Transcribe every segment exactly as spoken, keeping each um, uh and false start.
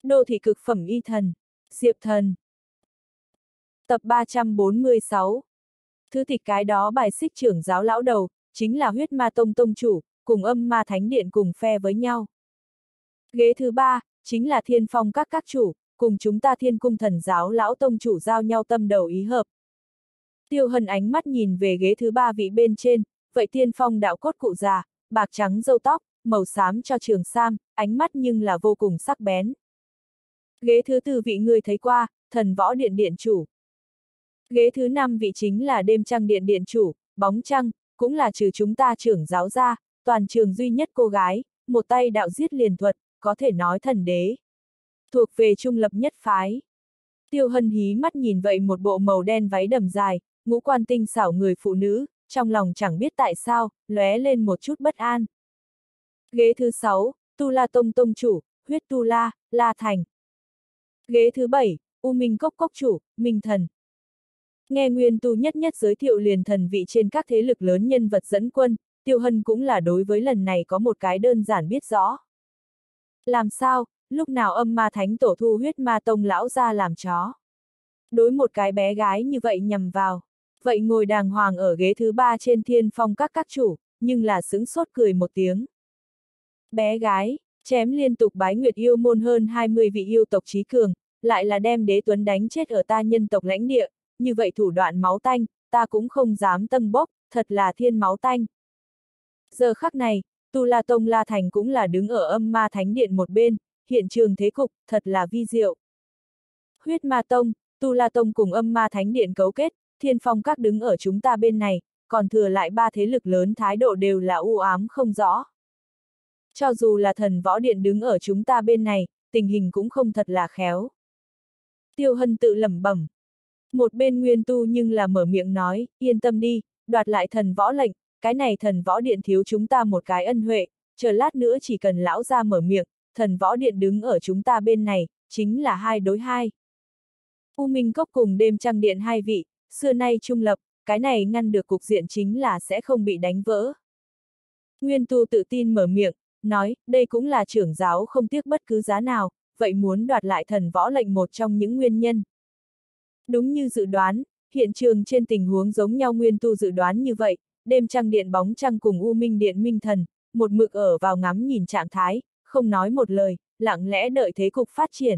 Đô thị cực phẩm y thần, Diệp Thần. Tập ba trăm bốn mươi sáu. Thứ thịt cái đó bài xích trưởng giáo lão đầu, chính là huyết ma tông tông chủ, cùng âm ma thánh điện cùng phe với nhau. Ghế thứ ba, chính là thiên phong các các chủ, cùng chúng ta thiên cung thần giáo lão tông chủ giao nhau tâm đầu ý hợp. Tiêu Hân ánh mắt nhìn về ghế thứ ba vị bên trên, vậy thiên phong đạo cốt cụ già, bạc trắng râu tóc, màu xám cho trường sam, ánh mắt nhưng là vô cùng sắc bén. Ghế thứ tư vị người thấy qua, thần võ điện điện chủ. Ghế thứ năm vị chính là đêm trăng điện điện chủ, bóng trăng, cũng là trừ chúng ta trưởng giáo ra, toàn trường duy nhất cô gái, một tay đạo giết liền thuật, có thể nói thần đế. Thuộc về trung lập nhất phái. Tiêu Hân hí mắt nhìn vậy một bộ màu đen váy đầm dài, ngũ quan tinh xảo người phụ nữ, trong lòng chẳng biết tại sao, lóe lên một chút bất an. Ghế thứ sáu, Tu La Tông tông chủ, huyết Tu La, La Thành. Ghế thứ bảy, U Minh Cốc Cốc chủ, Minh Thần. Nghe Nguyên Tu nhất nhất giới thiệu liền thần vị trên các thế lực lớn nhân vật dẫn quân, Tiêu Hân cũng là đối với lần này có một cái đơn giản biết rõ. Làm sao, lúc nào âm ma thánh tổ thu huyết ma tông lão ra làm chó. Đối một cái bé gái như vậy nhằm vào, vậy ngồi đàng hoàng ở ghế thứ ba trên thiên phong các các chủ, nhưng là sững sốt cười một tiếng. Bé gái, chém liên tục bái nguyệt yêu môn hơn hai mươi vị yêu tộc trí cường, lại là đem đế tuấn đánh chết ở ta nhân tộc lãnh địa, như vậy thủ đoạn máu tanh, ta cũng không dám tâng bốc, thật là thiên máu tanh. Giờ khắc này, Tu La Tông La Thành cũng là đứng ở âm ma thánh điện một bên, hiện trường thế cục, thật là vi diệu. Huyết ma tông, Tu La Tông cùng âm ma thánh điện cấu kết, thiên phong các đứng ở chúng ta bên này, còn thừa lại ba thế lực lớn thái độ đều là u ám không rõ. Cho dù là thần võ điện đứng ở chúng ta bên này, tình hình cũng không thật là khéo. Tiêu Hân tự lẩm bẩm. Một bên Nguyên Tu nhưng là mở miệng nói, yên tâm đi, đoạt lại thần võ lệnh, cái này thần võ điện thiếu chúng ta một cái ân huệ, chờ lát nữa chỉ cần lão ra mở miệng, thần võ điện đứng ở chúng ta bên này, chính là hai đối hai. U Minh Cốc cùng đêm trăng điện hai vị, xưa nay trung lập, cái này ngăn được cục diện chính là sẽ không bị đánh vỡ. Nguyên Tu tự tin mở miệng, nói, đây cũng là trưởng giáo không tiếc bất cứ giá nào, vậy muốn đoạt lại thần võ lệnh một trong những nguyên nhân. Đúng như dự đoán, hiện trường trên tình huống giống nhau Nguyên Tu dự đoán như vậy, đêm trăng điện bóng trăng cùng U Minh điện Minh Thần, một mực ở vào ngắm nhìn trạng thái, không nói một lời, lặng lẽ đợi thế cục phát triển.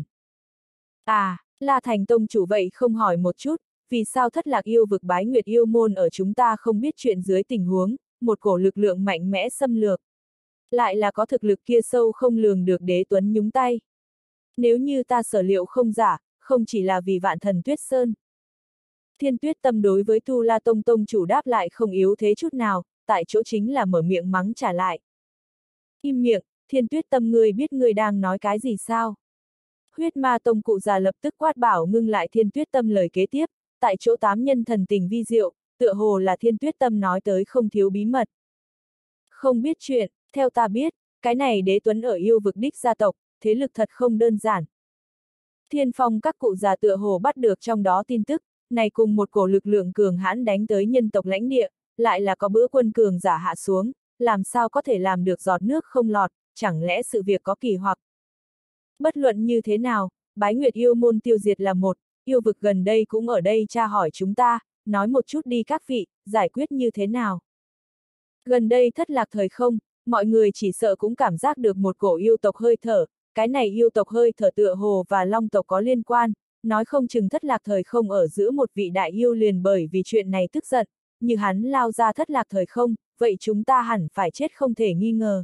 À, La Thành tông chủ vậy không hỏi một chút, vì sao thất lạc yêu vực bái nguyệt yêu môn ở chúng ta không biết chuyện dưới tình huống, một cổ lực lượng mạnh mẽ xâm lược. Lại là có thực lực kia sâu không lường được đế tuấn nhúng tay. Nếu như ta sở liệu không giả, không chỉ là vì vạn thần tuyết sơn. Thiên Tuyết Tâm đối với Tu La Tông tông chủ đáp lại không yếu thế chút nào, tại chỗ chính là mở miệng mắng trả lại. Im miệng, Thiên Tuyết Tâm ngươi biết ngươi đang nói cái gì sao? Huyết ma tông cụ già lập tức quát bảo ngưng lại Thiên Tuyết Tâm lời kế tiếp, tại chỗ tám nhân thần tình vi diệu, tựa hồ là Thiên Tuyết Tâm nói tới không thiếu bí mật. Không biết chuyện, theo ta biết, cái này đế tuấn ở yêu vực đích gia tộc, thế lực thật không đơn giản. Thiên phong các cụ già tựa hồ bắt được trong đó tin tức, này cùng một cổ lực lượng cường hãn đánh tới nhân tộc lãnh địa, lại là có bữa quân cường giả hạ xuống, làm sao có thể làm được giọt nước không lọt, chẳng lẽ sự việc có kỳ hoặc. Bất luận như thế nào, bái nguyệt yêu môn tiêu diệt là một, yêu vực gần đây cũng ở đây tra hỏi chúng ta, nói một chút đi các vị, giải quyết như thế nào. Gần đây thất lạc thời không, mọi người chỉ sợ cũng cảm giác được một cổ yêu tộc hơi thở, cái này yêu tộc hơi thở tựa hồ và long tộc có liên quan, nói không chừng thất lạc thời không ở giữa một vị đại yêu liền bởi vì chuyện này tức giận, như hắn lao ra thất lạc thời không, vậy chúng ta hẳn phải chết không thể nghi ngờ.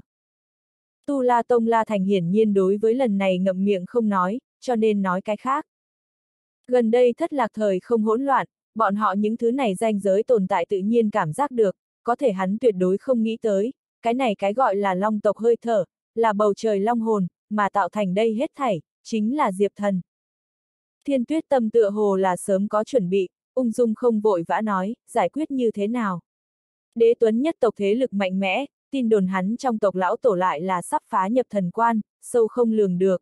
Tu La Tông La Thành hiển nhiên đối với lần này ngậm miệng không nói, cho nên nói cái khác. Gần đây thất lạc thời không hỗn loạn, bọn họ những thứ này ranh giới tồn tại tự nhiên cảm giác được, có thể hắn tuyệt đối không nghĩ tới, cái này cái gọi là long tộc hơi thở, là bầu trời long hồn, mà tạo thành đây hết thảy, chính là Diệp Thần. Thiên Tuyết Tâm tựa hồ là sớm có chuẩn bị, ung dung không vội vã nói, giải quyết như thế nào. Đế Tuấn nhất tộc thế lực mạnh mẽ, tin đồn hắn trong tộc lão tổ lại là sắp phá nhập thần quan, sâu không lường được.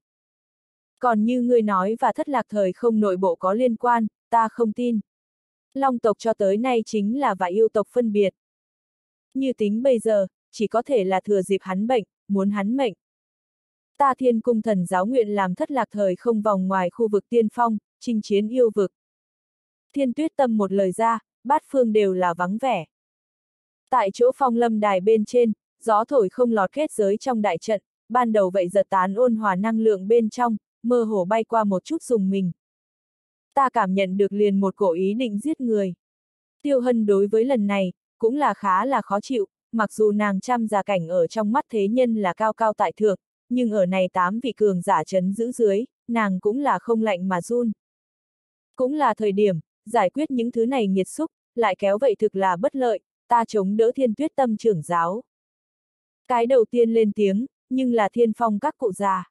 Còn như ngươi nói và thất lạc thời không nội bộ có liên quan, ta không tin. Long tộc cho tới nay chính là và yêu tộc phân biệt. Như tính bây giờ, chỉ có thể là thừa dịp hắn bệnh, muốn hắn mệnh. Ta Thiên Cung Thần giáo nguyện làm thất lạc thời không vòng ngoài khu vực tiên phong, chinh chiến yêu vực. Thiên Tuyết Tâm một lời ra, bát phương đều là vắng vẻ. Tại chỗ phong lâm đài bên trên, gió thổi không lọt kết giới trong đại trận, ban đầu vậy giật tán ôn hòa năng lượng bên trong, mơ hồ bay qua một chút dùng mình. Ta cảm nhận được liền một cổ ý định giết người. Tiêu Hân đối với lần này, cũng là khá là khó chịu, mặc dù nàng trăm giả cảnh ở trong mắt thế nhân là cao cao tại thượng, nhưng ở này tám vị cường giả chấn giữ dưới, nàng cũng là không lạnh mà run. Cũng là thời điểm, giải quyết những thứ này nghiệt xúc, lại kéo vậy thực là bất lợi, ta chống đỡ Thiên Tuyết Tâm trưởng giáo. Cái đầu tiên lên tiếng, nhưng là Thiên Phong các cụ già.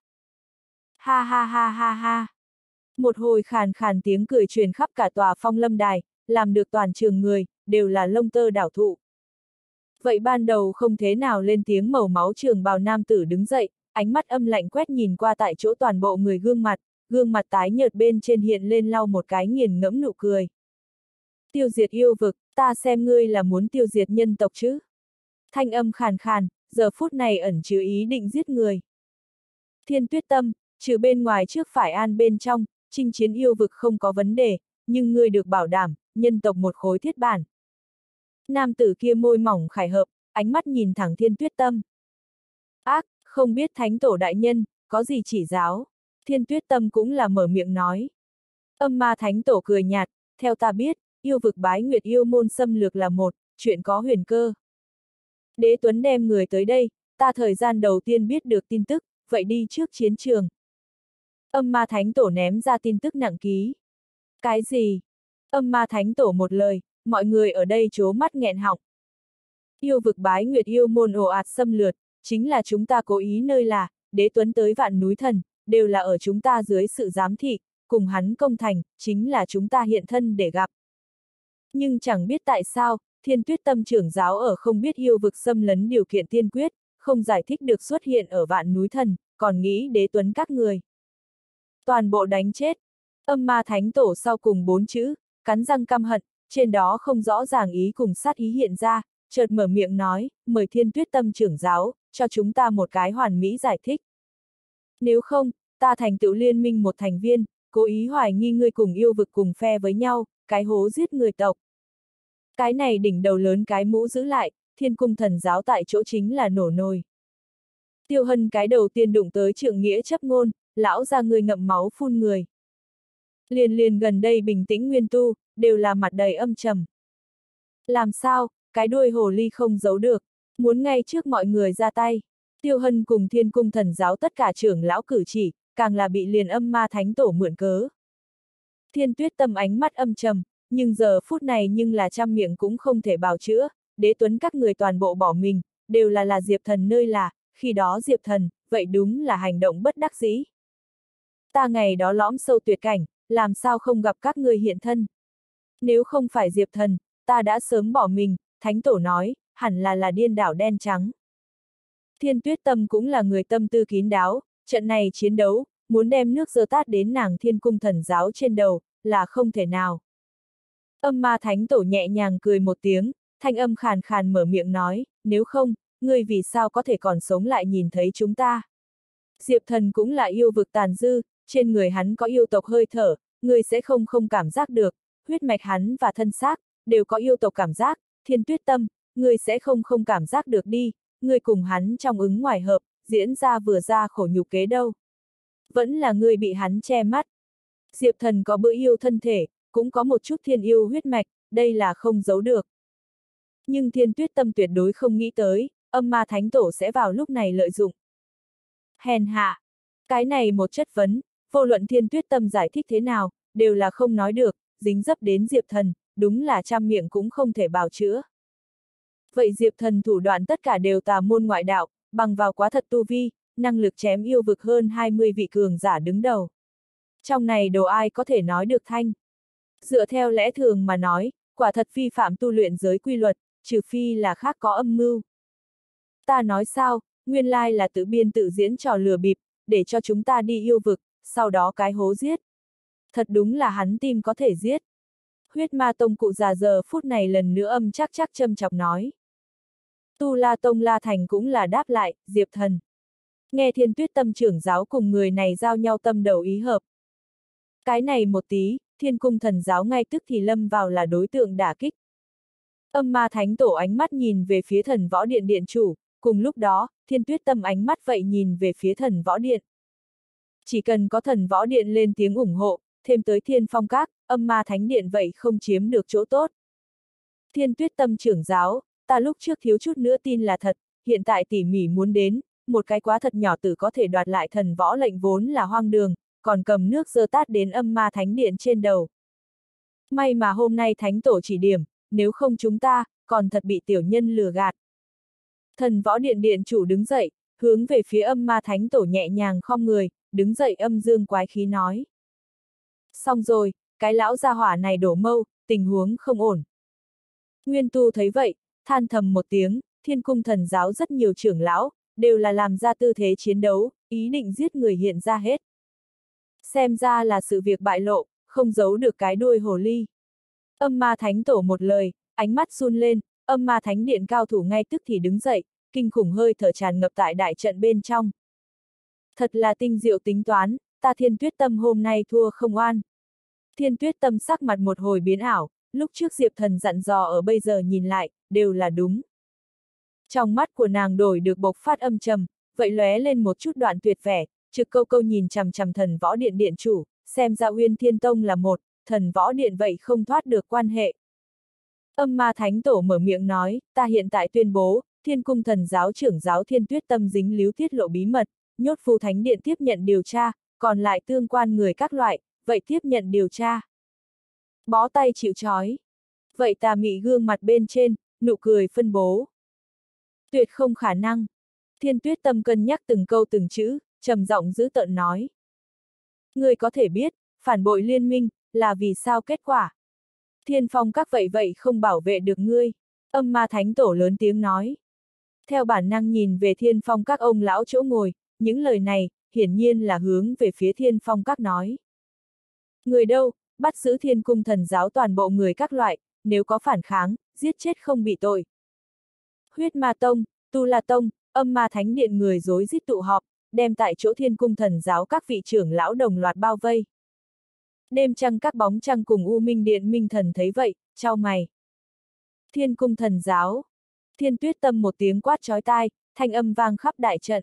Ha ha ha ha ha. Một hồi khàn khàn tiếng cười truyền khắp cả tòa phong lâm đài, làm được toàn trường người, đều là lông tơ đảo thụ. Vậy ban đầu không thế nào lên tiếng màu máu trường bào nam tử đứng dậy, ánh mắt âm lạnh quét nhìn qua tại chỗ toàn bộ người gương mặt, gương mặt tái nhợt bên trên hiện lên lau một cái nghiền ngẫm nụ cười. Tiêu diệt yêu vực, ta xem ngươi là muốn tiêu diệt nhân tộc chứ. Thanh âm khàn khàn, giờ phút này ẩn chứa ý định giết người. Thiên Tuyết Tâm, trừ bên ngoài trước phải an bên trong, chinh chiến yêu vực không có vấn đề, nhưng ngươi được bảo đảm, nhân tộc một khối thiết bản. Nam tử kia môi mỏng khải hợp, ánh mắt nhìn thẳng Thiên Tuyết Tâm. Ác, không biết thánh tổ đại nhân, có gì chỉ giáo. Thiên Tuyết Tâm cũng là mở miệng nói. Âm ma thánh tổ cười nhạt, theo ta biết, yêu vực bái nguyệt yêu môn xâm lược là một, chuyện có huyền cơ. Đế Tuấn đem người tới đây, ta thời gian đầu tiên biết được tin tức, vậy đi trước chiến trường. Âm ma thánh tổ ném ra tin tức nặng ký. Cái gì? Âm ma thánh tổ một lời, mọi người ở đây trố mắt nghẹn họng. Yêu vực bái nguyệt yêu môn ồ ạt xâm lược, chính là chúng ta cố ý nơi là, Đế Tuấn tới vạn núi thần, đều là ở chúng ta dưới sự giám thị, cùng hắn công thành, chính là chúng ta hiện thân để gặp. Nhưng chẳng biết tại sao, Thiên Tuyết Tâm trưởng giáo ở không biết yêu vực xâm lấn điều kiện tiên quyết, không giải thích được xuất hiện ở vạn núi thần, còn nghĩ Đế Tuấn các người. Toàn bộ đánh chết. Âm ma thánh tổ sau cùng bốn chữ, cắn răng căm hận, trên đó không rõ ràng ý cùng sát ý hiện ra, chợt mở miệng nói, mời Thiên Tuyết Tâm trưởng giáo, cho chúng ta một cái hoàn mỹ giải thích. Nếu không, ta thành tựu liên minh một thành viên, cố ý hoài nghi ngươi cùng yêu vực cùng phe với nhau, cái hố giết người tộc. Cái này đỉnh đầu lớn cái mũ giữ lại, Thiên Cung thần giáo tại chỗ chính là nổ nồi. Tiêu Hân cái đầu tiên đụng tới trượng nghĩa chấp ngôn, lão ra người ngậm máu phun người. Liền liền gần đây bình tĩnh nguyên tu, đều là mặt đầy âm trầm. Làm sao, cái đuôi hồ ly không giấu được, muốn ngay trước mọi người ra tay. Tiêu Hân cùng Thiên Cung thần giáo tất cả trưởng lão cử chỉ, càng là bị liền âm ma thánh tổ mượn cớ. Thiên Tuyết Tâm ánh mắt âm trầm, nhưng giờ phút này nhưng là trăm miệng cũng không thể bào chữa, Đế Tuấn các người toàn bộ bỏ mình, đều là là Diệp Thần nơi là, khi đó Diệp Thần, vậy đúng là hành động bất đắc dĩ. Ta ngày đó lõm sâu tuyệt cảnh, làm sao không gặp các người hiện thân. Nếu không phải Diệp Thần, ta đã sớm bỏ mình, thánh tổ nói, hẳn là là điên đảo đen trắng. Thiên Tuyết Tâm cũng là người tâm tư kín đáo, trận này chiến đấu, muốn đem nước dơ tát đến nàng Thiên Cung thần giáo trên đầu, là không thể nào. Âm ma thánh tổ nhẹ nhàng cười một tiếng, thanh âm khàn khàn mở miệng nói, nếu không, ngươi vì sao có thể còn sống lại nhìn thấy chúng ta. Diệp Thần cũng là yêu vực tàn dư, trên người hắn có yêu tộc hơi thở, ngươi sẽ không không cảm giác được, huyết mạch hắn và thân xác, đều có yêu tộc cảm giác, Thiên Tuyết Tâm, ngươi sẽ không không cảm giác được đi, ngươi cùng hắn trong ứng ngoài hợp, diễn ra vừa ra khổ nhục kế đâu. Vẫn là ngươi bị hắn che mắt. Diệp Thần có bữa yêu thân thể, cũng có một chút thiên yêu huyết mạch, đây là không giấu được. Nhưng Thiên Tuyết Tâm tuyệt đối không nghĩ tới, âm ma thánh tổ sẽ vào lúc này lợi dụng. Hèn hạ. Cái này một chất vấn, vô luận Thiên Tuyết Tâm giải thích thế nào, đều là không nói được, dính dấp đến Diệp Thần, đúng là trăm miệng cũng không thể bào chữa. Vậy Diệp Thần thủ đoạn tất cả đều tà môn ngoại đạo, bằng vào quá thật tu vi, năng lực chém yêu vực hơn hai mươi vị cường giả đứng đầu. Trong này đồ ai có thể nói được thanh. Dựa theo lẽ thường mà nói, quả thật vi phạm tu luyện giới quy luật, trừ phi là khác có âm mưu. Ta nói sao, nguyên lai là tự biên tự diễn trò lừa bịp, để cho chúng ta đi yêu vực, sau đó cái hố giết. Thật đúng là hắn tim có thể giết. Huyết Ma Tông cụ già giờ phút này lần nữa âm chắc chắc châm chọc nói. Tu La Tông La Thành cũng là đáp lại, Diệp Thần. Nghe Thiên Tuyết Tâm trưởng giáo cùng người này giao nhau tâm đầu ý hợp. Cái này một tí, Thiên Cung Thần giáo ngay tức thì lâm vào là đối tượng đả kích. Âm Ma Thánh Tổ ánh mắt nhìn về phía Thần Võ Điện điện chủ, cùng lúc đó, Thiên Tuyết Tâm ánh mắt vậy nhìn về phía Thần Võ Điện. Chỉ cần có Thần Võ Điện lên tiếng ủng hộ, thêm tới Thiên Phong Các, Âm Ma Thánh Điện vậy không chiếm được chỗ tốt. Thiên Tuyết Tâm trưởng giáo, ta lúc trước thiếu chút nữa tin là thật, hiện tại tỉ mỉ muốn đến, một cái quá thật nhỏ tử có thể đoạt lại thần võ lệnh vốn là hoang đường, còn cầm nước dơ tát đến Âm Ma Thánh Điện trên đầu. May mà hôm nay Thánh Tổ chỉ điểm, nếu không chúng ta, còn thật bị tiểu nhân lừa gạt. Thần Võ Điện điện chủ đứng dậy, hướng về phía Âm Ma Thánh Tổ nhẹ nhàng khom người, đứng dậy âm dương quái khí nói. Xong rồi, cái lão gia hỏa này đổ mâu, tình huống không ổn. Nguyên Tu thấy vậy, than thầm một tiếng, Thiên Cung Thần giáo rất nhiều trưởng lão, đều là làm ra tư thế chiến đấu, ý định giết người hiện ra hết. Xem ra là sự việc bại lộ, không giấu được cái đuôi hồ ly. Âm Ma Thánh Tổ một lời, ánh mắt run lên, Âm Ma Thánh Điện cao thủ ngay tức thì đứng dậy, kinh khủng hơi thở tràn ngập tại đại trận bên trong. Thật là tinh diệu tính toán, ta Thiên Tuyết Tâm hôm nay thua không oan. Thiên Tuyết Tâm sắc mặt một hồi biến ảo, lúc trước Diệp Thần dặn dò ở bây giờ nhìn lại, đều là đúng. Trong mắt của nàng đổi được bộc phát âm trầm, vậy lóe lên một chút đoạn tuyệt vẻ, trực câu câu nhìn chằm chằm Thần Võ Điện điện chủ, xem ra Uyên Thiên Tông là một, Thần Võ Điện vậy không thoát được quan hệ. Âm Ma Thánh Tổ mở miệng nói, ta hiện tại tuyên bố, Thiên Cung Thần giáo trưởng giáo Thiên Tuyết Tâm dính líu tiết lộ bí mật, nhốt Phù Thánh Điện tiếp nhận điều tra, còn lại tương quan người các loại, vậy tiếp nhận điều tra. Bó tay chịu trói. Vậy tà mị gương mặt bên trên, nụ cười phân bố. Tuyệt không khả năng. Thiên Tuyết Tâm cân nhắc từng câu từng chữ, trầm giọng dữ tợn nói. Ngươi có thể biết, phản bội liên minh, là vì sao kết quả. Thiên Phong Các vậy vậy không bảo vệ được ngươi. Âm Ma Thánh Tổ lớn tiếng nói. Theo bản năng nhìn về Thiên Phong Các ông lão chỗ ngồi, những lời này, hiển nhiên là hướng về phía Thiên Phong Các nói. Người đâu, bắt giữ Thiên Cung Thần giáo toàn bộ người các loại, nếu có phản kháng, giết chết không bị tội. Huyết Ma Tông, Tu La Tông, Âm Ma Thánh Điện người rối rít tụ họp, đem tại chỗ Thiên Cung Thần giáo các vị trưởng lão đồng loạt bao vây. Đêm trăng các bóng trăng cùng U Minh Điện Minh Thần thấy vậy, chau mày. Thiên Cung Thần giáo. Thiên Tuyết Tâm một tiếng quát chói tai, thanh âm vang khắp đại trận.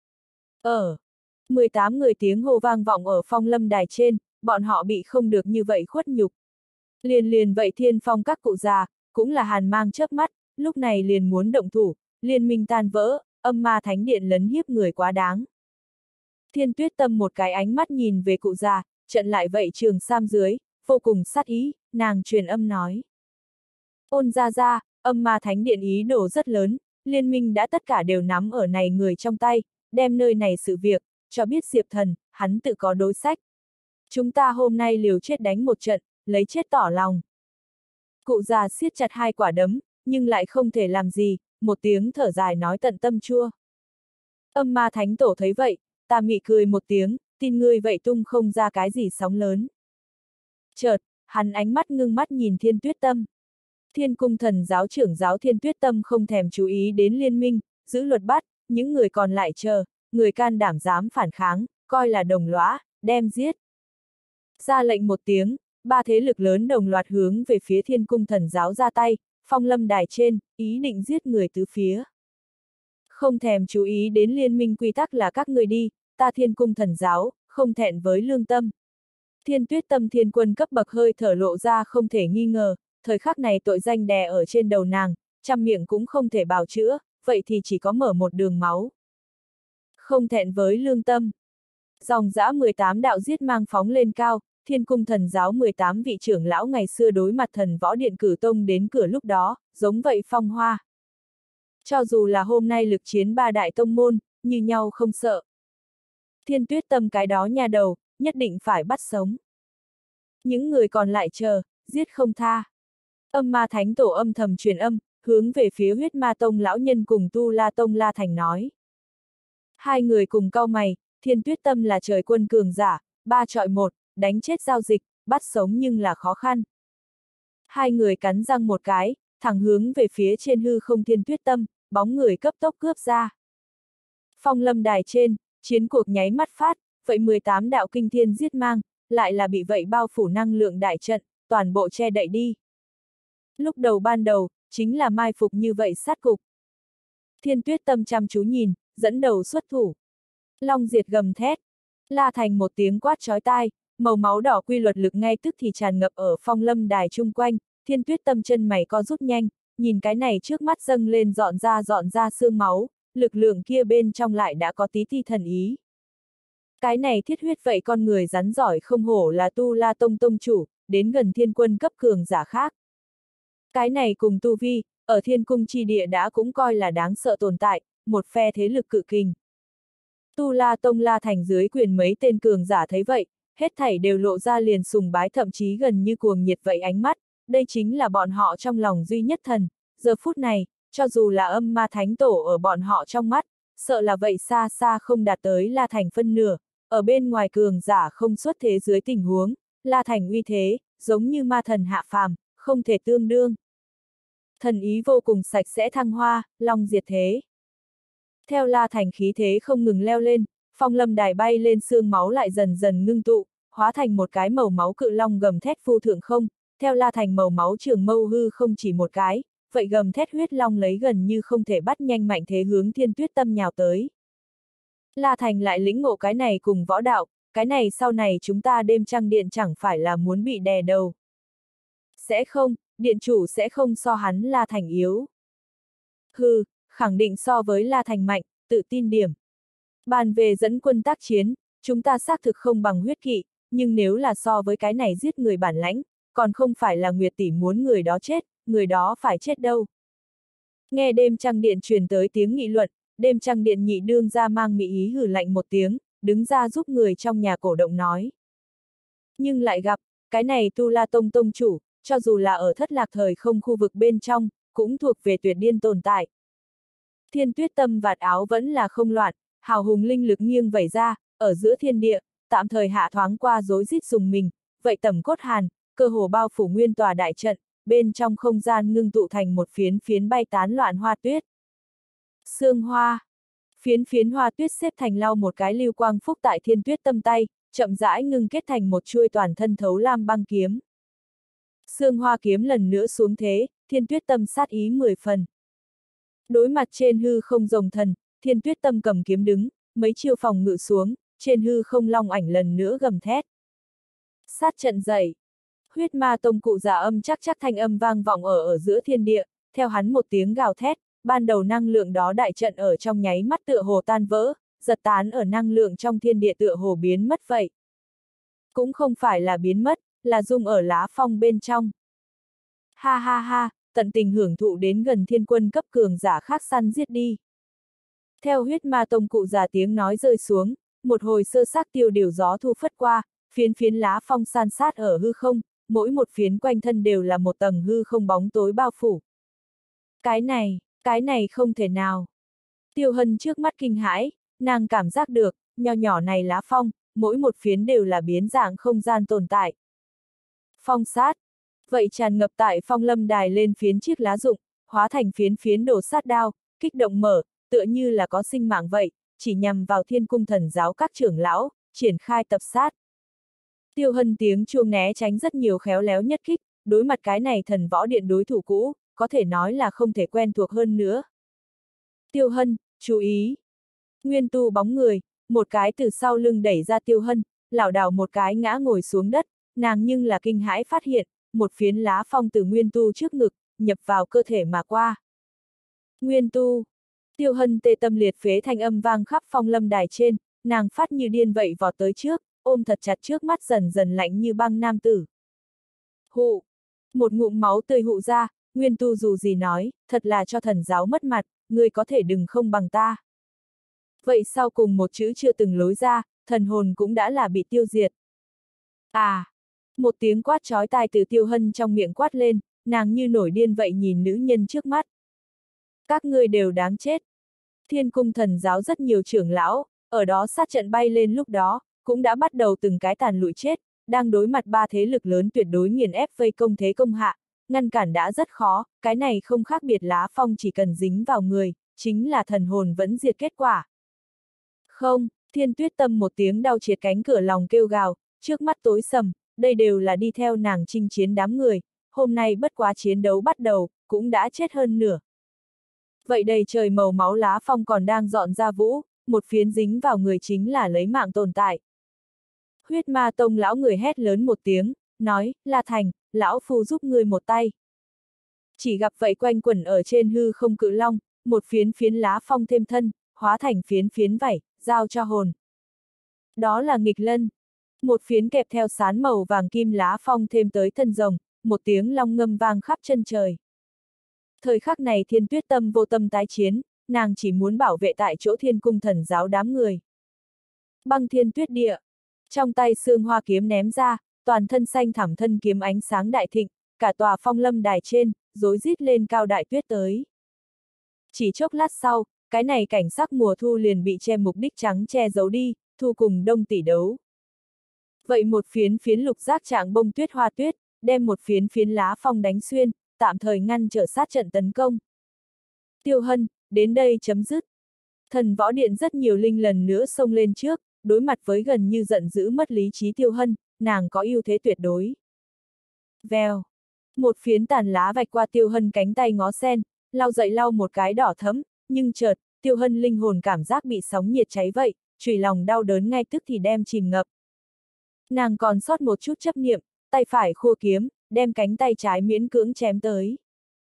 Ở. mười tám người tiếng hô vang vọng ở Phong Lâm đài trên, bọn họ bị không được như vậy khuất nhục. Liền liền vậy Thiên Phong các cụ già, cũng là hàn mang chớp mắt, lúc này liền muốn động thủ, liên minh tan vỡ, Âm Ma Thánh Điện lấn hiếp người quá đáng. Thiên Tuyết Tâm một cái ánh mắt nhìn về cụ già, trận lại vậy trường sam dưới, vô cùng sát ý, nàng truyền âm nói. Ôn ra ra, Âm Ma Thánh Điện ý đồ rất lớn, liên minh đã tất cả đều nắm ở này người trong tay, đem nơi này sự việc, cho biết Diệp Thần, hắn tự có đối sách. Chúng ta hôm nay liều chết đánh một trận, lấy chết tỏ lòng. Cụ già siết chặt hai quả đấm, nhưng lại không thể làm gì, một tiếng thở dài nói tận tâm chua. Âm Ma Thánh Tổ thấy vậy, ta mị cười một tiếng, tin ngươi vậy tung không ra cái gì sóng lớn. Chợt, hắn ánh mắt ngưng mắt nhìn Thiên Tuyết Tâm. Thiên Cung Thần giáo trưởng giáo Thiên Tuyết Tâm không thèm chú ý đến liên minh, giữ luật bắt, những người còn lại chờ, người can đảm dám phản kháng, coi là đồng lõa, đem giết. Ra lệnh một tiếng, ba thế lực lớn đồng loạt hướng về phía Thiên Cung Thần giáo ra tay, Phong Lâm đài trên, ý định giết người tứ phía. Không thèm chú ý đến liên minh quy tắc là các người đi, ta Thiên Cung Thần giáo, không thẹn với lương tâm. Thiên Tuyết Tâm thiên quân cấp bậc hơi thở lộ ra không thể nghi ngờ, thời khắc này tội danh đè ở trên đầu nàng, trăm miệng cũng không thể bào chữa, vậy thì chỉ có mở một đường máu. Không thẹn với lương tâm. Dòng dã mười tám đạo giết mang phóng lên cao, Thiên Cung Thần giáo mười tám vị trưởng lão ngày xưa đối mặt Thần Võ Điện cử tông đến cửa lúc đó, giống vậy phong hoa. Cho dù là hôm nay lực chiến ba đại tông môn, như nhau không sợ. Thiên Tuyết Tâm cái đó nha đầu, nhất định phải bắt sống. Những người còn lại chờ, giết không tha. Âm Ma Thánh Tổ âm thầm truyền âm, hướng về phía Huyết Ma Tông lão nhân cùng Tu La Tông La Thành nói. Hai người cùng cau mày, Thiên Tuyết Tâm là trời quân cường giả, ba chọi một, đánh chết giao dịch, bắt sống nhưng là khó khăn. Hai người cắn răng một cái, thẳng hướng về phía trên hư không Thiên Tuyết Tâm, bóng người cấp tốc cướp ra. Phong lâm đài trên, chiến cuộc nháy mắt phát, vậy mười tám đạo kinh thiên giết mang, lại là bị vậy bao phủ năng lượng đại trận, toàn bộ che đậy đi. Lúc đầu ban đầu, chính là mai phục như vậy sát cục. Thiên Tuyết Tâm chăm chú nhìn, dẫn đầu xuất thủ. Long diệt gầm thét. La Thành một tiếng quát chói tai, màu máu đỏ quy luật lực ngay tức thì tràn ngập ở phong lâm đài chung quanh, Thiên Tuyết Tâm chân mày co rút nhanh, nhìn cái này trước mắt dâng lên dọn ra dọn ra xương máu, lực lượng kia bên trong lại đã có tí ti thần ý. Cái này thiết huyết vậy con người rắn giỏi không hổ là Tu La Tông tông chủ, đến gần thiên quân cấp cường giả khác. Cái này cùng tu vi, ở thiên cung chi địa đã cũng coi là đáng sợ tồn tại, một phe thế lực cự kình. Tu La Tông La Thành dưới quyền mấy tên cường giả thấy vậy, hết thảy đều lộ ra liền sùng bái thậm chí gần như cuồng nhiệt vậy ánh mắt, đây chính là bọn họ trong lòng duy nhất thần, giờ phút này, cho dù là âm ma thánh tổ ở bọn họ trong mắt, sợ là vậy xa xa không đạt tới La Thành phân nửa, ở bên ngoài cường giả không xuất thế dưới tình huống, La Thành uy thế, giống như ma thần hạ phàm, không thể tương đương. Thần ý vô cùng sạch sẽ thăng hoa, long diệt thế. Theo La Thành khí thế không ngừng leo lên, phong lâm đài bay lên xương máu lại dần dần ngưng tụ, hóa thành một cái màu máu cự long gầm thét phu thượng không, theo La Thành màu máu trường mâu hư không chỉ một cái, vậy gầm thét huyết long lấy gần như không thể bắt nhanh mạnh thế hướng Thiên Tuyết Tâm nhào tới. La Thành lại lĩnh ngộ cái này cùng võ đạo, cái này sau này chúng ta đêm trăng điện chẳng phải là muốn bị đè đầu. Sẽ không, điện chủ sẽ không so hắn La Thành yếu. Hừ, khẳng định so với La Thành mạnh, tự tin điểm. Bàn về dẫn quân tác chiến, chúng ta xác thực không bằng huyết kỵ, nhưng nếu là so với cái này giết người bản lãnh, còn không phải là Nguyệt tỷ muốn người đó chết, người đó phải chết đâu. Nghe đêm trăng điện truyền tới tiếng nghị luận, đêm trăng điện nhị đương ra mang mỹ ý hử lạnh một tiếng, đứng ra giúp người trong nhà cổ động nói. Nhưng lại gặp, cái này Tu La Tông tông chủ, cho dù là ở thất lạc thời không khu vực bên trong, cũng thuộc về tuyệt điên tồn tại. Thiên Tuyết Tâm vạt áo vẫn là không loạn, hào hùng linh lực nghiêng vẩy ra, ở giữa thiên địa, tạm thời hạ thoáng qua rối rít dùng mình, vậy tầm cốt hàn, cơ hồ bao phủ nguyên tòa đại trận, bên trong không gian ngưng tụ thành một phiến phiến bay tán loạn hoa tuyết. Sương hoa. Phiến phiến hoa tuyết xếp thành lau một cái lưu quang phúc tại Thiên Tuyết Tâm tay, chậm rãi ngưng kết thành một chuôi toàn thân thấu lam băng kiếm. Sương hoa kiếm lần nữa xuống thế, Thiên Tuyết Tâm sát ý mười phần. Đối mặt trên hư không rồng thần, Thiên Tuyết Tâm cầm kiếm đứng, mấy chiêu phòng ngự xuống, trên hư không long ảnh lần nữa gầm thét. Sát trận dậy. Huyết ma tông cụ giả âm chắc chắc thanh âm vang vọng ở ở giữa thiên địa, theo hắn một tiếng gào thét, ban đầu năng lượng đó đại trận ở trong nháy mắt tựa hồ tan vỡ, giật tán ở năng lượng trong thiên địa tựa hồ biến mất vậy. Cũng không phải là biến mất, là dung ở lá phong bên trong. Ha ha ha, tận tình hưởng thụ đến gần thiên quân cấp cường giả khác săn giết đi. Theo huyết ma tông cụ giả tiếng nói rơi xuống, một hồi sơ xác tiêu điều gió thu phất qua, phiến phiến lá phong san sát ở hư không, mỗi một phiến quanh thân đều là một tầng hư không bóng tối bao phủ. Cái này, cái này không thể nào. Tiêu Hân trước mắt kinh hãi, nàng cảm giác được, nho nhỏ này lá phong, mỗi một phiến đều là biến dạng không gian tồn tại. Phong sát. Vậy tràn ngập tại phong lâm đài lên phiến chiếc lá rụng, hóa thành phiến phiến đổ sát đao, kích động mở, tựa như là có sinh mạng vậy, chỉ nhằm vào thiên cung thần giáo các trưởng lão, triển khai tập sát. Tiêu Hân tiếng chuông né tránh rất nhiều khéo léo nhất kích, đối mặt cái này thần võ điện đối thủ cũ, có thể nói là không thể quen thuộc hơn nữa. Tiêu Hân, chú ý! Nguyên tu bóng người, một cái từ sau lưng đẩy ra Tiêu Hân, lảo đảo một cái ngã ngồi xuống đất, nàng nhưng là kinh hãi phát hiện, một phiến lá phong từ Nguyên tu trước ngực, nhập vào cơ thể mà qua. Nguyên tu! Tiêu Hân tê tâm liệt phế thanh âm vang khắp phong lâm đài trên, nàng phát như điên vậy vọt tới trước, ôm thật chặt trước mắt dần dần lạnh như băng nam tử. Hụ! Một ngụm máu tươi hụ ra, Nguyên tu dù gì nói, thật là cho thần giáo mất mặt, ngươi có thể đừng không bằng ta. Vậy sau cùng một chữ chưa từng lối ra, thần hồn cũng đã là bị tiêu diệt. À! Một tiếng quát chói tai từ Tiêu Hân trong miệng quát lên, nàng như nổi điên vậy nhìn nữ nhân trước mắt. Các ngươi đều đáng chết. Thiên cung thần giáo rất nhiều trưởng lão, ở đó sát trận bay lên lúc đó, cũng đã bắt đầu từng cái tàn lụi chết, đang đối mặt ba thế lực lớn tuyệt đối nghiền ép vây công thế công hạ, ngăn cản đã rất khó, cái này không khác biệt lá phong chỉ cần dính vào người, chính là thần hồn vẫn diệt kết quả. Không, Thiên Tuyết Tâm một tiếng đau triệt cánh cửa lòng kêu gào, trước mắt tối sầm, đây đều là đi theo nàng chinh chiến đám người, hôm nay bất quá chiến đấu bắt đầu, cũng đã chết hơn nửa. Vậy đầy trời màu máu lá phong còn đang dọn ra vũ, một phiến dính vào người chính là lấy mạng tồn tại. Huyết Ma Tông lão người hét lớn một tiếng, nói, La Thành, lão phu giúp ngươi một tay. Chỉ gặp vậy quanh quẩn ở trên hư không cự long, một phiến phiến lá phong thêm thân, hóa thành phiến phiến vảy, giao cho hồn. Đó là nghịch lân. Một phiến kẹp theo sán màu vàng kim lá phong thêm tới thân rồng, một tiếng long ngâm vang khắp chân trời. Thời khắc này Thiên Tuyết Tâm vô tâm tái chiến, nàng chỉ muốn bảo vệ tại chỗ Thiên Cung Thần giáo đám người. Băng thiên tuyết địa. Trong tay xương hoa kiếm ném ra, toàn thân xanh thẳm thân kiếm ánh sáng đại thịnh, cả tòa phong lâm đài trên, rối rít lên cao đại tuyết tới. Chỉ chốc lát sau, cái này cảnh sắc mùa thu liền bị che mục đích trắng che giấu đi, thu cùng đông tỷ đấu. Vậy một phiến phiến lục giác trạng bông tuyết hoa tuyết, đem một phiến phiến lá phong đánh xuyên, tạm thời ngăn trở sát trận tấn công. Tiêu Hân, đến đây chấm dứt. Thần võ điện rất nhiều linh lần nữa xông lên trước, đối mặt với gần như giận dữ mất lý trí Tiêu Hân, nàng có ưu thế tuyệt đối. Vèo. Một phiến tàn lá vạch qua Tiêu Hân cánh tay ngó sen, lau dậy lau một cái đỏ thẫm, nhưng chợt, Tiêu Hân linh hồn cảm giác bị sóng nhiệt cháy vậy, chùy lòng đau đớn ngay tức thì đem chìm ngập. Nàng còn sót một chút chấp niệm, tay phải khua kiếm, đem cánh tay trái miễn cưỡng chém tới.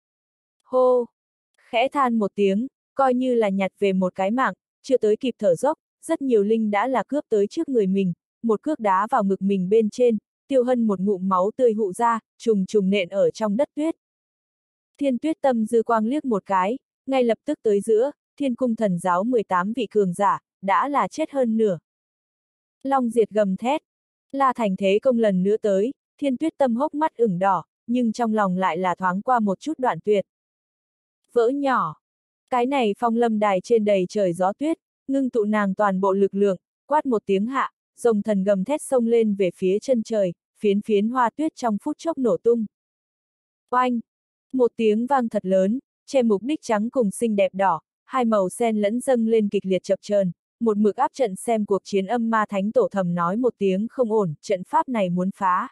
Hô! Khẽ than một tiếng, coi như là nhặt về một cái mạng, chưa tới kịp thở dốc, rất nhiều linh đã là cướp tới trước người mình, một cước đá vào ngực mình bên trên, Tiêu Hân một ngụm máu tươi hụ ra, trùng trùng nện ở trong đất tuyết. Thiên Tuyết Tâm dư quang liếc một cái, ngay lập tức tới giữa, Thiên Cung Thần giáo mười tám vị cường giả, đã là chết hơn nửa. Long Diệt gầm thét, La Thành thế công lần nữa tới, Thiên Tuyết Tâm hốc mắt ửng đỏ, nhưng trong lòng lại là thoáng qua một chút đoạn tuyệt. Vỡ nhỏ. Cái này phong lâm đài trên đầy trời gió tuyết, ngưng tụ nàng toàn bộ lực lượng, quát một tiếng hạ, rồng thần gầm thét xông lên về phía chân trời, phiến phiến hoa tuyết trong phút chốc nổ tung. Oanh! Một tiếng vang thật lớn, che mục đích trắng cùng xinh đẹp đỏ, hai màu sen lẫn dâng lên kịch liệt chập chờn, một mực áp trận xem cuộc chiến âm ma thánh tổ thầm nói một tiếng không ổn, trận pháp này muốn phá.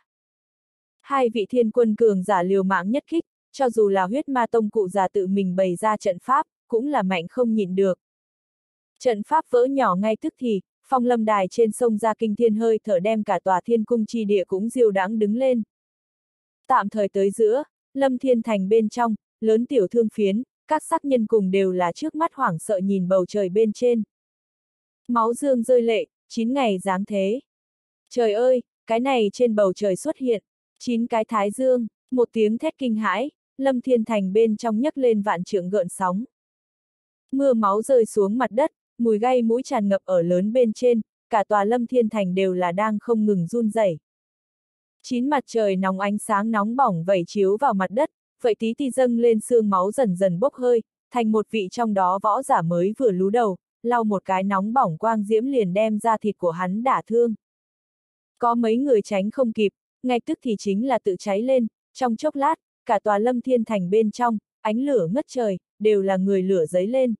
Hai vị thiên quân cường giả liều mạng nhất kích, cho dù là huyết ma tông cụ già tự mình bày ra trận pháp, cũng là mạnh không nhịn được. Trận pháp vỡ nhỏ ngay tức thì, phong lâm đài trên sông ra kinh thiên hơi thở đem cả tòa thiên cung chi địa cũng diêu đãng đứng lên. Tạm thời tới giữa, Lâm Thiên Thành bên trong, lớn tiểu thương phiến, các sắc nhân cùng đều là trước mắt hoảng sợ nhìn bầu trời bên trên. Máu dương rơi lệ, chín ngày giáng thế. Trời ơi, cái này trên bầu trời xuất hiện, chín cái thái dương, một tiếng thét kinh hãi, Lâm Thiên Thành bên trong nhấc lên vạn trượng gợn sóng. Mưa máu rơi xuống mặt đất, mùi gây mũi tràn ngập ở lớn bên trên, cả tòa Lâm Thiên Thành đều là đang không ngừng run rẩy. Chín mặt trời nóng ánh sáng nóng bỏng vẩy chiếu vào mặt đất, vậy tí ti dâng lên sương máu dần dần bốc hơi, thành một vị trong đó võ giả mới vừa lú đầu, lau một cái nóng bỏng quang diễm liền đem ra thịt của hắn đả thương. Có mấy người tránh không kịp, ngay tức thì chính là tự cháy lên, trong chốc lát, cả tòa Lâm Thiên Thành bên trong, ánh lửa ngất trời, đều là người lửa giấy lên.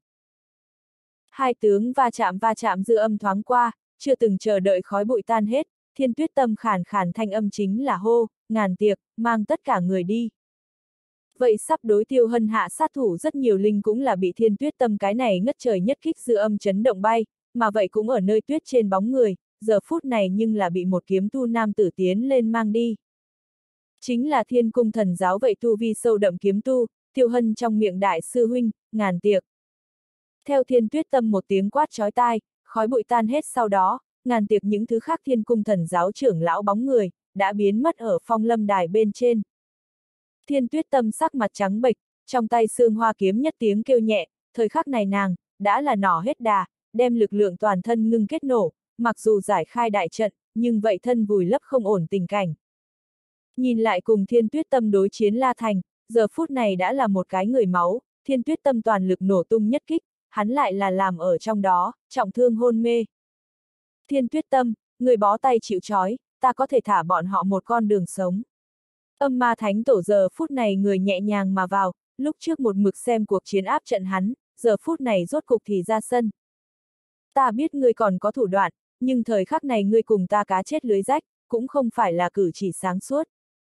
Hai tướng va chạm va chạm dư âm thoáng qua, chưa từng chờ đợi khói bụi tan hết, Thiên Tuyết Tâm khàn khàn thanh âm chính là hô, ngàn tiệc, mang tất cả người đi. Vậy sắp đối Tiêu Hân hạ sát thủ rất nhiều linh cũng là bị Thiên Tuyết Tâm cái này ngất trời nhất kích dư âm chấn động bay, mà vậy cũng ở nơi tuyết trên bóng người, giờ phút này nhưng là bị một kiếm tu nam tử tiến lên mang đi. Chính là Thiên Cung Thần giáo vậy tu vi sâu đậm kiếm tu, Tiêu Hân trong miệng đại sư huynh, ngàn tiệc. Theo Thiên Tuyết Tâm một tiếng quát chói tai, khói bụi tan hết sau đó, ngàn tiệc những thứ khác Thiên Cung Thần giáo trưởng lão bóng người, đã biến mất ở phong lâm đài bên trên. Thiên Tuyết Tâm sắc mặt trắng bệch, trong tay xương hoa kiếm nhất tiếng kêu nhẹ, thời khắc này nàng, đã là nỏ hết đà, đem lực lượng toàn thân ngưng kết nổ, mặc dù giải khai đại trận, nhưng vậy thân vùi lấp không ổn tình cảnh. Nhìn lại cùng Thiên Tuyết Tâm đối chiến La Thành, giờ phút này đã là một cái người máu, Thiên Tuyết Tâm toàn lực nổ tung nhất kích, hắn lại là làm ở trong đó, trọng thương hôn mê. Thiên Tuyết Tâm, người bó tay chịu trói, ta có thể thả bọn họ một con đường sống. Âm ma thánh tổ giờ phút này người nhẹ nhàng mà vào, lúc trước một mực xem cuộc chiến áp trận hắn, giờ phút này rốt cục thì ra sân. Ta biết ngươi còn có thủ đoạn, nhưng thời khắc này ngươi cùng ta cá chết lưới rách, cũng không phải là cử chỉ sáng suốt.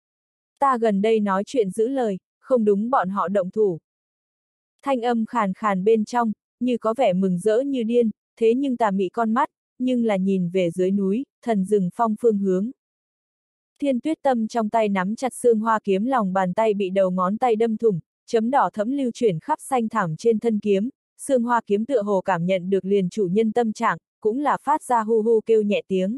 Ta gần đây nói chuyện giữ lời, không đúng bọn họ động thủ. Thanh âm khàn khàn bên trong, như có vẻ mừng rỡ như điên, thế nhưng tà mị con mắt, nhưng là nhìn về dưới núi, thần rừng phong phương hướng. Thiên Tuyết Tâm trong tay nắm chặt xương hoa kiếm, lòng bàn tay bị đầu ngón tay đâm thủng, chấm đỏ thẫm lưu chuyển khắp xanh thẳm trên thân kiếm, xương hoa kiếm tựa hồ cảm nhận được liền chủ nhân tâm trạng, cũng là phát ra hu hu kêu nhẹ tiếng.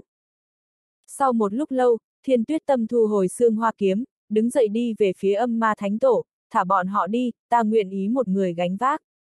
Sau một lúc lâu, Thiên Tuyết Tâm thu hồi xương hoa kiếm, đứng dậy đi về phía Âm Ma Thánh Tổ, thả bọn họ đi, ta nguyện ý một người gánh vác.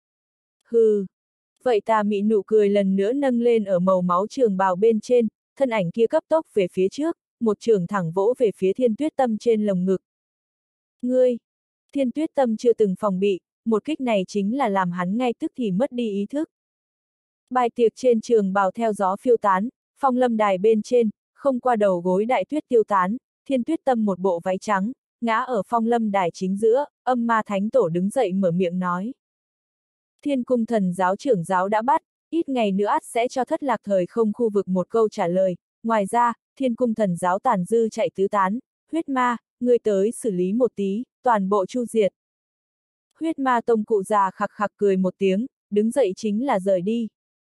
Hừ. Vậy tà mị nụ cười lần nữa nâng lên ở màu máu trường bào bên trên, thân ảnh kia cấp tốc về phía trước, một trường thẳng vỗ về phía Thiên Tuyết Tâm trên lồng ngực. Ngươi! Thiên Tuyết Tâm chưa từng phòng bị, một kích này chính là làm hắn ngay tức thì mất đi ý thức. Bài tiệc trên trường bào theo gió phiêu tán, phong lâm đài bên trên, không qua đầu gối đại tuyết tiêu tán, Thiên Tuyết Tâm một bộ váy trắng, ngã ở phong lâm đài chính giữa, Âm Ma Thánh Tổ đứng dậy mở miệng nói. Thiên Cung Thần giáo trưởng giáo đã bắt, ít ngày nữa ắt sẽ cho Thất Lạc Thời Không khu vực một câu trả lời, ngoài ra, Thiên Cung Thần giáo tàn dư chạy tứ tán, huyết ma, ngươi tới xử lý một tí, toàn bộ chu diệt. Huyết ma tông cụ già khặc khặc cười một tiếng, đứng dậy chính là rời đi.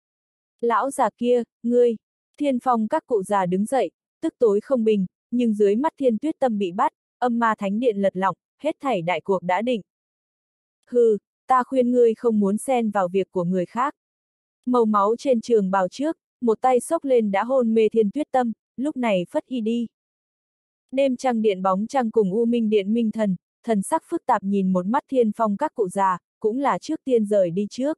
Lão già kia, ngươi, Thiên Phong các cụ già đứng dậy, tức tối không bình, nhưng dưới mắt Thiên Tuyết Tâm bị bắt, Âm Ma Thánh Điện lật lọng, hết thảy đại cuộc đã định. Hừ, ta khuyên ngươi không muốn xen vào việc của người khác. Màu máu trên trường bào trước, một tay xốc lên đã hôn mê Thiên Tuyết Tâm, lúc này phất y đi. Đêm trăng điện bóng trăng cùng U Minh Điện Minh Thần, thần sắc phức tạp nhìn một mắt Thiên Phong các cụ già, cũng là trước tiên rời đi trước.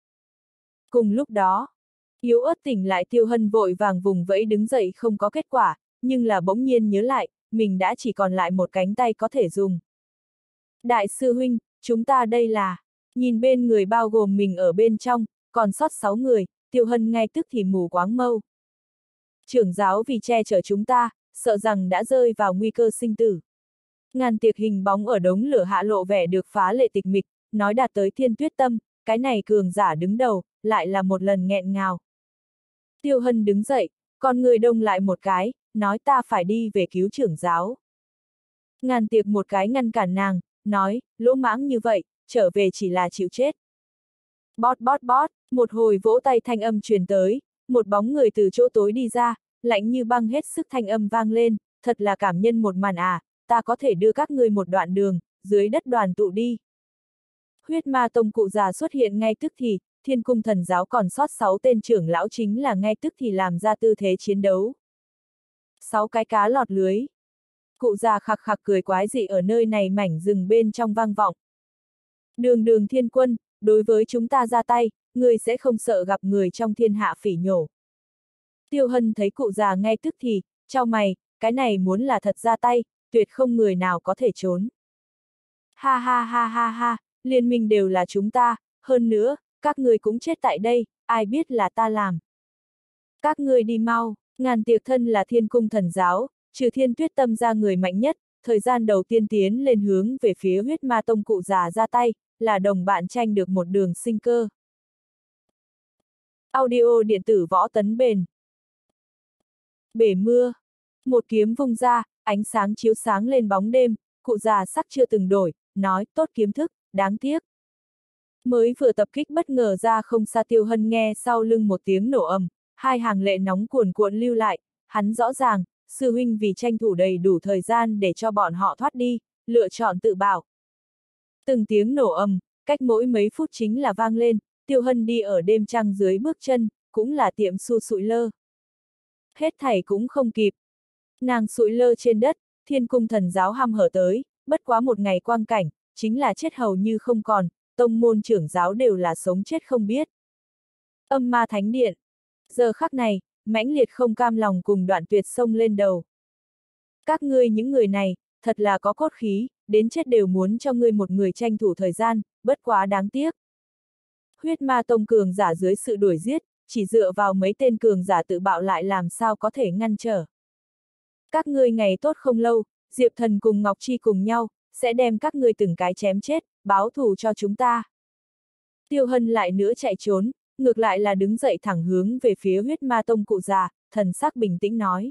Cùng lúc đó, yếu ớt tỉnh lại Tiêu Hân vội vàng vùng vẫy đứng dậy không có kết quả, nhưng là bỗng nhiên nhớ lại, mình đã chỉ còn lại một cánh tay có thể dùng. Đại sư huynh, chúng ta đây là, nhìn bên người bao gồm mình ở bên trong, còn sót sáu người, Tiêu Hân ngay tức thì mù quáng mâu. Trưởng giáo vì che chở chúng ta, sợ rằng đã rơi vào nguy cơ sinh tử. Ngàn tiệc hình bóng ở đống lửa hạ lộ vẻ được phá lệ tịch mịch, nói đạt tới Thiên Tuyết Tâm, cái này cường giả đứng đầu, lại là một lần nghẹn ngào. Tiêu Hân đứng dậy, con người đông lại một cái, nói ta phải đi về cứu trưởng giáo. Ngàn tiệc một cái ngăn cản nàng, nói, lỗ mãng như vậy, trở về chỉ là chịu chết. Bót bót bót, một hồi vỗ tay thanh âm truyền tới, một bóng người từ chỗ tối đi ra, lạnh như băng hết sức thanh âm vang lên, thật là cảm nhân một màn à, ta có thể đưa các ngươi một đoạn đường, dưới đất đoàn tụ đi. Huyết ma tông cụ già xuất hiện ngay tức thì, Thiên Cung Thần giáo còn sót sáu tên trưởng lão chính là ngay tức thì làm ra tư thế chiến đấu. Sáu cái cá lọt lưới. Cụ già khặc khặc cười quái dị ở nơi này mảnh rừng bên trong vang vọng. Đường đường thiên quân, đối với chúng ta ra tay, người sẽ không sợ gặp người trong thiên hạ phỉ nhổ. Tiêu Hân thấy cụ già ngay tức thì, chau mày, cái này muốn là thật ra tay, tuyệt không người nào có thể trốn. Ha ha ha ha ha, liên minh đều là chúng ta, hơn nữa, các ngươi cũng chết tại đây, ai biết là ta làm. Các ngươi đi mau, ngàn tiệc thân là Thiên Cung Thần giáo, trừ Thiên Tuyết Tâm ra người mạnh nhất, thời gian đầu tiên tiến lên hướng về phía huyết ma tông cụ già ra tay, là đồng bạn tranh được một đường sinh cơ. Audio điện tử võ tấn bền. Bể mưa. Một kiếm vung ra, ánh sáng chiếu sáng lên bóng đêm, cụ già sắc chưa từng đổi, nói, tốt kiếm thức, đáng tiếc. Mới vừa tập kích bất ngờ ra không xa Tiêu Hân nghe sau lưng một tiếng nổ ầm, hai hàng lệ nóng cuồn cuộn lưu lại, hắn rõ ràng, sư huynh vì tranh thủ đầy đủ thời gian để cho bọn họ thoát đi, lựa chọn tự bảo. Từng tiếng nổ ầm, cách mỗi mấy phút chính là vang lên, Tiêu Hân đi ở đêm trăng dưới bước chân, cũng là tiệm su sụi lơ. Hết thảy cũng không kịp. Nàng sụi lơ trên đất, Thiên Cung Thần giáo hăm hở tới, bất quá một ngày quang cảnh, chính là chết hầu như không còn, tông môn trưởng giáo đều là sống chết không biết. Âm Ma Thánh Điện. Giờ khắc này, mãnh liệt không cam lòng cùng Đoạn Tuyệt xông lên đầu. Các ngươi những người này, thật là có cốt khí, đến chết đều muốn cho ngươi một người tranh thủ thời gian, bất quá đáng tiếc. Huyết ma tông cường giả dưới sự đuổi giết, chỉ dựa vào mấy tên cường giả tự bạo lại làm sao có thể ngăn trở. Các ngươi ngày tốt không lâu, Diệp Thần cùng Ngọc Chi cùng nhau, sẽ đem các ngươi từng cái chém chết, báo thù cho chúng ta. Tiêu Hân lại nữa chạy trốn, ngược lại là đứng dậy thẳng hướng về phía huyết ma tông cụ già, thần sắc bình tĩnh nói.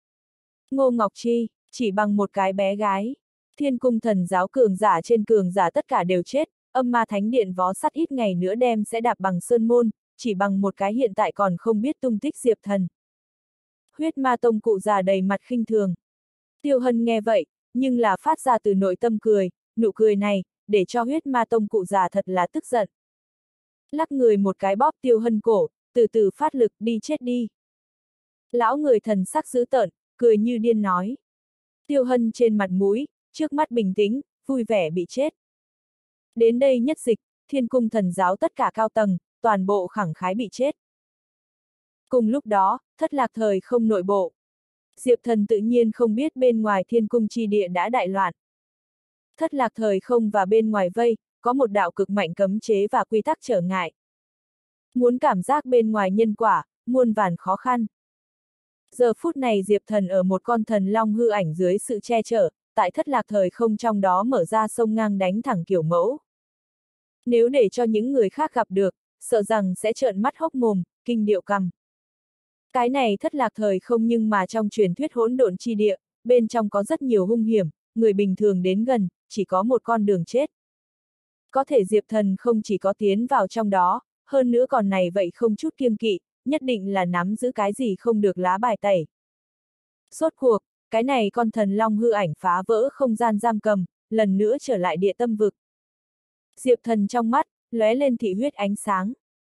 Ngô Ngọc Chi, chỉ bằng một cái bé gái, thiên cung thần giáo cường giả trên cường giả tất cả đều chết, âm ma thánh điện vó sắt ít ngày nữa đem sẽ đạp bằng sơn môn, chỉ bằng một cái hiện tại còn không biết tung tích Diệp Thần. Huyết ma tông cụ già đầy mặt khinh thường. Tiêu Hân nghe vậy, nhưng là phát ra từ nội tâm cười, nụ cười này, để cho huyết ma tông cụ già thật là tức giận. Lắc người một cái bóp Tiêu Hân cổ, từ từ phát lực đi chết đi. Lão người thần sắc dữ tợn, cười như điên nói. Tiêu Hân trên mặt mũi, trước mắt bình tĩnh, vui vẻ bị chết. Đến đây nhất dịch, thiên cung thần giáo tất cả cao tầng, toàn bộ khẳng khái bị chết. Cùng lúc đó, thất lạc thời không nội bộ. Diệp Thần tự nhiên không biết bên ngoài thiên cung chi địa đã đại loạn. Thất lạc thời không và bên ngoài vây, có một đạo cực mạnh cấm chế và quy tắc trở ngại. Muốn cảm giác bên ngoài nhân quả, muôn vàn khó khăn. Giờ phút này Diệp Thần ở một con thần long hư ảnh dưới sự che chở, tại thất lạc thời không trong đó mở ra sông ngang đánh thẳng kiểu mẫu. Nếu để cho những người khác gặp được, sợ rằng sẽ trợn mắt hốc mồm, kinh điệu cằm. Cái này thất lạc thời không nhưng mà trong truyền thuyết hỗn độn chi địa, bên trong có rất nhiều hung hiểm, người bình thường đến gần, chỉ có một con đường chết. Có thể Diệp Thần không chỉ có tiến vào trong đó, hơn nữa còn này vậy không chút kiêng kỵ, nhất định là nắm giữ cái gì không được lá bài tẩy. Rốt cuộc, cái này con thần long hư ảnh phá vỡ không gian giam cầm, lần nữa trở lại địa tâm vực. Diệp Thần trong mắt, lóe lên thị huyết ánh sáng.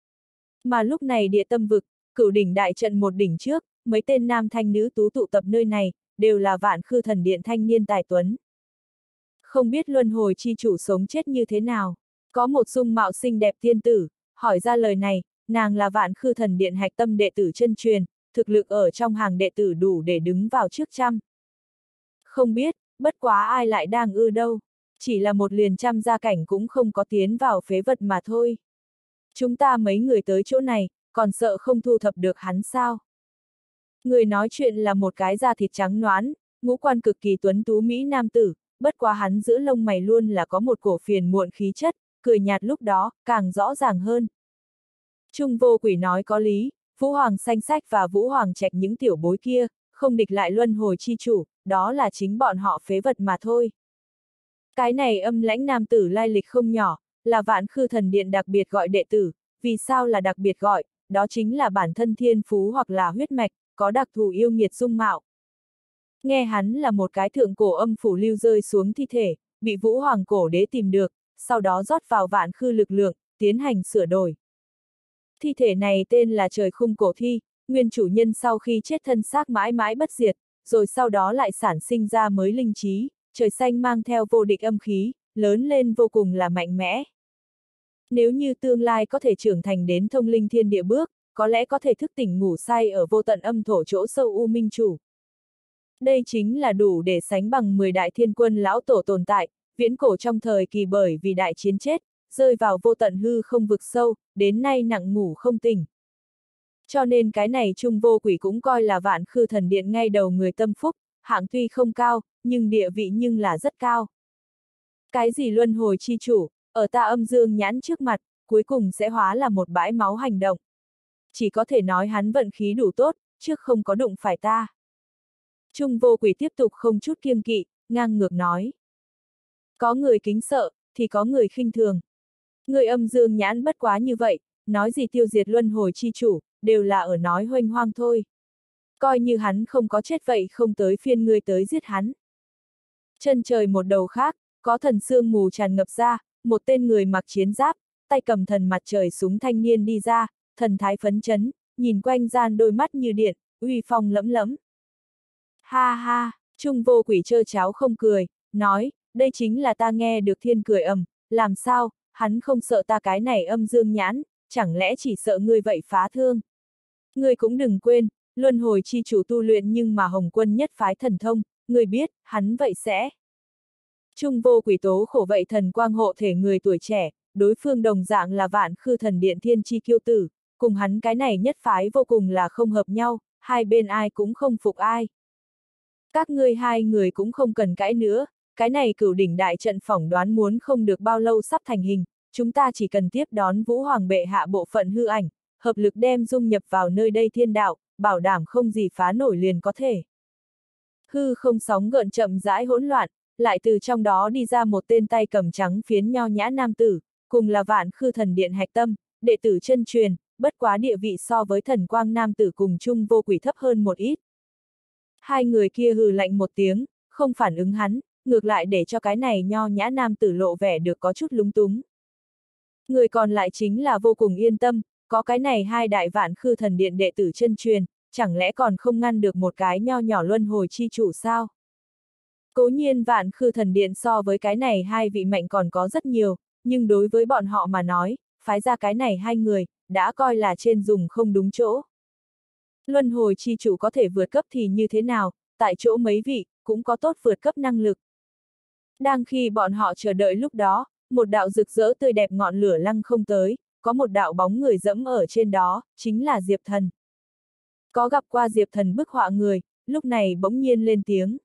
Mà lúc này địa tâm vực, cửu đỉnh đại trận một đỉnh trước, mấy tên nam thanh nữ tú tụ tập nơi này, đều là Vạn Khư Thần Điện thanh niên tài tuấn. Không biết luân hồi chi chủ sống chết như thế nào, có một dung mạo xinh đẹp tiên tử, hỏi ra lời này, nàng là Vạn Khư Thần Điện hạch tâm đệ tử chân truyền, thực lực ở trong hàng đệ tử đủ để đứng vào trước trăm. Không biết, bất quá ai lại đang ư đâu, chỉ là một liền trăm gia cảnh cũng không có tiến vào phế vật mà thôi. Chúng ta mấy người tới chỗ này, còn sợ không thu thập được hắn sao? Người nói chuyện là một cái da thịt trắng nõn, ngũ quan cực kỳ tuấn tú mỹ nam tử, bất quá hắn giữa lông mày luôn là có một cổ phiền muộn khí chất, cười nhạt lúc đó, càng rõ ràng hơn. Trung Vô Quỷ nói có lý, Vũ Hoàng Xanh Sách và Vũ Hoàng Trạch những tiểu bối kia, không địch lại luân hồi chi chủ, đó là chính bọn họ phế vật mà thôi. Cái này âm lãnh nam tử lai lịch không nhỏ, là Vạn Khư Thần Điện đặc biệt gọi đệ tử, vì sao là đặc biệt gọi, đó chính là bản thân thiên phú hoặc là huyết mạch, có đặc thù yêu nghiệt dung mạo. Nghe hắn là một cái thượng cổ âm phủ lưu rơi xuống thi thể, bị Vũ Hoàng cổ đế tìm được, sau đó rót vào Vạn Khư lực lượng, tiến hành sửa đổi. Thi thể này tên là Trời Khung Cổ Thi, nguyên chủ nhân sau khi chết thân xác mãi mãi bất diệt, rồi sau đó lại sản sinh ra mới linh trí, trời xanh mang theo vô địch âm khí, lớn lên vô cùng là mạnh mẽ. Nếu như tương lai có thể trưởng thành đến thông linh thiên địa bước, có lẽ có thể thức tỉnh ngủ say ở vô tận âm thổ chỗ sâu u minh chủ. Đây chính là đủ để sánh bằng mười đại thiên quân lão tổ tồn tại, viễn cổ trong thời kỳ bởi vì đại chiến chết, rơi vào vô tận hư không vực sâu, đến nay nặng ngủ không tỉnh. Cho nên cái này Trung Vô Quỷ cũng coi là Vạn Khư Thần Điện ngay đầu người tâm phúc, hạng tuy không cao, nhưng địa vị nhưng là rất cao. Cái gì luân hồi chi chủ, ở ta âm dương nhãn trước mặt, cuối cùng sẽ hóa là một bãi máu hành động. Chỉ có thể nói hắn vận khí đủ tốt, trước không có đụng phải ta. Trung Vô Quỷ tiếp tục không chút kiêng kỵ, ngang ngược nói. Có người kính sợ, thì có người khinh thường. Người âm dương nhãn bất quá như vậy, nói gì tiêu diệt luân hồi chi chủ, đều là ở nói huênh hoang thôi. Coi như hắn không có chết vậy không tới phiên ngươi tới giết hắn. Chân trời một đầu khác, có thần sương mù tràn ngập ra, một tên người mặc chiến giáp, tay cầm thần mặt trời súng thanh niên đi ra, thần thái phấn chấn, nhìn quanh gian đôi mắt như điện, uy phong lẫm lẫm. Ha ha, Trung Vô Quỷ trơ cháo không cười, nói, đây chính là ta nghe được thiên cười ầm, làm sao, hắn không sợ ta cái này âm dương nhãn, chẳng lẽ chỉ sợ ngươi vậy phá thương. Ngươi cũng đừng quên, luân hồi chi chủ tu luyện nhưng mà Hồng Quân nhất phái thần thông, ngươi biết, hắn vậy sẽ. Trung Vô Quỷ tố khổ vậy thần quang hộ thể người tuổi trẻ, đối phương đồng dạng là Vạn Khư Thần Điện thiên chi kiêu tử, cùng hắn cái này nhất phái vô cùng là không hợp nhau, hai bên ai cũng không phục ai. Các ngươi hai người cũng không cần cãi nữa, cái này cửu đỉnh đại trận phỏng đoán muốn không được bao lâu sắp thành hình, chúng ta chỉ cần tiếp đón Vũ Hoàng bệ hạ bộ phận hư ảnh, hợp lực đem dung nhập vào nơi đây thiên đạo, bảo đảm không gì phá nổi liền có thể. Hư không sóng gợn chậm rãi hỗn loạn, lại từ trong đó đi ra một tên tay cầm trắng phiến nho nhã nam tử, cùng là Vạn Khư Thần Điện hạch tâm, đệ tử chân truyền, bất quá địa vị so với Thần Quang nam tử cùng Chung Vô Quỷ thấp hơn một ít. Hai người kia hừ lạnh một tiếng, không phản ứng hắn, ngược lại để cho cái này nho nhã nam tử lộ vẻ được có chút lúng túng. Người còn lại chính là vô cùng yên tâm, có cái này hai đại Vạn Khư Thần Điện đệ tử chân truyền, chẳng lẽ còn không ngăn được một cái nho nhỏ luân hồi chi chủ sao? Cố nhiên Vạn Khư Thần Điện so với cái này hai vị mạnh còn có rất nhiều, nhưng đối với bọn họ mà nói, phái ra cái này hai người, đã coi là trên dùng không đúng chỗ. Luân hồi chi chủ có thể vượt cấp thì như thế nào, tại chỗ mấy vị, cũng có tốt vượt cấp năng lực. Đang khi bọn họ chờ đợi lúc đó, một đạo rực rỡ tươi đẹp ngọn lửa lăng không tới, có một đạo bóng người dẫm ở trên đó, chính là Diệp Thần. Có gặp qua Diệp Thần bức họa người, lúc này bỗng nhiên lên tiếng.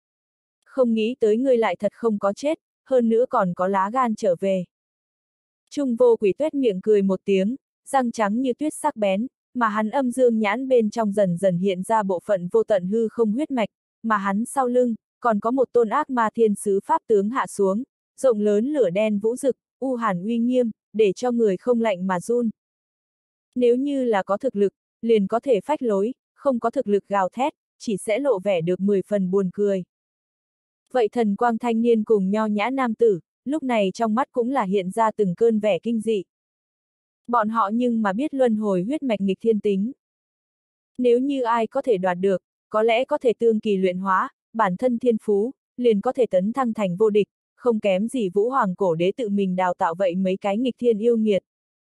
Không nghĩ tới ngươi lại thật không có chết, hơn nữa còn có lá gan trở về. Chung Vô Quỷ tuét miệng cười một tiếng, răng trắng như tuyết sắc bén, mà hắn âm dương nhãn bên trong dần dần hiện ra bộ phận vô tận hư không huyết mạch, mà hắn sau lưng, còn có một tôn ác ma thiên sứ pháp tướng hạ xuống, rộng lớn lửa đen vũ rực, u hàn uy nghiêm, để cho người không lạnh mà run. Nếu như là có thực lực, liền có thể phách lối, không có thực lực gào thét, chỉ sẽ lộ vẻ được mười phần buồn cười. Vậy Thần Quang thanh niên cùng nho nhã nam tử, lúc này trong mắt cũng là hiện ra từng cơn vẻ kinh dị. Bọn họ nhưng mà biết luân hồi huyết mạch nghịch thiên tính. Nếu như ai có thể đoạt được, có lẽ có thể tương kỳ luyện hóa, bản thân thiên phú, liền có thể tấn thăng thành vô địch, không kém gì Vũ Hoàng cổ đế tự mình đào tạo vậy mấy cái nghịch thiên yêu nghiệt.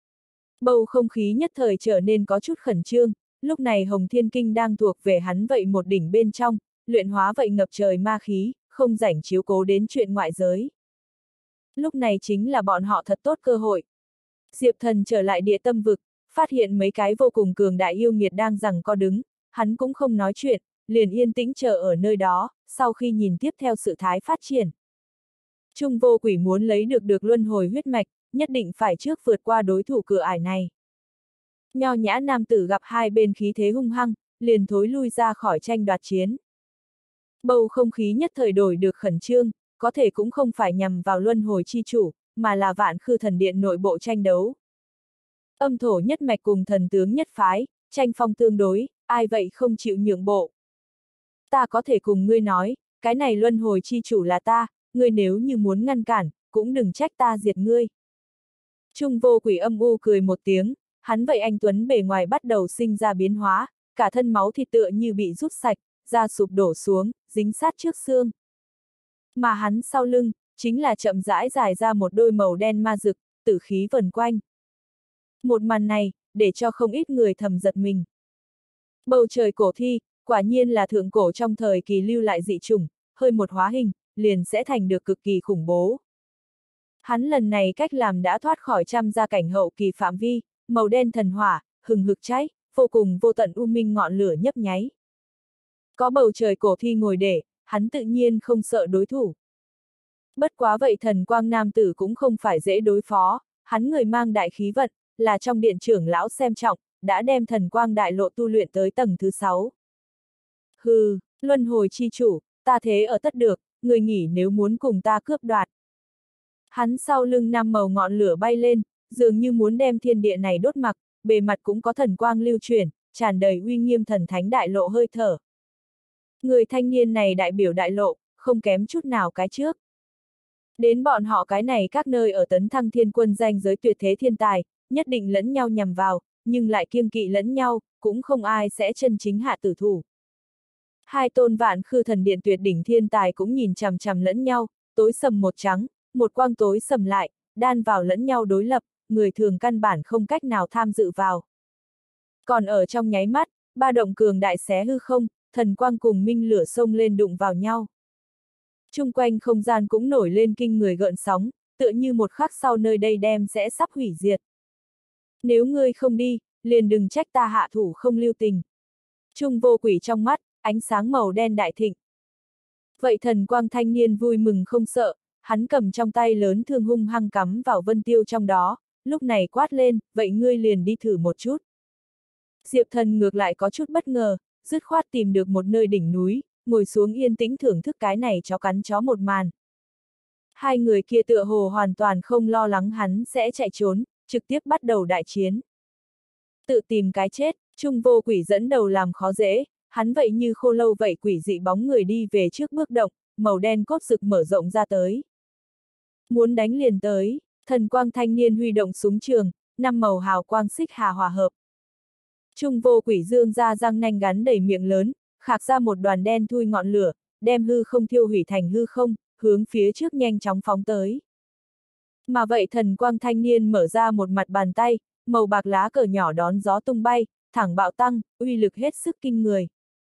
Bầu không khí nhất thời trở nên có chút khẩn trương, lúc này Hồng Thiên Kinh đang thuộc về hắn vậy một đỉnh bên trong, luyện hóa vậy ngập trời ma khí, không rảnh chiếu cố đến chuyện ngoại giới. Lúc này chính là bọn họ thật tốt cơ hội. Diệp Thần trở lại địa tâm vực, phát hiện mấy cái vô cùng cường đại yêu nghiệt đang giằng co đứng, hắn cũng không nói chuyện, liền yên tĩnh chờ ở nơi đó, sau khi nhìn tiếp theo sự thái phát triển. Chung Vô Quỷ muốn lấy được được luân hồi huyết mạch, nhất định phải trước vượt qua đối thủ cửa ải này. Nho nhã nam tử gặp hai bên khí thế hung hăng, liền thối lui ra khỏi tranh đoạt chiến. Bầu không khí nhất thời đổi được khẩn trương, có thể cũng không phải nhằm vào luân hồi chi chủ, mà là Vạn Khư Thần Điện nội bộ tranh đấu. Âm thổ nhất mạch cùng thần tướng nhất phái, tranh phong tương đối, ai vậy không chịu nhượng bộ. Ta có thể cùng ngươi nói, cái này luân hồi chi chủ là ta, ngươi nếu như muốn ngăn cản, cũng đừng trách ta diệt ngươi. Chung Vô Quỷ âm u cười một tiếng, hắn vậy anh tuấn bề ngoài bắt đầu sinh ra biến hóa, cả thân máu thịt tựa như bị rút sạch, da sụp đổ xuống, dính sát trước xương. Mà hắn sau lưng, chính là chậm rãi dài ra một đôi màu đen ma rực, tử khí vần quanh. Một màn này, để cho không ít người thầm giật mình. Bầu trời cổ thi, quả nhiên là thượng cổ trong thời kỳ lưu lại dị chủng, hơi một hóa hình, liền sẽ thành được cực kỳ khủng bố. Hắn lần này cách làm đã thoát khỏi trăm gia cảnh hậu kỳ phạm vi, màu đen thần hỏa, hừng hực cháy, vô cùng vô tận u minh ngọn lửa nhấp nháy. Có bầu trời cổ thi ngồi để, hắn tự nhiên không sợ đối thủ. Bất quá vậy Thần Quang nam tử cũng không phải dễ đối phó, hắn người mang đại khí vận, là trong điện trưởng lão xem trọng, đã đem Thần Quang đại lộ tu luyện tới tầng thứ sáu. Hừ, luân hồi chi chủ, ta thế ở tất được, người nghỉ nếu muốn cùng ta cướp đoạt. Hắn sau lưng năm màu ngọn lửa bay lên, dường như muốn đem thiên địa này đốt mặc, bề mặt cũng có thần quang lưu chuyển, tràn đầy uy nghiêm thần thánh đại lộ hơi thở. Người thanh niên này đại biểu đại lộ, không kém chút nào cái trước. Đến bọn họ cái này các nơi ở tấn thăng thiên quân danh giới tuyệt thế thiên tài, nhất định lẫn nhau nhằm vào, nhưng lại kiêng kỵ lẫn nhau, cũng không ai sẽ chân chính hạ tử thủ. Hai tôn Vạn Khư Thần Điện tuyệt đỉnh thiên tài cũng nhìn chằm chằm lẫn nhau, tối sầm một trắng, một quang tối sầm lại, đan vào lẫn nhau đối lập, người thường căn bản không cách nào tham dự vào. Còn ở trong nháy mắt, ba động cường đại xé hư không, thần quang cùng minh lửa xông lên đụng vào nhau. Chung quanh không gian cũng nổi lên kinh người gợn sóng, tựa như một khắc sau nơi đây đem sẽ sắp hủy diệt. Nếu ngươi không đi, liền đừng trách ta hạ thủ không lưu tình. Chung Vô Quỷ trong mắt, ánh sáng màu đen đại thịnh. Vậy Thần Quang thanh niên vui mừng không sợ, hắn cầm trong tay lớn thương hung hăng cắm vào vân tiêu trong đó, lúc này quát lên, vậy ngươi liền đi thử một chút. Diệp Thần ngược lại có chút bất ngờ, dứt khoát tìm được một nơi đỉnh núi, ngồi xuống yên tĩnh thưởng thức cái này chó cắn chó một màn. Hai người kia tựa hồ hoàn toàn không lo lắng hắn sẽ chạy trốn, trực tiếp bắt đầu đại chiến. Tự tìm cái chết, Trung Vô Quỷ dẫn đầu làm khó dễ, hắn vậy như khô lâu vậy quỷ dị bóng người đi về trước bước động, màu đen cốt rực mở rộng ra tới. Muốn đánh liền tới, thần quang thanh niên huy động súng trường, năm màu hào quang xích hà hòa hợp. Trung Vô Quỷ dương ra răng nanh gắn đầy miệng lớn, khạc ra một đoàn đen thui ngọn lửa, đem hư không thiêu hủy thành hư không, hướng phía trước nhanh chóng phóng tới. Mà vậy thần quang thanh niên mở ra một mặt bàn tay, màu bạc lá cờ nhỏ đón gió tung bay, thẳng bạo tăng, uy lực hết sức kinh người.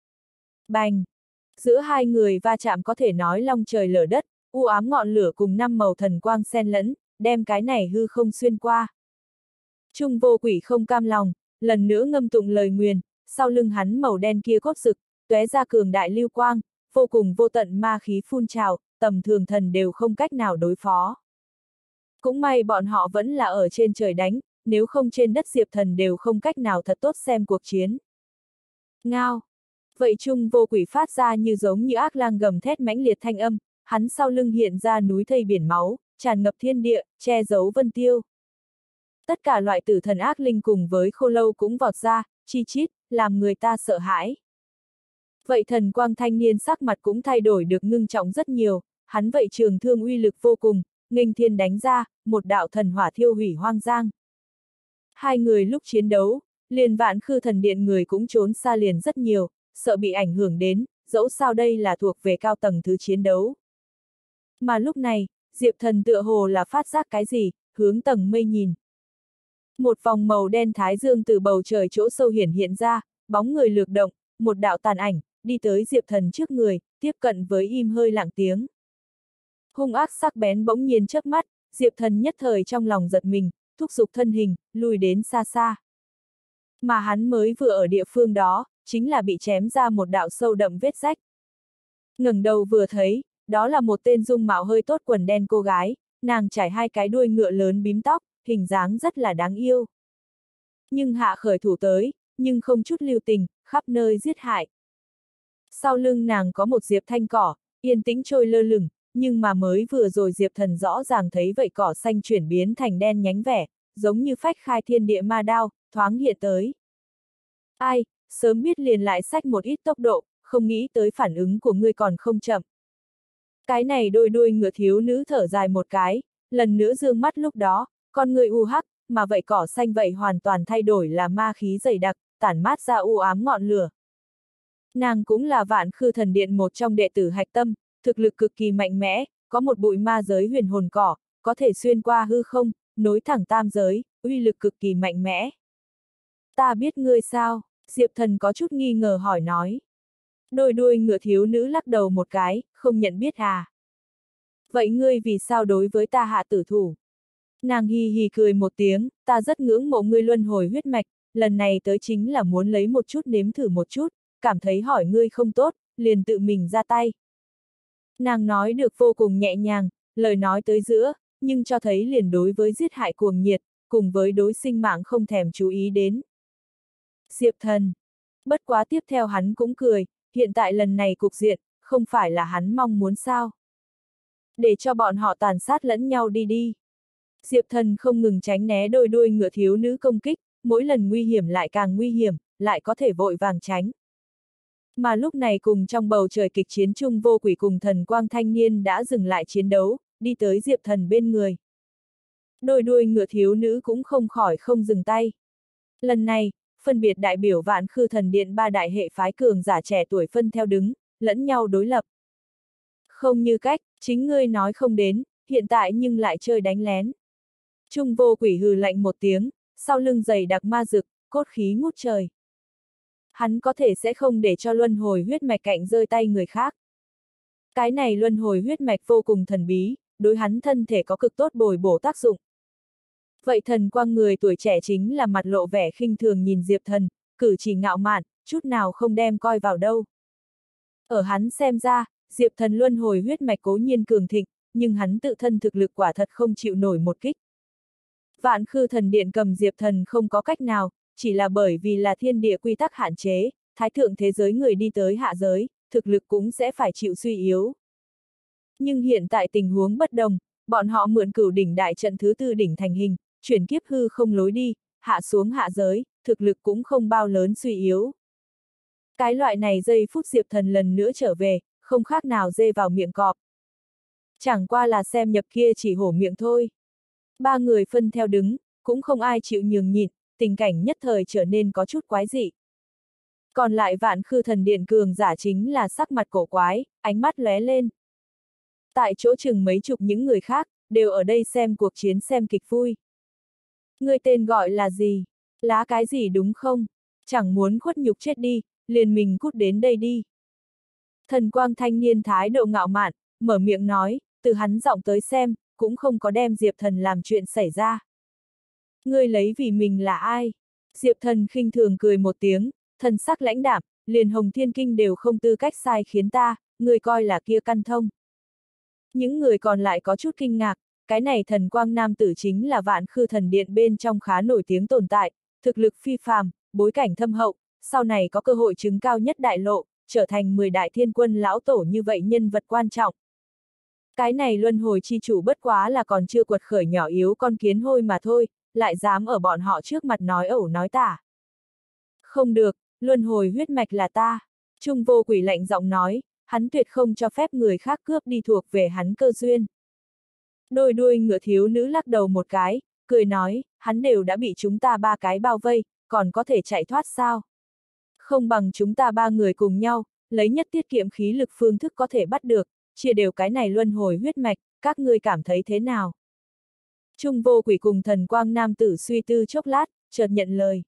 Bành! Giữa hai người va chạm có thể nói long trời lở đất, u ám ngọn lửa cùng năm màu thần quang xen lẫn, đem cái này hư không xuyên qua. Trung Vô Quỷ không cam lòng, lần nữa ngâm tụng lời nguyền, sau lưng hắn màu đen kia cốt rực, tóe ra cường đại lưu quang, vô cùng vô tận ma khí phun trào, tầm thường thần đều không cách nào đối phó. Cũng may bọn họ vẫn là ở trên trời đánh, nếu không trên đất Diệp Thần đều không cách nào thật tốt xem cuộc chiến. Ngao! Vậy Trung Vô Quỷ phát ra như giống như ác lang gầm thét mãnh liệt thanh âm, hắn sau lưng hiện ra núi thây biển máu, tràn ngập thiên địa, che giấu vân tiêu. Tất cả loại tử thần ác linh cùng với khô lâu cũng vọt ra, chi chít, làm người ta sợ hãi. Vậy thần quang thanh niên sắc mặt cũng thay đổi được ngưng trọng rất nhiều, hắn vậy trường thương uy lực vô cùng, nghênh thiên đánh ra, một đạo thần hỏa thiêu hủy hoang giang. Hai người lúc chiến đấu, liền Vạn Khư Thần Điện người cũng trốn xa liền rất nhiều, sợ bị ảnh hưởng đến, dẫu sao đây là thuộc về cao tầng thứ chiến đấu. Mà lúc này, Diệp Thần tựa hồ là phát giác cái gì, hướng tầng mây nhìn. Một vòng màu đen thái dương từ bầu trời chỗ sâu hiển hiện ra, bóng người lược động, một đạo tàn ảnh, đi tới Diệp Thần trước người, tiếp cận với im hơi lặng tiếng. Hung ác sắc bén bỗng nhiên chớp mắt, Diệp Thần nhất thời trong lòng giật mình, thúc giục thân hình, lùi đến xa xa. Mà hắn mới vừa ở địa phương đó, chính là bị chém ra một đạo sâu đậm vết rách. Ngẩng đầu vừa thấy, đó là một tên dung mạo hơi tốt quần đen cô gái, nàng trải hai cái đuôi ngựa lớn bím tóc, hình dáng rất là đáng yêu. Nhưng hạ khởi thủ tới, nhưng không chút lưu tình, khắp nơi giết hại. Sau lưng nàng có một diệp thanh cỏ, yên tĩnh trôi lơ lửng, nhưng mà mới vừa rồi Diệp Thần rõ ràng thấy vậy cỏ xanh chuyển biến thành đen nhánh vẻ, giống như phách khai thiên địa ma đao, thoáng hiện tới. Ai, sớm biết liền lại xách một ít tốc độ, không nghĩ tới phản ứng của ngươi còn không chậm. Cái này đôi đuôi ngựa thiếu nữ thở dài một cái, lần nữa dương mắt lúc đó, con người u hắc, mà vậy cỏ xanh vậy hoàn toàn thay đổi là ma khí dày đặc, tản mát ra u ám ngọn lửa. Nàng cũng là Vạn Khư Thần Điện một trong đệ tử hạch tâm, thực lực cực kỳ mạnh mẽ, có một bụi ma giới huyền hồn cỏ, có thể xuyên qua hư không, nối thẳng tam giới, uy lực cực kỳ mạnh mẽ. Ta biết ngươi sao? Diệp Thần có chút nghi ngờ hỏi nói. Đôi đuôi ngựa thiếu nữ lắc đầu một cái, không nhận biết à? Vậy ngươi vì sao đối với ta hạ tử thủ? Nàng hì hì cười một tiếng, ta rất ngưỡng mộ ngươi luân hồi huyết mạch, lần này tới chính là muốn lấy một chút nếm thử một chút, cảm thấy hỏi ngươi không tốt, liền tự mình ra tay. Nàng nói được vô cùng nhẹ nhàng, lời nói tới giữa, nhưng cho thấy liền đối với giết hại cuồng nhiệt, cùng với đối sinh mạng không thèm chú ý đến. Diệp Thần. Bất quá tiếp theo hắn cũng cười, hiện tại lần này cục diện, không phải là hắn mong muốn sao. Để cho bọn họ tàn sát lẫn nhau đi đi. Diệp Thần không ngừng tránh né đôi đuôi ngựa thiếu nữ công kích, mỗi lần nguy hiểm lại càng nguy hiểm, lại có thể vội vàng tránh. Mà lúc này cùng trong bầu trời kịch chiến Trung Vô Quỷ cùng thần quang thanh niên đã dừng lại chiến đấu, đi tới Diệp Thần bên người. Đôi đuôi ngựa thiếu nữ cũng không khỏi không dừng tay. Lần này, phân biệt đại biểu Vạn Khư Thần Điện ba đại hệ phái cường giả trẻ tuổi phân theo đứng, lẫn nhau đối lập. Không như cách, chính ngươi nói không đến, hiện tại nhưng lại chơi đánh lén. Trung Vô Quỷ hừ lạnh một tiếng, sau lưng dày đặc ma dực, cốt khí ngút trời. Hắn có thể sẽ không để cho luân hồi huyết mạch cạnh rơi tay người khác. Cái này luân hồi huyết mạch vô cùng thần bí, đối hắn thân thể có cực tốt bồi bổ tác dụng. Vậy thần quang người tuổi trẻ chính là mặt lộ vẻ khinh thường nhìn Diệp Thần, cử chỉ ngạo mạn, chút nào không đem coi vào đâu. Ở hắn xem ra, Diệp Thần luân hồi huyết mạch cố nhiên cường thịnh, nhưng hắn tự thân thực lực quả thật không chịu nổi một kích. Vạn Khư Thần Điện cầm Diệp Thần không có cách nào, chỉ là bởi vì là thiên địa quy tắc hạn chế, thái thượng thế giới người đi tới hạ giới, thực lực cũng sẽ phải chịu suy yếu. Nhưng hiện tại tình huống bất đồng, bọn họ mượn cửu đỉnh đại trận thứ tư đỉnh thành hình, chuyển kiếp hư không lối đi, hạ xuống hạ giới, thực lực cũng không bao lớn suy yếu. Cái loại này giây phút Diệp Thần lần nữa trở về, không khác nào dê vào miệng cọp. Chẳng qua là xem nhập kia chỉ hổ miệng thôi. Ba người phân theo đứng, cũng không ai chịu nhường nhịn, tình cảnh nhất thời trở nên có chút quái dị. Còn lại Vạn Khư Thần Điện cường giả chính là sắc mặt cổ quái, ánh mắt lóe lên. Tại chỗ chừng mấy chục những người khác, đều ở đây xem cuộc chiến xem kịch vui. Người tên gọi là gì? Lá cái gì đúng không? Chẳng muốn khuất nhục chết đi, liền mình cút đến đây đi. Thần quang thanh niên thái độ ngạo mạn, mở miệng nói, từ hắn giọng tới xem, cũng không có đem Diệp Thần làm chuyện xảy ra. Ngươi lấy vì mình là ai? Diệp Thần khinh thường cười một tiếng, thần sắc lãnh đạm, liền Hồng Thiên Kinh đều không tư cách sai khiến ta, ngươi coi là kia căn thông. Những người còn lại có chút kinh ngạc, cái này thần quang nam tử chính là Vạn Khư Thần Điện bên trong khá nổi tiếng tồn tại, thực lực phi phàm, bối cảnh thâm hậu, sau này có cơ hội chứng cao nhất đại lộ, trở thành mười đại thiên quân lão tổ như vậy nhân vật quan trọng. Cái này luân hồi chi chủ bất quá là còn chưa quật khởi nhỏ yếu con kiến hôi mà thôi, lại dám ở bọn họ trước mặt nói ẩu nói tả. Không được, luân hồi huyết mạch là ta. Trung vô quỷ lạnh giọng nói, hắn tuyệt không cho phép người khác cướp đi thuộc về hắn cơ duyên. Đôi đuôi ngựa thiếu nữ lắc đầu một cái, cười nói, hắn đều đã bị chúng ta ba cái bao vây, còn có thể chạy thoát sao? Không bằng chúng ta ba người cùng nhau, lấy nhất tiết kiệm khí lực phương thức có thể bắt được, chia đều cái này luân hồi huyết mạch, các ngươi cảm thấy thế nào? Trung vô quỷ cùng thần quang nam tử suy tư chốc lát, chợt nhận lời.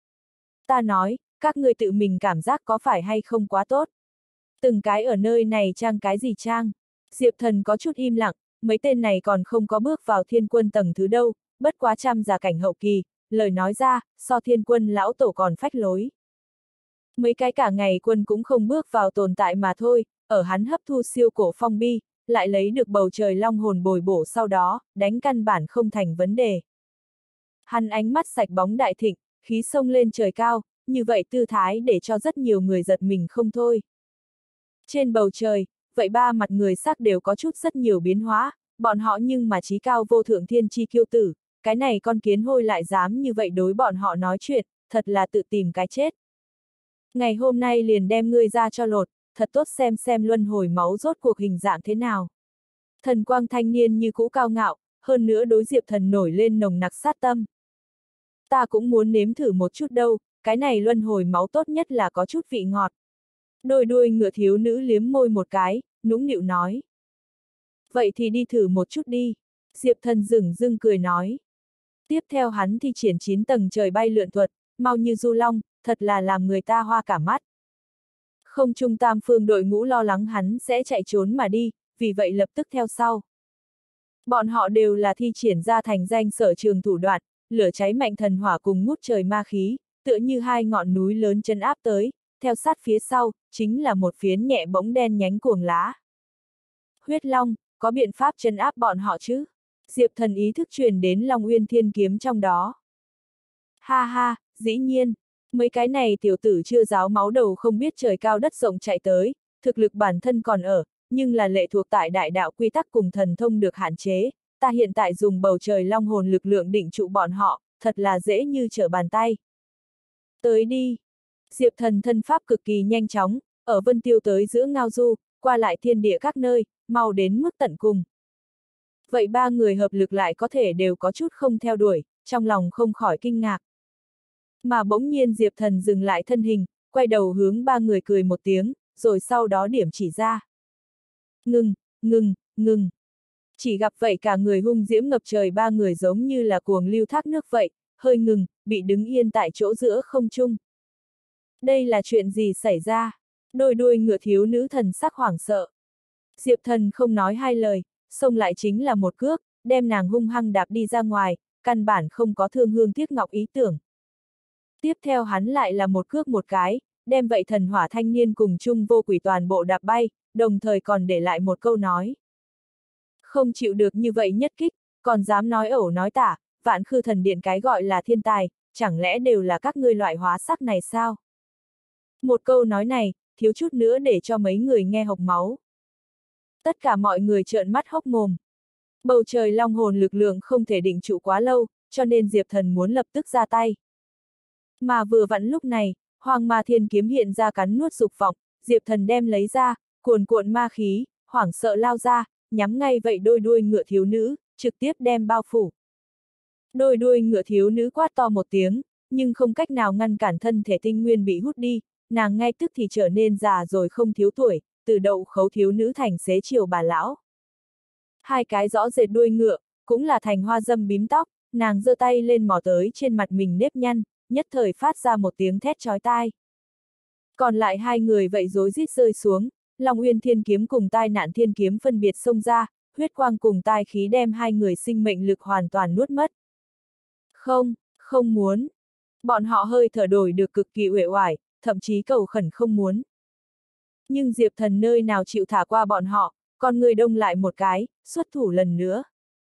Ta nói, các ngươi tự mình cảm giác có phải hay không quá tốt? Từng cái ở nơi này trang cái gì trang? Diệp Thần có chút im lặng, mấy tên này còn không có bước vào thiên quân tầng thứ đâu, bất quá trăm giả cảnh hậu kỳ, lời nói ra, so thiên quân lão tổ còn phách lối. Mấy cái cả ngày quân cũng không bước vào tồn tại mà thôi, ở hắn hấp thu siêu cổ phong bi, lại lấy được bầu trời long hồn bồi bổ sau đó, đánh căn bản không thành vấn đề. Hắn ánh mắt sạch bóng đại thịnh, khí sông lên trời cao, như vậy tư thái để cho rất nhiều người giật mình không thôi. Trên bầu trời, vậy ba mặt người sắc đều có chút rất nhiều biến hóa, bọn họ nhưng mà chí cao vô thượng thiên chi kiêu tử, cái này con kiến hôi lại dám như vậy đối bọn họ nói chuyện, thật là tự tìm cái chết. Ngày hôm nay liền đem ngươi ra cho lột, thật tốt xem xem luân hồi máu rốt cuộc hình dạng thế nào. Thần quang thanh niên như cũ cao ngạo, hơn nữa đối Diệp Thần nổi lên nồng nặc sát tâm. Ta cũng muốn nếm thử một chút đâu, cái này luân hồi máu tốt nhất là có chút vị ngọt. Đôi đuôi ngựa thiếu nữ liếm môi một cái, nũng nịu nói. Vậy thì đi thử một chút đi. Diệp Thần dửng dưng cười nói. Tiếp theo hắn thi triển chín tầng trời bay lượn thuật, mau như du long, thật là làm người ta hoa cả mắt. Không trung tam phương đội ngũ lo lắng hắn sẽ chạy trốn mà đi, vì vậy lập tức theo sau. Bọn họ đều là thi triển ra thành danh sở trường thủ đoạn, lửa cháy mạnh thần hỏa cùng ngút trời ma khí, tựa như hai ngọn núi lớn chân áp tới, theo sát phía sau, chính là một phiến nhẹ bóng đen nhánh cuồng lá. Huyết Long, có biện pháp chân áp bọn họ chứ? Diệp Thần ý thức truyền đến Long Uyên Thiên Kiếm trong đó. Ha ha, dĩ nhiên, mấy cái này tiểu tử chưa ráo máu đầu không biết trời cao đất rộng chạy tới, thực lực bản thân còn ở, nhưng là lệ thuộc tại đại đạo quy tắc cùng thần thông được hạn chế, ta hiện tại dùng bầu trời long hồn lực lượng định trụ bọn họ, thật là dễ như trở bàn tay. Tới đi! Diệp Thần thân pháp cực kỳ nhanh chóng, ở vân tiêu tới giữa ngao du, qua lại thiên địa các nơi, mau đến mức tận cùng. Vậy ba người hợp lực lại có thể đều có chút không theo đuổi, trong lòng không khỏi kinh ngạc. Mà bỗng nhiên Diệp Thần dừng lại thân hình, quay đầu hướng ba người cười một tiếng, rồi sau đó điểm chỉ ra. Ngừng, ngừng, ngừng. Chỉ gặp vậy cả người hung diễm ngập trời ba người giống như là cuồng lưu thác nước vậy, hơi ngừng, bị đứng yên tại chỗ giữa không trung. Đây là chuyện gì xảy ra? Đôi đuôi ngựa thiếu nữ thần sắc hoảng sợ. Diệp Thần không nói hai lời, xông lại chính là một cước, đem nàng hung hăng đạp đi ra ngoài, căn bản không có thương hương tiếc ngọc ý tưởng. Tiếp theo hắn lại là một cước một cái, đem vậy thần hỏa thanh niên cùng chung vô quỷ toàn bộ đạp bay, đồng thời còn để lại một câu nói. Không chịu được như vậy nhất kích, còn dám nói ẩu nói tả, Vạn Khư Thần Điện cái gọi là thiên tài, chẳng lẽ đều là các ngươi loại hóa sắc này sao? Một câu nói này, thiếu chút nữa để cho mấy người nghe hộc máu. Tất cả mọi người trợn mắt hốc mồm. Bầu trời long hồn lực lượng không thể định trụ quá lâu, cho nên Diệp Thần muốn lập tức ra tay. Mà vừa vặn lúc này, Hoàng Ma Thiên Kiếm hiện ra cắn nuốt dục vọng, Diệp Thần đem lấy ra, cuồn cuộn ma khí, hoảng sợ lao ra, nhắm ngay vậy đôi đuôi ngựa thiếu nữ, trực tiếp đem bao phủ. Đôi đuôi ngựa thiếu nữ quát to một tiếng, nhưng không cách nào ngăn cản thân thể tinh nguyên bị hút đi, nàng ngay tức thì trở nên già rồi không thiếu tuổi, từ đậu khấu thiếu nữ thành xế chiều bà lão. Hai cái rõ rệt đuôi ngựa, cũng là thành hoa dâm bím tóc, nàng giơ tay lên mò tới trên mặt mình nếp nhăn, nhất thời phát ra một tiếng thét chói tai. Còn lại hai người vậy rối rít rơi xuống, Long Uyên Thiên Kiếm cùng Tai Nạn Thiên Kiếm phân biệt xông ra, huyết quang cùng tai khí đem hai người sinh mệnh lực hoàn toàn nuốt mất. Không, không muốn. Bọn họ hơi thở đổi được cực kỳ uể oải, thậm chí cầu khẩn không muốn. Nhưng Diệp Thần nơi nào chịu thả qua bọn họ, con người đông lại một cái, xuất thủ lần nữa.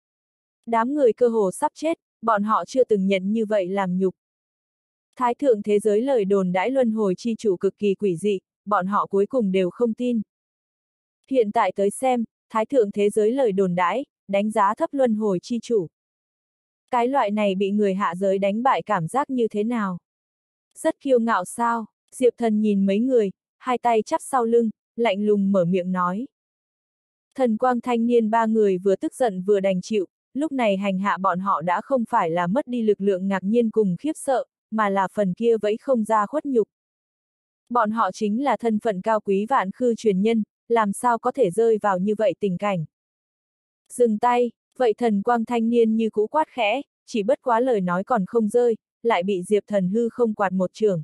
Đám người cơ hồ sắp chết, bọn họ chưa từng nhận như vậy làm nhục. Thái thượng thế giới lời đồn đãi luân hồi chi chủ cực kỳ quỷ dị, bọn họ cuối cùng đều không tin. Hiện tại tới xem, thái thượng thế giới lời đồn đãi, đánh giá thấp luân hồi chi chủ. Cái loại này bị người hạ giới đánh bại cảm giác như thế nào? Rất kiêu ngạo sao? Diệp Thần nhìn mấy người, hai tay chắp sau lưng, lạnh lùng mở miệng nói. Thần quang thanh niên ba người vừa tức giận vừa đành chịu, lúc này hành hạ bọn họ đã không phải là mất đi lực lượng ngạc nhiên cùng khiếp sợ, mà là phần kia vẫy không ra khuất nhục. Bọn họ chính là thân phận cao quý vạn khư truyền nhân, làm sao có thể rơi vào như vậy tình cảnh. Dừng tay, vậy thần quang thanh niên như cũ quát khẽ, chỉ bất quá lời nói còn không rơi, lại bị Diệp Thần hư không quạt một trường.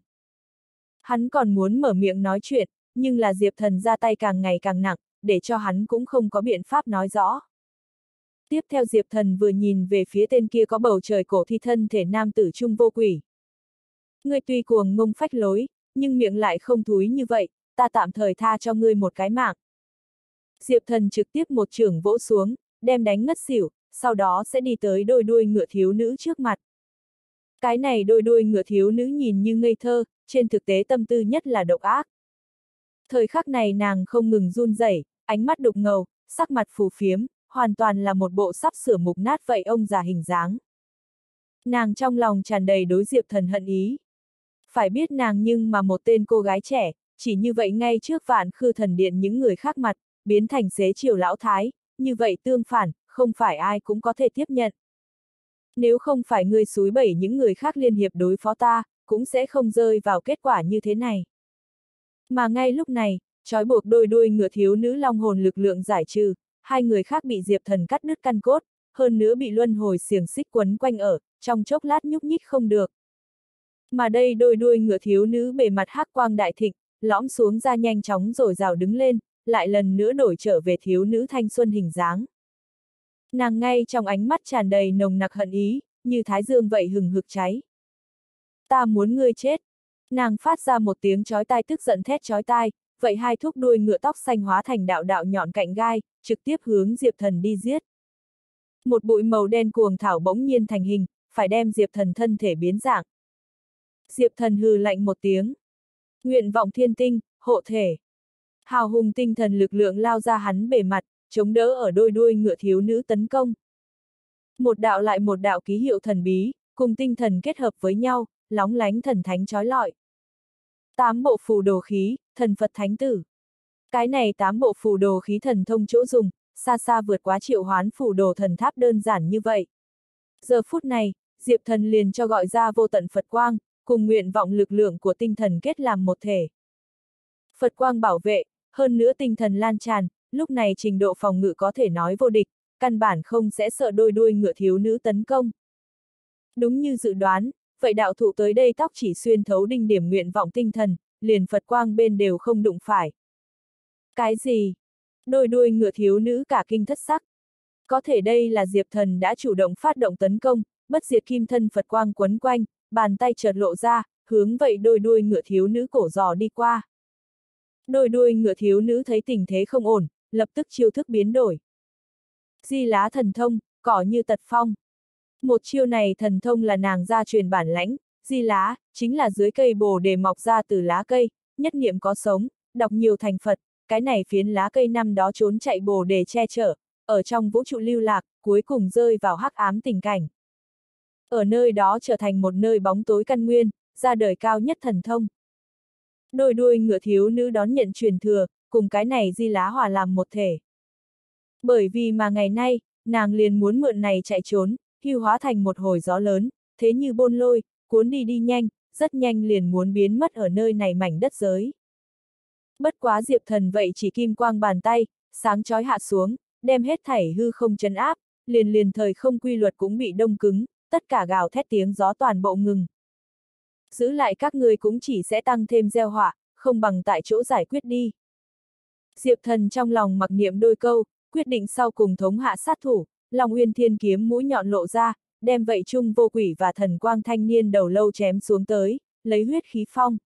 Hắn còn muốn mở miệng nói chuyện, nhưng là Diệp Thần ra tay càng ngày càng nặng, để cho hắn cũng không có biện pháp nói rõ. Tiếp theo Diệp Thần vừa nhìn về phía tên kia có bầu trời cổ thi thân thể nam tử trung vô quỷ. Ngươi tuy cuồng ngông phách lối, nhưng miệng lại không thúi như vậy, ta tạm thời tha cho ngươi một cái mạng. Diệp Thần trực tiếp một chưởng vỗ xuống, đem đánh ngất xỉu, sau đó sẽ đi tới đôi đuôi ngựa thiếu nữ trước mặt. Cái này đôi đuôi ngựa thiếu nữ nhìn như ngây thơ, trên thực tế tâm tư nhất là độc ác. Thời khắc này nàng không ngừng run rẩy, ánh mắt đục ngầu, sắc mặt phù phiếm, hoàn toàn là một bộ sắp sửa mục nát vậy ông già hình dáng. Nàng trong lòng tràn đầy đối Diệp Thần hận ý. Phải biết nàng nhưng mà một tên cô gái trẻ, chỉ như vậy ngay trước vạn khư thần điện những người khác mặt, biến thành xế chiều lão thái, như vậy tương phản, không phải ai cũng có thể tiếp nhận. Nếu không phải ngươi xúi bẩy những người khác liên hiệp đối phó ta, cũng sẽ không rơi vào kết quả như thế này. Mà ngay lúc này, trói buộc đôi đuôi ngựa thiếu nữ long hồn lực lượng giải trừ, hai người khác bị Diệp Thần cắt đứt căn cốt, hơn nữa bị luân hồi xiềng xích quấn quanh ở, trong chốc lát nhúc nhích không được. Mà đây đôi đuôi ngựa thiếu nữ bề mặt hắc quang đại thịnh, lõm xuống ra nhanh chóng rồi rào đứng lên, lại lần nữa đổi trở về thiếu nữ thanh xuân hình dáng. Nàng ngay trong ánh mắt tràn đầy nồng nặc hận ý, như thái dương vậy hừng hực cháy. Ta muốn ngươi chết. Nàng phát ra một tiếng chói tai tức giận thét chói tai, vậy hai thúc đuôi ngựa tóc xanh hóa thành đạo đạo nhọn cạnh gai, trực tiếp hướng Diệp Thần đi giết. Một bụi màu đen cuồng thảo bỗng nhiên thành hình, phải đem Diệp Thần thân thể biến dạng. Diệp Thần hừ lạnh một tiếng. Nguyện vọng thiên tinh, hộ thể. Hào hùng tinh thần lực lượng lao ra hắn bề mặt, chống đỡ ở đôi đuôi ngựa thiếu nữ tấn công. Một đạo lại một đạo ký hiệu thần bí, cùng tinh thần kết hợp với nhau, lóng lánh thần thánh chói lọi. Tám bộ phù đồ khí, thần Phật thánh tử. Cái này tám bộ phù đồ khí thần thông chỗ dùng, xa xa vượt quá triệu hoán phù đồ thần tháp đơn giản như vậy. Giờ phút này, Diệp Thần liền cho gọi ra vô tận Phật quang, cùng nguyện vọng lực lượng của tinh thần kết làm một thể. Phật quang bảo vệ, hơn nữa tinh thần lan tràn, lúc này trình độ phòng ngự có thể nói vô địch, căn bản không sẽ sợ đôi đuôi ngựa thiếu nữ tấn công. Đúng như dự đoán, vậy đạo thụ tới đây tóc chỉ xuyên thấu đinh điểm nguyện vọng tinh thần, liền Phật quang bên đều không đụng phải. Cái gì? Đôi đuôi ngựa thiếu nữ cả kinh thất sắc. Có thể đây là Diệp Thần đã chủ động phát động tấn công, bất diệt kim thân Phật quang quấn quanh, bàn tay chợt lộ ra, hướng vậy đôi đuôi ngựa thiếu nữ cổ giò đi qua. Đôi đuôi ngựa thiếu nữ thấy tình thế không ổn, lập tức chiêu thức biến đổi. Di lá thần thông, cỏ như tật phong. Một chiêu này thần thông là nàng gia truyền bản lãnh, Di lá, chính là dưới cây bồ đề mọc ra từ lá cây, nhất niệm có sống, đọc nhiều thành Phật, cái này phiến lá cây năm đó trốn chạy bồ đề che chở, ở trong vũ trụ lưu lạc, cuối cùng rơi vào hắc ám tình cảnh. Ở nơi đó trở thành một nơi bóng tối căn nguyên, ra đời cao nhất thần thông. Đôi đuôi ngựa thiếu nữ đón nhận truyền thừa, cùng cái này di lá hòa làm một thể. Bởi vì mà ngày nay, nàng liền muốn mượn này chạy trốn, hưu hóa thành một hồi gió lớn, thế như bôn lôi, cuốn đi đi nhanh, rất nhanh liền muốn biến mất ở nơi này mảnh đất giới. Bất quá Diệp Thần vậy chỉ kim quang bàn tay, sáng chói hạ xuống, đem hết thảy hư không trấn áp, liền liền thời không quy luật cũng bị đông cứng, tất cả gào thét tiếng gió toàn bộ ngừng. Giữ lại các ngươi cũng chỉ sẽ tăng thêm gieo họa, không bằng tại chỗ giải quyết đi. Diệp Thần trong lòng mặc niệm đôi câu, quyết định sau cùng thống hạ sát thủ, Long Uyên Thiên kiếm mũi nhọn lộ ra, đem vậy chung vô quỷ và thần quang thanh niên đầu lâu chém xuống tới, lấy huyết khí phong.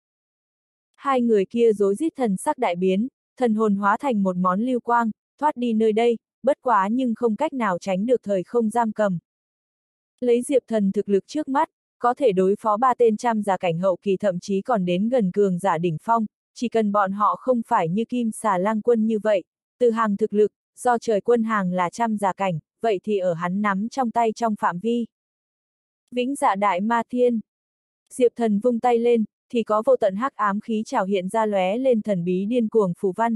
Hai người kia rối rít thần sắc đại biến, thần hồn hóa thành một món lưu quang, thoát đi nơi đây, bất quá nhưng không cách nào tránh được thời không giam cầm. Lấy Diệp Thần thực lực trước mắt, có thể đối phó ba tên trăm giả cảnh hậu kỳ thậm chí còn đến gần cường giả đỉnh phong, chỉ cần bọn họ không phải như Kim Xà Lang Quân như vậy, từ hàng thực lực, do trời quân hàng là trăm giả cảnh, vậy thì ở hắn nắm trong tay trong phạm vi. Vĩnh Dạ Đại Ma Thiên. Diệp Thần vung tay lên, thì có vô tận hắc ám khí trào hiện ra lóe lên thần bí điên cuồng phù văn.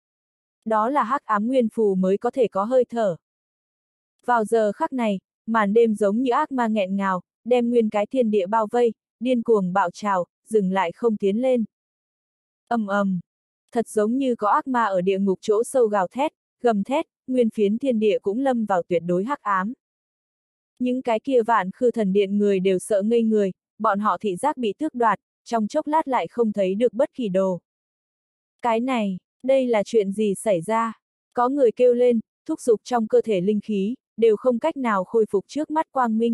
Đó là hắc ám nguyên phù mới có thể có hơi thở. Vào giờ khắc này, màn đêm giống như ác ma nghẹn ngào, đem nguyên cái thiên địa bao vây, điên cuồng bạo trào, dừng lại không tiến lên. Ầm ầm, thật giống như có ác ma ở địa ngục chỗ sâu gào thét, gầm thét, nguyên phiến thiên địa cũng lâm vào tuyệt đối hắc ám. Những cái kia vạn khư thần điện người đều sợ ngây người, bọn họ thị giác bị tước đoạt, trong chốc lát lại không thấy được bất kỳ đồ. Cái này, đây là chuyện gì xảy ra? Có người kêu lên, thúc giục trong cơ thể linh khí, đều không cách nào khôi phục trước mắt quang minh.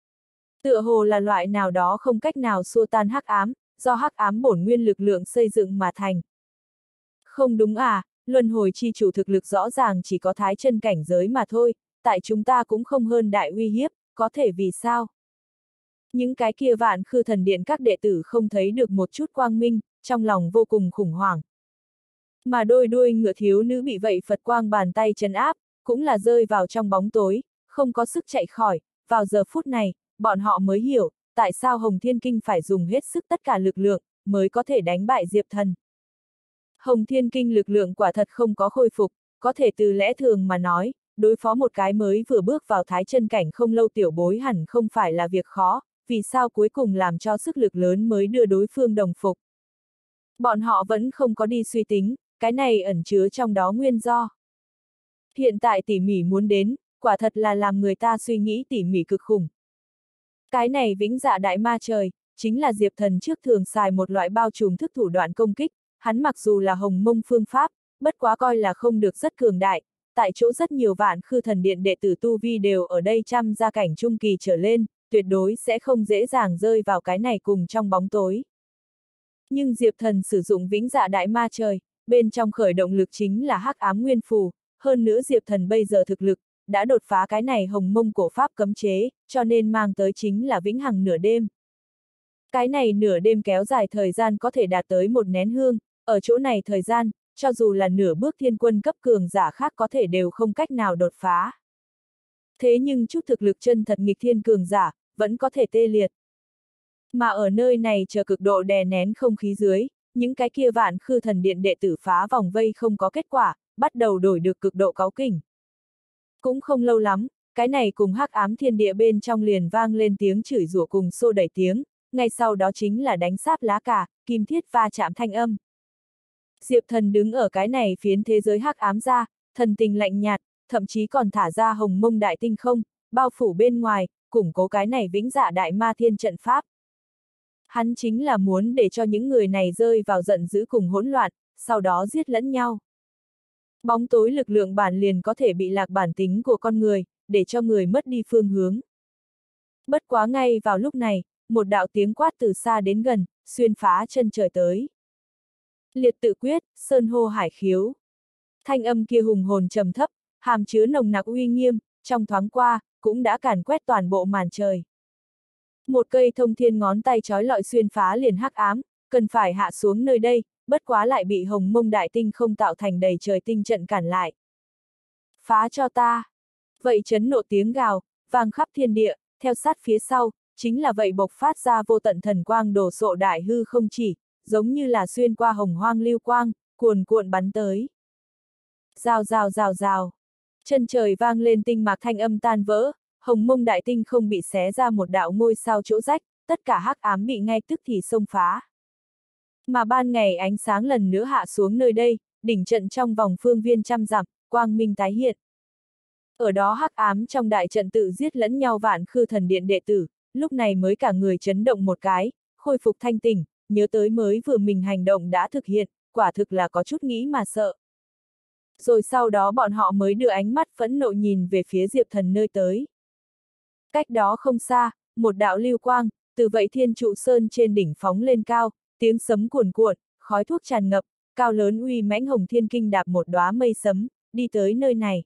Tựa hồ là loại nào đó không cách nào xua tan hắc ám, do hắc ám bổn nguyên lực lượng xây dựng mà thành. Không đúng à, luân hồi chi chủ thực lực rõ ràng chỉ có thái chân cảnh giới mà thôi, tại chúng ta cũng không hơn đại uy hiếp, có thể vì sao? Những cái kia vạn khư thần điện các đệ tử không thấy được một chút quang minh, trong lòng vô cùng khủng hoảng. Mà đôi đuôi ngựa thiếu nữ bị vậy Phật quang bàn tay trấn áp, cũng là rơi vào trong bóng tối, không có sức chạy khỏi, vào giờ phút này, bọn họ mới hiểu, tại sao Hồng Thiên Kinh phải dùng hết sức tất cả lực lượng, mới có thể đánh bại Diệp Thần. Hồng Thiên Kinh lực lượng quả thật không có khôi phục, có thể từ lẽ thường mà nói, đối phó một cái mới vừa bước vào thái chân cảnh không lâu tiểu bối hẳn không phải là việc khó, vì sao cuối cùng làm cho sức lực lớn mới đưa đối phương đồng phục. Bọn họ vẫn không có đi suy tính, cái này ẩn chứa trong đó nguyên do. Hiện tại tỉ mỉ muốn đến, quả thật là làm người ta suy nghĩ tỉ mỉ cực khủng. Cái này vĩnh dạ đại ma trời, chính là Diệp Thần trước thường xài một loại bao trùm thức thủ đoạn công kích, hắn mặc dù là hồng mông phương pháp, bất quá coi là không được rất cường đại, tại chỗ rất nhiều vạn khư thần điện đệ tử tu vi đều ở đây trăm gia cảnh trung kỳ trở lên, tuyệt đối sẽ không dễ dàng rơi vào cái này cùng trong bóng tối. Nhưng Diệp Thần sử dụng vĩnh dạ đại ma trời, bên trong khởi động lực chính là hắc ám nguyên phù, hơn nữa Diệp Thần bây giờ thực lực, đã đột phá cái này hồng mông cổ pháp cấm chế, cho nên mang tới chính là vĩnh hằng nửa đêm. Cái này nửa đêm kéo dài thời gian có thể đạt tới một nén hương, ở chỗ này thời gian, cho dù là nửa bước thiên quân cấp cường giả khác có thể đều không cách nào đột phá. Thế nhưng chút thực lực chân thật nghịch thiên cường giả, vẫn có thể tê liệt. Mà ở nơi này chờ cực độ đè nén không khí dưới, những cái kia vạn khư thần điện đệ tử phá vòng vây không có kết quả, bắt đầu đổi được cực độ cáu kỉnh. Cũng không lâu lắm, cái này cùng hắc ám thiên địa bên trong liền vang lên tiếng chửi rủa cùng xô đẩy tiếng, ngay sau đó chính là đánh sáp lá cà, kim thiết va chạm thanh âm. Diệp Thần đứng ở cái này phiến thế giới hắc ám ra, thần tình lạnh nhạt, thậm chí còn thả ra hồng mông đại tinh không, bao phủ bên ngoài, củng cố cái này vĩnh dạ đại ma thiên trận pháp. Hắn chính là muốn để cho những người này rơi vào giận dữ cùng hỗn loạn, sau đó giết lẫn nhau. Bóng tối lực lượng bản liền có thể bị lạc bản tính của con người, để cho người mất đi phương hướng. Bất quá ngay vào lúc này, một đạo tiếng quát từ xa đến gần, xuyên phá chân trời tới. Liệt tự quyết, sơn hô hải khiếu. Thanh âm kia hùng hồn trầm thấp, hàm chứa nồng nặc uy nghiêm, trong thoáng qua, cũng đã càn quét toàn bộ màn trời. Một cây thông thiên ngón tay trói lọi xuyên phá liền hắc ám, cần phải hạ xuống nơi đây, bất quá lại bị hồng mông đại tinh không tạo thành đầy trời tinh trận cản lại. Phá cho ta! Vậy chấn nộ tiếng gào, vang khắp thiên địa, theo sát phía sau, chính là vậy bộc phát ra vô tận thần quang đổ sộ đại hư không chỉ, giống như là xuyên qua hồng hoang lưu quang, cuồn cuộn bắn tới. Rào rào rào rào. Chân trời vang lên tinh mạc thanh âm tan vỡ, hồng mông đại tinh không bị xé ra một đạo ngôi sao chỗ rách, tất cả hắc ám bị ngay tức thì xông phá. Mà ban ngày ánh sáng lần nữa hạ xuống nơi đây, đỉnh trận trong vòng phương viên trăm dặm, quang minh tái hiện. Ở đó hắc ám trong đại trận tự giết lẫn nhau vạn khư thần điện đệ tử, lúc này mới cả người chấn động một cái, khôi phục thanh tỉnh, nhớ tới mới vừa mình hành động đã thực hiện, quả thực là có chút nghĩ mà sợ. Rồi sau đó bọn họ mới đưa ánh mắt phẫn nộ nhìn về phía Diệp Thần nơi tới. Cách đó không xa, một đạo lưu quang, từ vậy thiên trụ sơn trên đỉnh phóng lên cao, tiếng sấm cuồn cuộn, khói thuốc tràn ngập, cao lớn uy mãnh hồng thiên kinh đạp một đóa mây sấm, đi tới nơi này.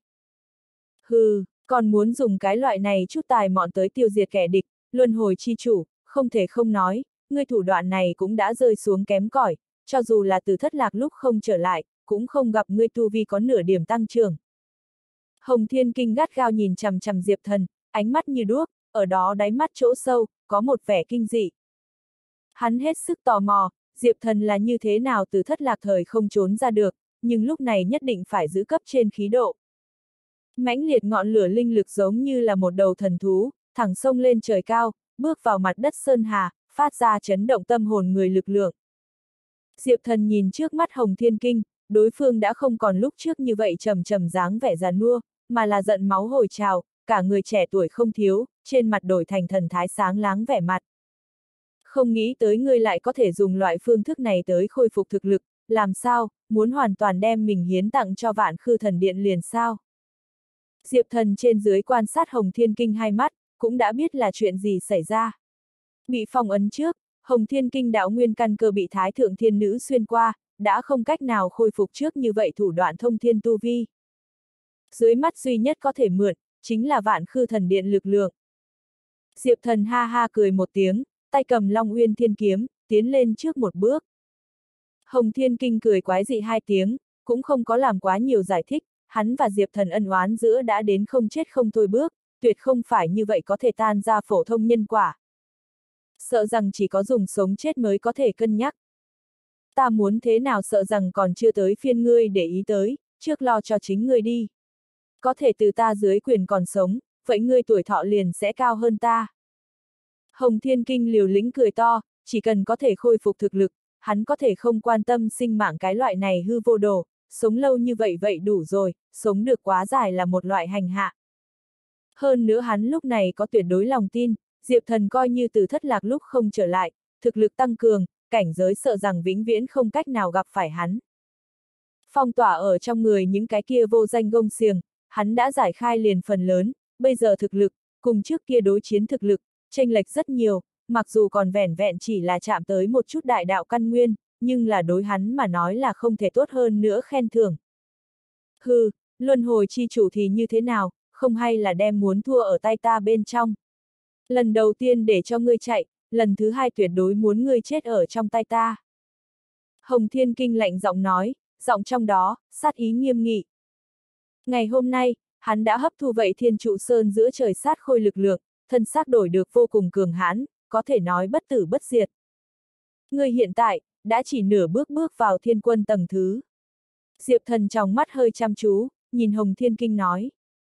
Hừ, còn muốn dùng cái loại này chút tài mọn tới tiêu diệt kẻ địch, luân hồi chi chủ, không thể không nói, ngươi thủ đoạn này cũng đã rơi xuống kém cỏi, cho dù là từ thất lạc lúc không trở lại, cũng không gặp ngươi tu vi có nửa điểm tăng trưởng. Hồng Thiên Kinh gắt gao nhìn chằm chằm Diệp Thần, ánh mắt như đuốc, ở đó đáy mắt chỗ sâu, có một vẻ kinh dị. Hắn hết sức tò mò, Diệp Thần là như thế nào từ thất lạc thời không trốn ra được, nhưng lúc này nhất định phải giữ cấp trên khí độ. Mãnh liệt ngọn lửa linh lực giống như là một đầu thần thú, thẳng sông lên trời cao, bước vào mặt đất sơn hà, phát ra chấn động tâm hồn người lực lượng. Diệp Thần nhìn trước mắt Hồng Thiên Kinh, đối phương đã không còn lúc trước như vậy trầm trầm dáng vẻ già nua, mà là giận máu hồi trào, cả người trẻ tuổi không thiếu, trên mặt đổi thành thần thái sáng láng vẻ mặt. Không nghĩ tới ngươi lại có thể dùng loại phương thức này tới khôi phục thực lực, làm sao, muốn hoàn toàn đem mình hiến tặng cho vạn khư thần điện liền sao? Diệp Thần trên dưới quan sát Hồng Thiên Kinh hai mắt, cũng đã biết là chuyện gì xảy ra. Bị phong ấn trước, Hồng Thiên Kinh đạo nguyên căn cơ bị Thái Thượng Thiên Nữ xuyên qua, đã không cách nào khôi phục trước như vậy thủ đoạn thông thiên tu vi. Dưới mắt duy nhất có thể mượn, chính là vạn khư thần điện lực lượng. Diệp Thần ha ha cười một tiếng, tay cầm Long Uyên Thiên Kiếm, tiến lên trước một bước. Hồng Thiên Kinh cười quái dị hai tiếng, cũng không có làm quá nhiều giải thích, hắn và Diệp Thần ân oán giữa đã đến không chết không thôi bước, tuyệt không phải như vậy có thể tan ra phổ thông nhân quả. Sợ rằng chỉ có dùng sống chết mới có thể cân nhắc. Ta muốn thế nào sợ rằng còn chưa tới phiên ngươi để ý tới, trước lo cho chính ngươi đi. Có thể từ ta dưới quyền còn sống, vậy ngươi tuổi thọ liền sẽ cao hơn ta. Hồng Thiên Kinh liều lĩnh cười to, chỉ cần có thể khôi phục thực lực, hắn có thể không quan tâm sinh mạng cái loại này hư vô đồ, sống lâu như vậy vậy đủ rồi, sống được quá dài là một loại hành hạ. Hơn nữa hắn lúc này có tuyệt đối lòng tin, Diệp Thần coi như từ thất lạc lúc không trở lại, thực lực tăng cường, cảnh giới sợ rằng vĩnh viễn không cách nào gặp phải hắn. Phong tỏa ở trong người những cái kia vô danh gông xiềng, hắn đã giải khai liền phần lớn, bây giờ thực lực, cùng trước kia đối chiến thực lực, chênh lệch rất nhiều, mặc dù còn vẻn vẹn chỉ là chạm tới một chút đại đạo căn nguyên, nhưng là đối hắn mà nói là không thể tốt hơn nữa khen thưởng. Hừ, luân hồi chi chủ thì như thế nào, không hay là đem muốn thua ở tay ta bên trong. Lần đầu tiên để cho ngươi chạy, lần thứ hai tuyệt đối muốn ngươi chết ở trong tay ta. Hồng Thiên Kinh lạnh giọng nói, giọng trong đó, sát ý nghiêm nghị. Ngày hôm nay, hắn đã hấp thu vậy thiên trụ sơn giữa trời sát khôi lực lượng, thân xác đổi được vô cùng cường hãn, có thể nói bất tử bất diệt. Ngươi hiện tại, đã chỉ nửa bước bước vào thiên quân tầng thứ. Diệp Thần trong mắt hơi chăm chú, nhìn Hồng Thiên Kinh nói.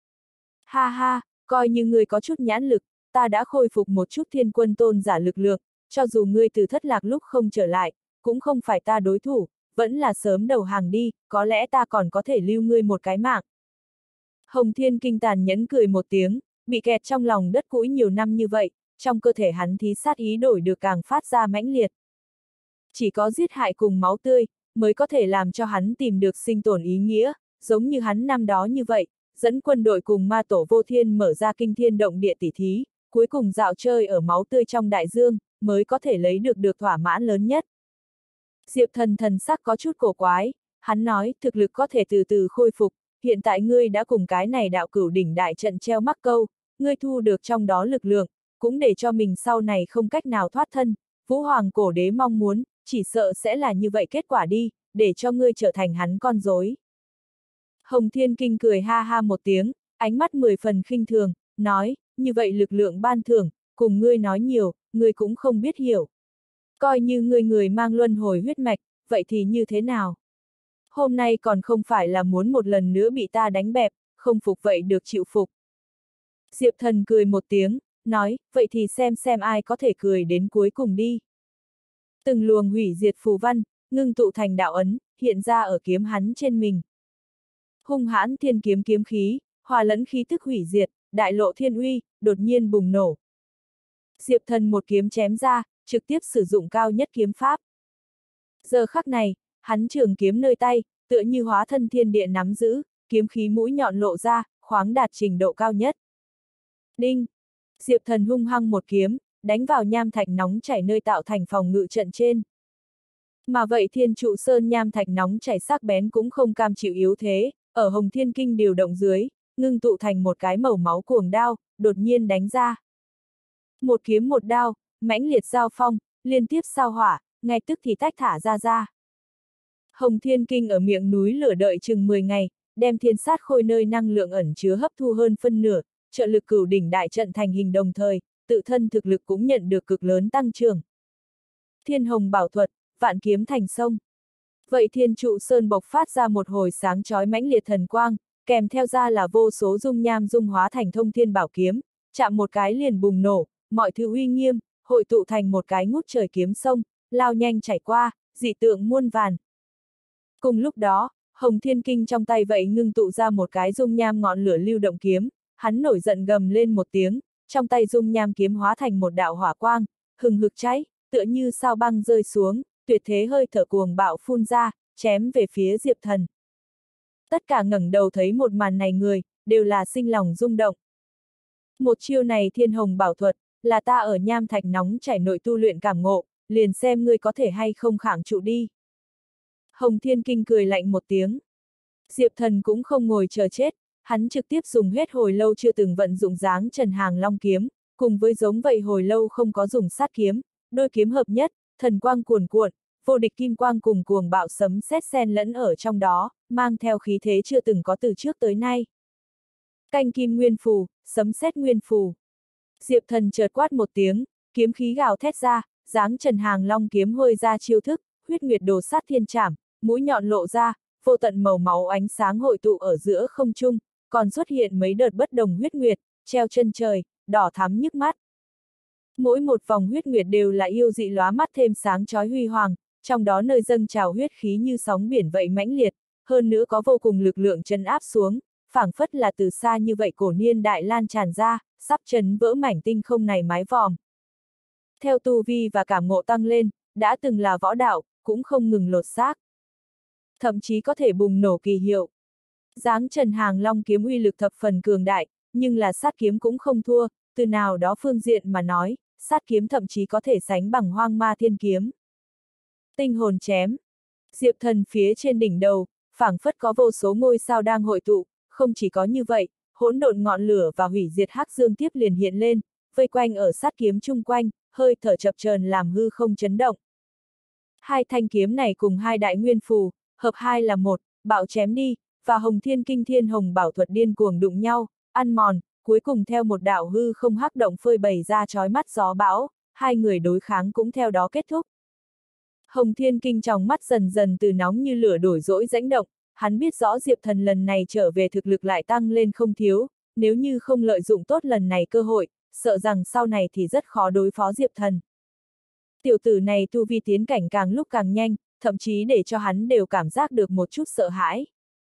Ha ha, coi như ngươi có chút nhãn lực, ta đã khôi phục một chút thiên quân tôn giả lực lượng, cho dù ngươi từ thất lạc lúc không trở lại, cũng không phải ta đối thủ, vẫn là sớm đầu hàng đi, có lẽ ta còn có thể lưu ngươi một cái mạng. Hồng Thiên Kinh tàn nhẫn cười một tiếng, bị kẹt trong lòng đất cũi nhiều năm như vậy, trong cơ thể hắn thí sát ý đổi được càng phát ra mãnh liệt. Chỉ có giết hại cùng máu tươi, mới có thể làm cho hắn tìm được sinh tồn ý nghĩa, giống như hắn năm đó như vậy, dẫn quân đội cùng ma tổ vô thiên mở ra kinh thiên động địa tỷ thí, cuối cùng dạo chơi ở máu tươi trong đại dương, mới có thể lấy được được thỏa mãn lớn nhất. Diệp Thần thần sắc có chút cổ quái, hắn nói thực lực có thể từ từ khôi phục, hiện tại ngươi đã cùng cái này đạo cửu đỉnh đại trận treo mắc câu, ngươi thu được trong đó lực lượng, cũng để cho mình sau này không cách nào thoát thân, Vũ Hoàng cổ đế mong muốn, chỉ sợ sẽ là như vậy kết quả đi, để cho ngươi trở thành hắn con rối. Hồng Thiên Kinh cười ha ha một tiếng, ánh mắt mười phần khinh thường, nói, như vậy lực lượng ban thưởng, cùng ngươi nói nhiều, ngươi cũng không biết hiểu. Coi như ngươi người mang luân hồi huyết mạch, vậy thì như thế nào? Hôm nay còn không phải là muốn một lần nữa bị ta đánh bẹp, không phục vậy được chịu phục. Diệp Thần cười một tiếng, nói, vậy thì xem xem ai có thể cười đến cuối cùng đi. Từng luồng hủy diệt phù văn, ngưng tụ thành đạo ấn, hiện ra ở kiếm hắn trên mình. Hung hãn thiên kiếm kiếm khí, hòa lẫn khí tức hủy diệt, đại lộ thiên uy, đột nhiên bùng nổ. Diệp Thần một kiếm chém ra, trực tiếp sử dụng cao nhất kiếm pháp. Giờ khắc này, hắn trường kiếm nơi tay, tựa như hóa thân thiên địa nắm giữ, kiếm khí mũi nhọn lộ ra, khoáng đạt trình độ cao nhất. Đinh! Diệp Thần hung hăng một kiếm, đánh vào nham thạch nóng chảy nơi tạo thành phòng ngự trận trên. Mà vậy Thiên Trụ Sơn nham thạch nóng chảy sắc bén cũng không cam chịu yếu thế, ở Hồng Thiên Kinh điều động dưới, ngưng tụ thành một cái màu máu cuồng đao, đột nhiên đánh ra. Một kiếm một đao, mãnh liệt giao phong, liên tiếp sao hỏa, ngay tức thì tách thả ra ra. Hồng Thiên Kinh ở miệng núi lửa đợi chừng mười ngày, đem thiên sát khôi nơi năng lượng ẩn chứa hấp thu hơn phân nửa, trợ lực cửu đỉnh đại trận thành hình đồng thời, tự thân thực lực cũng nhận được cực lớn tăng trưởng. Thiên Hồng Bảo Thuật, vạn kiếm thành sông. Vậy Thiên Trụ Sơn bộc phát ra một hồi sáng chói mãnh liệt thần quang, kèm theo ra là vô số dung nham dung hóa thành thông thiên bảo kiếm, chạm một cái liền bùng nổ, mọi thứ uy nghiêm, hội tụ thành một cái ngút trời kiếm sông, lao nhanh chảy qua, dị tượng muôn vàn. Cùng lúc đó, Hồng Thiên Kinh trong tay vậy ngưng tụ ra một cái dung nham ngọn lửa lưu động kiếm, hắn nổi giận gầm lên một tiếng, trong tay dung nham kiếm hóa thành một đạo hỏa quang, hừng hực cháy, tựa như sao băng rơi xuống, tuyệt thế hơi thở cuồng bạo phun ra, chém về phía Diệp Thần. Tất cả ngẩng đầu thấy một màn này người, đều là sinh lòng rung động. Một chiêu này Thiên Hồng Bảo Thuật, là ta ở nham thạch nóng chảy nội tu luyện cảm ngộ, liền xem ngươi có thể hay không kháng trụ đi. Hồng Thiên Kinh cười lạnh một tiếng. Diệp Thần cũng không ngồi chờ chết, hắn trực tiếp dùng hết hồi lâu chưa từng vận dụng dáng Trần Hàng Long kiếm, cùng với giống vậy hồi lâu không có dùng sát kiếm, đôi kiếm hợp nhất, thần quang cuồn cuộn, vô địch kim quang cùng cuồng bạo sấm sét xen lẫn ở trong đó, mang theo khí thế chưa từng có từ trước tới nay. Canh kim nguyên phù, sấm sét nguyên phù. Diệp Thần chợt quát một tiếng, kiếm khí gào thét ra, dáng Trần Hàng Long kiếm hơi ra chiêu thức, huyết nguyệt đồ sát thiên trảm, mũi nhọn lộ ra, vô tận màu máu ánh sáng hội tụ ở giữa không trung, còn xuất hiện mấy đợt bất đồng huyết nguyệt, treo chân trời, đỏ thắm nhức mắt. Mỗi một vòng huyết nguyệt đều là yêu dị lóa mắt thêm sáng chói huy hoàng, trong đó nơi dâng trào huyết khí như sóng biển vậy mãnh liệt, hơn nữa có vô cùng lực lượng chân áp xuống, phảng phất là từ xa như vậy cổ niên đại lan tràn ra, sắp chấn vỡ mảnh tinh không này mái vòm. Theo tu vi và cảm ngộ tăng lên, đã từng là võ đạo, cũng không ngừng lột xác. Thậm chí có thể bùng nổ kỳ hiệu. Dáng Trần Hàng Long kiếm uy lực thập phần cường đại, nhưng là sát kiếm cũng không thua, từ nào đó phương diện mà nói, sát kiếm thậm chí có thể sánh bằng Hoang Ma Thiên Kiếm. Tinh hồn chém. Diệp Thần phía trên đỉnh đầu, phảng phất có vô số ngôi sao đang hội tụ, không chỉ có như vậy, hỗn độn ngọn lửa và hủy diệt hắc dương tiếp liền hiện lên, vây quanh ở sát kiếm chung quanh, hơi thở chập chờn làm hư không chấn động. Hai thanh kiếm này cùng hai đại nguyên phù, hợp hai là một, bạo chém đi, và Hồng Thiên Kinh Thiên Hồng Bảo Thuật điên cuồng đụng nhau, ăn mòn, cuối cùng theo một đạo hư không hắc động phơi bày ra chói mắt gió bão, hai người đối kháng cũng theo đó kết thúc. Hồng Thiên Kinh trong mắt dần dần từ nóng như lửa đổi dỗi rãnh động, hắn biết rõ Diệp Thần lần này trở về thực lực lại tăng lên không thiếu, nếu như không lợi dụng tốt lần này cơ hội, sợ rằng sau này thì rất khó đối phó Diệp Thần. Tiểu tử này tu vi tiến cảnh càng lúc càng nhanh, thậm chí để cho hắn đều cảm giác được một chút sợ hãi.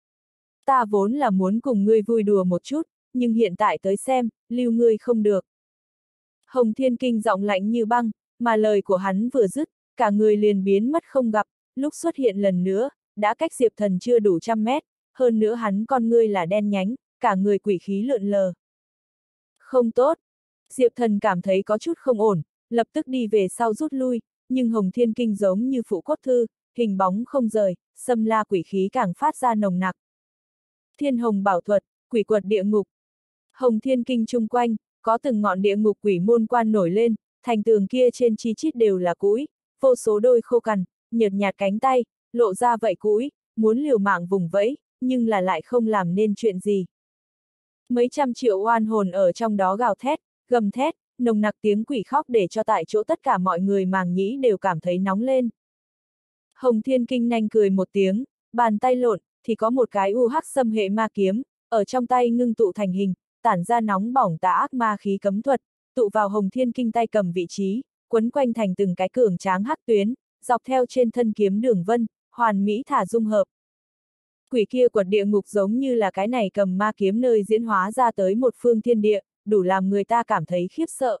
Ta vốn là muốn cùng ngươi vui đùa một chút, nhưng hiện tại tới xem, lưu ngươi không được. Hồng Thiên Kinh giọng lạnh như băng, mà lời của hắn vừa dứt, cả người liền biến mất không gặp, lúc xuất hiện lần nữa, đã cách Diệp Thần chưa đủ trăm mét, hơn nữa hắn con ngươi là đen nhánh, cả người quỷ khí lượn lờ. Không tốt. Diệp Thần cảm thấy có chút không ổn, lập tức đi về sau rút lui, nhưng Hồng Thiên Kinh giống như phụ cốt thư, hình bóng không rời, xâm la quỷ khí càng phát ra nồng nặc. Thiên Hồng Bảo Thuật, quỷ quật địa ngục. Hồng Thiên Kinh chung quanh, có từng ngọn địa ngục quỷ môn quan nổi lên, thành tường kia trên chi chít đều là cũi, vô số đôi khô cằn, nhợt nhạt cánh tay, lộ ra vậy cũi, muốn liều mạng vùng vẫy, nhưng là lại không làm nên chuyện gì. Mấy trăm triệu oan hồn ở trong đó gào thét, gầm thét, nồng nặc tiếng quỷ khóc để cho tại chỗ tất cả mọi người màng nhĩ đều cảm thấy nóng lên. Hồng Thiên Kinh nanh cười một tiếng, bàn tay lộn, thì có một cái u hắc xâm hệ ma kiếm, ở trong tay ngưng tụ thành hình, tản ra nóng bỏng tà ác ma khí cấm thuật, tụ vào Hồng Thiên Kinh tay cầm vị trí, quấn quanh thành từng cái cường tráng hắc tuyến, dọc theo trên thân kiếm đường vân, hoàn mỹ thả dung hợp. Quỷ kia quật địa ngục giống như là cái này cầm ma kiếm nơi diễn hóa ra tới một phương thiên địa, đủ làm người ta cảm thấy khiếp sợ.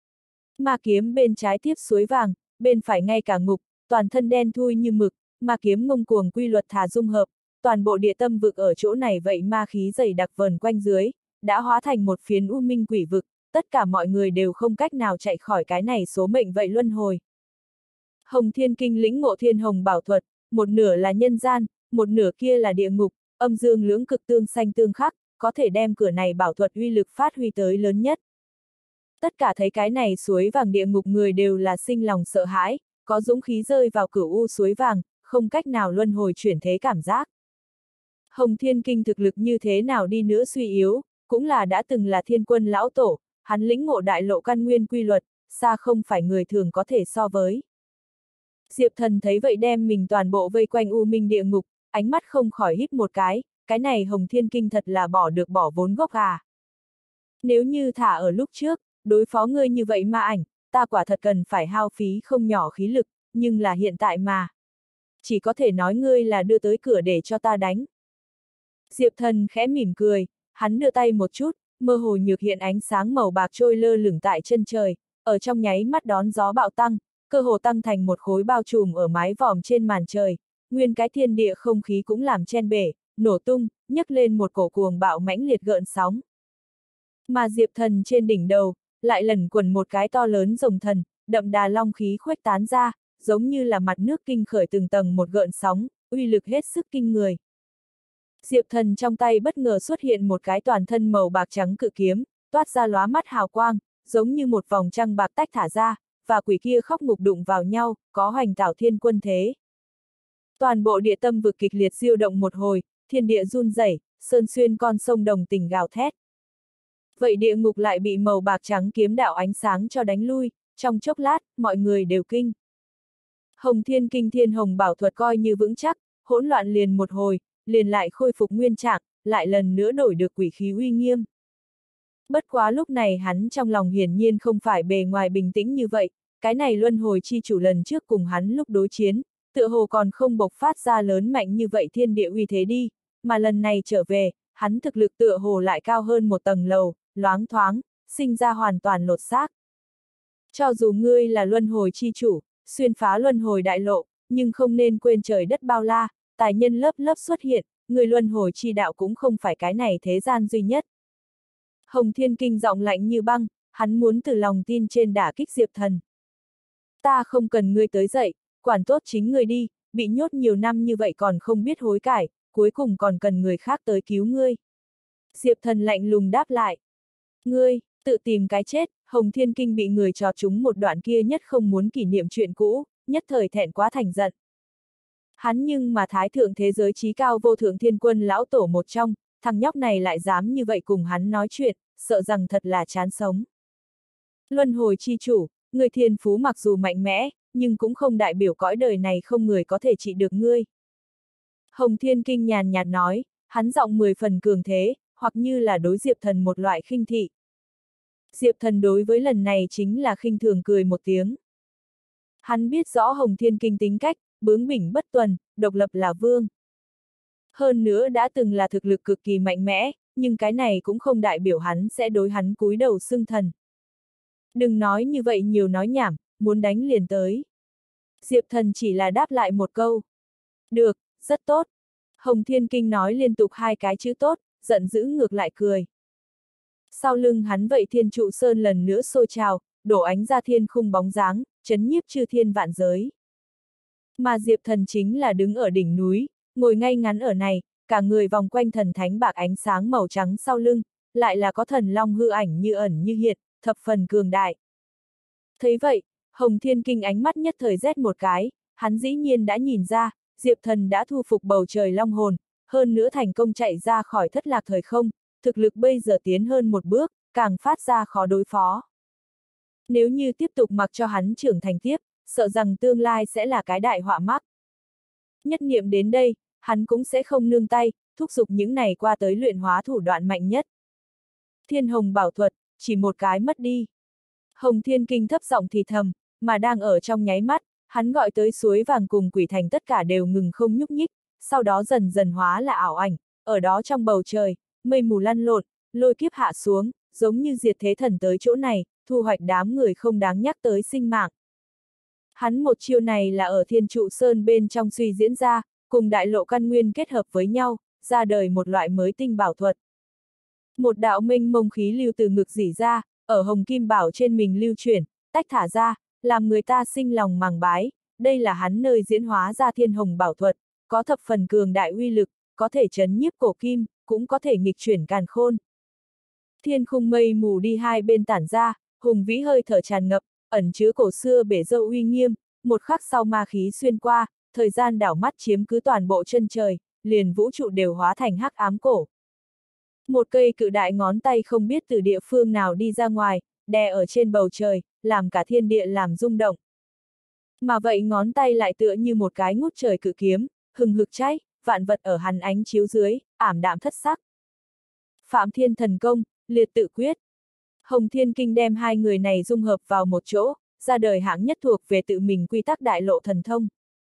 Ma kiếm bên trái tiếp suối vàng, bên phải ngay cả ngục, toàn thân đen thui như mực, ma kiếm ngông cuồng quy luật thả dung hợp, toàn bộ địa tâm vực ở chỗ này vậy ma khí dày đặc vờn quanh dưới, đã hóa thành một phiến u minh quỷ vực, tất cả mọi người đều không cách nào chạy khỏi cái này số mệnh vậy luân hồi. Hồng Thiên Kinh lĩnh ngộ thiên hồng bảo thuật, một nửa là nhân gian, một nửa kia là địa ngục, âm dương lưỡng cực tương xanh tương khắc, có thể đem cửa này bảo thuật uy lực phát huy tới lớn nhất. Tất cả thấy cái này suối vàng địa ngục người đều là sinh lòng sợ hãi, có dũng khí rơi vào cửu u suối vàng, không cách nào luân hồi chuyển thế cảm giác. Hồng Thiên Kinh thực lực như thế nào đi nữa suy yếu, cũng là đã từng là thiên quân lão tổ, hắn lĩnh ngộ đại lộ căn nguyên quy luật, xa không phải người thường có thể so với. Diệp Thần thấy vậy đem mình toàn bộ vây quanh u minh địa ngục, ánh mắt không khỏi híp một cái, cái này Hồng Thiên Kinh thật là bỏ được bỏ vốn gốc à. Nếu như thả ở lúc trước, đối phó ngươi như vậy ma ảnh, ta quả thật cần phải hao phí không nhỏ khí lực, nhưng là hiện tại mà. Chỉ có thể nói ngươi là đưa tới cửa để cho ta đánh. Diệp Thần khẽ mỉm cười, hắn đưa tay một chút, mơ hồ nhược hiện ánh sáng màu bạc trôi lơ lửng tại chân trời, ở trong nháy mắt đón gió bạo tăng, cơ hồ tăng thành một khối bao trùm ở mái vòm trên màn trời, nguyên cái thiên địa không khí cũng làm chen bể, nổ tung, nhấc lên một cổ cuồng bạo mãnh liệt gợn sóng. Mà Diệp Thần trên đỉnh đầu, lại lẩn quẩn một cái to lớn rồng thần, đậm đà long khí khuếch tán ra, giống như là mặt nước kinh khởi từng tầng một gợn sóng, uy lực hết sức kinh người. Diệp Thần trong tay bất ngờ xuất hiện một cái toàn thân màu bạc trắng cự kiếm, toát ra lóa mắt hào quang, giống như một vòng trăng bạc tách thả ra, và quỷ kia khóc ngục đụng vào nhau, có hoành tảo thiên quân thế. Toàn bộ địa tâm vực kịch liệt diêu động một hồi, thiên địa run rẩy, sơn xuyên con sông đồng tình gào thét. Vậy địa ngục lại bị màu bạc trắng kiếm đạo ánh sáng cho đánh lui, trong chốc lát, mọi người đều kinh. Hồng Thiên Kinh thiên hồng bảo thuật coi như vững chắc, hỗn loạn liền một hồi, liền lại khôi phục nguyên trạng, lại lần nữa đổi được quỷ khí uy nghiêm. Bất quá lúc này hắn trong lòng hiển nhiên không phải bề ngoài bình tĩnh như vậy, cái này luân hồi chi chủ lần trước cùng hắn lúc đối chiến, tựa hồ còn không bộc phát ra lớn mạnh như vậy thiên địa uy thế đi, mà lần này trở về, hắn thực lực tựa hồ lại cao hơn một tầng lầu, loáng thoáng, sinh ra hoàn toàn lột xác. Cho dù ngươi là luân hồi chi chủ, xuyên phá luân hồi đại lộ, nhưng không nên quên trời đất bao la, tài nhân lớp lớp xuất hiện, người luân hồi chi đạo cũng không phải cái này thế gian duy nhất. Hồng Thiên Kinh giọng lạnh như băng, hắn muốn từ lòng tin trên đả kích Diệp Thần. Ta không cần ngươi tới dậy, quản tốt chính ngươi đi, bị nhốt nhiều năm như vậy còn không biết hối cải, cuối cùng còn cần người khác tới cứu ngươi. Diệp Thần lạnh lùng đáp lại. Ngươi, tự tìm cái chết, Hồng Thiên Kinh bị người trò trúng một đoạn kia nhất không muốn kỷ niệm chuyện cũ, nhất thời thẹn quá thành giận. Hắn nhưng mà thái thượng thế giới trí cao vô thượng thiên quân lão tổ một trong, thằng nhóc này lại dám như vậy cùng hắn nói chuyện, sợ rằng thật là chán sống. Luân hồi chi chủ, người thiên phú mặc dù mạnh mẽ, nhưng cũng không đại biểu cõi đời này không người có thể trị được ngươi. Hồng Thiên Kinh nhàn nhạt nói, hắn giọng mười phần cường thế, hoặc như là đối Diệp Thần một loại khinh thị. Diệp Thần đối với lần này chính là khinh thường cười một tiếng. Hắn biết rõ Hồng Thiên Kinh tính cách, bướng bỉnh bất tuần, độc lập là vương. Hơn nữa đã từng là thực lực cực kỳ mạnh mẽ, nhưng cái này cũng không đại biểu hắn sẽ đối hắn cúi đầu xưng thần. Đừng nói như vậy nhiều nói nhảm, muốn đánh liền tới. Diệp Thần chỉ là đáp lại một câu. Được, rất tốt. Hồng Thiên Kinh nói liên tục hai cái chữ tốt, giận dữ ngược lại cười. Sau lưng hắn vậy thiên trụ sơn lần nữa sôi trào, đổ ánh ra thiên khung bóng dáng, chấn nhiếp chư thiên vạn giới. Mà Diệp Thần chính là đứng ở đỉnh núi, ngồi ngay ngắn ở này, cả người vòng quanh thần thánh bạc ánh sáng màu trắng sau lưng, lại là có thần long hư ảnh như ẩn như hiện, thập phần cường đại. Thấy vậy, Hồng Thiên Kinh ánh mắt nhất thời rét một cái, hắn dĩ nhiên đã nhìn ra, Diệp Thần đã thu phục bầu trời long hồn, hơn nữa thành công chạy ra khỏi thất lạc thời không, thực lực bây giờ tiến hơn một bước, càng phát ra khó đối phó. Nếu như tiếp tục mặc cho hắn trưởng thành tiếp, sợ rằng tương lai sẽ là cái đại họa mắc. Nhất niệm đến đây, hắn cũng sẽ không nương tay, thúc giục những này qua tới luyện hóa thủ đoạn mạnh nhất. Thiên Hồng Bảo Thuật, chỉ một cái mất đi. Hồng Thiên Kinh thấp giọng thì thầm, mà đang ở trong nháy mắt, hắn gọi tới suối vàng cùng quỷ thành tất cả đều ngừng không nhúc nhích, sau đó dần dần hóa là ảo ảnh, ở đó trong bầu trời, mây mù lăn lộn, lôi kiếp hạ xuống, giống như diệt thế thần tới chỗ này, thu hoạch đám người không đáng nhắc tới sinh mạng. Hắn một chiêu này là ở Thiên Trụ Sơn bên trong suy diễn ra, cùng đại lộ căn nguyên kết hợp với nhau, ra đời một loại mới tinh bảo thuật. Một đạo minh mông khí lưu từ ngực rỉ ra, ở hồng kim bảo trên mình lưu chuyển, tách thả ra, làm người ta sinh lòng màng bái, đây là hắn nơi diễn hóa ra thiên hồng bảo thuật, có thập phần cường đại uy lực, có thể chấn nhiếp cổ kim, cũng có thể nghịch chuyển càn khôn. Thiên khung mây mù đi hai bên tản ra, hùng vĩ hơi thở tràn ngập, ẩn chứa cổ xưa bể dâu uy nghiêm, một khắc sau ma khí xuyên qua, thời gian đảo mắt chiếm cứ toàn bộ chân trời, liền vũ trụ đều hóa thành hắc ám cổ. Một cây cự đại ngón tay không biết từ địa phương nào đi ra ngoài, đè ở trên bầu trời, làm cả thiên địa làm rung động. Mà vậy ngón tay lại tựa như một cái ngút trời cự kiếm, hừng hực cháy, vạn vật ở hắn ánh chiếu dưới, ảm đạm thất sắc. Phạm Thiên Thần Công, liệt tự quyết. Hồng Thiên Kinh đem hai người này dung hợp vào một chỗ, ra đời hạng nhất thuộc về tự mình quy tắc đại lộ thần thông.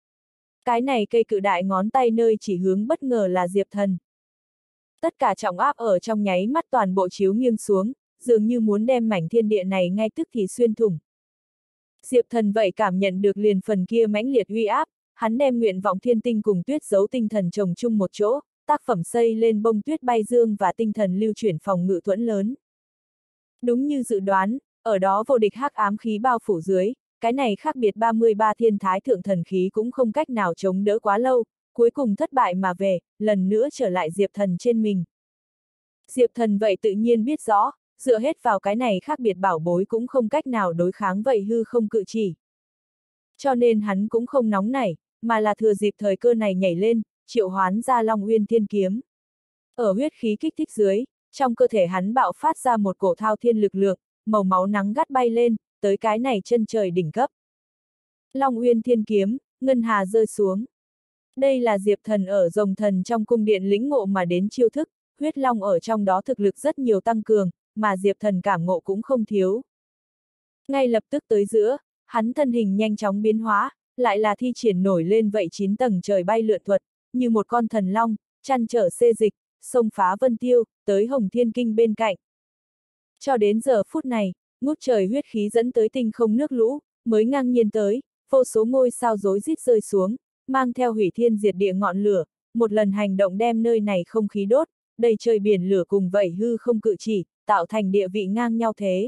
Cái này cây cự đại ngón tay nơi chỉ hướng bất ngờ là Diệp Thần. Tất cả trọng áp ở trong nháy mắt toàn bộ chiếu nghiêng xuống, dường như muốn đem mảnh thiên địa này ngay tức thì xuyên thủng. Diệp Thần vậy cảm nhận được liền phần kia mãnh liệt uy áp, hắn đem nguyện vọng thiên tinh cùng tuyết dấu tinh thần chồng chung một chỗ, tác phẩm xây lên bông tuyết bay dương và tinh thần lưu chuyển phòng ngự thuẫn lớn. Đúng như dự đoán, ở đó vô địch hắc ám khí bao phủ dưới, cái này khác biệt ba mươi ba thiên thái thượng thần khí cũng không cách nào chống đỡ quá lâu, cuối cùng thất bại mà về, lần nữa trở lại Diệp Thần trên mình. Diệp Thần vậy tự nhiên biết rõ, dựa hết vào cái này khác biệt bảo bối cũng không cách nào đối kháng vậy hư không cự chỉ. Cho nên hắn cũng không nóng nảy, mà là thừa dịp thời cơ này nhảy lên, triệu hoán ra Long Uyên Thiên Kiếm. Ở huyết khí kích thích dưới, trong cơ thể hắn bạo phát ra một cổ thao thiên lực lượng, màu máu nắng gắt bay lên, tới cái này chân trời đỉnh cấp. Long Uyên Thiên Kiếm, ngân hà rơi xuống. Đây là Diệp Thần ở Rồng Thần trong cung điện lĩnh ngộ mà đến chiêu thức, huyết long ở trong đó thực lực rất nhiều tăng cường, mà Diệp Thần cảm ngộ cũng không thiếu. Ngay lập tức tới giữa, hắn thân hình nhanh chóng biến hóa, lại là thi triển nổi lên vậy chín tầng trời bay lượn thuật, như một con thần long, chăn trở xê dịch, xông phá vân tiêu, tới Hồng Thiên Kinh bên cạnh. Cho đến giờ phút này, ngút trời huyết khí dẫn tới tinh không nước lũ, mới ngang nhiên tới, vô số ngôi sao rối rít rơi xuống, mang theo hủy thiên diệt địa ngọn lửa, một lần hành động đem nơi này không khí đốt, đầy trời biển lửa cùng vậy hư không cự chỉ, tạo thành địa vị ngang nhau thế.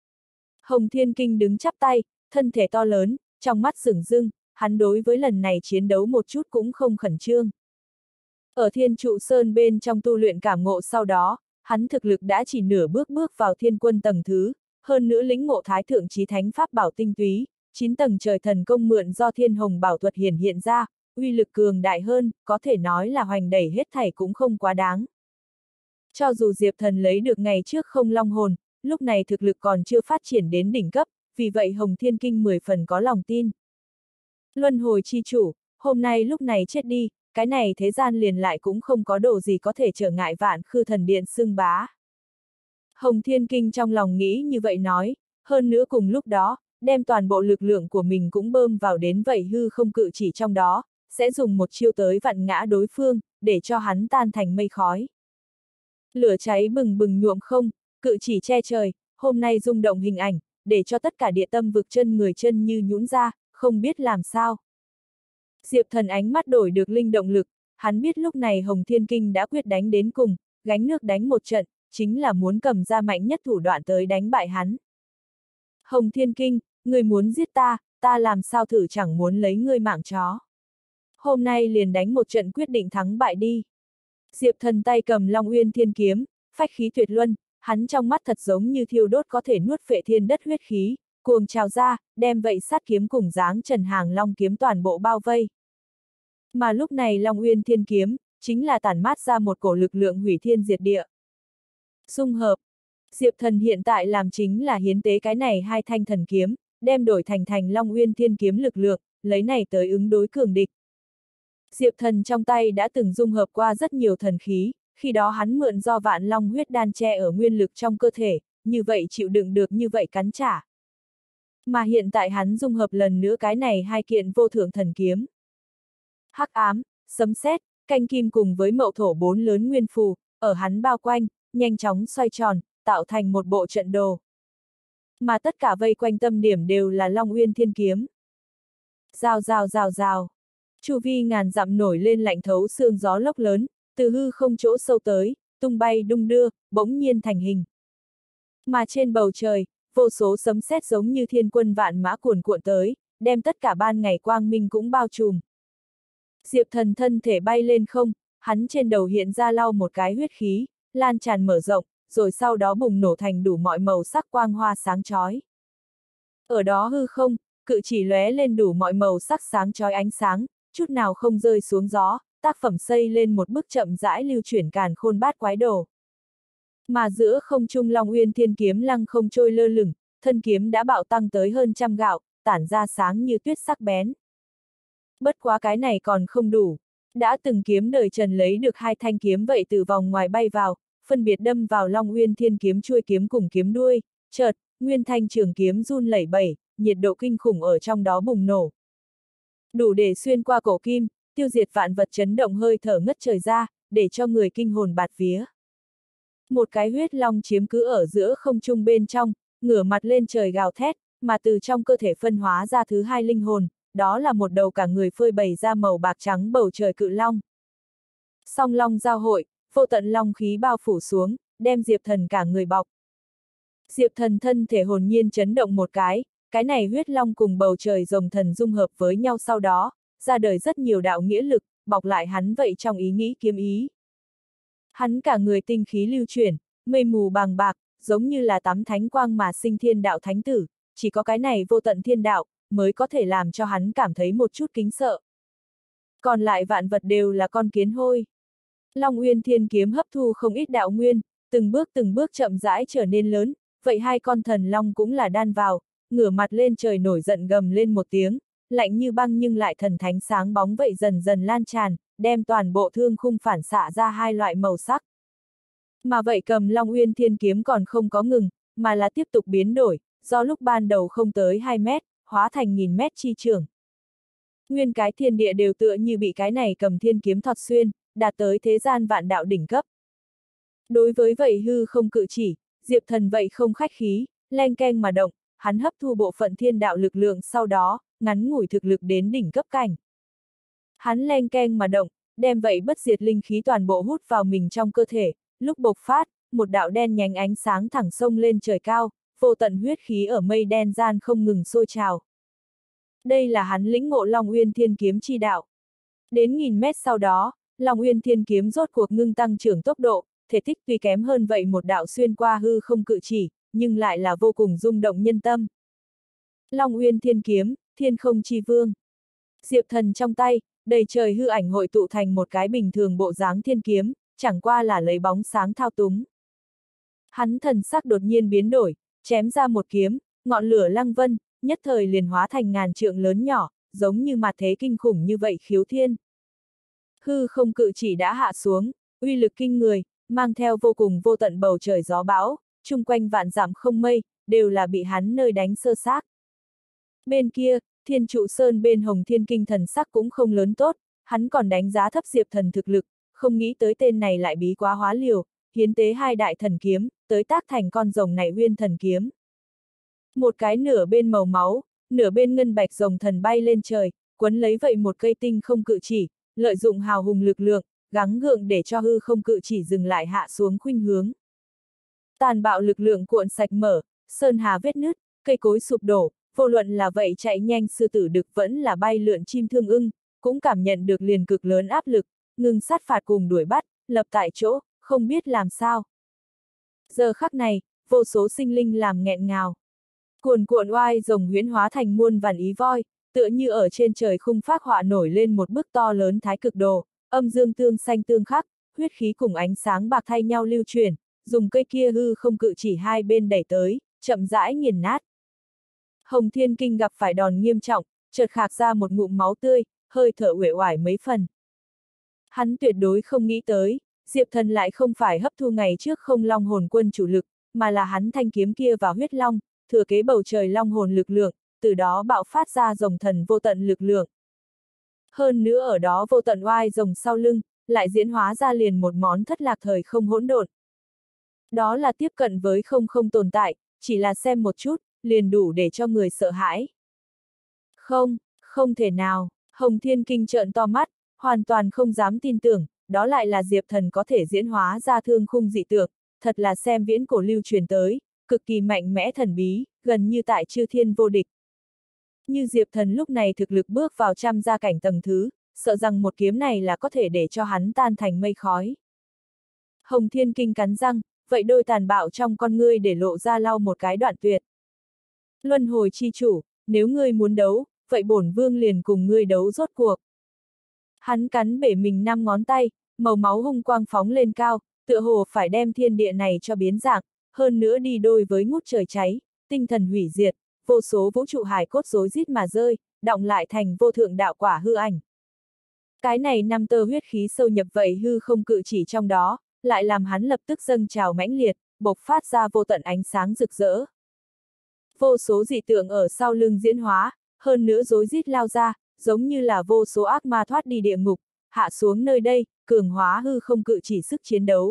Hồng Thiên Kinh đứng chắp tay, thân thể to lớn, trong mắt sửng dưng, hắn đối với lần này chiến đấu một chút cũng không khẩn trương. Ở Thiên Trụ Sơn bên trong tu luyện cảm ngộ sau đó, hắn thực lực đã chỉ nửa bước bước vào thiên quân tầng thứ, hơn nữa lĩnh ngộ thái thượng chí thánh pháp bảo tinh túy, chín tầng trời thần công mượn do thiên hồng bảo thuật hiển hiện ra, uy lực cường đại hơn, có thể nói là hoành đẩy hết thảy cũng không quá đáng. Cho dù Diệp Thần lấy được ngày trước không long hồn, lúc này thực lực còn chưa phát triển đến đỉnh cấp, vì vậy Hồng Thiên Kinh mười phần có lòng tin. Luân hồi chi chủ, hôm nay lúc này chết đi, cái này thế gian liền lại cũng không có đồ gì có thể trở ngại Vạn Khư Thần Điện xưng bá. Hồng Thiên Kinh trong lòng nghĩ như vậy nói, hơn nữa cùng lúc đó, đem toàn bộ lực lượng của mình cũng bơm vào đến vậy hư không cự chỉ trong đó, sẽ dùng một chiêu tới vặn ngã đối phương, để cho hắn tan thành mây khói. Lửa cháy bừng bừng nhuộm không, cự chỉ che trời, hôm nay rung động hình ảnh, để cho tất cả địa tâm vực chân người chân như nhũn ra, không biết làm sao. Diệp Thần ánh mắt đổi được linh động lực, hắn biết lúc này Hồng Thiên Kinh đã quyết đánh đến cùng, gánh nước đánh một trận, chính là muốn cầm ra mạnh nhất thủ đoạn tới đánh bại hắn. Hồng Thiên Kinh, người muốn giết ta, ta làm sao thử chẳng muốn lấy ngươi mạng chó. Hôm nay liền đánh một trận quyết định thắng bại đi. Diệp Thần tay cầm Long Uyên Thiên Kiếm, phách khí tuyệt luân, hắn trong mắt thật giống như thiêu đốt có thể nuốt phệ thiên đất huyết khí, cuồng trào ra, đem vậy sát kiếm cùng dáng Trần Hàng Long kiếm toàn bộ bao vây. Mà lúc này Long Uyên Thiên kiếm, chính là tản mát ra một cổ lực lượng hủy thiên diệt địa. Dung hợp. Diệp Thần hiện tại làm chính là hiến tế cái này hai thanh thần kiếm, đem đổi thành thành Long Uyên Thiên kiếm lực lượng, lấy này tới ứng đối cường địch. Diệp Thần trong tay đã từng dung hợp qua rất nhiều thần khí, khi đó hắn mượn do vạn long huyết đan che ở nguyên lực trong cơ thể, như vậy chịu đựng được như vậy cắn trả. Mà hiện tại hắn dung hợp lần nữa cái này hai kiện vô thượng thần kiếm. Hắc ám, sấm sét, canh kim cùng với mậu thổ bốn lớn nguyên phù, ở hắn bao quanh, nhanh chóng xoay tròn, tạo thành một bộ trận đồ. Mà tất cả vây quanh tâm điểm đều là Long Uyên Thiên kiếm. Rào rào rào rào. Chu vi ngàn dặm nổi lên lạnh thấu xương gió lốc lớn, từ hư không chỗ sâu tới, tung bay đung đưa, bỗng nhiên thành hình. Mà trên bầu trời, vô số sấm sét giống như thiên quân vạn mã cuồn cuộn tới, đem tất cả ban ngày quang minh cũng bao trùm. Diệp Thần thân thể bay lên không, hắn trên đầu hiện ra lau một cái huyết khí, lan tràn mở rộng, rồi sau đó bùng nổ thành đủ mọi màu sắc quang hoa sáng chói. Ở đó hư không, cự chỉ lóe lên đủ mọi màu sắc sáng chói ánh sáng, chút nào không rơi xuống gió, tác phẩm xây lên một bức chậm rãi lưu chuyển càn khôn bát quái đồ. Mà giữa không trung Long Uyên Thiên kiếm lăng không trôi lơ lửng, thân kiếm đã bạo tăng tới hơn trăm gạo, tản ra sáng như tuyết sắc bén. Bất quá cái này còn không đủ. Đã từng kiếm đời Trần lấy được hai thanh kiếm vậy từ vòng ngoài bay vào, phân biệt đâm vào Long Uyên Thiên kiếm chuôi kiếm cùng kiếm đuôi, chợt, nguyên thanh trường kiếm run lẩy bẩy, nhiệt độ kinh khủng ở trong đó bùng nổ. Đủ để xuyên qua cổ kim, tiêu diệt vạn vật chấn động hơi thở ngất trời ra, để cho người kinh hồn bạt vía. Một cái huyết long chiếm cứ ở giữa không trung bên trong, ngửa mặt lên trời gào thét, mà từ trong cơ thể phân hóa ra thứ hai linh hồn, đó là một đầu cả người phơi bày ra màu bạc trắng bầu trời cự long. Song long giao hội, vô tận long khí bao phủ xuống, đem Diệp Thần cả người bọc. Diệp Thần thân thể hồn nhiên chấn động một cái, cái này huyết long cùng bầu trời rồng thần dung hợp với nhau sau đó, ra đời rất nhiều đạo nghĩa lực, bọc lại hắn vậy trong ý nghĩ kiếm ý. Hắn cả người tinh khí lưu chuyển, mây mù bàng bạc, giống như là tắm thánh quang mà sinh thiên đạo thánh tử, chỉ có cái này vô tận thiên đạo, mới có thể làm cho hắn cảm thấy một chút kính sợ. Còn lại vạn vật đều là con kiến hôi. Long Uyên Thiên kiếm hấp thu không ít đạo nguyên, từng bước từng bước chậm rãi trở nên lớn, vậy hai con thần long cũng là đan vào, ngửa mặt lên trời nổi giận gầm lên một tiếng, lạnh như băng nhưng lại thần thánh sáng bóng vậy dần dần lan tràn, đem toàn bộ thương khung phản xạ ra hai loại màu sắc. Mà vậy cầm Long Uyên Thiên kiếm còn không có ngừng, mà là tiếp tục biến đổi, do lúc ban đầu không tới hai mét, hóa thành nghìn mét chi trường. Nguyên cái thiên địa đều tựa như bị cái này cầm thiên kiếm thọt xuyên, đạt tới thế gian vạn đạo đỉnh cấp. Đối với vậy hư không cự chỉ, Diệp Thần vậy không khách khí, len keng mà động, hắn hấp thu bộ phận thiên đạo lực lượng sau đó, ngắn ngủi thực lực đến đỉnh cấp cảnh. Hắn len keng mà động, đem vậy bất diệt linh khí toàn bộ hút vào mình trong cơ thể, lúc bộc phát, một đạo đen nhánh ánh sáng thẳng sông lên trời cao, vô tận huyết khí ở mây đen gian không ngừng sôi trào. Đây là hắn lĩnh ngộ Long Uyên Thiên kiếm chi đạo. Đến nghìn mét sau đó, Long Uyên Thiên kiếm rốt cuộc ngưng tăng trưởng tốc độ, thể tích tuy kém hơn vậy một đạo xuyên qua hư không cự chỉ, nhưng lại là vô cùng rung động nhân tâm. Long Uyên Thiên kiếm, thiên không chi vương. Diệp Thần trong tay, đầy trời hư ảnh hội tụ thành một cái bình thường bộ dáng thiên kiếm, chẳng qua là lấy bóng sáng thao túng. Hắn thần sắc đột nhiên biến đổi, chém ra một kiếm, ngọn lửa lăng vân, nhất thời liền hóa thành ngàn trượng lớn nhỏ, giống như mặt thế kinh khủng như vậy khiếu thiên. Hư không cự chỉ đã hạ xuống, uy lực kinh người, mang theo vô cùng vô tận bầu trời gió bão, chung quanh vạn dặm không mây, đều là bị hắn nơi đánh sơ xác. Bên kia, Thiên Trụ Sơn bên Hồng Thiên Kinh thần sắc cũng không lớn tốt, hắn còn đánh giá thấp Diệp Thần thực lực, không nghĩ tới tên này lại bí quá hóa liều, hiến tế hai đại thần kiếm, tới tác thành con rồng này Uyên thần kiếm. Một cái nửa bên màu máu, nửa bên ngân bạch rồng thần bay lên trời, quấn lấy vậy một cây tinh không cự chỉ, lợi dụng hào hùng lực lượng, gắng gượng để cho hư không cự chỉ dừng lại hạ xuống khuynh hướng. Tàn bạo lực lượng cuộn sạch mở, sơn hà vết nứt, cây cối sụp đổ, vô luận là vậy chạy nhanh sư tử đực vẫn là bay lượn chim thương ưng, cũng cảm nhận được liền cực lớn áp lực, ngừng sát phạt cùng đuổi bắt, lập tại chỗ, không biết làm sao. Giờ khắc này, vô số sinh linh làm nghẹn ngào. Cuồn cuộn oai rồng huyễn hóa thành muôn vàn ý voi, tựa như ở trên trời khung phác họa nổi lên một bức to lớn thái cực đồ, âm dương tương xanh tương khắc, huyết khí cùng ánh sáng bạc thay nhau lưu truyền, dùng cây kia hư không cự chỉ hai bên đẩy tới, chậm rãi nghiền nát. Hồng Thiên Kinh gặp phải đòn nghiêm trọng, chợt khạc ra một ngụm máu tươi, hơi thở uể oải mấy phần. Hắn tuyệt đối không nghĩ tới, Diệp Thần lại không phải hấp thu ngày trước không long hồn quân chủ lực, mà là hắn thanh kiếm kia vào huyết long, thừa kế bầu trời long hồn lực lượng, từ đó bạo phát ra rồng thần vô tận lực lượng. Hơn nữa ở đó vô tận oai rồng sau lưng, lại diễn hóa ra liền một món thất lạc thời không hỗn độn. Đó là tiếp cận với không không tồn tại, chỉ là xem một chút, liền đủ để cho người sợ hãi. Không, không thể nào, Hồng Thiên Kinh trợn to mắt, hoàn toàn không dám tin tưởng, đó lại là Diệp Thần có thể diễn hóa ra thương khung dị tượng, thật là xem viễn cổ lưu truyền tới, cực kỳ mạnh mẽ thần bí, gần như tại chư thiên vô địch. Như Diệp Thần lúc này thực lực bước vào trăm gia cảnh tầng thứ, sợ rằng một kiếm này là có thể để cho hắn tan thành mây khói. Hồng Thiên Kinh cắn răng, vậy đôi tàn bạo trong con ngươi để lộ ra lau một cái đoạn tuyệt. Luân hồi chi chủ, nếu ngươi muốn đấu, vậy bổn vương liền cùng ngươi đấu rốt cuộc. Hắn cắn bể mình năm ngón tay, màu máu hung quang phóng lên cao, tựa hồ phải đem thiên địa này cho biến dạng, hơn nữa đi đôi với ngút trời cháy, tinh thần hủy diệt, vô số vũ trụ hải cốt rối rít mà rơi, đọng lại thành vô thượng đạo quả hư ảnh. Cái này năm tơ huyết khí sâu nhập vậy hư không cự chỉ trong đó, lại làm hắn lập tức dâng trào mãnh liệt, bộc phát ra vô tận ánh sáng rực rỡ. Vô số dị tượng ở sau lưng diễn hóa, hơn nữa rối rít lao ra, giống như là vô số ác ma thoát đi địa ngục, hạ xuống nơi đây, cường hóa hư không cự chỉ sức chiến đấu.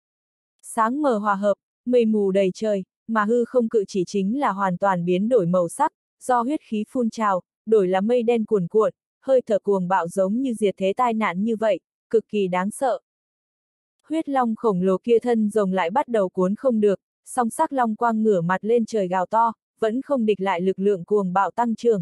Sáng mờ hòa hợp, mây mù đầy trời, mà hư không cự chỉ chính là hoàn toàn biến đổi màu sắc, do huyết khí phun trào, đổi là mây đen cuồn cuộn, hơi thở cuồng bạo giống như diệt thế tai nạn như vậy, cực kỳ đáng sợ. Huyết long khổng lồ kia thân rồng lại bắt đầu cuốn không được, song sắc long quang ngửa mặt lên trời gào to, vẫn không địch lại lực lượng cuồng bạo tăng trưởng.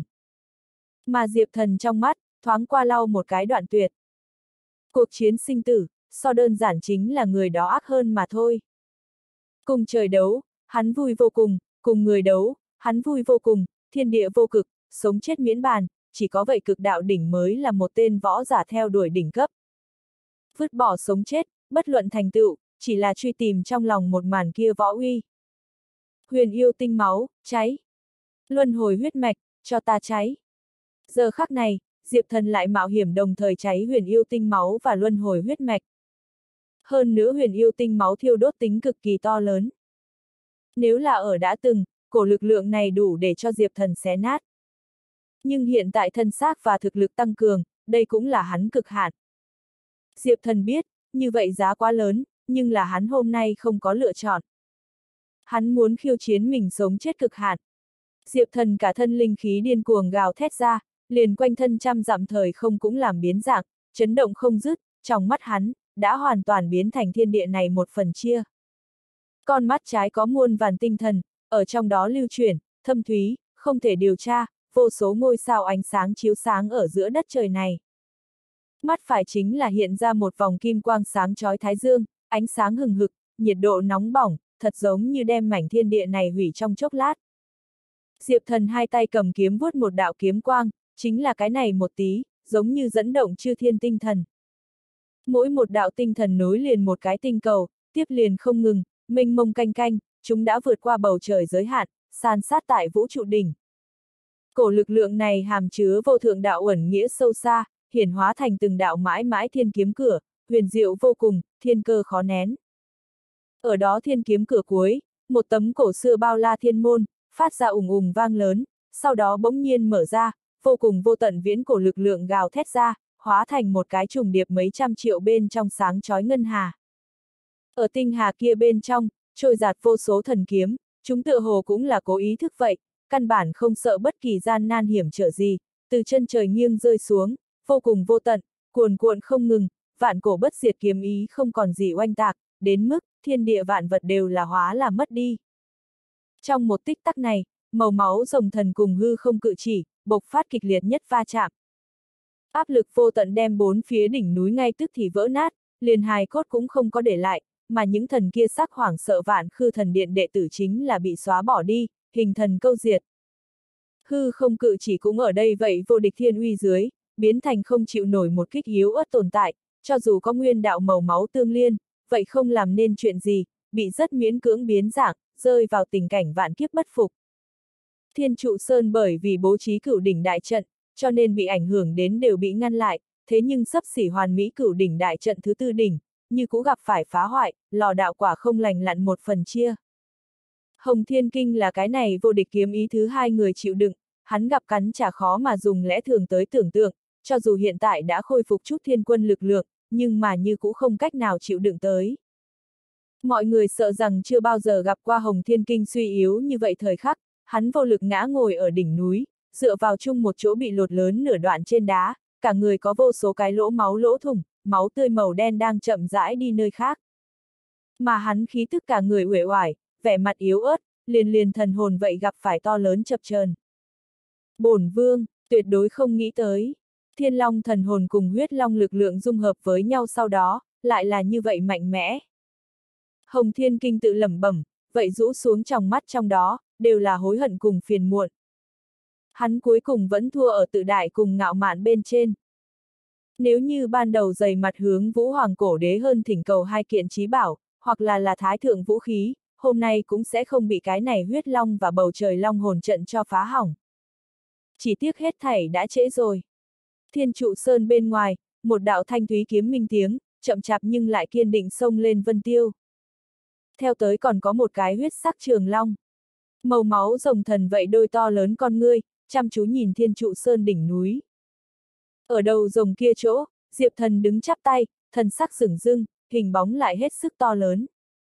Mà Diệp Thần trong mắt, thoáng qua lau một cái đoạn tuyệt. Cuộc chiến sinh tử, so đơn giản chính là người đó ác hơn mà thôi. Cùng trời đấu, hắn vui vô cùng, cùng người đấu, hắn vui vô cùng, thiên địa vô cực, sống chết miễn bàn, chỉ có vậy cực đạo đỉnh mới là một tên võ giả theo đuổi đỉnh cấp. Vứt bỏ sống chết, bất luận thành tựu, chỉ là truy tìm trong lòng một màn kia võ uy. Huyền yêu tinh máu, cháy. Luân hồi huyết mạch, cho ta cháy. Giờ khắc này, Diệp Thần lại mạo hiểm đồng thời cháy huyền yêu tinh máu và luân hồi huyết mạch. Hơn nữa huyền yêu tinh máu thiêu đốt tính cực kỳ to lớn. Nếu là ở đã từng, cổ lực lượng này đủ để cho Diệp Thần xé nát. Nhưng hiện tại thân xác và thực lực tăng cường, đây cũng là hắn cực hạn. Diệp Thần biết, như vậy giá quá lớn, nhưng là hắn hôm nay không có lựa chọn. Hắn muốn khiêu chiến mình sống chết cực hạn. Diệp Thần cả thân linh khí điên cuồng gào thét ra, liền quanh thân trăm dặm thời không cũng làm biến dạng, chấn động không dứt, trong mắt hắn, đã hoàn toàn biến thành thiên địa này một phần chia. Con mắt trái có muôn vàn tinh thần, ở trong đó lưu chuyển, thâm thúy, không thể điều tra, vô số ngôi sao ánh sáng chiếu sáng ở giữa đất trời này. Mắt phải chính là hiện ra một vòng kim quang sáng chói thái dương, ánh sáng hừng hực, nhiệt độ nóng bỏng, thật giống như đem mảnh thiên địa này hủy trong chốc lát. Diệp Thần hai tay cầm kiếm vuốt một đạo kiếm quang, chính là cái này một tí, giống như dẫn động chư thiên tinh thần. Mỗi một đạo tinh thần nối liền một cái tinh cầu, tiếp liền không ngừng, mênh mông canh canh, chúng đã vượt qua bầu trời giới hạn, san sát tại vũ trụ đỉnh. Cổ lực lượng này hàm chứa vô thượng đạo uẩn nghĩa sâu xa, hiển hóa thành từng đạo mãi mãi thiên kiếm cửa, huyền diệu vô cùng, thiên cơ khó nén. Ở đó thiên kiếm cửa cuối, một tấm cổ xưa bao la thiên môn, phát ra ùng ùng vang lớn, sau đó bỗng nhiên mở ra, vô cùng vô tận viễn cổ lực lượng gào thét ra, hóa thành một cái trùng điệp mấy trăm triệu bên trong sáng chói ngân hà. Ở tinh hà kia bên trong, trôi dạt vô số thần kiếm, chúng tựa hồ cũng là cố ý thức vậy, căn bản không sợ bất kỳ gian nan hiểm trở gì, từ chân trời nghiêng rơi xuống, vô cùng vô tận, cuồn cuộn không ngừng, vạn cổ bất diệt kiếm ý không còn gì oanh tạc, đến mức thiên địa vạn vật đều là hóa là mất đi. Trong một tích tắc này, màu máu rồng thần cùng hư không cự chỉ, bộc phát kịch liệt nhất va chạm. Áp lực vô tận đem bốn phía đỉnh núi ngay tức thì vỡ nát, liền hài cốt cũng không có để lại, mà những thần kia sắc hoảng sợ Vạn Khư Thần Điện đệ tử chính là bị xóa bỏ đi, hình thần câu diệt. Hư không cự chỉ cũng ở đây vậy vô địch thiên uy dưới, biến thành không chịu nổi một kích yếu ớt tồn tại, cho dù có nguyên đạo màu máu tương liên, vậy không làm nên chuyện gì, bị rất miễn cưỡng biến dạng, rơi vào tình cảnh vạn kiếp bất phục. Thiên Trụ Sơn bởi vì bố trí cửu đỉnh đại trận, cho nên bị ảnh hưởng đến đều bị ngăn lại, thế nhưng sắp xỉ hoàn mỹ cửu đỉnh đại trận thứ tư đỉnh, như cũ gặp phải phá hoại, lò đạo quả không lành lặn một phần chia. Hồng Thiên Kinh là cái này vô địch kiếm ý thứ hai người chịu đựng, hắn gặp cắn chả khó mà dùng lẽ thường tới tưởng tượng, cho dù hiện tại đã khôi phục chút thiên quân lực lượng, nhưng mà như cũ không cách nào chịu đựng tới. Mọi người sợ rằng chưa bao giờ gặp qua Hồng Thiên Kinh suy yếu như vậy thời khắc, hắn vô lực ngã ngồi ở đỉnh núi, dựa vào chung một chỗ bị lột lớn nửa đoạn trên đá, cả người có vô số cái lỗ máu lỗ thủng, máu tươi màu đen đang chậm rãi đi nơi khác. Mà hắn khí tức cả người uể oải, vẻ mặt yếu ớt, liền liền thần hồn vậy gặp phải to lớn chập chờn. Bổn vương, tuyệt đối không nghĩ tới, Thiên Long thần hồn cùng huyết long lực lượng dung hợp với nhau sau đó, lại là như vậy mạnh mẽ. Hồng Thiên Kinh tự lẩm bẩm, vậy rũ xuống trong mắt trong đó, đều là hối hận cùng phiền muộn. Hắn cuối cùng vẫn thua ở tự đại cùng ngạo mạn bên trên. Nếu như ban đầu dày mặt hướng Vũ Hoàng Cổ Đế hơn thỉnh cầu hai kiện chí bảo, hoặc là là thái thượng vũ khí, hôm nay cũng sẽ không bị cái này huyết long và bầu trời long hồn trận cho phá hỏng. Chỉ tiếc hết thảy đã trễ rồi. Thiên Trụ Sơn bên ngoài, một đạo thanh thúy kiếm minh tiếng, chậm chạp nhưng lại kiên định xông lên vân tiêu. Theo tới còn có một cái huyết sắc trường long. Màu máu rồng thần vậy đôi to lớn con ngươi, chăm chú nhìn Thiên Trụ Sơn đỉnh núi. Ở đầu rồng kia chỗ, Diệp Thần đứng chắp tay, thần sắc sửng dưng, hình bóng lại hết sức to lớn.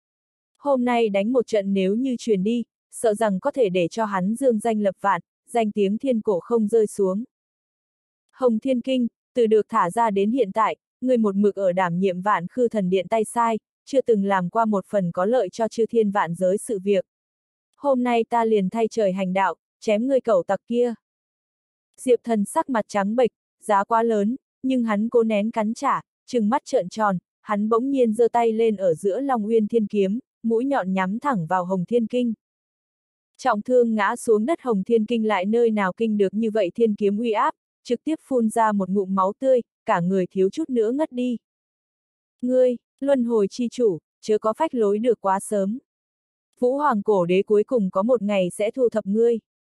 Hôm nay đánh một trận nếu như truyền đi, sợ rằng có thể để cho hắn dương danh lập vạn, danh tiếng thiên cổ không rơi xuống. Hồng Thiên Kinh, từ được thả ra đến hiện tại, người một mực ở đảm nhiệm Vạn Khư Thần Điện tay sai, chưa từng làm qua một phần có lợi cho chư thiên vạn giới sự việc. Hôm nay ta liền thay trời hành đạo, chém ngươi cẩu tặc kia. Diệp Thần sắc mặt trắng bệch, giá quá lớn, nhưng hắn cố nén cắn trả, trừng mắt trợn tròn, hắn bỗng nhiên giơ tay lên ở giữa Long Uyên Thiên Kiếm, mũi nhọn nhắm thẳng vào Hồng Thiên Kinh. Trọng thương ngã xuống đất Hồng Thiên Kinh lại nơi nào kinh được như vậy thiên kiếm uy áp, trực tiếp phun ra một ngụm máu tươi, cả người thiếu chút nữa ngất đi. Ngươi, luân hồi chi chủ, chớ có phách lối được quá sớm. Vũ Hoàng Cổ Đế cuối cùng có một ngày sẽ thu thập ngươi.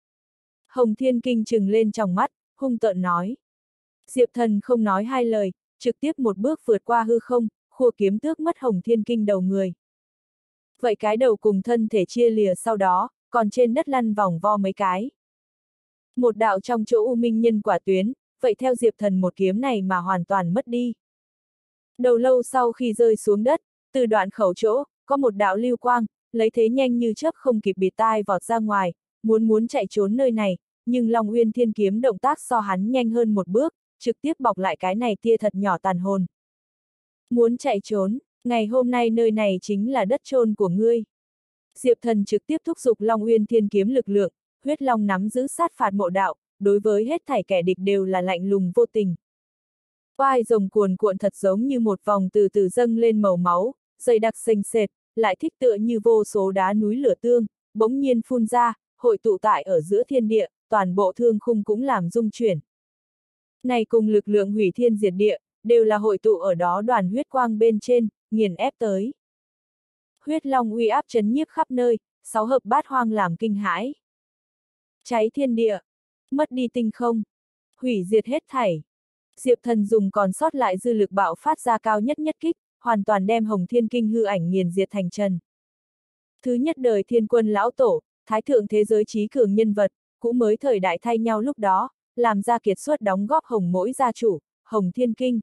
Hồng Thiên Kinh trừng lên trong mắt, hung tợn nói. Diệp Thần không nói hai lời, trực tiếp một bước vượt qua hư không, khua kiếm tước mất Hồng Thiên Kinh đầu người. Vậy cái đầu cùng thân thể chia lìa sau đó, còn trên đất lăn vòng vo mấy cái. Một đạo trong chỗ u minh nhân quả tuyến, vậy theo Diệp Thần một kiếm này mà hoàn toàn mất đi. Đầu lâu sau khi rơi xuống đất, từ đoạn khẩu chỗ, có một đạo lưu quang, lấy thế nhanh như chớp không kịp bịt tai vọt ra ngoài, muốn muốn chạy trốn nơi này, nhưng Long Uyên Thiên Kiếm động tác so hắn nhanh hơn một bước, trực tiếp bọc lại cái này tia thật nhỏ tàn hồn. Muốn chạy trốn, ngày hôm nay nơi này chính là đất chôn của ngươi. Diệp Thần trực tiếp thúc giục Long Uyên Thiên Kiếm lực lượng, huyết long nắm giữ sát phạt mộ đạo, đối với hết thảy kẻ địch đều là lạnh lùng vô tình. Oai rồng cuồn cuộn thật giống như một vòng từ từ dâng lên màu máu, dày đặc xanh sệt, lại thích tựa như vô số đá núi lửa tương, bỗng nhiên phun ra, hội tụ tại ở giữa thiên địa, toàn bộ thương khung cũng làm rung chuyển. Này cùng lực lượng hủy thiên diệt địa, đều là hội tụ ở đó đoàn huyết quang bên trên, nghiền ép tới. Huyết long uy áp chấn nhiếp khắp nơi, sáu hợp bát hoang làm kinh hãi. Cháy thiên địa, mất đi tinh không, hủy diệt hết thảy. Diệp Thần dùng còn sót lại dư lực bạo phát ra cao nhất nhất kích, hoàn toàn đem Hồng Thiên Kinh hư ảnh nghiền diệt thành trần. Thứ nhất đời thiên quân lão tổ, thái thượng thế giới trí cường nhân vật, cũng mới thời đại thay nhau lúc đó, làm ra kiệt xuất đóng góp Hồng mỗi gia chủ, Hồng Thiên Kinh.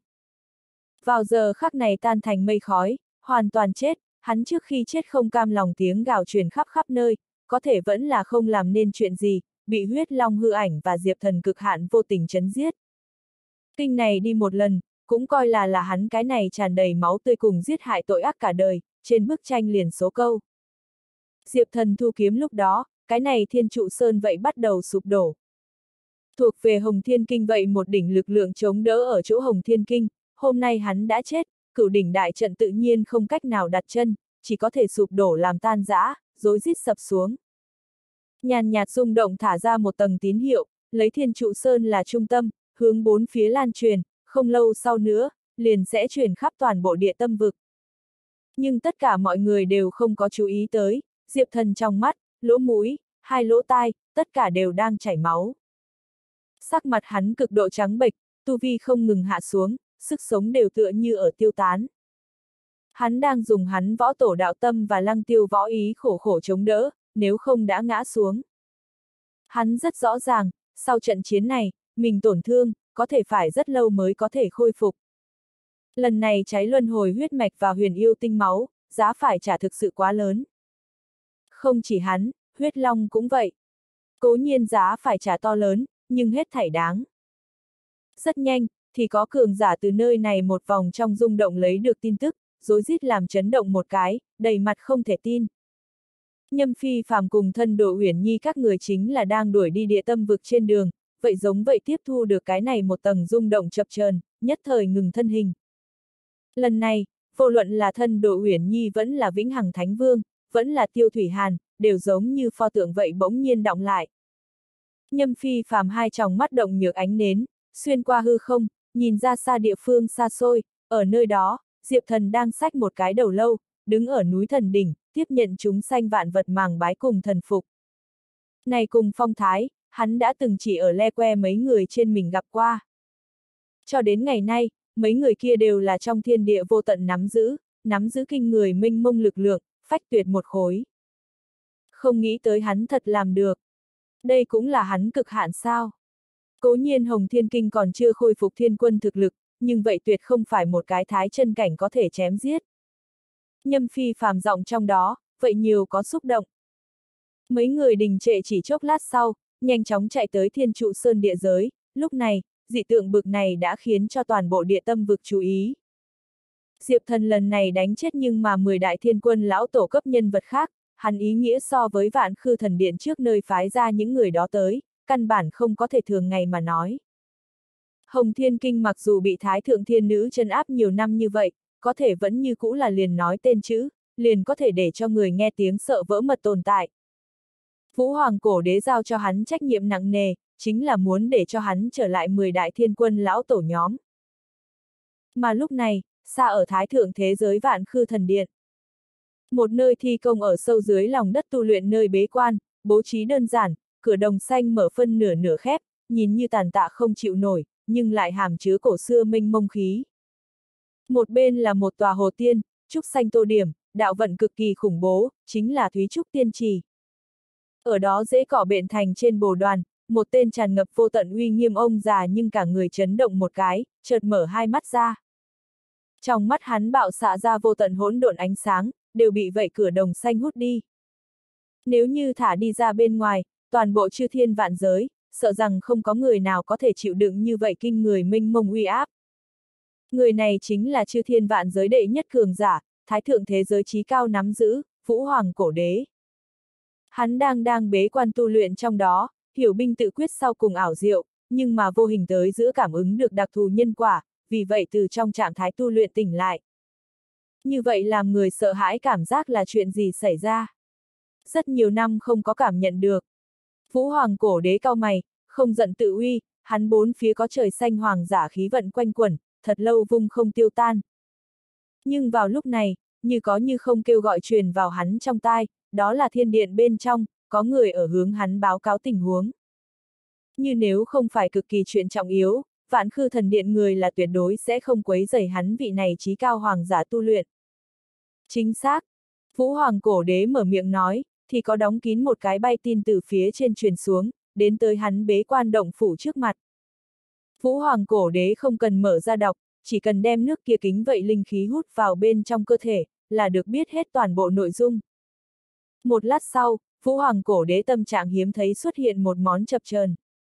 Vào giờ khắc này tan thành mây khói, hoàn toàn chết, hắn trước khi chết không cam lòng tiếng gào truyền khắp khắp nơi, có thể vẫn là không làm nên chuyện gì, bị huyết long hư ảnh và Diệp Thần cực hạn vô tình chấn giết. Kinh này đi một lần, cũng coi là là hắn cái này tràn đầy máu tươi cùng giết hại tội ác cả đời, trên bức tranh liền số câu. Diệp Thần thu kiếm lúc đó, cái này Thiên Trụ Sơn vậy bắt đầu sụp đổ. Thuộc về Hồng Thiên Kinh vậy một đỉnh lực lượng chống đỡ ở chỗ Hồng Thiên Kinh, hôm nay hắn đã chết, cửu đỉnh đại trận tự nhiên không cách nào đặt chân, chỉ có thể sụp đổ làm tan rã, rối rít sập xuống. Nhàn nhạt rung động thả ra một tầng tín hiệu, lấy Thiên Trụ Sơn là trung tâm, hướng bốn phía lan truyền, không lâu sau nữa, liền sẽ truyền khắp toàn bộ địa tâm vực. Nhưng tất cả mọi người đều không có chú ý tới, Diệp Thần trong mắt, lỗ mũi, hai lỗ tai, tất cả đều đang chảy máu. Sắc mặt hắn cực độ trắng bệch, tu vi không ngừng hạ xuống, sức sống đều tựa như ở tiêu tán. Hắn đang dùng hắn võ tổ đạo tâm và lăng tiêu võ ý khổ khổ chống đỡ, nếu không đã ngã xuống. Hắn rất rõ ràng, sau trận chiến này, mình tổn thương, có thể phải rất lâu mới có thể khôi phục. Lần này cháy luân hồi huyết mạch và huyền yêu tinh máu, giá phải trả thực sự quá lớn. Không chỉ hắn, huyết long cũng vậy. Cố nhiên giá phải trả to lớn, nhưng hết thảy đáng. Rất nhanh, thì có cường giả từ nơi này một vòng trong rung động lấy được tin tức, rối rít làm chấn động một cái, đầy mặt không thể tin. Nhâm Phi Phàm cùng thân Độ Uyển Nhi các người chính là đang đuổi đi địa tâm vực trên đường, vậy giống vậy tiếp thu được cái này một tầng rung động chập chờn, nhất thời ngừng thân hình. Lần này, vô luận là thân Độ Uyển Nhi vẫn là Vĩnh Hằng Thánh Vương, vẫn là Tiêu Thủy Hàn, đều giống như pho tượng vậy bỗng nhiên đọng lại. Nhâm Phi Phàm hai tròng mắt động nhược ánh nến, xuyên qua hư không, nhìn ra xa địa phương xa xôi, ở nơi đó, Diệp Thần đang xách một cái đầu lâu, đứng ở núi thần đỉnh, tiếp nhận chúng sanh vạn vật màng bái cùng thần phục. Này cùng phong thái, hắn đã từng chỉ ở le que mấy người trên mình gặp qua. Cho đến ngày nay, mấy người kia đều là trong thiên địa vô tận nắm giữ, nắm giữ kinh người mênh mông lực lượng, phách tuyệt một khối. Không nghĩ tới hắn thật làm được. Đây cũng là hắn cực hạn sao. Cố nhiên Hồng Thiên Kinh còn chưa khôi phục thiên quân thực lực, nhưng vậy tuyệt không phải một cái thái chân cảnh có thể chém giết. Nhâm Phi Phàm giọng trong đó, vậy nhiều có xúc động. Mấy người đình trệ chỉ chốc lát sau, nhanh chóng chạy tới Thiên Trụ Sơn địa giới, lúc này, dị tượng bực này đã khiến cho toàn bộ địa tâm vực chú ý. Diệp Thần lần này đánh chết nhưng mà mười đại thiên quân lão tổ cấp nhân vật khác, hắn ý nghĩa so với Vạn Khư Thần Điện trước nơi phái ra những người đó tới, căn bản không có thể thường ngày mà nói. Hồng Thiên Kinh mặc dù bị Thái Thượng Thiên Nữ trấn áp nhiều năm như vậy, có thể vẫn như cũ là liền nói tên chữ, liền có thể để cho người nghe tiếng sợ vỡ mật tồn tại. Vũ Hoàng Cổ Đế giao cho hắn trách nhiệm nặng nề, chính là muốn để cho hắn trở lại mười đại thiên quân lão tổ nhóm. Mà lúc này, xa ở Thái Thượng thế giới Vạn Khư Thần Điện. Một nơi thi công ở sâu dưới lòng đất tu luyện nơi bế quan, bố trí đơn giản, cửa đồng xanh mở phân nửa nửa khép, nhìn như tàn tạ không chịu nổi, nhưng lại hàm chứa cổ xưa mênh mông khí. Một bên là một tòa hồ tiên, trúc xanh tô điểm, đạo vận cực kỳ khủng bố, chính là Thúy Trúc Tiên Trì. Ở đó rễ cỏ bện thành trên bồ đoàn, một tên tràn ngập vô tận uy nghiêm ông già nhưng cả người chấn động một cái, chợt mở hai mắt ra. Trong mắt hắn bạo xạ ra vô tận hỗn độn ánh sáng, đều bị vậy cửa đồng xanh hút đi. Nếu như thả đi ra bên ngoài, toàn bộ chư thiên vạn giới, sợ rằng không có người nào có thể chịu đựng như vậy kinh người mênh mông uy áp. Người này chính là chư thiên vạn giới đệ nhất cường giả, thái thượng thế giới chí cao nắm giữ, Vũ Hoàng Cổ Đế. Hắn đang đang bế quan tu luyện trong đó, hiểu binh tự quyết sau cùng ảo diệu, nhưng mà vô hình tới giữa cảm ứng được đặc thù nhân quả, vì vậy từ trong trạng thái tu luyện tỉnh lại. Như vậy làm người sợ hãi cảm giác là chuyện gì xảy ra. Rất nhiều năm không có cảm nhận được. Vũ Hoàng Cổ Đế cau mày, không giận tự uy, hắn bốn phía có trời xanh hoàng giả khí vận quanh quẩn, thật lâu vung không tiêu tan. Nhưng vào lúc này, như có như không kêu gọi truyền vào hắn trong tai, đó là thiên điện bên trong, có người ở hướng hắn báo cáo tình huống. Như nếu không phải cực kỳ chuyện trọng yếu, Vạn Khư Thần Điện người là tuyệt đối sẽ không quấy rầy hắn vị này chí cao hoàng giả tu luyện. Chính xác. Vũ Hoàng Cổ Đế mở miệng nói, thì có đóng kín một cái bay tin từ phía trên truyền xuống, đến tới hắn bế quan động phủ trước mặt. Vũ Hoàng Cổ Đế không cần mở ra đọc, chỉ cần đem nước kia kính vậy linh khí hút vào bên trong cơ thể, là được biết hết toàn bộ nội dung. Một lát sau, Vũ Hoàng Cổ Đế tâm trạng hiếm thấy xuất hiện một món chập chờn.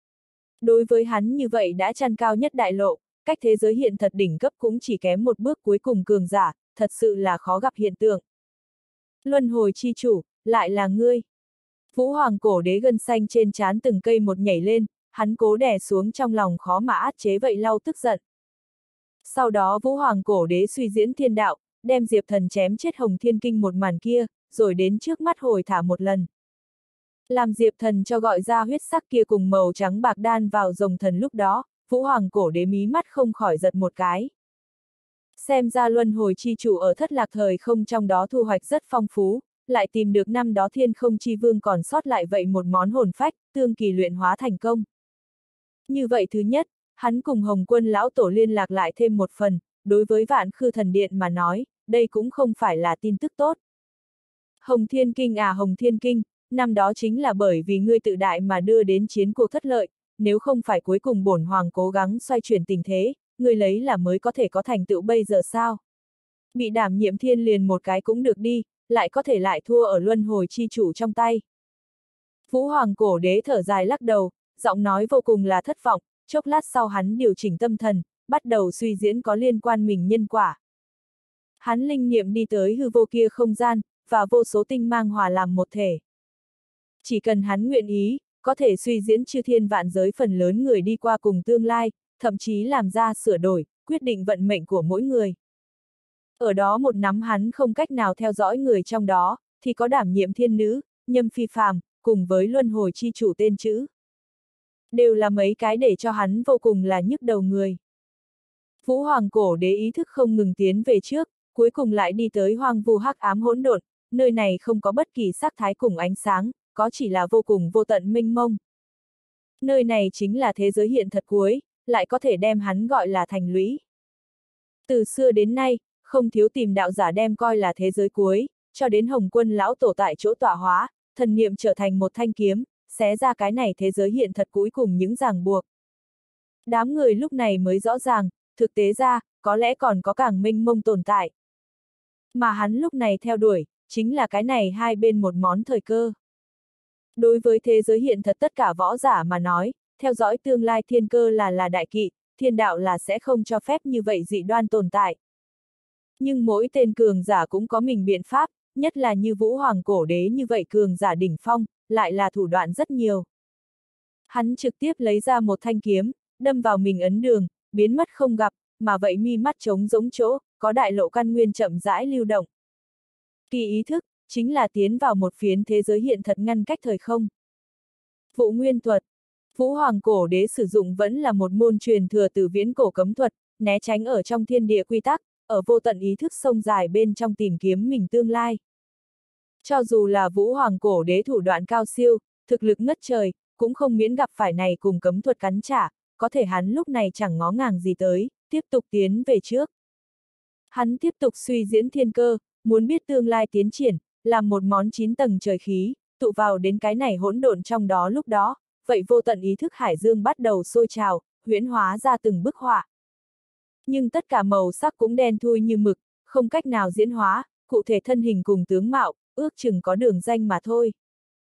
Đối với hắn như vậy đã chăn cao nhất đại lộ, cách thế giới hiện thật đỉnh cấp cũng chỉ kém một bước cuối cùng cường giả, thật sự là khó gặp hiện tượng. Luân hồi chi chủ, lại là ngươi. Vũ Hoàng Cổ Đế gân xanh trên trán từng cây một nhảy lên, hắn cố đè xuống trong lòng khó mà át chế vậy lau tức giận. Sau đó Vũ Hoàng cổ đế suy diễn thiên đạo, đem Diệp Thần chém chết Hồng Thiên Kinh một màn kia, rồi đến trước mắt hồi thả một lần. Làm Diệp Thần cho gọi ra huyết sắc kia cùng màu trắng bạc đan vào rồng thần lúc đó, Vũ Hoàng cổ đế mí mắt không khỏi giật một cái. Xem ra luân hồi chi chủ ở thất lạc thời không trong đó thu hoạch rất phong phú, lại tìm được năm đó thiên không chi vương còn sót lại vậy một món hồn phách, tương kỳ luyện hóa thành công. Như vậy thứ nhất, hắn cùng Hồng Quân lão tổ liên lạc lại thêm một phần, đối với Vạn Khư Thần Điện mà nói, đây cũng không phải là tin tức tốt. Hồng Thiên Kinh à Hồng Thiên Kinh, năm đó chính là bởi vì ngươi tự đại mà đưa đến chiến cuộc thất lợi, nếu không phải cuối cùng bổn hoàng cố gắng xoay chuyển tình thế, ngươi lấy là mới có thể có thành tựu bây giờ sao? Bị đảm nhiệm thiên liền một cái cũng được đi, lại có thể lại thua ở luân hồi chi chủ trong tay. Vũ Hoàng cổ đế thở dài lắc đầu, giọng nói vô cùng là thất vọng, chốc lát sau hắn điều chỉnh tâm thần, bắt đầu suy diễn có liên quan mình nhân quả. Hắn linh niệm đi tới hư vô kia không gian, và vô số tinh mang hòa làm một thể. Chỉ cần hắn nguyện ý, có thể suy diễn chư thiên vạn giới phần lớn người đi qua cùng tương lai, thậm chí làm ra sửa đổi, quyết định vận mệnh của mỗi người. Ở đó một nắm hắn không cách nào theo dõi người trong đó, thì có đảm nhiệm thiên nữ, nhâm phi phàm, cùng với luân hồi chi chủ tên chữ. Đều là mấy cái để cho hắn vô cùng là nhức đầu người. Vũ Hoàng cổ đế ý thức không ngừng tiến về trước, cuối cùng lại đi tới hoang vu hắc ám hỗn độn, nơi này không có bất kỳ sắc thái cùng ánh sáng, có chỉ là vô cùng vô tận mênh mông. Nơi này chính là thế giới hiện thật cuối, lại có thể đem hắn gọi là thành lũy. Từ xưa đến nay, không thiếu tìm đạo giả đem coi là thế giới cuối, cho đến Hồng Quân lão tổ tại chỗ tọa hóa, thần niệm trở thành một thanh kiếm, xé ra cái này thế giới hiện thật cuối cùng những ràng buộc. Đám người lúc này mới rõ ràng, thực tế ra, có lẽ còn có càng mênh mông tồn tại. Mà hắn lúc này theo đuổi, chính là cái này hai bên một món thời cơ. Đối với thế giới hiện thật tất cả võ giả mà nói, theo dõi tương lai thiên cơ là là đại kỵ, thiên đạo là sẽ không cho phép như vậy dị đoan tồn tại. Nhưng mỗi tên cường giả cũng có mình biện pháp, nhất là như Vũ Hoàng cổ đế như vậy cường giả đỉnh phong, lại là thủ đoạn rất nhiều. Hắn trực tiếp lấy ra một thanh kiếm, đâm vào mình ấn đường, biến mất không gặp, mà vậy mi mắt trống giống chỗ, có đại lộ căn nguyên chậm rãi lưu động. Kỳ ý thức, chính là tiến vào một phiến thế giới hiện thật ngăn cách thời không. Vụ nguyên thuật. Vũ Hoàng cổ đế sử dụng vẫn là một môn truyền thừa từ viễn cổ cấm thuật, né tránh ở trong thiên địa quy tắc, ở vô tận ý thức sông dài bên trong tìm kiếm mình tương lai. Cho dù là Vũ Hoàng cổ đế thủ đoạn cao siêu, thực lực ngất trời, cũng không miễn gặp phải này cùng cấm thuật cắn trả, có thể hắn lúc này chẳng ngó ngàng gì tới, tiếp tục tiến về trước. Hắn tiếp tục suy diễn thiên cơ, muốn biết tương lai tiến triển, làm một món chín tầng trời khí, tụ vào đến cái này hỗn độn trong đó lúc đó, vậy vô tận ý thức hải dương bắt đầu sôi trào, huyễn hóa ra từng bức họa. Nhưng tất cả màu sắc cũng đen thui như mực, không cách nào diễn hóa, cụ thể thân hình cùng tướng mạo, ước chừng có đường danh mà thôi.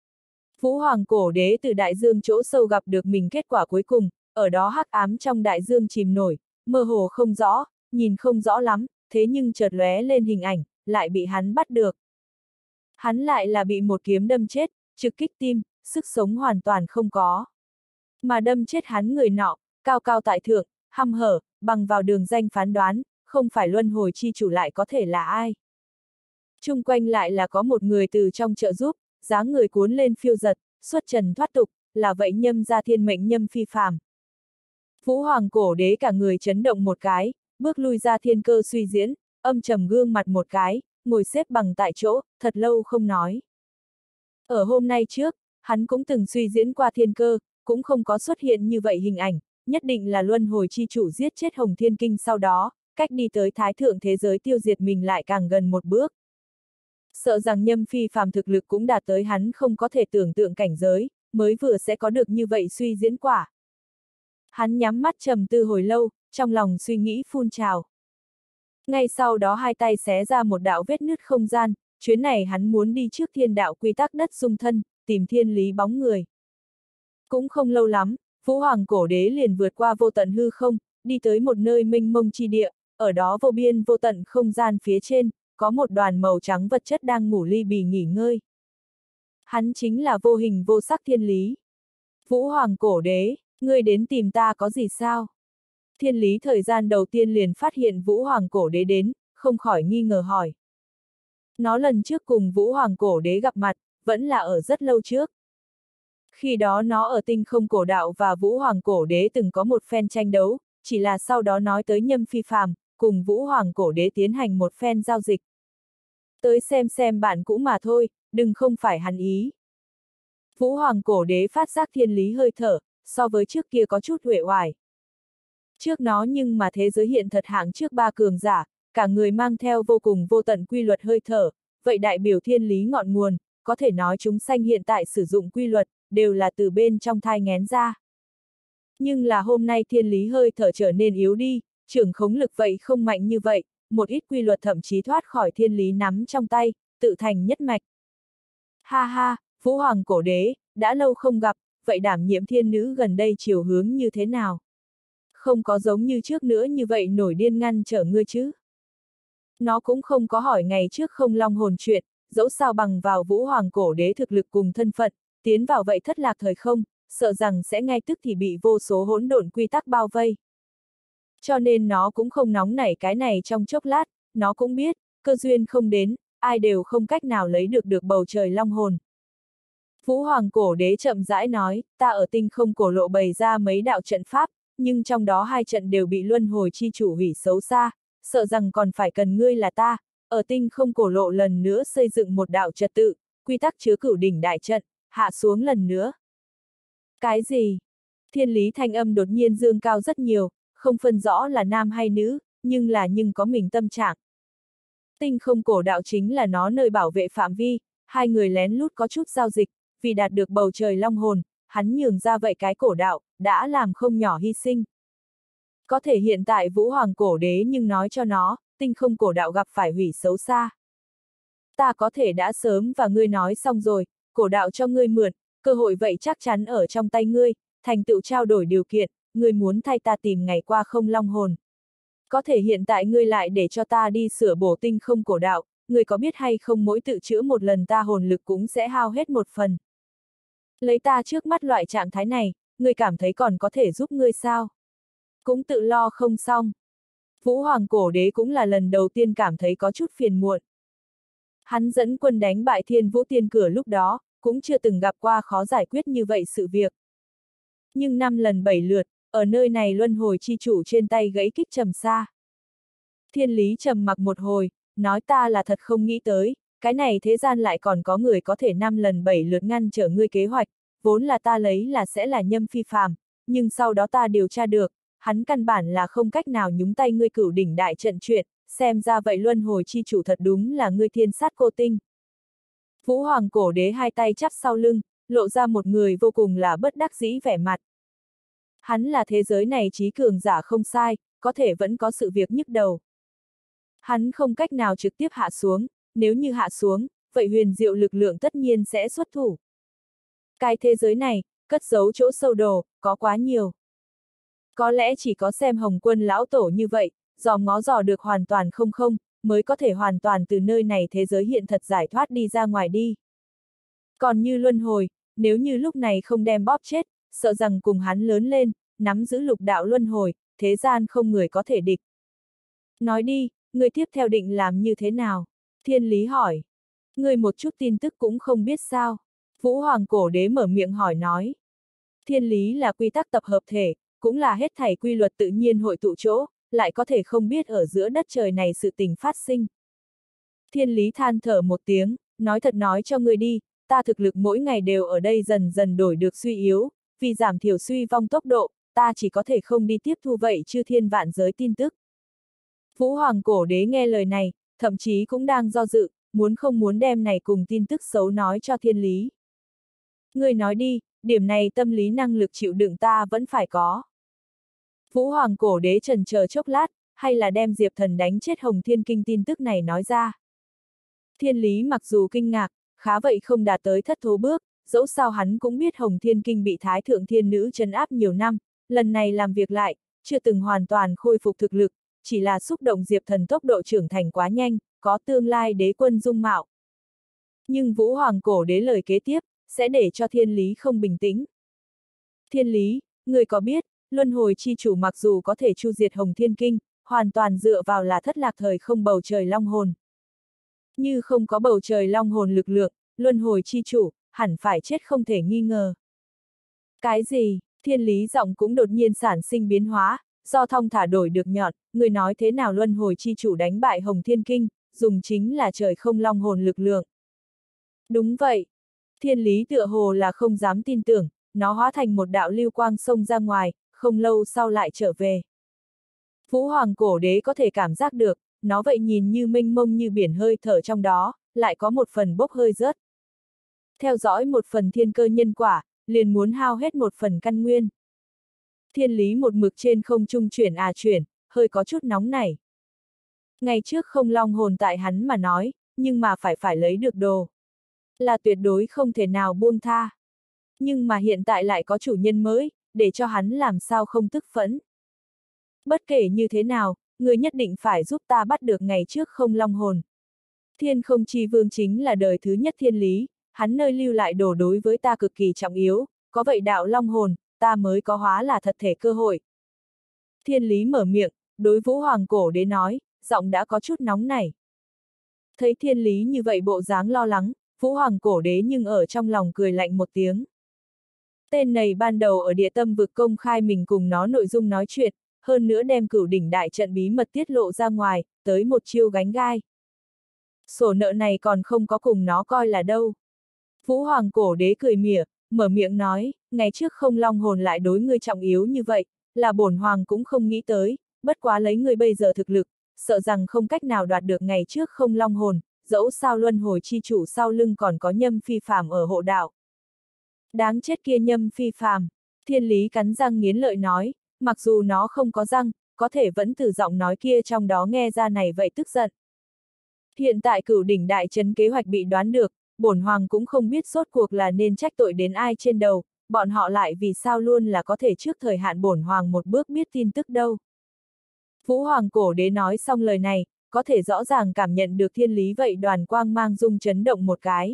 Vũ Hoàng cổ đế từ đại dương chỗ sâu gặp được mình kết quả cuối cùng, ở đó hắc ám trong đại dương chìm nổi, mơ hồ không rõ, nhìn không rõ lắm, thế nhưng chợt lóe lên hình ảnh, lại bị hắn bắt được. Hắn lại là bị một kiếm đâm chết, trực kích tim, sức sống hoàn toàn không có. Mà đâm chết hắn người nọ, cao cao tại thượng, hăm hở, bằng vào đường danh phán đoán, không phải luân hồi chi chủ lại có thể là ai. Chung quanh lại là có một người từ trong trợ giúp, dáng người cuốn lên phiêu giật, xuất trần thoát tục, là vậy nhâm ra thiên mệnh nhâm phi phàm. Vũ Hoàng cổ đế cả người chấn động một cái, bước lui ra thiên cơ suy diễn, âm trầm gương mặt một cái, ngồi xếp bằng tại chỗ, thật lâu không nói. Ở hôm nay trước, hắn cũng từng suy diễn qua thiên cơ, cũng không có xuất hiện như vậy hình ảnh, nhất định là luân hồi chi chủ giết chết Hồng Thiên Kinh sau đó, cách đi tới thái thượng thế giới tiêu diệt mình lại càng gần một bước. Sợ rằng nhâm phi phàm thực lực cũng đạt tới hắn không có thể tưởng tượng cảnh giới, mới vừa sẽ có được như vậy suy diễn quả. Hắn nhắm mắt trầm tư hồi lâu, trong lòng suy nghĩ phun trào. Ngay sau đó hai tay xé ra một đạo vết nứt không gian, chuyến này hắn muốn đi trước thiên đạo quy tắc đất dung thân, tìm thiên lý bóng người. Cũng không lâu lắm, Vũ Hoàng cổ đế liền vượt qua vô tận hư không, đi tới một nơi mênh mông chi địa, ở đó vô biên vô tận không gian phía trên, có một đoàn màu trắng vật chất đang ngủ ly bì nghỉ ngơi. Hắn chính là vô hình vô sắc thiên lý. Vũ Hoàng cổ đế, ngươi đến tìm ta có gì sao? Thiên lý thời gian đầu tiên liền phát hiện Vũ Hoàng cổ đế đến, không khỏi nghi ngờ hỏi. Nó lần trước cùng Vũ Hoàng cổ đế gặp mặt, vẫn là ở rất lâu trước. Khi đó nó ở tinh không cổ đạo và Vũ Hoàng cổ đế từng có một phen tranh đấu, chỉ là sau đó nói tới Nhâm Phi Phàm, cùng Vũ Hoàng cổ đế tiến hành một phen giao dịch. Tới xem xem bạn cũ mà thôi, đừng không phải hắn ý. Vũ Hoàng cổ đế phát giác thiên lý hơi thở, so với trước kia có chút uể oải. Trước nó nhưng mà thế giới hiện thật hạng trước ba cường giả, cả người mang theo vô cùng vô tận quy luật hơi thở, vậy đại biểu thiên lý ngọn nguồn, có thể nói chúng sanh hiện tại sử dụng quy luật, đều là từ bên trong thai nghén ra. Nhưng là hôm nay thiên lý hơi thở trở nên yếu đi, trưởng khống lực vậy không mạnh như vậy, một ít quy luật thậm chí thoát khỏi thiên lý nắm trong tay, tự thành nhất mạch. Ha ha, Vũ Hoàng cổ đế, đã lâu không gặp, vậy đảm nhiệm thiên nữ gần đây chiều hướng như thế nào? Không có giống như trước nữa như vậy nổi điên ngăn trở ngươi chứ? Nó cũng không có hỏi ngày trước không long hồn chuyện, dẫu sao bằng vào Vũ Hoàng cổ đế thực lực cùng thân phận, tiến vào vậy thất lạc thời không, sợ rằng sẽ ngay tức thì bị vô số hỗn độn quy tắc bao vây. Cho nên nó cũng không nóng nảy cái này trong chốc lát, nó cũng biết, cơ duyên không đến, ai đều không cách nào lấy được được bầu trời long hồn. Vũ Hoàng cổ đế chậm rãi nói, ta ở tinh không cổ lộ bày ra mấy đạo trận pháp, nhưng trong đó hai trận đều bị luân hồi chi chủ hủy xấu xa, sợ rằng còn phải cần ngươi là ta, ở tinh không cổ lộ lần nữa xây dựng một đạo trật tự, quy tắc chứa cửu đỉnh đại trận, hạ xuống lần nữa. Cái gì? Thiên lý thanh âm đột nhiên dương cao rất nhiều, không phân rõ là nam hay nữ, nhưng là nhưng có mình tâm trạng. Tinh không cổ đạo chính là nó nơi bảo vệ phạm vi, hai người lén lút có chút giao dịch, vì đạt được bầu trời long hồn, hắn nhường ra vậy cái cổ đạo, đã làm không nhỏ hy sinh. Có thể hiện tại Vũ Hoàng cổ đế nhưng nói cho nó, tinh không cổ đạo gặp phải hủy xấu xa. Ta có thể đã sớm và ngươi nói xong rồi, cổ đạo cho ngươi mượn, cơ hội vậy chắc chắn ở trong tay ngươi, thành tựu trao đổi điều kiện, ngươi muốn thay ta tìm ngày qua không long hồn. Có thể hiện tại ngươi lại để cho ta đi sửa bổ tinh không cổ đạo, ngươi có biết hay không mỗi tự chữa một lần ta hồn lực cũng sẽ hao hết một phần. Lấy ta trước mắt loại trạng thái này, ngươi cảm thấy còn có thể giúp ngươi sao? Cũng tự lo không xong. Vũ Hoàng cổ đế cũng là lần đầu tiên cảm thấy có chút phiền muộn. Hắn dẫn quân đánh bại Thiên Vũ Tiên Cửa lúc đó, cũng chưa từng gặp qua khó giải quyết như vậy sự việc. Nhưng năm lần bảy lượt, ở nơi này luân hồi chi chủ trên tay gãy kích trầm xa. Thiên lý trầm mặc một hồi, nói ta là thật không nghĩ tới, cái này thế gian lại còn có người có thể năm lần bảy lượt ngăn trở ngươi kế hoạch, vốn là ta lấy là sẽ là Nhâm Phi Phàm, nhưng sau đó ta điều tra được, hắn căn bản là không cách nào nhúng tay ngươi cửu đỉnh đại trận chuyện, xem ra vậy luân hồi chi chủ thật đúng là ngươi thiên sát cô tinh. Vũ Hoàng cổ đế hai tay chắp sau lưng, lộ ra một người vô cùng là bất đắc dĩ vẻ mặt. Hắn là thế giới này trí cường giả không sai, có thể vẫn có sự việc nhức đầu. Hắn không cách nào trực tiếp hạ xuống, nếu như hạ xuống, vậy huyền diệu lực lượng tất nhiên sẽ xuất thủ. Cái thế giới này, cất giấu chỗ sâu đồ, có quá nhiều. Có lẽ chỉ có xem Hồng Quân lão tổ như vậy, dòm ngó dò được hoàn toàn không không, mới có thể hoàn toàn từ nơi này thế giới hiện thật giải thoát đi ra ngoài đi. Còn như luân hồi, nếu như lúc này không đem bóp chết, sợ rằng cùng hắn lớn lên, nắm giữ lục đạo luân hồi, thế gian không người có thể địch. Nói đi, người tiếp theo định làm như thế nào? Thiên lý hỏi. Người một chút tin tức cũng không biết sao? Vũ Hoàng cổ đế mở miệng hỏi nói. Thiên lý là quy tắc tập hợp thể, cũng là hết thảy quy luật tự nhiên hội tụ chỗ, lại có thể không biết ở giữa đất trời này sự tình phát sinh. Thiên lý than thở một tiếng, nói thật nói cho người đi, ta thực lực mỗi ngày đều ở đây dần dần đổi được suy yếu, vì giảm thiểu suy vong tốc độ, ta chỉ có thể không đi tiếp thu vậy chư thiên vạn giới tin tức. Vũ Hoàng cổ đế nghe lời này, thậm chí cũng đang do dự, muốn không muốn đem này cùng tin tức xấu nói cho thiên lý. Người nói đi, điểm này tâm lý năng lực chịu đựng ta vẫn phải có. Vũ Hoàng cổ đế trần chờ chốc lát, hay là đem Diệp Thần đánh chết Hồng Thiên Kinh tin tức này nói ra. Thiên lý mặc dù kinh ngạc, khá vậy không đạt tới thất thố bước, dẫu sao hắn cũng biết Hồng Thiên Kinh bị Thái Thượng Thiên Nữ trấn áp nhiều năm, lần này làm việc lại, chưa từng hoàn toàn khôi phục thực lực, chỉ là xúc động Diệp Thần tốc độ trưởng thành quá nhanh, có tương lai đế quân dung mạo. Nhưng Vũ Hoàng cổ đế lời kế tiếp, sẽ để cho thiên lý không bình tĩnh. Thiên lý, người có biết, Luân hồi chi chủ mặc dù có thể chu diệt Hồng Thiên Kinh, hoàn toàn dựa vào là thất lạc thời không bầu trời long hồn. Như không có bầu trời long hồn lực lượng, luân hồi chi chủ, hẳn phải chết không thể nghi ngờ. Cái gì? Thiên lý giọng cũng đột nhiên sản sinh biến hóa, do thong thả đổi được nhọn, người nói thế nào luân hồi chi chủ đánh bại Hồng Thiên Kinh, dùng chính là trời không long hồn lực lượng. Đúng vậy. Thiên lý tựa hồ là không dám tin tưởng, nó hóa thành một đạo lưu quang xông ra ngoài, không lâu sau lại trở về. Vũ Hoàng cổ đế có thể cảm giác được, nó vậy nhìn như mênh mông như biển hơi thở trong đó, lại có một phần bốc hơi rớt. Theo dõi một phần thiên cơ nhân quả, liền muốn hao hết một phần căn nguyên. Thiên lý một mực trên không trung chuyển à chuyển, hơi có chút nóng nảy. Ngày trước không long hồn tại hắn mà nói, nhưng mà phải phải lấy được đồ. Là tuyệt đối không thể nào buông tha. Nhưng mà hiện tại lại có chủ nhân mới, để cho hắn làm sao không tức phẫn. Bất kể như thế nào, người nhất định phải giúp ta bắt được ngày trước không long hồn. Thiên không chi vương chính là đời thứ nhất thiên lý, hắn nơi lưu lại đồ đối với ta cực kỳ trọng yếu, có vậy đạo long hồn, ta mới có hóa là thật thể cơ hội. Thiên lý mở miệng, đối Vũ Hoàng cổ đế nói, giọng đã có chút nóng nảy. Thấy thiên lý như vậy bộ dáng lo lắng, Vũ Hoàng cổ đế nhưng ở trong lòng cười lạnh một tiếng. Tên này ban đầu ở địa tâm vực công khai mình cùng nó nội dung nói chuyện, hơn nữa đem cửu đỉnh đại trận bí mật tiết lộ ra ngoài, tới một chiêu gánh gai. Sổ nợ này còn không có cùng nó coi là đâu. Vũ Hoàng cổ đế cười mỉa, mở miệng nói, ngày trước không long hồn lại đối ngươi trọng yếu như vậy, là bổn hoàng cũng không nghĩ tới, bất quá lấy ngươi bây giờ thực lực, sợ rằng không cách nào đoạt được ngày trước không long hồn, dẫu sao luân hồi chi chủ sau lưng còn có Nhâm Phi Phàm ở hộ đạo. Đáng chết kia Nhâm Phi Phàm, thiên lý cắn răng nghiến lợi nói, mặc dù nó không có răng, có thể vẫn từ giọng nói kia trong đó nghe ra này vậy tức giận. Hiện tại cửu đỉnh đại trấn kế hoạch bị đoán được, bổn hoàng cũng không biết rốt cuộc là nên trách tội đến ai trên đầu, bọn họ lại vì sao luôn là có thể trước thời hạn bổn hoàng một bước biết tin tức đâu. Vũ Hoàng cổ đế nói xong lời này, có thể rõ ràng cảm nhận được thiên lý vậy đoàn quang mang rung chấn động một cái.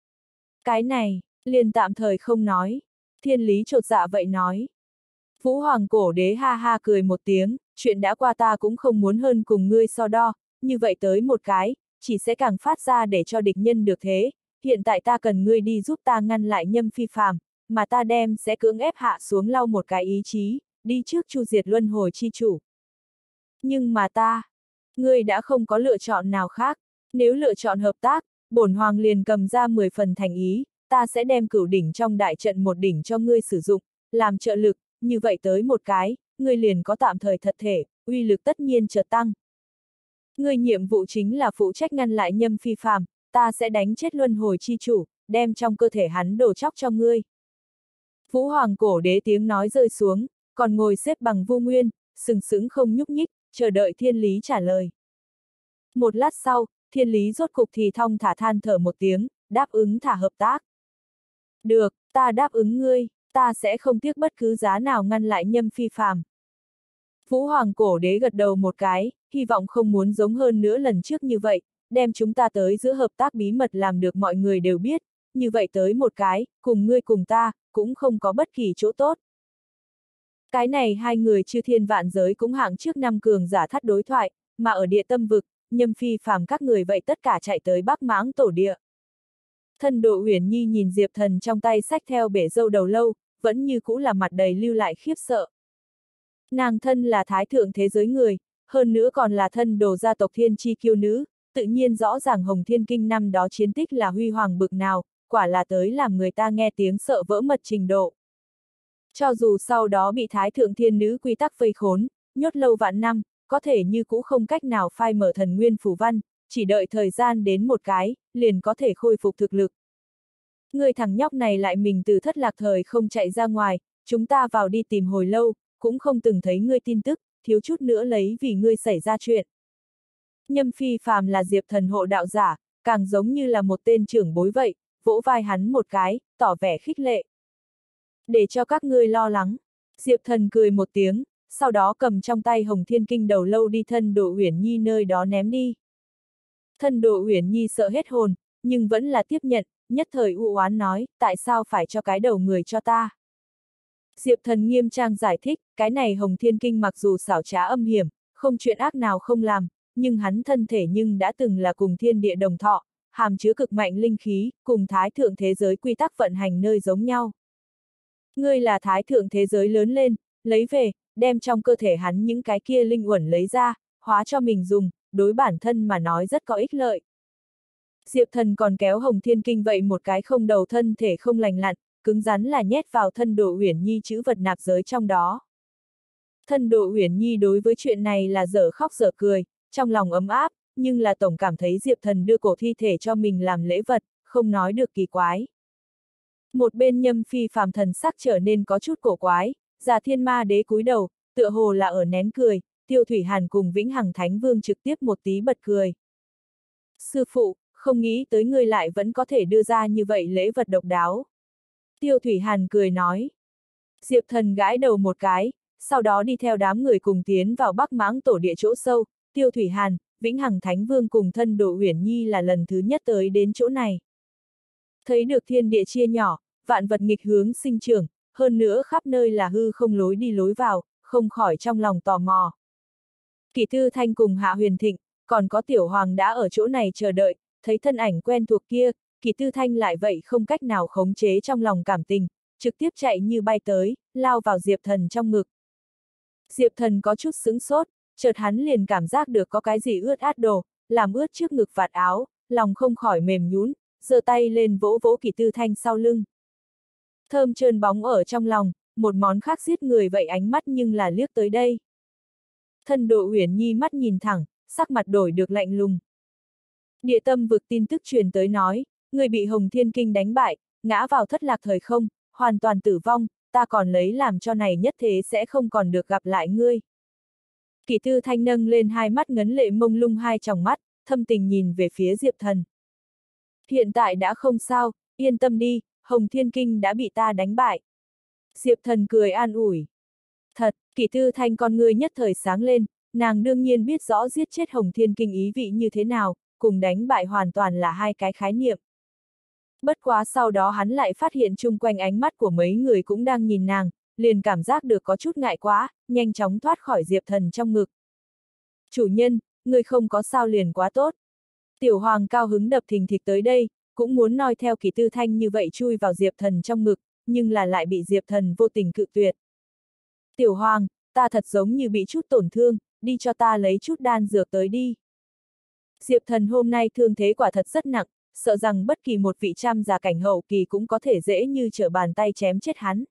Cái này, liền tạm thời không nói. Thiên lý chột dạ vậy nói. Vũ Hoàng cổ đế ha ha cười một tiếng, chuyện đã qua ta cũng không muốn hơn cùng ngươi so đo, như vậy tới một cái, chỉ sẽ càng phát ra để cho địch nhân được thế, hiện tại ta cần ngươi đi giúp ta ngăn lại Nhâm Phi Phàm, mà ta đem sẽ cưỡng ép hạ xuống lau một cái ý chí, đi trước chu diệt luân hồi chi chủ. Nhưng mà ta, ngươi đã không có lựa chọn nào khác, nếu lựa chọn hợp tác, bổn hoàng liền cầm ra mười phần thành ý, ta sẽ đem cửu đỉnh trong đại trận một đỉnh cho ngươi sử dụng, làm trợ lực, như vậy tới một cái, ngươi liền có tạm thời thật thể, uy lực tất nhiên chợt tăng. Ngươi nhiệm vụ chính là phụ trách ngăn lại Nhâm Phi Phàm, ta sẽ đánh chết luân hồi chi chủ, đem trong cơ thể hắn đổ chóc cho ngươi. Vũ Hoàng cổ đế tiếng nói rơi xuống, còn ngồi xếp bằng Vu Nguyên, sừng sững không nhúc nhích, chờ đợi thiên lý trả lời. Một lát sau, thiên lý rốt cục thì thong thả than thở một tiếng, đáp ứng thả hợp tác. Được, ta đáp ứng ngươi, ta sẽ không tiếc bất cứ giá nào ngăn lại Nhâm Phi Phàm. Vũ Hoàng cổ đế gật đầu một cái, hy vọng không muốn giống hơn nữa lần trước như vậy, đem chúng ta tới giữa hợp tác bí mật làm được mọi người đều biết, như vậy tới một cái, cùng ngươi cùng ta, cũng không có bất kỳ chỗ tốt. Cái này hai người chư thiên vạn giới cũng hạng trước năm cường giả thắt đối thoại, mà ở địa tâm vực, Nhâm Phi Phàm các người vậy tất cả chạy tới Bắc Mãng tổ địa. Thân Độ Uyển Nhi nhìn Diệp Thần trong tay xách theo bể dâu đầu lâu, vẫn như cũ là mặt đầy lưu lại khiếp sợ. Nàng thân là thái thượng thế giới người, hơn nữa còn là thân đồ gia tộc thiên chi kiêu nữ, tự nhiên rõ ràng Hồng Thiên Kinh năm đó chiến tích là huy hoàng bực nào, quả là tới làm người ta nghe tiếng sợ vỡ mật trình độ. Cho dù sau đó bị thái thượng thiên nữ quy tắc vây khốn, nhốt lâu vạn năm, có thể như cũ không cách nào phai mở thần nguyên phủ văn, chỉ đợi thời gian đến một cái, liền có thể khôi phục thực lực. Người thằng nhóc này lại mình từ thất lạc thời không chạy ra ngoài, chúng ta vào đi tìm hồi lâu, cũng không từng thấy ngươi tin tức, thiếu chút nữa lấy vì ngươi xảy ra chuyện. Nhâm Phi Phàm là Diệp Thần hộ đạo giả, càng giống như là một tên trưởng bối vậy, vỗ vai hắn một cái, tỏ vẻ khích lệ. Để cho các ngươi lo lắng, Diệp Thần cười một tiếng, sau đó cầm trong tay Hồng Thiên Kinh đầu lâu đi thân Độ Uyển Nhi nơi đó ném đi. Thân Độ Uyển Nhi sợ hết hồn, nhưng vẫn là tiếp nhận, nhất thời u oán nói, tại sao phải cho cái đầu người cho ta? Diệp Thần nghiêm trang giải thích, cái này Hồng Thiên Kinh mặc dù xảo trá âm hiểm, không chuyện ác nào không làm, nhưng hắn thân thể nhưng đã từng là cùng thiên địa đồng thọ, hàm chứa cực mạnh linh khí, cùng thái thượng thế giới quy tắc vận hành nơi giống nhau. Ngươi là thái thượng thế giới lớn lên, lấy về, đem trong cơ thể hắn những cái kia linh uẩn lấy ra, hóa cho mình dùng, đối bản thân mà nói rất có ích lợi. Diệp Thần còn kéo Hồng Thiên Kinh vậy một cái không đầu thân thể không lành lặn, cứng rắn là nhét vào thân Độ Uyển Nhi chữ vật nạp giới trong đó. Thân Độ Uyển Nhi đối với chuyện này là dở khóc dở cười, trong lòng ấm áp, nhưng là tổng cảm thấy Diệp Thần đưa cổ thi thể cho mình làm lễ vật, không nói được kỳ quái. Một bên Nhâm Phi phàm thần sắc trở nên có chút cổ quái, Già Thiên Ma Đế cúi đầu, tựa hồ là ở nén cười, Tiêu Thủy Hàn cùng Vĩnh Hằng Thánh Vương trực tiếp một tí bật cười. Sư phụ, không nghĩ tới ngươi lại vẫn có thể đưa ra như vậy lễ vật độc đáo. Tiêu Thủy Hàn cười nói. Diệp Thần gãi đầu một cái, sau đó đi theo đám người cùng tiến vào Bắc Mãng tổ địa chỗ sâu, Tiêu Thủy Hàn, Vĩnh Hằng Thánh Vương cùng thân Độ Uyển Nhi là lần thứ nhất tới đến chỗ này. Thấy được thiên địa chia nhỏ, vạn vật nghịch hướng sinh trưởng, hơn nữa khắp nơi là hư không lối đi lối vào, không khỏi trong lòng tò mò. Kỷ Tư Thanh cùng Hạ Huyền Thịnh, còn có Tiểu Hoàng đã ở chỗ này chờ đợi, thấy thân ảnh quen thuộc kia, Kỷ Tư Thanh lại vậy không cách nào khống chế trong lòng cảm tình, trực tiếp chạy như bay tới, lao vào Diệp Thần trong ngực. Diệp Thần có chút sững sốt, chợt hắn liền cảm giác được có cái gì ướt át đồ, làm ướt trước ngực vạt áo, lòng không khỏi mềm nhũn, giơ tay lên vỗ vỗ Kỷ Tư Thanh sau lưng. Thơm trơn bóng ở trong lòng, một món khác giết người vậy ánh mắt nhưng là liếc tới đây. Thân Độ Uyển Nhi mắt nhìn thẳng, sắc mặt đổi được lạnh lùng. Địa tâm vực tin tức truyền tới nói, người bị Hồng Thiên Kinh đánh bại, ngã vào thất lạc thời không, hoàn toàn tử vong, ta còn lấy làm cho này nhất thế sẽ không còn được gặp lại ngươi. Kỷ Tư Thanh nâng lên hai mắt ngấn lệ mông lung hai tròng mắt, thâm tình nhìn về phía Diệp Thần. Hiện tại đã không sao, yên tâm đi, Hồng Thiên Kinh đã bị ta đánh bại. Diệp Thần cười an ủi. Thật, Kỷ Tư Thanh con ngươi nhất thời sáng lên, nàng đương nhiên biết rõ giết chết Hồng Thiên Kinh ý vị như thế nào, cùng đánh bại hoàn toàn là hai cái khái niệm. Bất quá sau đó hắn lại phát hiện chung quanh ánh mắt của mấy người cũng đang nhìn nàng, liền cảm giác được có chút ngại quá, nhanh chóng thoát khỏi Diệp Thần trong ngực. Chủ nhân, người không có sao liền quá tốt. Tiểu Hoàng cao hứng đập thình thịch tới đây, cũng muốn noi theo Kỷ Tư Thanh như vậy chui vào Diệp Thần trong ngực, nhưng là lại bị Diệp Thần vô tình cự tuyệt. Tiểu Hoàng, ta thật giống như bị chút tổn thương, đi cho ta lấy chút đan dược tới đi. Diệp Thần hôm nay thương thế quả thật rất nặng, sợ rằng bất kỳ một vị trăm già cảnh hậu kỳ cũng có thể dễ như trở bàn tay chém chết hắn.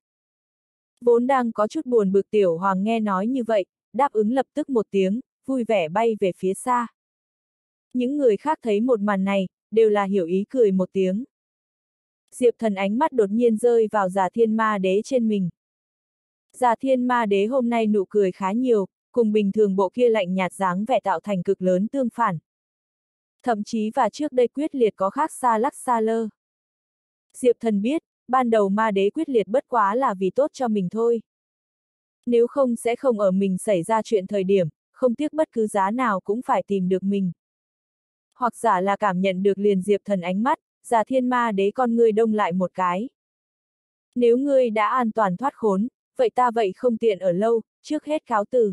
Vốn đang có chút buồn bực Tiểu Hoàng nghe nói như vậy, đáp ứng lập tức một tiếng, vui vẻ bay về phía xa. Những người khác thấy một màn này, đều là hiểu ý cười một tiếng. Diệp Thần ánh mắt đột nhiên rơi vào Già Thiên Ma Đế trên mình. Già Thiên Ma Đế hôm nay nụ cười khá nhiều, cùng bình thường bộ kia lạnh nhạt dáng vẻ tạo thành cực lớn tương phản. Thậm chí và trước đây quyết liệt có khác xa lắc xa lơ. Diệp Thần biết, ban đầu Ma Đế quyết liệt bất quá là vì tốt cho mình thôi. Nếu không sẽ không ở mình xảy ra chuyện thời điểm, không tiếc bất cứ giá nào cũng phải tìm được mình. Hoặc giả là cảm nhận được liền Diệp Thần ánh mắt, Già Thiên Ma Đế con ngươi đông lại một cái. Nếu ngươi đã an toàn thoát khốn, vậy ta vậy không tiện ở lâu, trước hết cáo từ.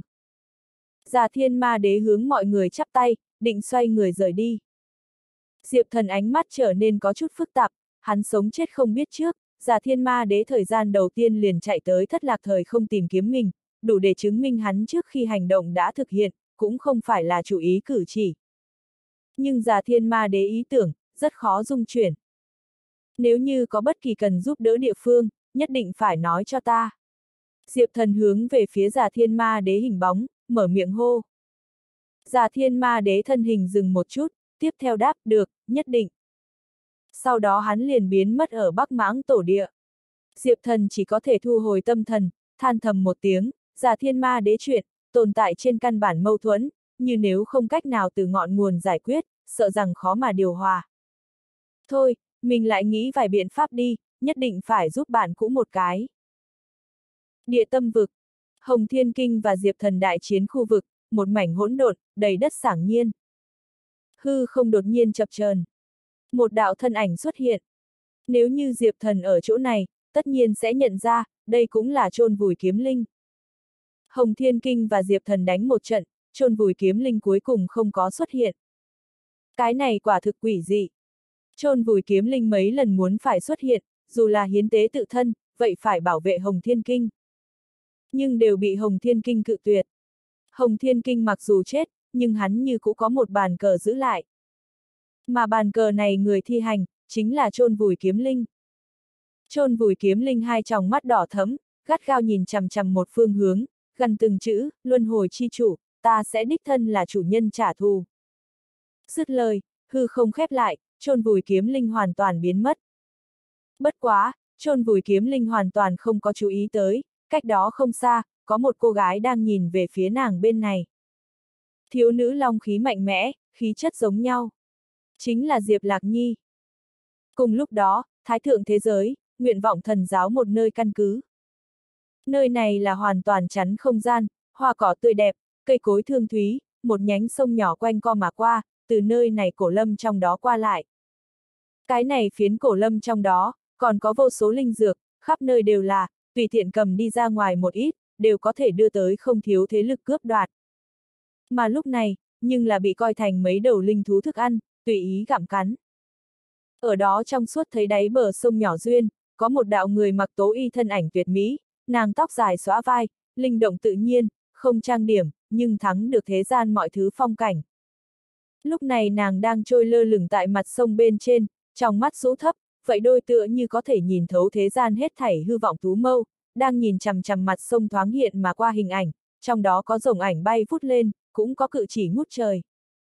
Già Thiên Ma Đế hướng mọi người chắp tay, định xoay người rời đi. Diệp Thần ánh mắt trở nên có chút phức tạp, hắn sống chết không biết trước, Già Thiên Ma Đế thời gian đầu tiên liền chạy tới thất lạc thời không tìm kiếm mình, đủ để chứng minh hắn trước khi hành động đã thực hiện, cũng không phải là chủ ý cử chỉ. Nhưng Già Thiên Ma Đế ý tưởng, rất khó dung chuyển. Nếu như có bất kỳ cần giúp đỡ địa phương, nhất định phải nói cho ta. Diệp Thần hướng về phía Già Thiên Ma Đế hình bóng, mở miệng hô. Già Thiên Ma Đế thân hình dừng một chút, tiếp theo đáp, được, nhất định. Sau đó hắn liền biến mất ở Bắc Mãng tổ địa. Diệp Thần chỉ có thể thu hồi tâm thần, than thầm một tiếng, Già Thiên Ma Đế chuyện, tồn tại trên căn bản mâu thuẫn, như nếu không cách nào từ ngọn nguồn giải quyết, sợ rằng khó mà điều hòa. Thôi, mình lại nghĩ vài biện pháp đi, nhất định phải giúp bạn cũ một cái. Địa tâm vực, Hồng Thiên Kinh và Diệp Thần đại chiến khu vực, một mảnh hỗn độn, đầy đất sảng nhiên. Hư không đột nhiên chập chờn. Một đạo thân ảnh xuất hiện. Nếu như Diệp Thần ở chỗ này, tất nhiên sẽ nhận ra, đây cũng là chôn vùi kiếm linh. Hồng Thiên Kinh và Diệp Thần đánh một trận, chôn vùi kiếm linh cuối cùng không có xuất hiện. Cái này quả thực quỷ dị. Chôn vùi kiếm linh mấy lần muốn phải xuất hiện, dù là hiến tế tự thân, vậy phải bảo vệ Hồng Thiên Kinh. Nhưng đều bị Hồng Thiên Kinh cự tuyệt. Hồng Thiên Kinh mặc dù chết, nhưng hắn như cũng có một bàn cờ giữ lại. Mà bàn cờ này người thi hành, chính là chôn vùi kiếm linh. Chôn vùi kiếm linh hai tròng mắt đỏ thẫm, gắt gao nhìn chằm chằm một phương hướng, gần từng chữ, luân hồi chi chủ, ta sẽ đích thân là chủ nhân trả thù. Dứt lời, hư không khép lại, chôn vùi kiếm linh hoàn toàn biến mất. Bất quá, chôn vùi kiếm linh hoàn toàn không có chú ý tới, cách đó không xa, có một cô gái đang nhìn về phía nàng bên này. Thiếu nữ long khí mạnh mẽ, khí chất giống nhau. Chính là Diệp Lạc Nhi. Cùng lúc đó, Thái Thượng thế giới, nguyện vọng thần giáo một nơi căn cứ. Nơi này là hoàn toàn chắn không gian, hoa cỏ tươi đẹp, cây cối thương thúy, một nhánh sông nhỏ quanh co mà qua, từ nơi này cổ lâm trong đó qua lại. Cái này phiến cổ lâm trong đó, còn có vô số linh dược, khắp nơi đều là, tùy tiện cầm đi ra ngoài một ít, đều có thể đưa tới không thiếu thế lực cướp đoạt. Mà lúc này, nhưng là bị coi thành mấy đầu linh thú thức ăn, tùy ý gặm cắn. Ở đó trong suốt thấy đáy bờ sông nhỏ duyên, có một đạo người mặc tố y thân ảnh tuyệt mỹ, nàng tóc dài xõa vai, linh động tự nhiên, không trang điểm, nhưng thắng được thế gian mọi thứ phong cảnh. Lúc này nàng đang trôi lơ lửng tại mặt sông bên trên, trong mắt rũ thấp, vậy đôi tựa như có thể nhìn thấu thế gian hết thảy hư vọng tú mâu, đang nhìn chằm chằm mặt sông thoáng hiện mà qua hình ảnh, trong đó có rồng ảnh bay vút lên, cũng có cự chỉ ngút trời.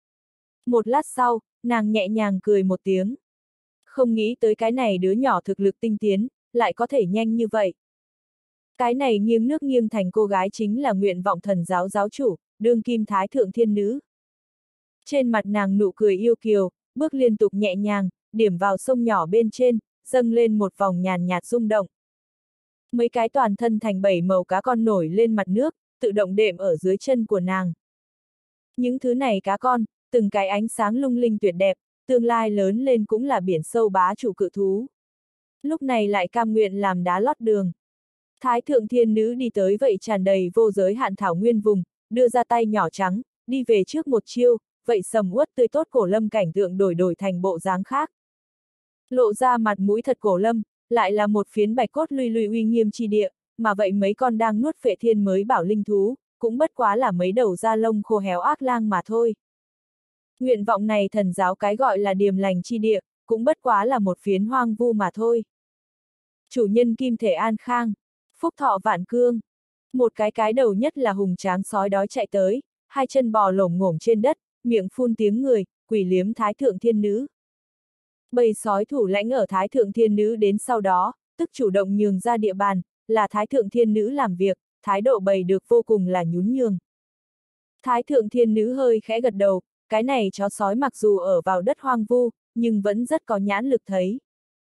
Một lát sau, nàng nhẹ nhàng cười một tiếng. Không nghĩ tới cái này đứa nhỏ thực lực tinh tiến, lại có thể nhanh như vậy. Cái này nghiêng nước nghiêng thành cô gái chính là nguyện vọng thần giáo giáo chủ, đương kim thái thượng thiên nữ. Trên mặt nàng nụ cười yêu kiều, bước liên tục nhẹ nhàng, điểm vào sông nhỏ bên trên, dâng lên một vòng nhàn nhạt rung động. Mấy cái toàn thân thành bảy màu cá con nổi lên mặt nước, tự động đệm ở dưới chân của nàng. Những thứ này cá con, từng cái ánh sáng lung linh tuyệt đẹp, tương lai lớn lên cũng là biển sâu bá chủ cự thú. Lúc này lại cam nguyện làm đá lót đường. Thái thượng thiên nữ đi tới vậy tràn đầy vô giới hạn thảo nguyên vùng, đưa ra tay nhỏ trắng, đi về trước một chiêu, vậy sầm uất tươi tốt cổ lâm cảnh tượng đổi đổi thành bộ dáng khác. Lộ ra mặt mũi thật cổ lâm, lại là một phiến bạch cốt luy luy uy nghiêm chi địa, mà vậy mấy con đang nuốt phệ thiên mới bảo linh thú, cũng bất quá là mấy đầu da lông khô héo ác lang mà thôi. Nguyện vọng này thần giáo cái gọi là điềm lành chi địa, cũng bất quá là một phiến hoang vu mà thôi. Chủ nhân kim thể an khang, phúc thọ vạn cương. Một cái cái đầu nhất là hùng tráng sói đói chạy tới, hai chân bò lổm ngổm trên đất, miệng phun tiếng người, quỷ liếm thái thượng thiên nữ. Bầy sói thủ lãnh ở thái thượng thiên nữ đến sau đó, tức chủ động nhường ra địa bàn, là thái thượng thiên nữ làm việc, thái độ bày được vô cùng là nhún nhường. Thái thượng thiên nữ hơi khẽ gật đầu, cái này chó sói mặc dù ở vào đất hoang vu, nhưng vẫn rất có nhãn lực thấy.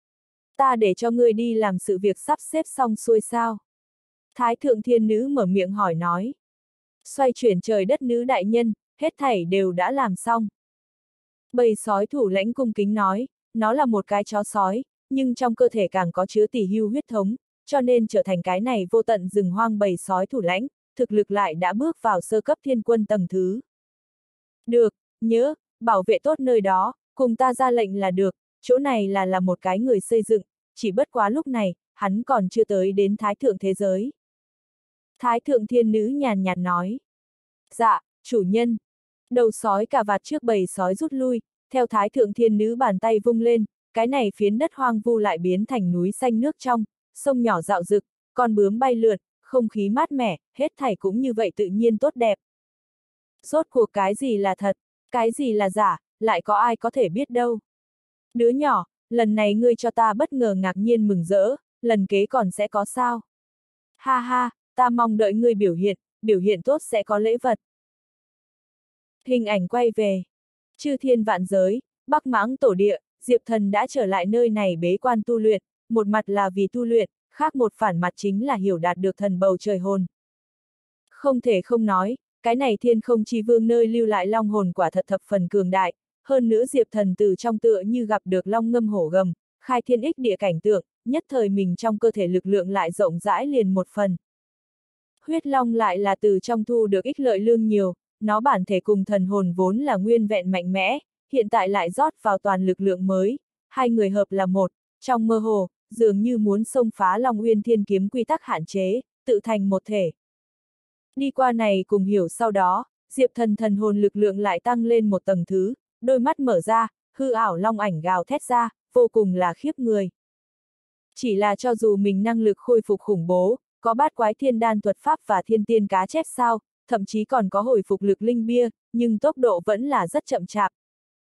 Ta để cho ngươi đi làm sự việc sắp xếp xong xuôi sao? Thái thượng thiên nữ mở miệng hỏi nói. Xoay chuyển trời đất nữ đại nhân, hết thảy đều đã làm xong. Bầy sói thủ lãnh cung kính nói, nó là một cái chó sói, nhưng trong cơ thể càng có chứa tỷ hưu huyết thống, cho nên trở thành cái này vô tận rừng hoang bầy sói thủ lãnh, thực lực lại đã bước vào sơ cấp thiên quân tầng thứ. Được, nhớ, bảo vệ tốt nơi đó, cùng ta ra lệnh là được, chỗ này là là một cái người xây dựng, chỉ bất quá lúc này, hắn còn chưa tới đến thái thượng thế giới. Thái thượng thiên nữ nhàn nhạt nói. Dạ, chủ nhân. Đầu sói cả vạt trước bầy sói rút lui, theo thái thượng thiên nữ bàn tay vung lên, cái này phiến đất hoang vu lại biến thành núi xanh nước trong, sông nhỏ dạo rực, con bướm bay lượn, không khí mát mẻ, hết thảy cũng như vậy tự nhiên tốt đẹp. Rốt cuộc cái gì là thật, cái gì là giả, lại có ai có thể biết đâu. Đứa nhỏ, lần này ngươi cho ta bất ngờ ngạc nhiên mừng rỡ, lần kế còn sẽ có sao? Ha ha, ta mong đợi ngươi biểu hiện, biểu hiện tốt sẽ có lễ vật. Hình ảnh quay về. Chư thiên vạn giới, Bắc Mãng tổ địa, Diệp Thần đã trở lại nơi này bế quan tu luyện, một mặt là vì tu luyện, khác một phản mặt chính là hiểu đạt được thần bầu trời hồn. Không thể không nói, cái này thiên không chi vương nơi lưu lại long hồn quả thật thập phần cường đại, hơn nữa Diệp Thần từ trong tựa như gặp được long ngâm hổ gầm, khai thiên ích địa cảnh tượng, nhất thời mình trong cơ thể lực lượng lại rộng rãi liền một phần. Huyết long lại là từ trong thu được ích lợi lương nhiều, nó bản thể cùng thần hồn vốn là nguyên vẹn mạnh mẽ, hiện tại lại rót vào toàn lực lượng mới, hai người hợp là một, trong mơ hồ, dường như muốn xông phá Long Uyên Thiên Kiếm quy tắc hạn chế, tự thành một thể. Đi qua này cùng hiểu sau đó, Diệp Thần thần hồn lực lượng lại tăng lên một tầng thứ, đôi mắt mở ra, hư ảo long ảnh gào thét ra, vô cùng là khiếp người. Chỉ là cho dù mình năng lực khôi phục khủng bố, có bát quái thiên đan thuật pháp và thiên tiên cá chép sao, thậm chí còn có hồi phục lực linh bia, nhưng tốc độ vẫn là rất chậm chạp.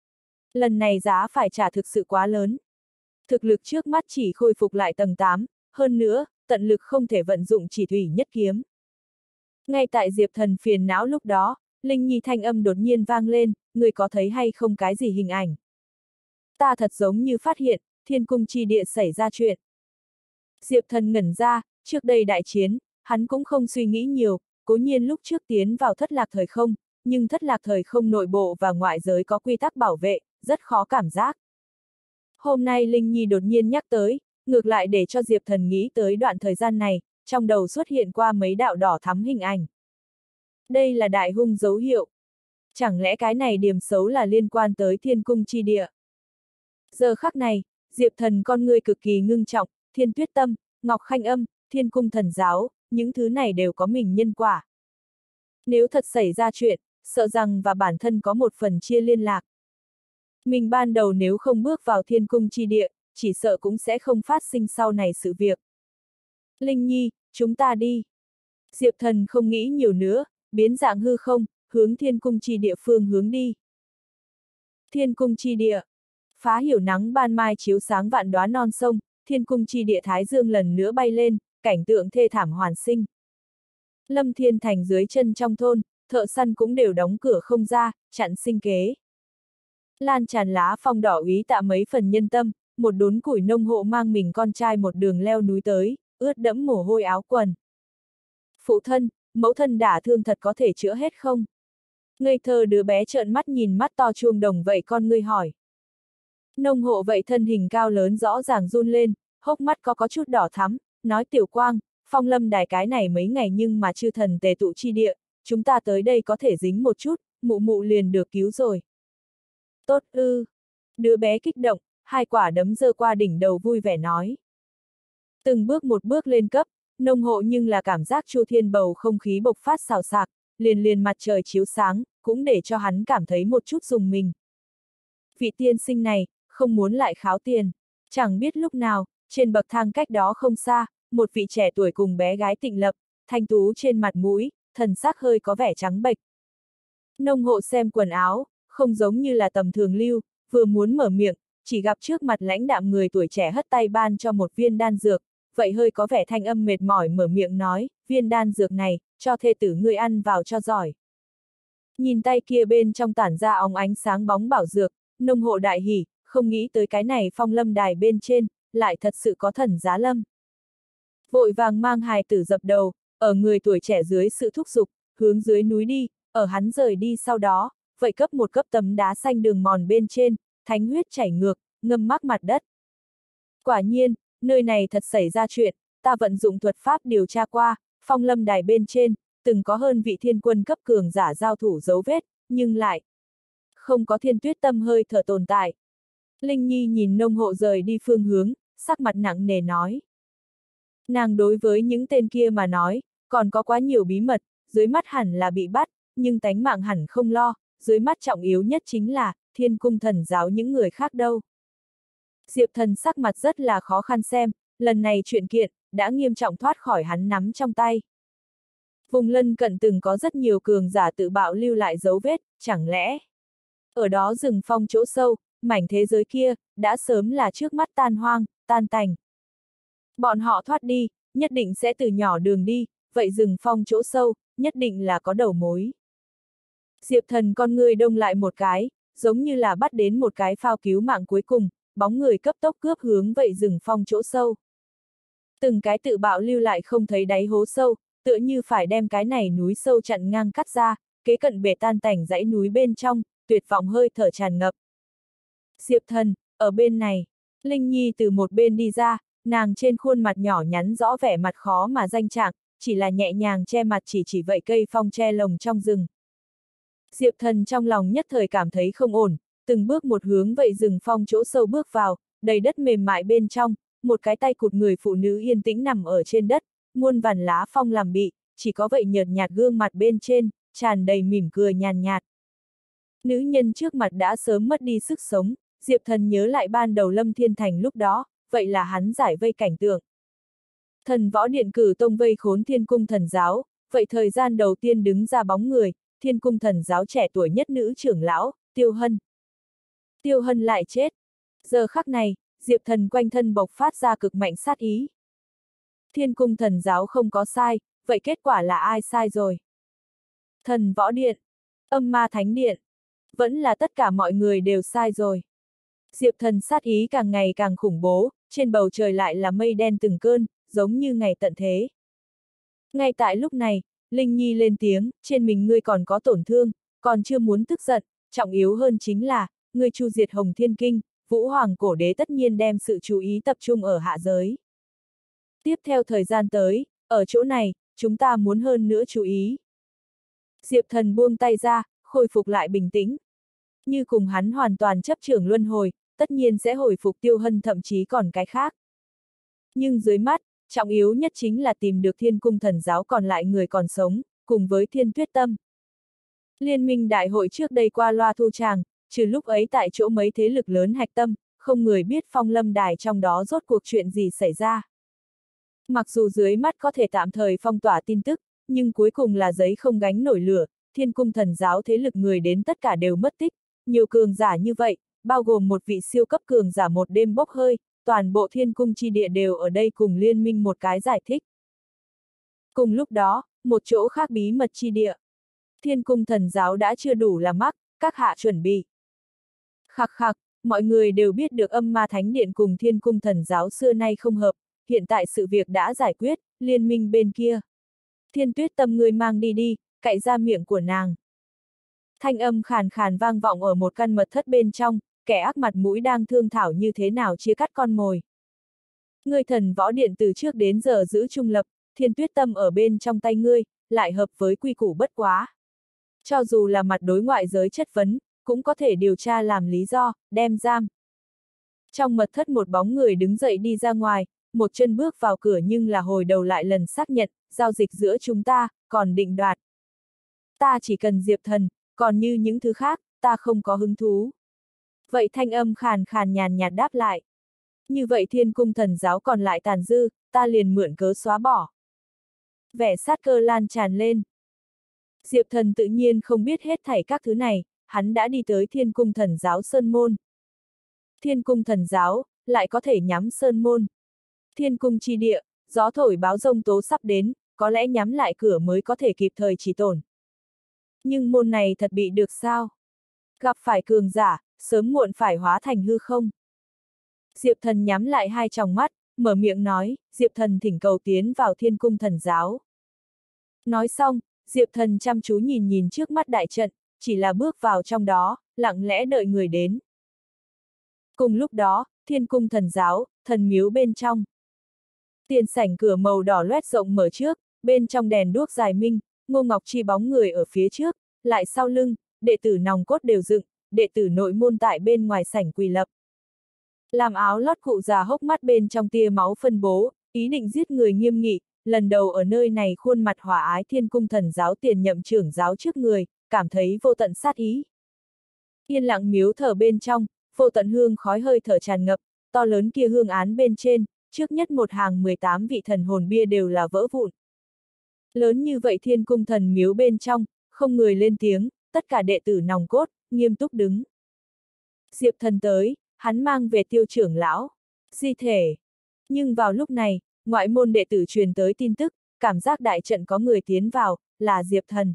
Lần này giá phải trả thực sự quá lớn. Thực lực trước mắt chỉ khôi phục lại tầng tám, hơn nữa, tận lực không thể vận dụng chỉ thủy nhất kiếm. Ngay tại Diệp Thần phiền não lúc đó, Linh Nhi thanh âm đột nhiên vang lên, người có thấy hay không cái gì hình ảnh? Ta thật giống như phát hiện, thiên cung chi địa xảy ra chuyện. Diệp Thần ngẩn ra, trước đây đại chiến, hắn cũng không suy nghĩ nhiều, cố nhiên lúc trước tiến vào thất lạc thời không, nhưng thất lạc thời không nội bộ và ngoại giới có quy tắc bảo vệ, rất khó cảm giác. Hôm nay Linh Nhi đột nhiên nhắc tới, ngược lại để cho Diệp Thần nghĩ tới đoạn thời gian này, trong đầu xuất hiện qua mấy đạo đỏ thắm hình ảnh. Đây là đại hung dấu hiệu. Chẳng lẽ cái này điểm xấu là liên quan tới thiên cung chi địa? Giờ khắc này, Diệp Thần con người cực kỳ ngưng trọng, Thiên Tuyết Tâm, Ngọc Khanh Âm, Thiên Cung Thần Giáo, những thứ này đều có mình nhân quả. Nếu thật xảy ra chuyện, sợ rằng và bản thân có một phần chia liên lạc. Mình ban đầu nếu không bước vào thiên cung chi địa, chỉ sợ cũng sẽ không phát sinh sau này sự việc. Linh Nhi, chúng ta đi. Diệp Thần không nghĩ nhiều nữa, biến dạng hư không, hướng thiên cung chi địa phương hướng đi. Thiên cung chi địa. Phá hiểu nắng ban mai chiếu sáng vạn đóa non sông, thiên cung chi địa thái dương lần nữa bay lên, cảnh tượng thê thảm hoàn sinh. Lâm Thiên Thành dưới chân trong thôn, thợ săn cũng đều đóng cửa không ra, chặn sinh kế. Lan tràn lá phong đỏ úy tạ mấy phần nhân tâm, một đốn củi nông hộ mang mình con trai một đường leo núi tới, ướt đẫm mồ hôi áo quần. Phụ thân, mẫu thân đả thương thật có thể chữa hết không? Ngây thơ đứa bé trợn mắt nhìn mắt to chuông đồng vậy con ngươi hỏi. Nông hộ vậy thân hình cao lớn rõ ràng run lên, hốc mắt có có chút đỏ thắm, nói Tiểu Quang, Phong Lâm đài cái này mấy ngày nhưng mà chư thần tề tụ chi địa, chúng ta tới đây có thể dính một chút, mụ mụ liền được cứu rồi. Tốt ư. Đứa bé kích động, hai quả đấm giơ qua đỉnh đầu vui vẻ nói. Từng bước một bước lên cấp, nông hộ nhưng là cảm giác chu thiên bầu không khí bộc phát xào xạc, liền liền mặt trời chiếu sáng, cũng để cho hắn cảm thấy một chút rùng mình. Vị tiên sinh này, không muốn lại kháo tiền. Chẳng biết lúc nào, trên bậc thang cách đó không xa, một vị trẻ tuổi cùng bé gái Tịnh Lập, thanh tú trên mặt mũi, thần sắc hơi có vẻ trắng bệch. Nông hộ xem quần áo, không giống như là tầm thường lưu, vừa muốn mở miệng, chỉ gặp trước mặt lãnh đạm người tuổi trẻ hất tay ban cho một viên đan dược, vậy hơi có vẻ thanh âm mệt mỏi mở miệng nói, viên đan dược này, cho thê tử ngươi ăn vào cho giỏi. Nhìn tay kia bên trong tản ra óng ánh sáng bóng bảo dược, nông hộ đại hỉ, không nghĩ tới cái này Phong Lâm đài bên trên, lại thật sự có thần giá lâm. Vội vàng mang hài tử dập đầu, ở người tuổi trẻ dưới sự thúc giục, hướng dưới núi đi, ở hắn rời đi sau đó, vậy cấp một cấp tấm đá xanh đường mòn bên trên, thánh huyết chảy ngược, ngâm mắc mặt đất. Quả nhiên, nơi này thật xảy ra chuyện, ta vận dụng thuật pháp điều tra qua, Phong Lâm đài bên trên, từng có hơn vị thiên quân cấp cường giả giao thủ dấu vết, nhưng lại không có Thiên Tuyết Tâm hơi thở tồn tại. Linh Nhi nhìn nông hộ rời đi phương hướng, sắc mặt nặng nề nói. Nàng đối với những tên kia mà nói, còn có quá nhiều bí mật, dưới mắt hẳn là bị bắt, nhưng tánh mạng hẳn không lo, dưới mắt trọng yếu nhất chính là, thiên cung thần giáo những người khác đâu. Diệp Thần sắc mặt rất là khó khăn xem, lần này chuyện kiện, đã nghiêm trọng thoát khỏi hắn nắm trong tay. Vùng lân cận từng có rất nhiều cường giả tự bạo lưu lại dấu vết, chẳng lẽ ở đó rừng phong chỗ sâu, mảnh thế giới kia, đã sớm là trước mắt tan hoang, tan tành. Bọn họ thoát đi, nhất định sẽ từ nhỏ đường đi, vậy rừng phong chỗ sâu, nhất định là có đầu mối. Diệp Thần con người đông lại một cái, giống như là bắt đến một cái phao cứu mạng cuối cùng, bóng người cấp tốc cướp hướng vậy rừng phong chỗ sâu. Từng cái tự bạo lưu lại không thấy đáy hố sâu, tựa như phải đem cái này núi sâu chặn ngang cắt ra, kế cận bể tan tành dãy núi bên trong, tuyệt vọng hơi thở tràn ngập. Diệp Thần, ở bên này, Linh Nhi từ một bên đi ra, nàng trên khuôn mặt nhỏ nhắn rõ vẻ mặt khó mà danh trạng, chỉ là nhẹ nhàng che mặt chỉ chỉ vậy cây phong tre lồng trong rừng. Diệp Thần trong lòng nhất thời cảm thấy không ổn, từng bước một hướng vậy rừng phong chỗ sâu bước vào, đầy đất mềm mại bên trong, một cái tay cụt người phụ nữ yên tĩnh nằm ở trên đất, muôn vàn lá phong làm bị, chỉ có vậy nhợt nhạt gương mặt bên trên, tràn đầy mỉm cười nhàn nhạt. Nữ nhân trước mặt đã sớm mất đi sức sống, Diệp Thần nhớ lại ban đầu Lâm Thiên Thành lúc đó, vậy là hắn giải vây cảnh tượng. Thần võ điện cử tông vây khốn Thiên Cung Thần giáo, vậy thời gian đầu tiên đứng ra bóng người, Thiên Cung Thần giáo trẻ tuổi nhất nữ trưởng lão, Tiêu Hân. Tiêu Hân lại chết. Giờ khắc này, Diệp Thần quanh thân bộc phát ra cực mạnh sát ý. Thiên Cung Thần giáo không có sai, vậy kết quả là ai sai rồi? Thần võ điện, Âm Ma Thánh điện, vẫn là tất cả mọi người đều sai rồi. Diệp Thần sát ý càng ngày càng khủng bố, trên bầu trời lại là mây đen từng cơn, giống như ngày tận thế. Ngay tại lúc này, Linh Nhi lên tiếng, trên mình ngươi còn có tổn thương, còn chưa muốn tức giận, trọng yếu hơn chính là, ngươi chu diệt Hồng Thiên Kinh, Vũ Hoàng cổ đế tất nhiên đem sự chú ý tập trung ở hạ giới. Tiếp theo thời gian tới, ở chỗ này, chúng ta muốn hơn nữa chú ý. Diệp Thần buông tay ra, khôi phục lại bình tĩnh. Như cùng hắn hoàn toàn chấp trưởng luân hồi, tất nhiên sẽ hồi phục Tiêu Hân thậm chí còn cái khác. Nhưng dưới mắt, trọng yếu nhất chính là tìm được Thiên Cung Thần giáo còn lại người còn sống, cùng với Thiên Tuyết Tâm. Liên minh đại hội trước đây qua loa thu tràng, trừ lúc ấy tại chỗ mấy thế lực lớn hạch tâm, không người biết Phong Lâm Đài trong đó rốt cuộc chuyện gì xảy ra. Mặc dù dưới mắt có thể tạm thời phong tỏa tin tức, nhưng cuối cùng là giấy không gánh nổi lửa, Thiên Cung Thần giáo thế lực người đến tất cả đều mất tích, nhiều cường giả như vậy, bao gồm một vị siêu cấp cường giả một đêm bốc hơi, toàn bộ Thiên Cung chi địa đều ở đây cùng liên minh một cái giải thích. Cùng lúc đó, một chỗ khác bí mật chi địa. Thiên Cung Thần giáo đã chưa đủ là mắc, các hạ chuẩn bị. Khắc khắc, mọi người đều biết được Âm Ma Thánh điện cùng Thiên Cung Thần giáo xưa nay không hợp, hiện tại sự việc đã giải quyết, liên minh bên kia. Thiên Tuyết Tâm ngươi mang đi đi, cạy ra miệng của nàng. Thanh âm khàn khàn vang vọng ở một căn mật thất bên trong, kẻ ác mặt mũi đang thương thảo như thế nào chia cắt con mồi. Ngươi Thần võ điện từ trước đến giờ giữ trung lập, Thiên Tuyết Tâm ở bên trong tay ngươi, lại hợp với quy củ bất quá. Cho dù là mặt đối ngoại giới chất vấn, cũng có thể điều tra làm lý do, đem giam. Trong mật thất một bóng người đứng dậy đi ra ngoài, một chân bước vào cửa nhưng là hồi đầu lại lần xác nhận, giao dịch giữa chúng ta, còn định đoạt. Ta chỉ cần Diệp Thần, còn như những thứ khác, ta không có hứng thú. Vậy thanh âm khàn khàn nhàn nhạt đáp lại. Như vậy Thiên Cung Thần giáo còn lại tàn dư, ta liền mượn cớ xóa bỏ. Vẻ sát cơ lan tràn lên. Diệp Thần tự nhiên không biết hết thảy các thứ này, hắn đã đi tới Thiên Cung Thần giáo Sơn Môn. Thiên Cung Thần giáo, lại có thể nhắm Sơn Môn. Thiên Cung chi địa, gió thổi báo rông tố sắp đến, có lẽ nhắm lại cửa mới có thể kịp thời chỉ tổn. Nhưng môn này thật bị được sao? Gặp phải cường giả, sớm muộn phải hóa thành hư không? Diệp Thần nhắm lại hai tròng mắt, mở miệng nói, Diệp Thần thỉnh cầu tiến vào Thiên Cung Thần giáo. Nói xong, Diệp Thần chăm chú nhìn nhìn trước mắt đại trận, chỉ là bước vào trong đó, lặng lẽ đợi người đến. Cùng lúc đó, Thiên Cung Thần giáo, thần miếu bên trong. Tiền sảnh cửa màu đỏ loét rộng mở trước, bên trong đèn đuốc dài minh, Ngô Ngọc Chi bóng người ở phía trước, lại sau lưng, đệ tử nòng cốt đều dựng, đệ tử nội môn tại bên ngoài sảnh quỳ lập. Làm áo lót cụ già hốc mắt bên trong tia máu phân bố, ý định giết người nghiêm nghị, lần đầu ở nơi này khuôn mặt hòa ái Thiên Cung Thần giáo tiền nhậm trưởng giáo trước người, cảm thấy vô tận sát ý. Yên lặng miếu thờ bên trong, vô tận hương khói hơi thở tràn ngập, to lớn kia hương án bên trên, trước nhất một hàng mười tám vị thần hồn bia đều là vỡ vụn. Lớn như vậy Thiên Cung Thần miếu bên trong, không người lên tiếng, tất cả đệ tử nòng cốt, nghiêm túc đứng. Diệp Thần tới, hắn mang về Tiêu trưởng lão, di thể. Nhưng vào lúc này, ngoại môn đệ tử truyền tới tin tức, cảm giác đại trận có người tiến vào, là Diệp Thần.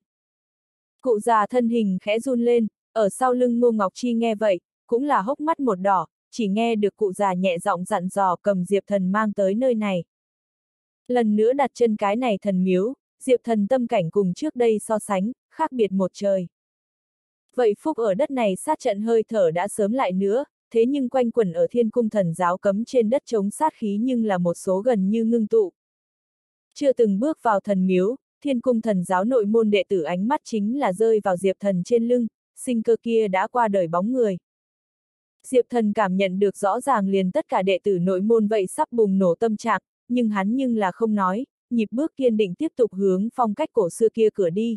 Cụ già thân hình khẽ run lên, ở sau lưng Ngô Ngọc Chi nghe vậy, cũng là hốc mắt một đỏ, chỉ nghe được cụ già nhẹ giọng dặn dò cầm Diệp Thần mang tới nơi này. Lần nữa đặt chân cái này thần miếu, Diệp Thần tâm cảnh cùng trước đây so sánh, khác biệt một trời. Vậy phúc ở đất này sát trận hơi thở đã sớm lại nữa, thế nhưng quanh quẩn ở Thiên Cung Thần Giáo cấm trên đất chống sát khí nhưng là một số gần như ngưng tụ. Chưa từng bước vào thần miếu, Thiên Cung Thần Giáo nội môn đệ tử ánh mắt chính là rơi vào Diệp Thần trên lưng, sinh cơ kia đã qua đời bóng người. Diệp Thần cảm nhận được rõ ràng liền tất cả đệ tử nội môn vậy sắp bùng nổ tâm trạng, nhưng hắn nhưng là không nói, nhịp bước kiên định tiếp tục hướng phong cách cổ xưa kia cửa đi.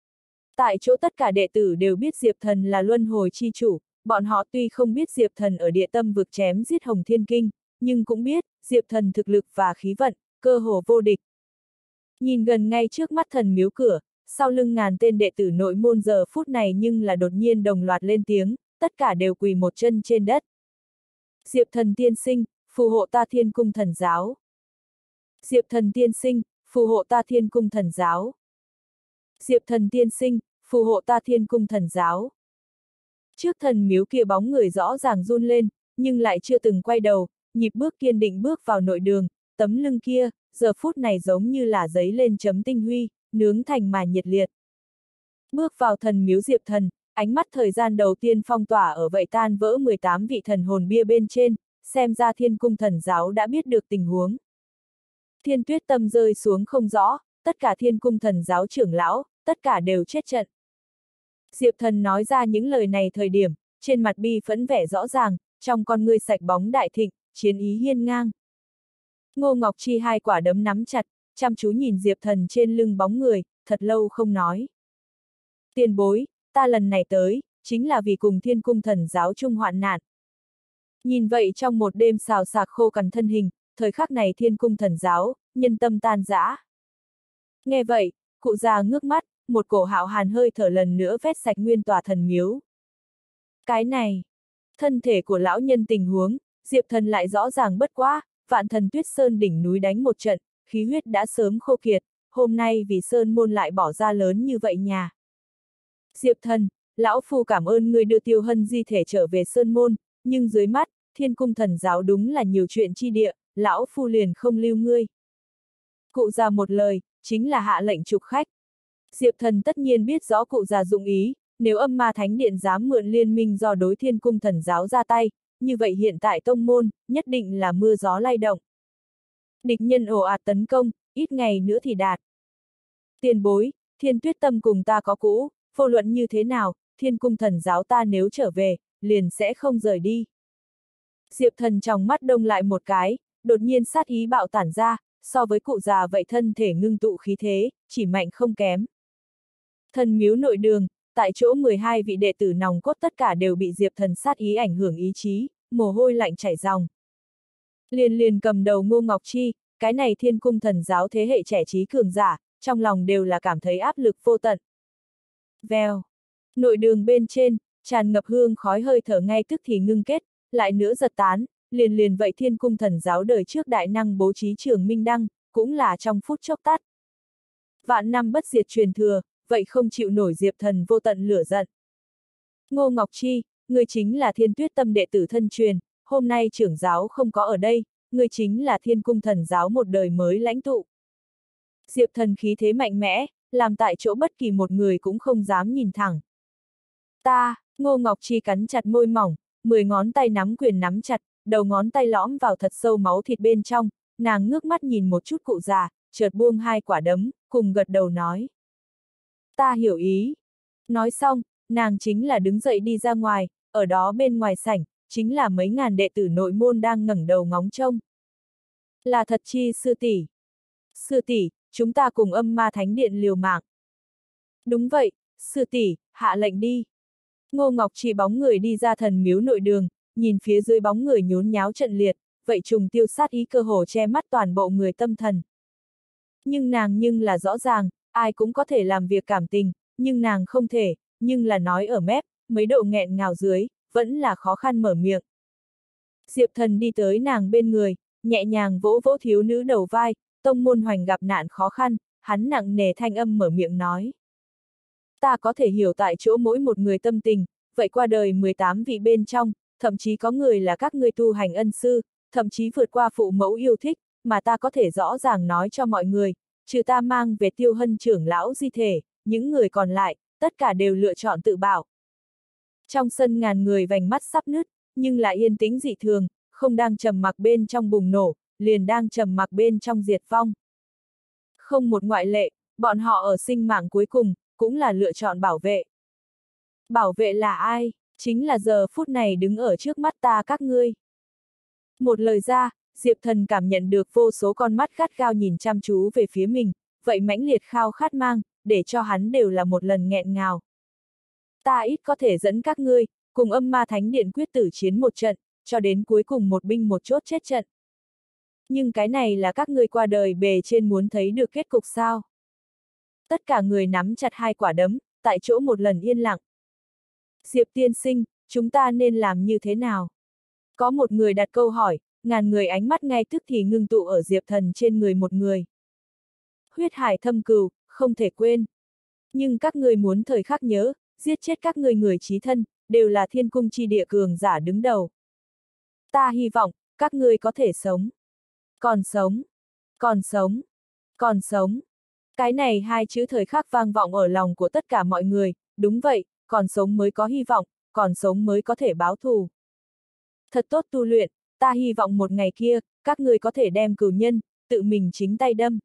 Tại chỗ tất cả đệ tử đều biết Diệp Thần là luân hồi chi chủ, bọn họ tuy không biết Diệp Thần ở địa tâm vực chém giết Hồng Thiên Kinh, nhưng cũng biết, Diệp Thần thực lực và khí vận, cơ hồ vô địch. Nhìn gần ngay trước mắt thần miếu cửa, sau lưng ngàn tên đệ tử nội môn giờ phút này nhưng là đột nhiên đồng loạt lên tiếng, tất cả đều quỳ một chân trên đất. Diệp Thần tiên sinh, phù hộ ta Thiên Cung Thần Giáo. Diệp Thần tiên sinh, phù hộ ta Thiên Cung Thần Giáo. Diệp Thần tiên sinh, phù hộ ta Thiên Cung Thần Giáo. Trước thần miếu kia bóng người rõ ràng run lên, nhưng lại chưa từng quay đầu, nhịp bước kiên định bước vào nội đường, tấm lưng kia, giờ phút này giống như là giấy lên chấm tinh huy, nướng thành mà nhiệt liệt. Bước vào thần miếu Diệp Thần, ánh mắt thời gian đầu tiên phong tỏa ở vậy tan vỡ mười tám vị thần hồn bia bên trên, xem ra Thiên Cung Thần Giáo đã biết được tình huống. Thiên Tuyết Tâm rơi xuống không rõ, tất cả Thiên Cung Thần Giáo trưởng lão, tất cả đều chết trận. Diệp Thần nói ra những lời này thời điểm, trên mặt bi phẫn vẻ rõ ràng, trong con ngươi sạch bóng đại thịnh, chiến ý hiên ngang. Ngô Ngọc Chi hai quả đấm nắm chặt, chăm chú nhìn Diệp Thần trên lưng bóng người, thật lâu không nói. Tiền bối, ta lần này tới, chính là vì cùng Thiên Cung Thần Giáo chung hoạn nạn. Nhìn vậy trong một đêm xào xạc khô cằn thân hình, thời khắc này Thiên Cung Thần Giáo, nhân tâm tan rã. Nghe vậy, cụ già ngước mắt, một cổ hạo hàn hơi thở lần nữa vét sạch nguyên tòa thần miếu. Cái này, thân thể của lão nhân tình huống, Diệp Thần lại rõ ràng bất quá, Vạn Thần Tuyết Sơn đỉnh núi đánh một trận, khí huyết đã sớm khô kiệt, hôm nay vì Sơn môn lại bỏ ra lớn như vậy nhà. Diệp Thần, lão phu cảm ơn ngươi đưa Tiêu Hân di thể trở về Sơn môn, nhưng dưới mắt, Thiên Cung Thần Giáo đúng là nhiều chuyện chi địa, lão phu liền không lưu ngươi. Cụ già một lời, chính là hạ lệnh trục khách. Diệp Thần tất nhiên biết rõ cụ già dụng ý, nếu Âm Ma Thánh Điện dám mượn liên minh do đối Thiên Cung Thần Giáo ra tay, như vậy hiện tại tông môn, nhất định là mưa gió lay động. Địch nhân ồ ạt tấn công, ít ngày nữa thì đạt. Tiền bối, Thiên Tuyết Tâm cùng ta có cũ, vô luận như thế nào, Thiên Cung Thần Giáo ta nếu trở về, liền sẽ không rời đi. Diệp Thần trong mắt đông lại một cái, đột nhiên sát ý bạo tản ra, so với cụ già vậy thân thể ngưng tụ khí thế, chỉ mạnh không kém. Thần miếu nội đường, tại chỗ mười hai vị đệ tử nòng cốt tất cả đều bị Diệp Thần sát ý ảnh hưởng ý chí, mồ hôi lạnh chảy ròng. Liền liền cầm đầu Ngô Ngọc Chi, cái này Thiên Cung Thần Giáo thế hệ trẻ trí cường giả, trong lòng đều là cảm thấy áp lực vô tận. Vèo, nội đường bên trên, tràn ngập hương khói hơi thở ngay tức thì ngưng kết, lại nữa giật tán, liền liền vậy Thiên Cung Thần Giáo đời trước đại năng bố trí trường minh đăng, cũng là trong phút chốc tắt. Vạn năm bất diệt truyền thừa, vậy không chịu nổi Diệp Thần vô tận lửa giận. Ngô Ngọc Chi, người chính là Thiên Tuyết Tâm đệ tử thân truyền, hôm nay trưởng giáo không có ở đây, người chính là Thiên Cung Thần Giáo một đời mới lãnh tụ. Diệp Thần khí thế mạnh mẽ, làm tại chỗ bất kỳ một người cũng không dám nhìn thẳng. Ta, Ngô Ngọc Chi cắn chặt môi mỏng, mười ngón tay nắm quyền nắm chặt, đầu ngón tay lõm vào thật sâu máu thịt bên trong, nàng ngước mắt nhìn một chút cụ già, chợt buông hai quả đấm, cùng gật đầu nói. Ta hiểu ý. Nói xong, nàng chính là đứng dậy đi ra ngoài, ở đó bên ngoài sảnh, chính là mấy ngàn đệ tử nội môn đang ngẩng đầu ngóng trông. Là thật chi sư tỷ. Sư tỷ, chúng ta cùng Âm Ma Thánh Điện liều mạng. Đúng vậy, sư tỷ, hạ lệnh đi. Ngô Ngọc Chi bóng người đi ra thần miếu nội đường, nhìn phía dưới bóng người nhốn nháo trận liệt, vậy trùng tiêu sát ý cơ hồ che mắt toàn bộ người tâm thần. Nhưng nàng nhưng là rõ ràng, ai cũng có thể làm việc cảm tình, nhưng nàng không thể, nhưng là nói ở mép, mấy độ nghẹn ngào dưới, vẫn là khó khăn mở miệng. Diệp Thần đi tới nàng bên người, nhẹ nhàng vỗ vỗ thiếu nữ đầu vai, tông môn hoành gặp nạn khó khăn, hắn nặng nề thanh âm mở miệng nói. Ta có thể hiểu tại chỗ mỗi một người tâm tình, vậy qua đời mười tám vị bên trong, thậm chí có người là các ngươi tu hành ân sư, thậm chí vượt qua phụ mẫu yêu thích, mà ta có thể rõ ràng nói cho mọi người, trừ ta mang về Tiêu Hân trưởng lão di thể, những người còn lại, tất cả đều lựa chọn tự bảo. Trong sân ngàn người vành mắt sắp nứt, nhưng lại yên tĩnh dị thường, không đang trầm mặc bên trong bùng nổ, liền đang trầm mặc bên trong diệt vong. Không một ngoại lệ, bọn họ ở sinh mạng cuối cùng, cũng là lựa chọn bảo vệ. Bảo vệ là ai? Chính là giờ phút này đứng ở trước mắt ta các ngươi. Một lời ra, Diệp Thần cảm nhận được vô số con mắt gắt gao nhìn chăm chú về phía mình, vậy mãnh liệt khao khát mang, để cho hắn đều là một lần nghẹn ngào. Ta ít có thể dẫn các ngươi, cùng âm ma thánh điện quyết tử chiến một trận, cho đến cuối cùng một binh một chốt chết trận. Nhưng cái này là các ngươi qua đời bề trên muốn thấy được kết cục sao? Tất cả người nắm chặt hai quả đấm, tại chỗ một lần yên lặng. Diệp tiên sinh, chúng ta nên làm như thế nào? Có một người đặt câu hỏi, ngàn người ánh mắt ngay tức thì ngưng tụ ở Diệp Thần trên người một người. Huyết hải thâm cừu, không thể quên. Nhưng các ngươi muốn thời khắc nhớ, giết chết các ngươi người chí thân, đều là thiên cung chi địa cường giả đứng đầu. Ta hy vọng, các ngươi có thể sống. Còn sống. Còn sống. Còn sống. Cái này hai chữ thời khắc vang vọng ở lòng của tất cả mọi người, đúng vậy, còn sống mới có hy vọng, còn sống mới có thể báo thù. Thật tốt tu luyện, ta hy vọng một ngày kia, các ngươi có thể đem cừu nhân, tự mình chính tay đâm.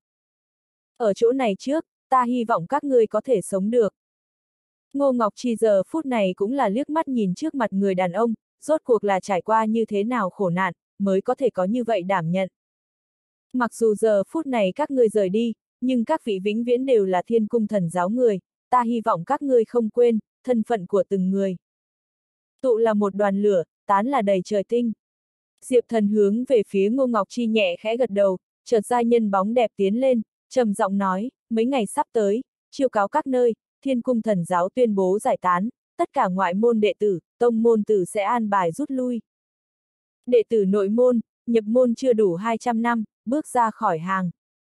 Ở chỗ này trước, ta hy vọng các ngươi có thể sống được. Ngô Ngọc Chi giờ phút này cũng là liếc mắt nhìn trước mặt người đàn ông, rốt cuộc là trải qua như thế nào khổ nạn, mới có thể có như vậy đảm nhận. Mặc dù giờ phút này các ngươi rời đi, nhưng các vị vĩnh viễn đều là thiên cung thần giáo người, ta hy vọng các ngươi không quên, thân phận của từng người. Tụ là một đoàn lửa, tán là đầy trời tinh. Diệp Thần hướng về phía Ngô Ngọc Chi nhẹ khẽ gật đầu, chợt giai nhân bóng đẹp tiến lên, trầm giọng nói, mấy ngày sắp tới, chiêu cáo các nơi, thiên cung thần giáo tuyên bố giải tán, tất cả ngoại môn đệ tử, tông môn tử sẽ an bài rút lui. Đệ tử nội môn, nhập môn chưa đủ hai trăm năm, bước ra khỏi hàng.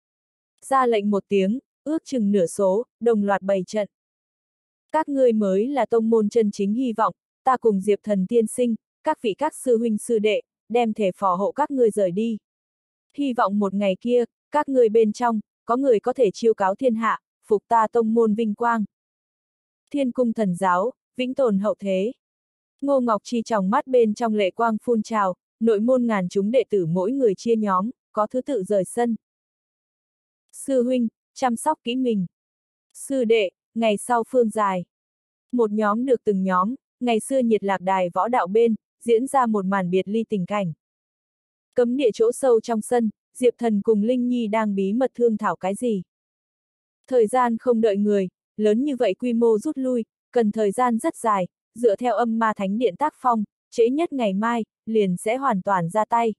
Ra lệnh một tiếng, ước chừng nửa số, đồng loạt bày trận. Các ngươi mới là tông môn chân chính hy vọng, ta cùng Diệp Thần tiên sinh, các vị các sư huynh sư đệ, đem thể phò hộ các ngươi rời đi. Hy vọng một ngày kia, các ngươi bên trong, có người có thể chiêu cáo thiên hạ, phục ta tông môn vinh quang. Thiên cung thần giáo, vĩnh tồn hậu thế. Ngô Ngọc Chi trong mắt bên trong lệ quang phun trào, nội môn ngàn chúng đệ tử mỗi người chia nhóm, có thứ tự rời sân. Sư huynh, chăm sóc kỹ mình. Sư đệ, ngày sau phương dài. Một nhóm được từng nhóm, ngày xưa nhiệt lạc đài võ đạo bên, diễn ra một màn biệt ly tình cảnh. Cấm địa chỗ sâu trong sân, Diệp Thần cùng Linh Nhi đang bí mật thương thảo cái gì. Thời gian không đợi người, lớn như vậy quy mô rút lui, cần thời gian rất dài, dựa theo âm ma thánh điện tác phong, trễ nhất ngày mai, liền sẽ hoàn toàn ra tay.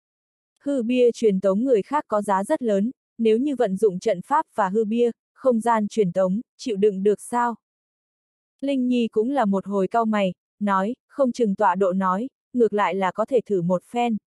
Hư bia truyền tống người khác có giá rất lớn, nếu như vận dụng trận pháp và hư bia, không gian truyền tống, chịu đựng được sao? Linh Nhi cũng là một hồi cau mày, nói, không chừng tọa độ nói, ngược lại là có thể thử một phen.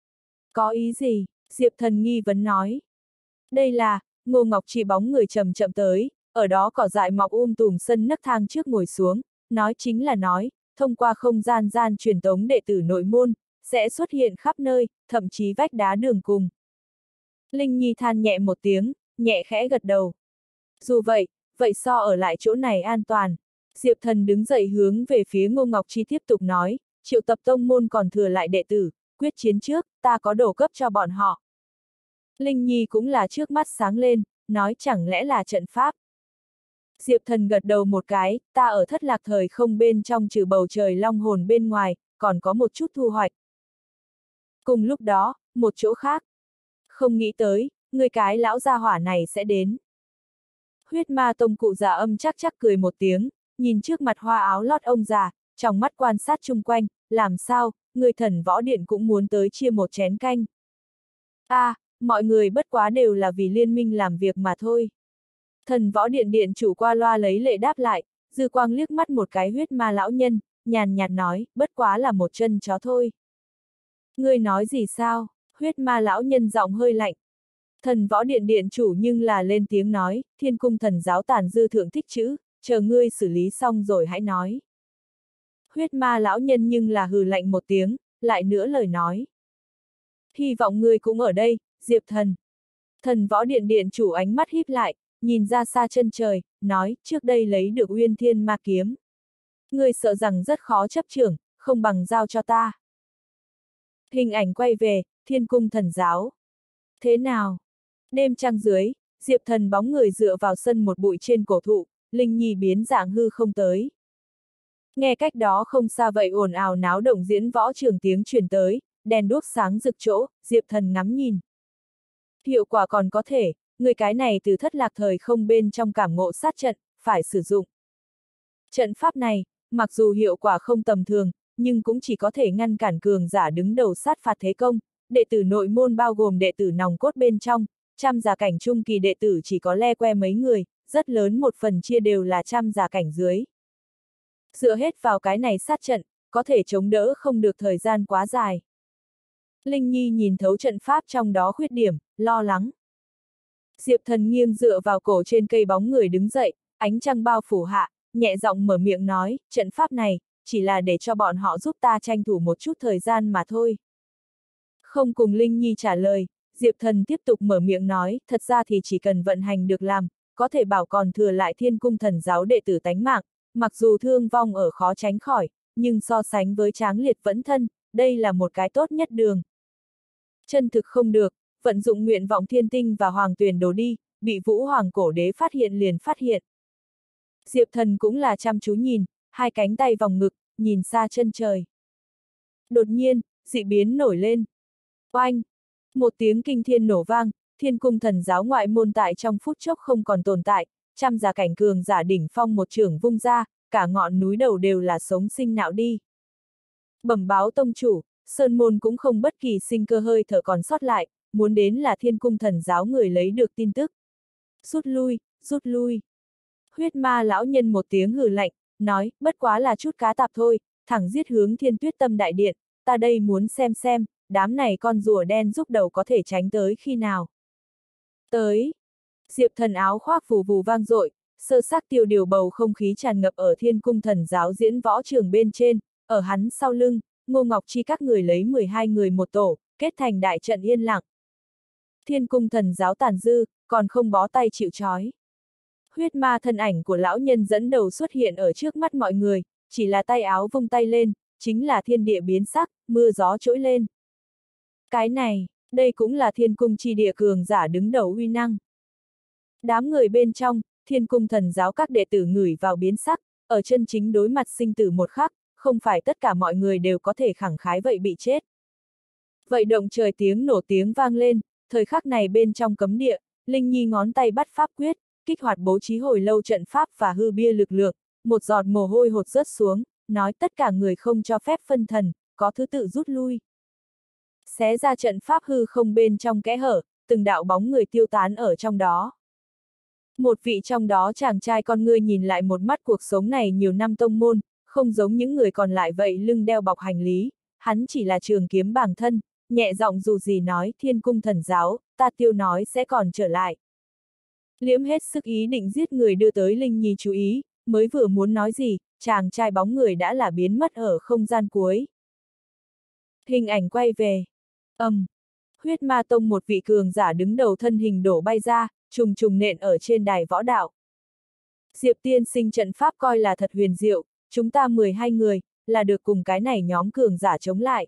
Có ý gì? Diệp Thần nghi vấn nói. Đây là, Ngô Ngọc Chi bóng người chậm chậm tới, ở đó cỏ dại mọc um tùm sân nấc thang trước ngồi xuống, nói chính là nói, thông qua không gian gian truyền tống đệ tử nội môn, sẽ xuất hiện khắp nơi, thậm chí vách đá đường cùng. Linh Nhi than nhẹ một tiếng, nhẹ khẽ gật đầu. Dù vậy, vậy so ở lại chỗ này an toàn. Diệp Thần đứng dậy hướng về phía Ngô Ngọc Chi tiếp tục nói, triệu tập tông môn còn thừa lại đệ tử, quyết chiến trước, ta có đồ cấp cho bọn họ. Linh Nhi cũng là trước mắt sáng lên, nói chẳng lẽ là trận pháp. Diệp Thần gật đầu một cái, ta ở thất lạc thời không bên trong trừ bầu trời long hồn bên ngoài, còn có một chút thu hoạch. Cùng lúc đó, một chỗ khác. Không nghĩ tới, người cái lão gia hỏa này sẽ đến. Huyết ma tông cụ già âm chắc chắc cười một tiếng, nhìn trước mặt hoa áo lót ông già, trong mắt quan sát chung quanh, làm sao, người thần võ điện cũng muốn tới chia một chén canh. A, à, mọi người bất quá đều là vì liên minh làm việc mà thôi. Thần võ điện điện chủ qua loa lấy lệ đáp lại, dư quang liếc mắt một cái huyết ma lão nhân, nhàn nhạt nói, bất quá là một chân chó thôi. Ngươi nói gì sao? Huyết ma lão nhân giọng hơi lạnh. Thần võ điện điện chủ nhưng là lên tiếng nói, thiên cung thần giáo tàn dư thượng thích chữ, chờ ngươi xử lý xong rồi hãy nói. Huyết ma lão nhân nhưng là hừ lạnh một tiếng, lại nữa lời nói. Hy vọng ngươi cũng ở đây, Diệp Thần. Thần võ điện điện chủ ánh mắt híp lại, nhìn ra xa chân trời, nói, trước đây lấy được Uyên Thiên Ma kiếm. Ngươi sợ rằng rất khó chấp trưởng, không bằng giao cho ta. Hình ảnh quay về, Thiên Cung Thần Giáo. Thế nào? Đêm trăng dưới, Diệp Thần bóng người dựa vào sân một bụi trên cổ thụ, Linh Nhi biến dạng hư không tới. Nghe cách đó không xa vậy ồn ào náo động diễn võ trường tiếng truyền tới, đèn đuốc sáng rực chỗ, Diệp Thần ngắm nhìn. Hiệu quả còn có thể, người cái này từ thất lạc thời không bên trong cảm ngộ sát trận, phải sử dụng. Trận pháp này, mặc dù hiệu quả không tầm thường, nhưng cũng chỉ có thể ngăn cản cường giả đứng đầu sát phạt thế công, đệ tử nội môn bao gồm đệ tử nòng cốt bên trong, trăm giả cảnh trung kỳ đệ tử chỉ có le que mấy người, rất lớn một phần chia đều là trăm giả cảnh dưới. Dựa hết vào cái này sát trận, có thể chống đỡ không được thời gian quá dài. Linh Nhi nhìn thấu trận pháp trong đó khuyết điểm, lo lắng. Diệp Thần nghiêng dựa vào cổ trên cây bóng người đứng dậy, ánh trăng bao phủ hạ, nhẹ giọng mở miệng nói, trận pháp này, chỉ là để cho bọn họ giúp ta tranh thủ một chút thời gian mà thôi. Không cùng Linh Nhi trả lời, Diệp Thần tiếp tục mở miệng nói, thật ra thì chỉ cần vận hành được làm, có thể bảo còn thừa lại Thiên Cung Thần Giáo đệ tử tánh mạng, mặc dù thương vong ở khó tránh khỏi, nhưng so sánh với tráng liệt vẫn thân, đây là một cái tốt nhất đường. Chân thực không được, vận dụng nguyện vọng thiên tinh và hoàng tuyền đồ đi, bị Vũ Hoàng cổ đế phát hiện liền phát hiện. Diệp Thần cũng là chăm chú nhìn, hai cánh tay vòng ngực, nhìn xa chân trời. Đột nhiên, dị biến nổi lên. Oanh! Một tiếng kinh thiên nổ vang, Thiên Cung Thần Giáo ngoại môn tại trong phút chốc không còn tồn tại, trăm giả cảnh cường giả đỉnh phong một chưởng vung ra, cả ngọn núi đầu đều là sống sinh nạo đi. Bẩm báo tông chủ, Sơn môn cũng không bất kỳ sinh cơ hơi thở còn sót lại, muốn đến là Thiên Cung Thần Giáo người lấy được tin tức. Rút lui, rút lui. Huyết ma lão nhân một tiếng hừ lạnh, nói, bất quá là chút cá tạp thôi, thẳng giết hướng Thiên Tuyết Tâm đại điện, ta đây muốn xem xem, đám này con rùa đen giúp đầu có thể tránh tới khi nào. Tới. Diệp Thần áo khoác vù vù vang dội, sơ sắc tiêu điều bầu không khí tràn ngập ở Thiên Cung Thần Giáo diễn võ trường bên trên, ở hắn sau lưng, Ngô Ngọc Chi các người lấy mười hai người một tổ, kết thành đại trận yên lặng. Thiên Cung Thần Giáo tàn dư, còn không bó tay chịu trói. Huyết ma thân ảnh của lão nhân dẫn đầu xuất hiện ở trước mắt mọi người, chỉ là tay áo vung tay lên, chính là thiên địa biến sắc, mưa gió trỗi lên. Cái này, đây cũng là Thiên Cung chi địa cường giả đứng đầu uy năng. Đám người bên trong, Thiên Cung Thần Giáo các đệ tử ngửi vào biến sắc, ở chân chính đối mặt sinh tử một khắc, không phải tất cả mọi người đều có thể khẳng khái vậy bị chết. Vậy động trời tiếng nổ tiếng vang lên, thời khắc này bên trong cấm địa, Linh Nhi ngón tay bắt pháp quyết, kích hoạt bố trí hồi lâu trận pháp và hư bia lực lượng, một giọt mồ hôi hột rớt xuống, nói tất cả người không cho phép phân thần, có thứ tự rút lui. Xé ra trận pháp hư không bên trong kẽ hở, từng đạo bóng người tiêu tán ở trong đó. Một vị trong đó chàng trai con ngươi nhìn lại một mắt cuộc sống này nhiều năm tông môn, không giống những người còn lại vậy lưng đeo bọc hành lý, hắn chỉ là trường kiếm bản thân, nhẹ giọng dù gì nói Thiên Cung Thần Giáo, ta tiêu nói sẽ còn trở lại. Liễm hết sức ý định giết người đưa tới Linh Nhi chú ý, mới vừa muốn nói gì, chàng trai bóng người đã là biến mất ở không gian cuối. Hình ảnh quay về. Ầm. Um, huyết ma tông một vị cường giả đứng đầu thân hình đổ bay ra, trùng trùng nện ở trên đài võ đạo. Diệp tiên sinh trận pháp coi là thật huyền diệu, chúng ta mười hai người, là được cùng cái này nhóm cường giả chống lại.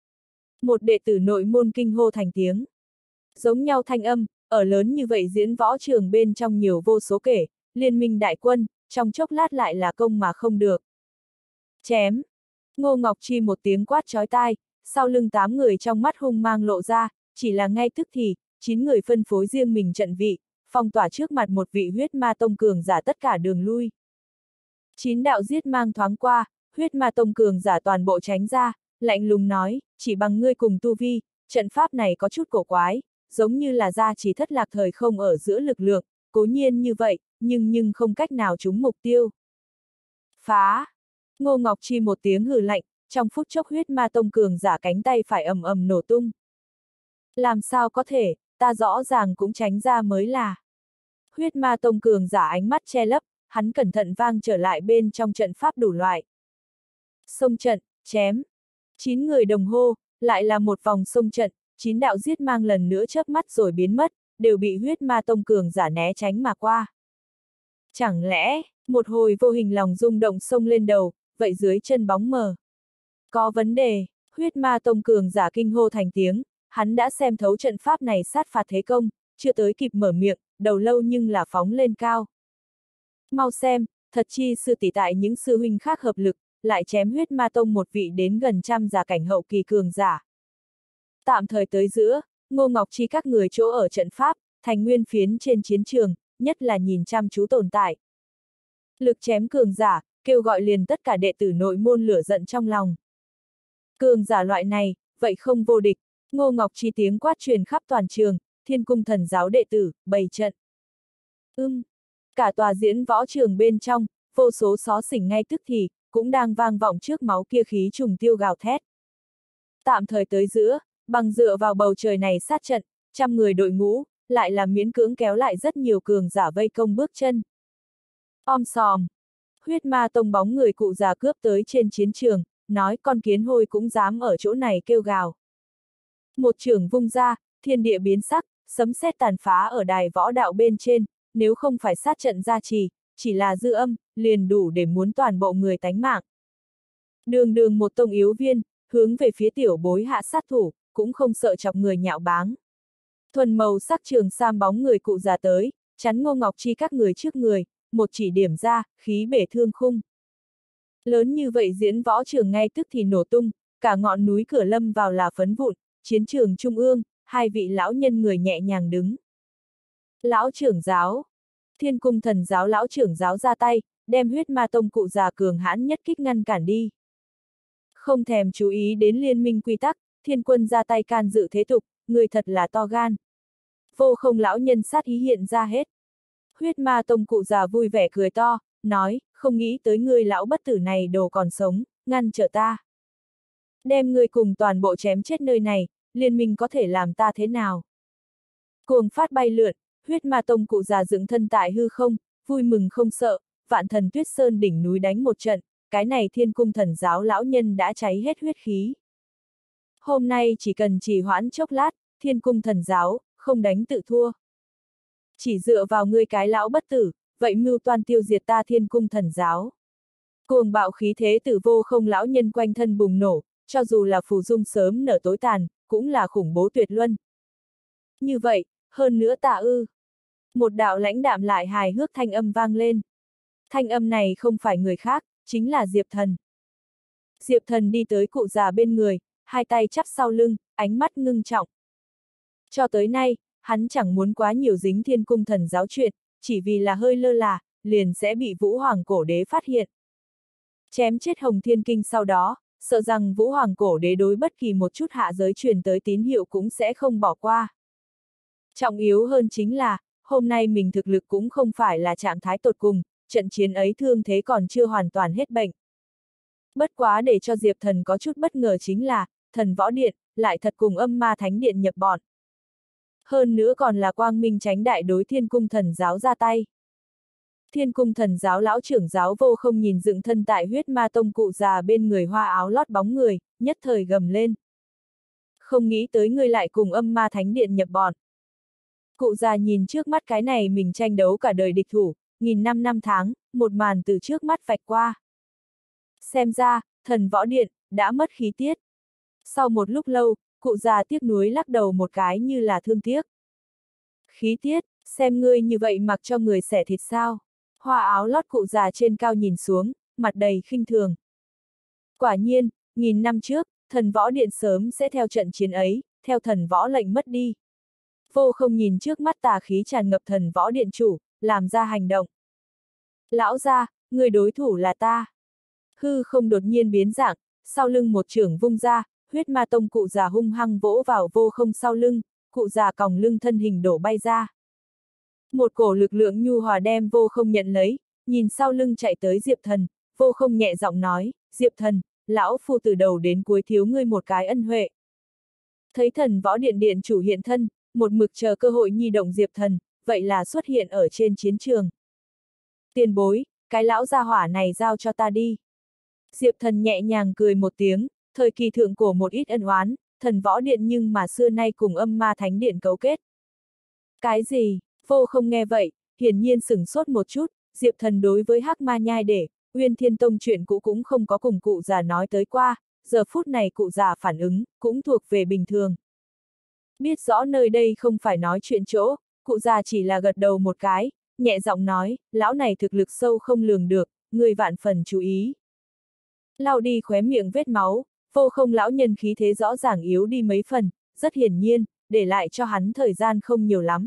Một đệ tử nội môn kinh hô thành tiếng. Giống nhau thanh âm, ở lớn như vậy diễn võ trường bên trong nhiều vô số kể, liên minh đại quân, trong chốc lát lại là công mà không được. Chém! Ngô Ngọc Chi một tiếng quát chói tai, sau lưng tám người trong mắt hung mang lộ ra, chỉ là ngay tức thì, chín người phân phối riêng mình trận vị, phong tỏa trước mặt một vị huyết ma tông cường giả tất cả đường lui. Chín đạo giết mang thoáng qua, huyết ma tông cường giả toàn bộ tránh ra, lạnh lùng nói, chỉ bằng ngươi cùng tu vi, trận pháp này có chút cổ quái, giống như là gia chỉ thất lạc thời không ở giữa lực lượng, cố nhiên như vậy, nhưng nhưng không cách nào trúng mục tiêu. Phá! Ngô Ngọc Chi một tiếng hừ lạnh, trong phút chốc huyết ma tông cường giả cánh tay phải ầm ầm nổ tung. Làm sao có thể, ta rõ ràng cũng tránh ra mới là. Huyết ma tông cường giả ánh mắt che lấp, hắn cẩn thận vang trở lại bên trong trận pháp đủ loại. Xông trận, chém. Chín người đồng hô, lại là một vòng xông trận, chín đạo giết mang lần nữa chớp mắt rồi biến mất, đều bị huyết ma tông cường giả né tránh mà qua. Chẳng lẽ, một hồi vô hình lòng rung động xông lên đầu, vậy dưới chân bóng mờ. Có vấn đề, Huyết Ma Tông cường giả kinh hô thành tiếng, hắn đã xem thấu trận pháp này sát phạt thế công, chưa tới kịp mở miệng, đầu lâu nhưng là phóng lên cao. Mau xem, thật chi sư tỷ tại những sư huynh khác hợp lực, lại chém Huyết Ma Tông một vị đến gần trăm giả cảnh hậu kỳ cường giả. Tạm thời tới giữa, Ngô Ngọc Chi các người chỗ ở trận pháp, thành nguyên phiến trên chiến trường, nhất là nhìn chăm chú tồn tại. Lực chém cường giả, kêu gọi liền tất cả đệ tử nội môn lửa giận trong lòng. Cường giả loại này, vậy không vô địch, Ngô Ngọc Chi tiếng quát truyền khắp toàn trường, Thiên Cung Thần giáo đệ tử, bày trận. Ưm, cả tòa diễn võ trường bên trong, vô số xó xỉnh ngay tức thì, cũng đang vang vọng trước máu kia khí trùng tiêu gào thét. Tạm thời tới giữa, bằng dựa vào bầu trời này sát trận, trăm người đội ngũ, lại là miễn cưỡng kéo lại rất nhiều cường giả vây công bước chân. Om sòm, Huyết Ma Tông bóng người cụ già cướp tới trên chiến trường, nói con kiến hôi cũng dám ở chỗ này kêu gào. Một chưởng vung ra, thiên địa biến sắc, sấm sét tàn phá ở đài võ đạo bên trên, nếu không phải sát trận gia trì, chỉ là dư âm, liền đủ để muốn toàn bộ người tánh mạng. Đường đường một tông yếu viên, hướng về phía tiểu bối hạ sát thủ, cũng không sợ chọc người nhạo báng. Thuần màu sắc trường sam bóng người cụ già tới, chắn Ngô Ngọc Chi các người trước người, một chỉ điểm ra, khí bể thương khung. Lớn như vậy diễn võ trường ngay tức thì nổ tung, cả ngọn núi Cửa Lâm vào là phấn vụn, chiến trường trung ương, hai vị lão nhân người nhẹ nhàng đứng. Lão trưởng giáo, Thiên Cung Thần giáo lão trưởng giáo ra tay, đem Huyết Ma Tông cụ già cường hãn nhất kích ngăn cản đi. Không thèm chú ý đến liên minh quy tắc, Thiên Quân ra tay can dự thế tục, người thật là to gan. Vô Không lão nhân sát ý hiện ra hết. Huyết Ma Tông cụ già vui vẻ cười to, nói, không nghĩ tới ngươi lão bất tử này đồ còn sống, ngăn trở ta. Đem ngươi cùng toàn bộ chém chết nơi này, liên minh có thể làm ta thế nào? Cuồng phát bay lượn, Huyết Ma Tông cụ già dựng thân tại hư không, vui mừng không sợ, Vạn Thần Tuyết Sơn đỉnh núi đánh một trận, cái này Thiên Cung Thần giáo lão nhân đã cháy hết huyết khí. Hôm nay chỉ cần trì hoãn chốc lát, Thiên Cung Thần giáo, không đánh tự thua. Chỉ dựa vào ngươi cái lão bất tử, vậy mưu toan tiêu diệt ta Thiên Cung Thần giáo. Cuồng bạo khí thế từ Vô Không lão nhân quanh thân bùng nổ, cho dù là phù dung sớm nở tối tàn, cũng là khủng bố tuyệt luân. Như vậy, hơn nữa tạ ư. Một đạo lãnh đạm lại hài hước thanh âm vang lên. Thanh âm này không phải người khác, chính là Diệp Thần. Diệp Thần đi tới cụ già bên người, hai tay chắp sau lưng, ánh mắt ngưng trọng. Cho tới nay, hắn chẳng muốn quá nhiều dính Thiên Cung Thần giáo chuyện, chỉ vì là hơi lơ là, liền sẽ bị Vũ Hoàng Cổ Đế phát hiện. Chém chết Hồng Thiên Kinh sau đó, sợ rằng Vũ Hoàng Cổ Đế đối bất kỳ một chút hạ giới truyền tới tín hiệu cũng sẽ không bỏ qua. Trọng yếu hơn chính là, hôm nay mình thực lực cũng không phải là trạng thái tột cùng, trận chiến ấy thương thế còn chưa hoàn toàn hết bệnh. Bất quá để cho Diệp Thần có chút bất ngờ chính là, Thần Võ Điện, lại thật cùng Âm Ma Thánh Điện nhập bọn. Hơn nữa còn là quang minh tránh đại đối Thiên Cung Thần giáo ra tay. Thiên Cung Thần giáo lão trưởng giáo Vô Không nhìn dựng thân tại Huyết Ma Tông cụ già bên người hoa áo lót bóng người, nhất thời gầm lên. Không nghĩ tới ngươi lại cùng Âm Ma Thánh Điện nhập bọn. Cụ già nhìn trước mắt cái này mình tranh đấu cả đời địch thủ, nghìn năm năm tháng, một màn từ trước mắt vạch qua. Xem ra, Thần Võ Điện, đã mất khí tiết. Sau một lúc lâu, cụ già tiếc nuối lắc đầu một cái như là thương tiếc. Khí tiết, xem ngươi như vậy mặc cho người xẻ thịt sao. Hoa áo lót cụ già trên cao nhìn xuống, mặt đầy khinh thường. Quả nhiên, nghìn năm trước, Thần Võ Điện sớm sẽ theo trận chiến ấy, theo thần võ lệnh mất đi. Vô Không nhìn trước mắt tà khí tràn ngập Thần Võ Điện chủ, làm ra hành động. Lão gia, người đối thủ là ta. Hư không đột nhiên biến dạng, sau lưng một chưởng vung ra, Huyết Ma Tông cụ già hung hăng vỗ vào Vô Không sau lưng, cụ già còng lưng thân hình đổ bay ra. Một cổ lực lượng nhu hòa đem Vô Không nhận lấy, nhìn sau lưng chạy tới Diệp Thần, Vô Không nhẹ giọng nói, Diệp Thần, lão phu từ đầu đến cuối thiếu ngươi một cái ân huệ. Thấy Thần Võ Điện điện chủ hiện thân, một mực chờ cơ hội nhi động Diệp Thần, vậy là xuất hiện ở trên chiến trường. Tiền bối, cái lão gia hỏa này giao cho ta đi. Diệp Thần nhẹ nhàng cười một tiếng, thời kỳ thượng cổ một ít ân oán, Thần Võ Điện nhưng mà xưa nay cùng Âm Ma Thánh Điện cấu kết. Cái gì? Vô Không nghe vậy, hiển nhiên sửng sốt một chút, Diệp Thần đối với Hắc Ma Nhai để, Uyên Thiên Tông chuyện cũ cũng không có cùng cụ già nói tới qua, giờ phút này cụ già phản ứng, cũng thuộc về bình thường. Biết rõ nơi đây không phải nói chuyện chỗ, cụ già chỉ là gật đầu một cái, nhẹ giọng nói, lão này thực lực sâu không lường được, người vạn phần chú ý. Lau đi khóe miệng vết máu, Vô Không lão nhân khí thế rõ ràng yếu đi mấy phần, rất hiển nhiên, để lại cho hắn thời gian không nhiều lắm.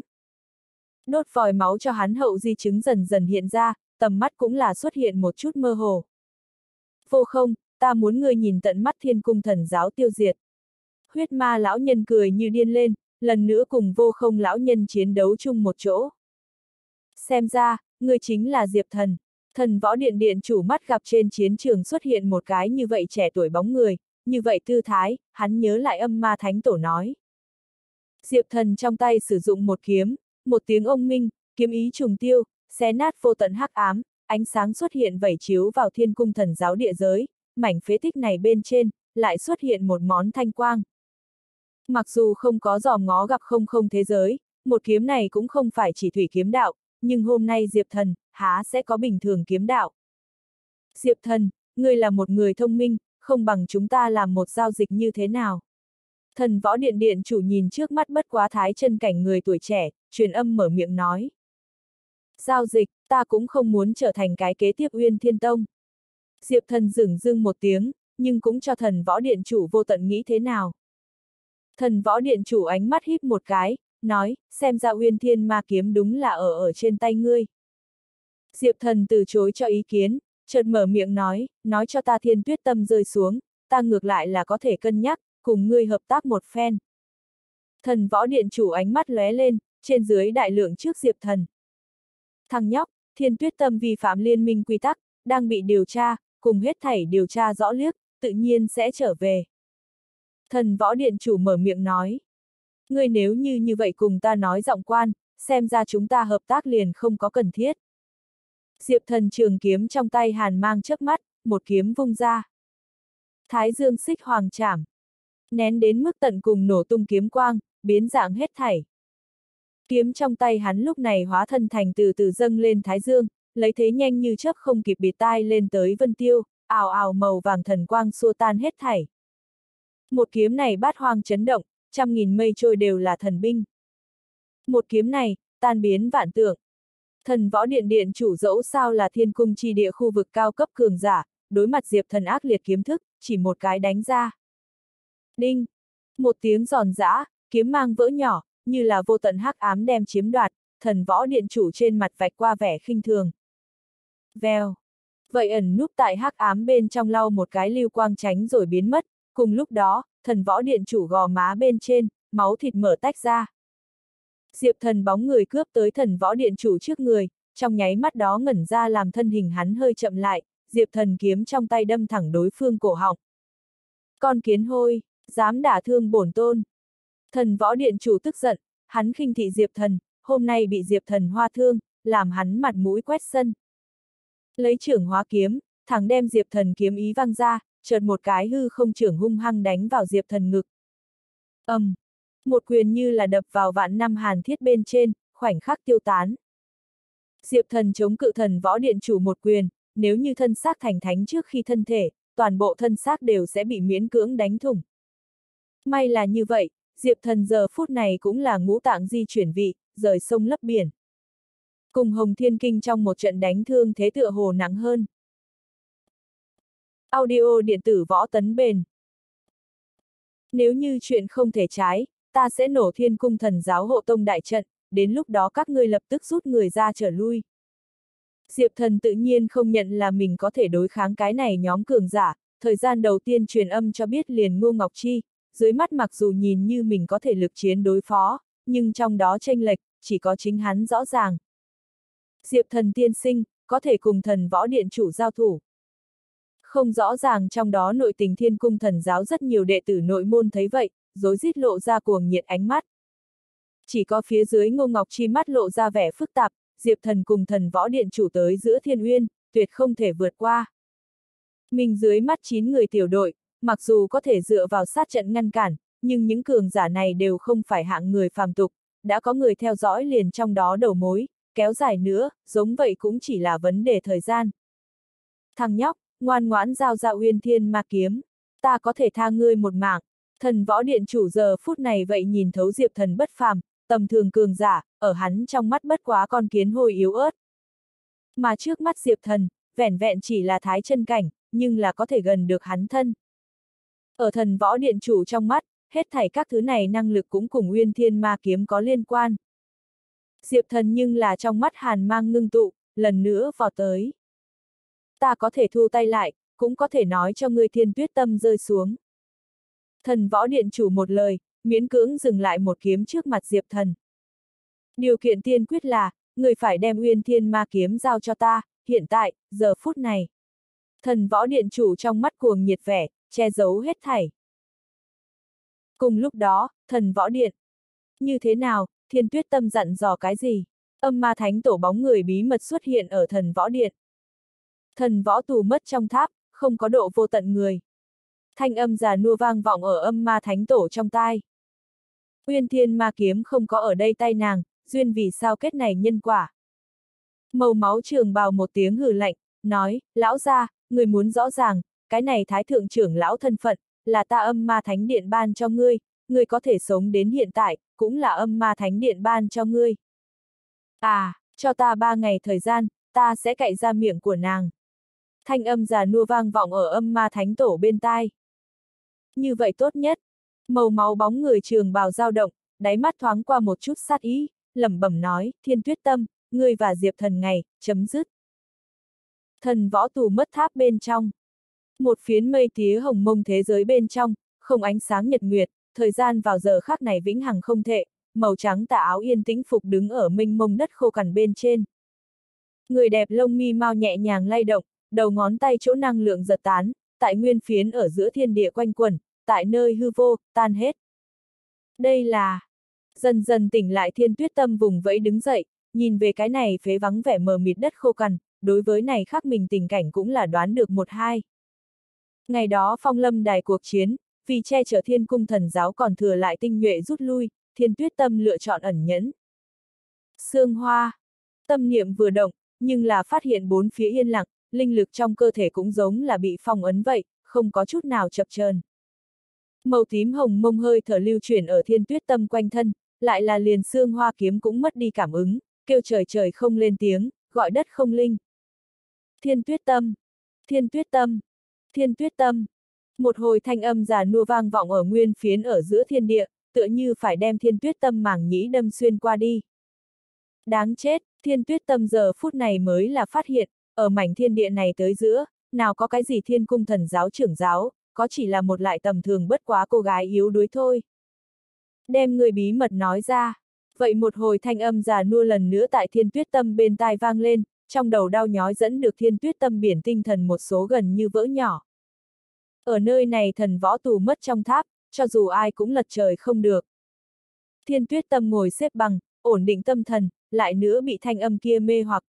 Đốt vòi máu cho hắn hậu di chứng dần dần hiện ra, tầm mắt cũng là xuất hiện một chút mơ hồ. Vô Không, ta muốn ngươi nhìn tận mắt Thiên Cung Thần giáo tiêu diệt. Huyết ma lão nhân cười như điên lên, lần nữa cùng Vô Không lão nhân chiến đấu chung một chỗ. Xem ra, ngươi chính là Diệp Thần. Thần võ điện điện chủ mắt gặp trên chiến trường xuất hiện một cái như vậy trẻ tuổi bóng người, như vậy tư thái, hắn nhớ lại âm ma thánh tổ nói. Diệp Thần trong tay sử dụng một kiếm, một tiếng ông minh, kiếm ý trùng tiêu, xé nát vô tận hắc ám, ánh sáng xuất hiện vẩy chiếu vào Thiên Cung Thần giáo địa giới, mảnh phế tích này bên trên, lại xuất hiện một món thanh quang. Mặc dù không có dòm ngó gặp không không thế giới, một kiếm này cũng không phải chỉ thủy kiếm đạo, nhưng hôm nay Diệp Thần, há sẽ có bình thường kiếm đạo. Diệp Thần, ngươi là một người thông minh, không bằng chúng ta làm một giao dịch như thế nào? Thần võ điện điện chủ nhìn trước mắt bất quá thái chân cảnh người tuổi trẻ, truyền âm mở miệng nói. Giao dịch, ta cũng không muốn trở thành cái kế tiếp Uyên Thiên Tông. Diệp Thần dửng dưng một tiếng, nhưng cũng cho thần võ điện chủ vô tận nghĩ thế nào. Thần võ điện chủ ánh mắt híp một cái, nói, xem ra Uyên Thiên ma kiếm đúng là ở ở trên tay ngươi. Diệp Thần từ chối cho ý kiến, chợt mở miệng nói, nói cho ta Thiên Tuyết Tâm rơi xuống, ta ngược lại là có thể cân nhắc, cùng ngươi hợp tác một phen. Thần võ điện chủ ánh mắt lóe lên, trên dưới đại lượng trước Diệp Thần. Thằng nhóc, Thiên Tuyết Tâm vi phạm liên minh quy tắc, đang bị điều tra, cùng hết thảy điều tra rõ liếc, tự nhiên sẽ trở về. Thần võ điện chủ mở miệng nói. Ngươi nếu như như vậy cùng ta nói giọng quan, xem ra chúng ta hợp tác liền không có cần thiết. Diệp Thần trường kiếm trong tay hàn mang chớp mắt, một kiếm vung ra. Thái Dương xích hoàng trảm. Nén đến mức tận cùng nổ tung kiếm quang, biến dạng hết thảy. Kiếm trong tay hắn lúc này hóa thân thành từ từ dâng lên Thái Dương, lấy thế nhanh như chớp không kịp bịt tai lên tới Vân Tiêu, ào ào màu vàng thần quang xua tan hết thảy. Một kiếm này bát hoang chấn động, trăm nghìn mây trôi đều là thần binh. Một kiếm này, tan biến vạn tượng. Thần võ điện điện chủ dẫu sao là thiên cung chi địa khu vực cao cấp cường giả, đối mặt Diệp Thần ác liệt kiếm thức, chỉ một cái đánh ra. Đinh! Một tiếng giòn giã, kiếm mang vỡ nhỏ, như là vô tận hắc ám đem chiếm đoạt, thần võ điện chủ trên mặt vạch qua vẻ khinh thường. Vèo! Vậy ẩn núp tại hắc ám bên trong lau một cái lưu quang tránh rồi biến mất, cùng lúc đó, thần võ điện chủ gò má bên trên, máu thịt mở tách ra. Diệp Thần bóng người cướp tới thần võ điện chủ trước người, trong nháy mắt đó ngẩn ra làm thân hình hắn hơi chậm lại, Diệp Thần kiếm trong tay đâm thẳng đối phương cổ họng. Con kiến hôi, dám đả thương bổn tôn. Thần võ điện chủ tức giận, hắn khinh thị Diệp Thần, hôm nay bị Diệp Thần hoa thương, làm hắn mặt mũi quét sân. Lấy trưởng hóa kiếm, thẳng đem Diệp Thần kiếm ý văng ra, chợt một cái hư không trưởng hung hăng đánh vào Diệp Thần ngực. ầm, um, một quyền như là đập vào vạn năm hàn thiết bên trên, khoảnh khắc tiêu tán. Diệp Thần chống cự thần võ điện chủ một quyền, nếu như thân xác thành thánh trước khi thân thể, toàn bộ thân xác đều sẽ bị miễn cưỡng đánh thủng. May là như vậy, Diệp Thần giờ phút này cũng là ngũ tạng di chuyển vị, rời sông lấp biển. Cùng Hồng Thiên Kinh trong một trận đánh thương thế tựa hồ nặng hơn. Audio điện tử võ tấn bền. Nếu như chuyện không thể trái, ta sẽ nổ Thiên Cung Thần giáo hộ tông đại trận, đến lúc đó các ngươi lập tức rút người ra trở lui. Diệp Thần tự nhiên không nhận là mình có thể đối kháng cái này nhóm cường giả, thời gian đầu tiên truyền âm cho biết liền Ngô Ngọc Chi, dưới mắt mặc dù nhìn như mình có thể lực chiến đối phó, nhưng trong đó chênh lệch, chỉ có chính hắn rõ ràng. Diệp Thần tiên sinh, có thể cùng thần võ điện chủ giao thủ. Không rõ ràng trong đó nội tình Thiên Cung Thần giáo rất nhiều đệ tử nội môn thấy vậy, rối rít lộ ra cuồng nhiệt ánh mắt. Chỉ có phía dưới Ngô Ngọc Chi mắt lộ ra vẻ phức tạp, Diệp Thần cùng thần võ điện chủ tới giữa Thiên Uyên, tuyệt không thể vượt qua. Mình dưới mắt chín người tiểu đội, mặc dù có thể dựa vào sát trận ngăn cản, nhưng những cường giả này đều không phải hạng người phàm tục, đã có người theo dõi liền trong đó đầu mối, kéo dài nữa, giống vậy cũng chỉ là vấn đề thời gian. Thằng nhóc, ngoan ngoãn giao ra Uyên Thiên ma kiếm. ta có thể tha ngươi một mạng. Thần võ điện chủ giờ phút này vậy nhìn thấu Diệp Thần bất phàm, tầm thường cường giả, ở hắn trong mắt bất quá con kiến hôi yếu ớt. Mà trước mắt Diệp Thần, vẻn vẹn chỉ là thái chân cảnh, nhưng là có thể gần được hắn thân. Ở thần võ điện chủ trong mắt, hết thảy các thứ này năng lực cũng cùng Uyên Thiên Ma Kiếm có liên quan. Diệp Thần nhưng là trong mắt hàn mang ngưng tụ, lần nữa vò tới. Ta có thể thu tay lại, cũng có thể nói cho ngươi Thiên Tuyết Tâm rơi xuống. Thần võ điện chủ một lời, miễn cưỡng dừng lại một kiếm trước mặt Diệp Thần. Điều kiện tiên quyết là, người phải đem Uyên Thiên Ma Kiếm giao cho ta, hiện tại, giờ phút này. Thần võ điện chủ trong mắt cuồng nhiệt vẻ, che giấu hết thảy. Cùng lúc đó, thần võ điện. Như thế nào, Thiên Tuyết Tâm dặn dò cái gì? Âm ma thánh tổ bóng người bí mật xuất hiện ở thần võ điện. Thần võ tù mất trong tháp, không có độ vô tận người. Thanh âm già nua vang vọng ở âm ma thánh tổ trong tai. Uyên Thiên Ma Kiếm không có ở đây tay nàng, duyên vì sao kết này nhân quả. Màu máu trường bào một tiếng hừ lạnh, nói, lão gia, người muốn rõ ràng, cái này thái thượng trưởng lão thân phận, là ta âm ma thánh điện ban cho ngươi, ngươi có thể sống đến hiện tại, cũng là âm ma thánh điện ban cho ngươi. À, cho ta ba ngày thời gian, ta sẽ cạy ra miệng của nàng. Thanh âm già nua vang vọng ở âm ma thánh tổ bên tai. Như vậy tốt nhất. Màu máu bóng người trường bào dao động, đáy mắt thoáng qua một chút sát ý, lẩm bẩm nói, Thiên Tuyết Tâm, ngươi và Diệp Thần ngày, chấm dứt. Thần võ tù mất tháp bên trong. Một phiến mây tía hồng mông thế giới bên trong, không ánh sáng nhật nguyệt, thời gian vào giờ khắc này vĩnh hằng không thể, màu trắng tà áo yên tĩnh phục đứng ở mênh mông đất khô cằn bên trên. Người đẹp lông mi mau nhẹ nhàng lay động, đầu ngón tay chỗ năng lượng giật tán, tại nguyên phiến ở giữa thiên địa quanh quẩn, tại nơi hư vô, tan hết. Đây là... Dần dần tỉnh lại Thiên Tuyết Tâm vùng vẫy đứng dậy, nhìn về cái này phế vắng vẻ mờ mịt đất khô cằn, đối với này khác mình tình cảnh cũng là đoán được một hai. Ngày đó phong lâm đài cuộc chiến, vì che chở Thiên Cung thần giáo còn thừa lại tinh nhuệ rút lui, Thiên Tuyết Tâm lựa chọn ẩn nhẫn. Sương hoa. Tâm niệm vừa động, nhưng là phát hiện bốn phía yên lặng, linh lực trong cơ thể cũng giống là bị phong ấn vậy, không có chút nào chập chờn. Màu tím hồng mông hơi thở lưu chuyển ở Thiên Tuyết Tâm quanh thân, lại là liền xương hoa kiếm cũng mất đi cảm ứng, kêu trời trời không lên tiếng, gọi đất không linh. Thiên Tuyết Tâm, Thiên Tuyết Tâm, Thiên Tuyết Tâm. Một hồi thanh âm già nua vang vọng ở nguyên phiến ở giữa thiên địa, tựa như phải đem Thiên Tuyết Tâm màng nhĩ đâm xuyên qua đi. Đáng chết, Thiên Tuyết Tâm giờ phút này mới là phát hiện, ở mảnh thiên địa này tới giữa, nào có cái gì Thiên Cung thần giáo trưởng giáo, có chỉ là một lại tầm thường bất quá cô gái yếu đuối thôi. Đem người bí mật nói ra, vậy một hồi thanh âm già nua lần nữa tại Thiên Tuyết Tâm bên tai vang lên, trong đầu đau nhói dẫn được Thiên Tuyết Tâm biển tinh thần một số gần như vỡ nhỏ. Ở nơi này thần võ tù mất trong tháp, cho dù ai cũng lật trời không được. Thiên Tuyết Tâm ngồi xếp bằng, ổn định tâm thần, lại nữa bị thanh âm kia mê hoặc.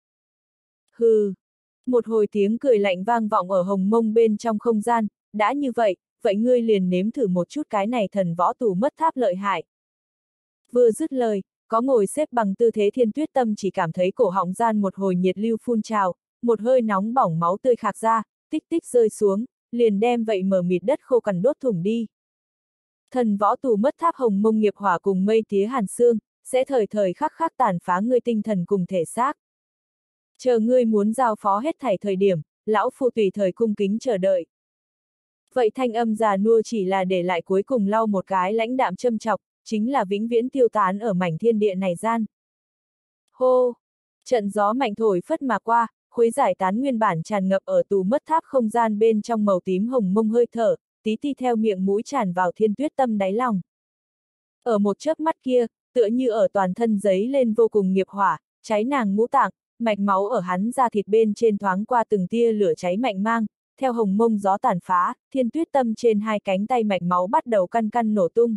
Hừ, một hồi tiếng cười lạnh vang vọng ở hồng mông bên trong không gian, đã như vậy, vậy ngươi liền nếm thử một chút cái này thần võ tù mất tháp lợi hại. Vừa dứt lời, có ngồi xếp bằng tư thế Thiên Tuyết Tâm chỉ cảm thấy cổ họng gian một hồi nhiệt lưu phun trào, một hơi nóng bỏng máu tươi khạc ra, tích tích rơi xuống, liền đem vậy mờ mịt đất khô cằn đốt thủng đi. Thần võ tù mất tháp hồng mông nghiệp hỏa cùng mây tía hàn xương, sẽ thời thời khắc khắc tàn phá ngươi tinh thần cùng thể xác. Chờ ngươi muốn giao phó hết thảy thời điểm, lão phu tùy thời cung kính chờ đợi. Vậy thanh âm già nua chỉ là để lại cuối cùng lau một cái lãnh đạm châm chọc, chính là vĩnh viễn tiêu tán ở mảnh thiên địa này gian. Hô! Trận gió mạnh thổi phất mà qua, khuấy giải tán nguyên bản tràn ngập ở tù mất tháp không gian bên trong màu tím hồng mông hơi thở, tí ti theo miệng mũi tràn vào Thiên Tuyết Tâm đáy lòng. Ở một chớp mắt kia, tựa như ở toàn thân giấy lên vô cùng nghiệp hỏa, cháy nàng ngũ tạng, mạch máu ở hắn da thịt bên trên thoáng qua từng tia lửa cháy mạnh mang, theo hồng mông gió tàn phá, Thiên Tuyết Tâm trên hai cánh tay mạch máu bắt đầu căn căn nổ tung.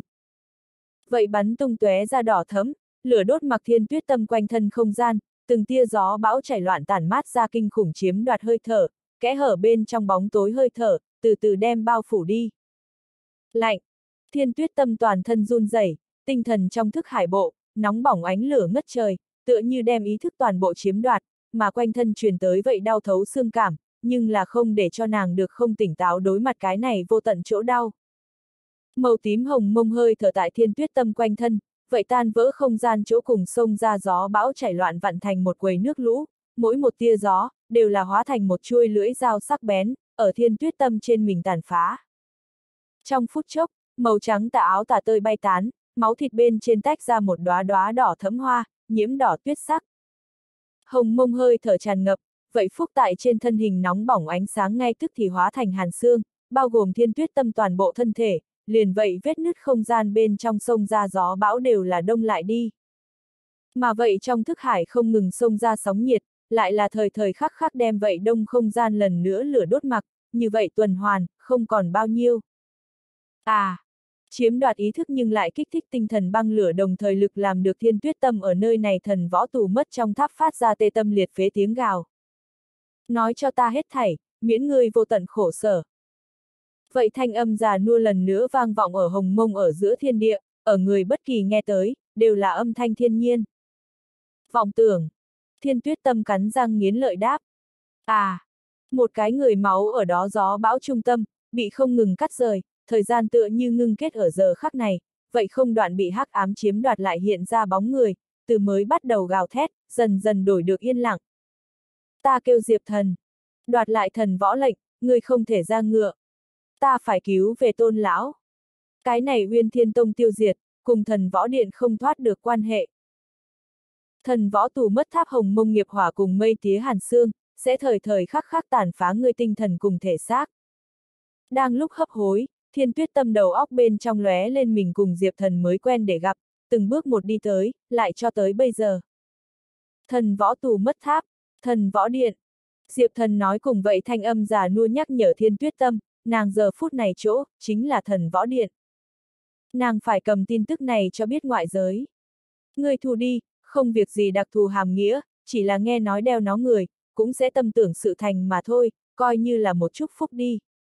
Vậy bắn tung tóe ra đỏ thẫm, lửa đốt mặc Thiên Tuyết Tâm quanh thân không gian, từng tia gió bão chảy loạn tản mát ra kinh khủng chiếm đoạt hơi thở, kẽ hở bên trong bóng tối hơi thở, từ từ đem bao phủ đi. Lạnh, Thiên Tuyết Tâm toàn thân run rẩy, tinh thần trong thức hải bộ, nóng bỏng ánh lửa ngất trời, tựa như đem ý thức toàn bộ chiếm đoạt, mà quanh thân truyền tới vậy đau thấu xương cảm, nhưng là không để cho nàng được không tỉnh táo đối mặt cái này vô tận chỗ đau. Màu tím hồng mông hơi thở tại Thiên Tuyết Tâm quanh thân, vậy tan vỡ không gian chỗ cùng sông ra gió bão chảy loạn vặn thành một quầy nước lũ, mỗi một tia gió, đều là hóa thành một chuôi lưỡi dao sắc bén, ở Thiên Tuyết Tâm trên mình tàn phá. Trong phút chốc, màu trắng tà áo tà tơi bay tán, máu thịt bên trên tách ra một đóa đóa đỏ thẫm hoa, nhiễm đỏ tuyết sắc. Hồng mông hơi thở tràn ngập, vậy phúc tại trên thân hình nóng bỏng ánh sáng ngay tức thì hóa thành hàn xương, bao gồm Thiên Tuyết Tâm toàn bộ thân thể, liền vậy vết nứt không gian bên trong sông ra gió bão đều là đông lại đi. Mà vậy trong thức hải không ngừng sông ra sóng nhiệt, lại là thời thời khắc khắc đem vậy đông không gian lần nữa lửa đốt mặc, như vậy tuần hoàn, không còn bao nhiêu. À, chiếm đoạt ý thức nhưng lại kích thích tinh thần băng lửa đồng thời lực làm được Thiên Tuyết Tâm ở nơi này thần võ tù mất trong tháp phát ra tê tâm liệt phế tiếng gào. Nói cho ta hết thảy, miễn ngươi vô tận khổ sở. Vậy thanh âm già nua lần nữa vang vọng ở hồng mông ở giữa thiên địa, ở người bất kỳ nghe tới, đều là âm thanh thiên nhiên. Vọng tưởng. Thiên Tuyết Tâm cắn răng nghiến lợi đáp. À, một cái người máu ở đó gió bão trung tâm, bị không ngừng cắt rời, thời gian tựa như ngưng kết ở giờ khắc này, vậy không đoạn bị hắc ám chiếm đoạt lại hiện ra bóng người, từ mới bắt đầu gào thét, dần dần đổi được yên lặng. Ta kêu Diệp Thần. Đoạt lại thần võ lệnh, người không thể ra ngựa. Ta phải cứu về Tôn lão. Cái này Uyên Thiên Tông tiêu diệt, cùng thần võ điện không thoát được quan hệ. Thần võ tù mất tháp hồng mông nghiệp hỏa cùng mây tía hàn xương, sẽ thời thời khắc khắc tàn phá ngươi tinh thần cùng thể xác. Đang lúc hấp hối, Thiên Tuyết Tâm đầu óc bên trong lóe lên mình cùng Diệp Thần mới quen để gặp, từng bước một đi tới, lại cho tới bây giờ. Thần võ tù mất tháp, thần võ điện. Diệp Thần nói cùng vậy thanh âm già nua nhắc nhở Thiên Tuyết Tâm, nàng giờ phút này chỗ, chính là thần võ điện. Nàng phải cầm tin tức này cho biết ngoại giới. Ngươi thu đi, không việc gì đặc thù hàm nghĩa, chỉ là nghe nói đeo nó người, cũng sẽ tâm tưởng sự thành mà thôi, coi như là một chúc phúc đi.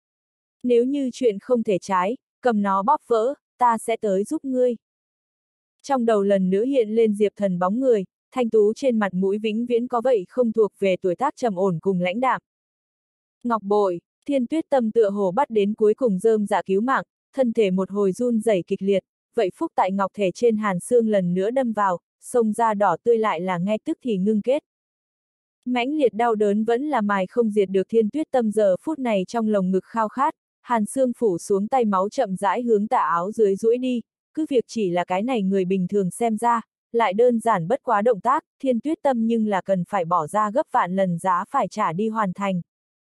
Nếu như chuyện không thể trái, cầm nó bóp vỡ, ta sẽ tới giúp ngươi. Trong đầu lần nữa hiện lên Diệp Thần bóng người, thanh tú trên mặt mũi vĩnh viễn có vậy không thuộc về tuổi tác trầm ổn cùng lãnh đạm. Ngọc bội, Thiên Tuyết Tâm tựa hồ bắt đến cuối cùng rơm dạ cứu mạng, thân thể một hồi run rẩy kịch liệt, vậy phúc tại ngọc thể trên hàn xương lần nữa đâm vào, sông da đỏ tươi lại là ngay tức thì ngưng kết. Mãnh liệt đau đớn vẫn là mài không diệt được Thiên Tuyết Tâm giờ phút này trong lồng ngực khao khát, hàn xương phủ xuống tay máu chậm rãi hướng tà áo dưới duỗi đi, cứ việc chỉ là cái này người bình thường xem ra, lại đơn giản bất quá động tác, Thiên Tuyết Tâm nhưng là cần phải bỏ ra gấp vạn lần giá phải trả đi hoàn thành.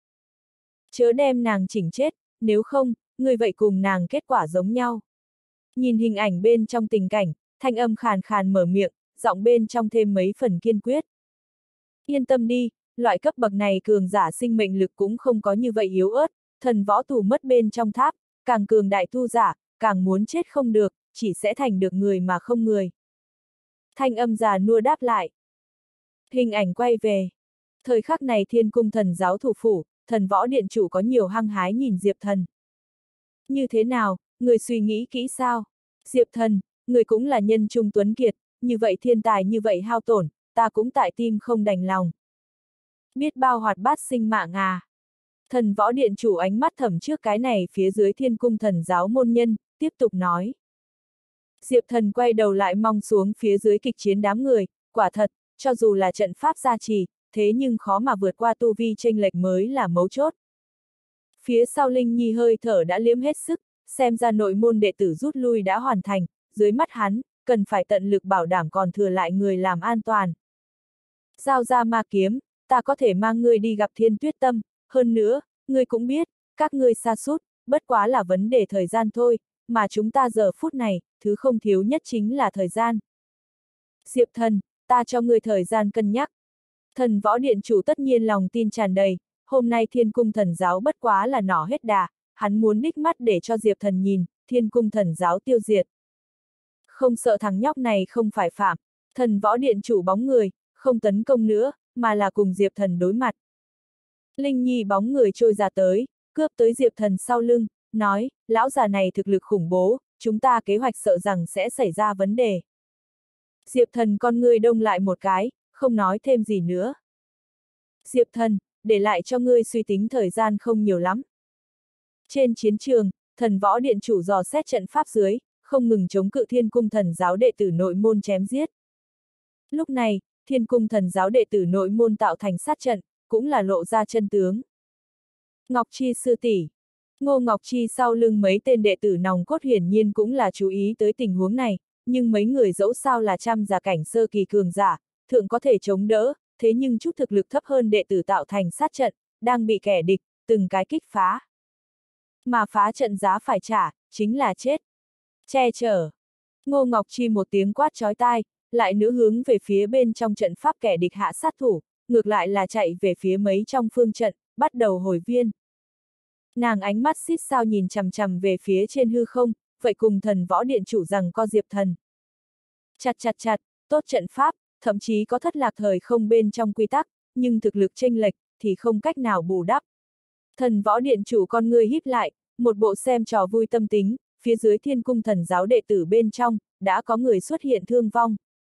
Chớ đem nàng chỉnh chết, nếu không, người vậy cùng nàng kết quả giống nhau. Nhìn hình ảnh bên trong tình cảnh, thanh âm khàn khàn mở miệng, giọng bên trong thêm mấy phần kiên quyết. Yên tâm đi, loại cấp bậc này cường giả sinh mệnh lực cũng không có như vậy yếu ớt, thần võ tù mất bên trong tháp, càng cường đại tu giả, càng muốn chết không được, chỉ sẽ thành được người mà không người. Thanh âm già nua đáp lại. Hình ảnh quay về. Thời khắc này Thiên Cung thần giáo thủ phủ, thần võ điện chủ có nhiều hăng hái nhìn Diệp Thần. Như thế nào, người suy nghĩ kỹ sao? Diệp Thần, người cũng là nhân trung tuấn kiệt, như vậy thiên tài như vậy hao tổn, ta cũng tại tim không đành lòng. Biết bao hoạt bát sinh mạng à? Thần võ điện chủ ánh mắt thầm trước cái này phía dưới Thiên Cung thần giáo môn nhân, tiếp tục nói. Diệp Thần quay đầu lại mong xuống phía dưới kịch chiến đám người, quả thật, cho dù là trận pháp gia trì, thế nhưng khó mà vượt qua tu vi chênh lệch mới là mấu chốt. Phía sau Linh Nhi hơi thở đã liếm hết sức, xem ra nội môn đệ tử rút lui đã hoàn thành, dưới mắt hắn, cần phải tận lực bảo đảm còn thừa lại người làm an toàn. Giao ra ma kiếm, ta có thể mang ngươi đi gặp Thiên Tuyết Tâm, hơn nữa, ngươi cũng biết, các ngươi sa sút, bất quá là vấn đề thời gian thôi, mà chúng ta giờ phút này, thứ không thiếu nhất chính là thời gian. Diệp Thần, ta cho ngươi thời gian cân nhắc. Thần võ điện chủ tất nhiên lòng tin tràn đầy, hôm nay Thiên Cung thần giáo bất quá là nỏ hết đà, hắn muốn đích mắt để cho Diệp Thần nhìn, Thiên Cung thần giáo tiêu diệt. Không sợ thằng nhóc này không phải phạm, thần võ điện chủ bóng người, không tấn công nữa, mà là cùng Diệp Thần đối mặt. Linh Nhi bóng người trôi ra tới, cướp tới Diệp Thần sau lưng, nói, lão già này thực lực khủng bố, chúng ta kế hoạch sợ rằng sẽ xảy ra vấn đề. Diệp Thần con người đông lại một cái, không nói thêm gì nữa. Diệp Thần, để lại cho ngươi suy tính thời gian không nhiều lắm. Trên chiến trường, thần võ điện chủ dò xét trận pháp dưới, không ngừng chống cự thiên cung thần giáo đệ tử nội môn chém giết. Lúc này, thiên cung thần giáo đệ tử nội môn tạo thành sát trận, cũng là lộ ra chân tướng. Ngọc Chi sư tỷ, Ngô Ngọc Chi sau lưng mấy tên đệ tử nòng cốt hiển nhiên cũng là chú ý tới tình huống này, nhưng mấy người dẫu sao là trăm giả cảnh sơ kỳ cường giả, thượng có thể chống đỡ, thế nhưng chút thực lực thấp hơn đệ tử tạo thành sát trận, đang bị kẻ địch, từng cái kích phá. Mà phá trận giá phải trả, chính là chết. Che chở. Ngô Ngọc Chi một tiếng quát chói tai, lại nữa hướng về phía bên trong trận pháp kẻ địch hạ sát thủ, ngược lại là chạy về phía mấy trong phương trận, bắt đầu hồi viên. Nàng ánh mắt xít sao nhìn chằm chằm về phía trên hư không, vậy cùng thần võ điện chủ rằng co Diệp Thần. Chặt chặt chặt, tốt trận pháp, thậm chí có thất lạc thời không bên trong quy tắc, nhưng thực lực chênh lệch, thì không cách nào bù đắp. Thần võ điện chủ con ngươi híp lại, một bộ xem trò vui tâm tính, phía dưới thiên cung thần giáo đệ tử bên trong, đã có người xuất hiện thương vong.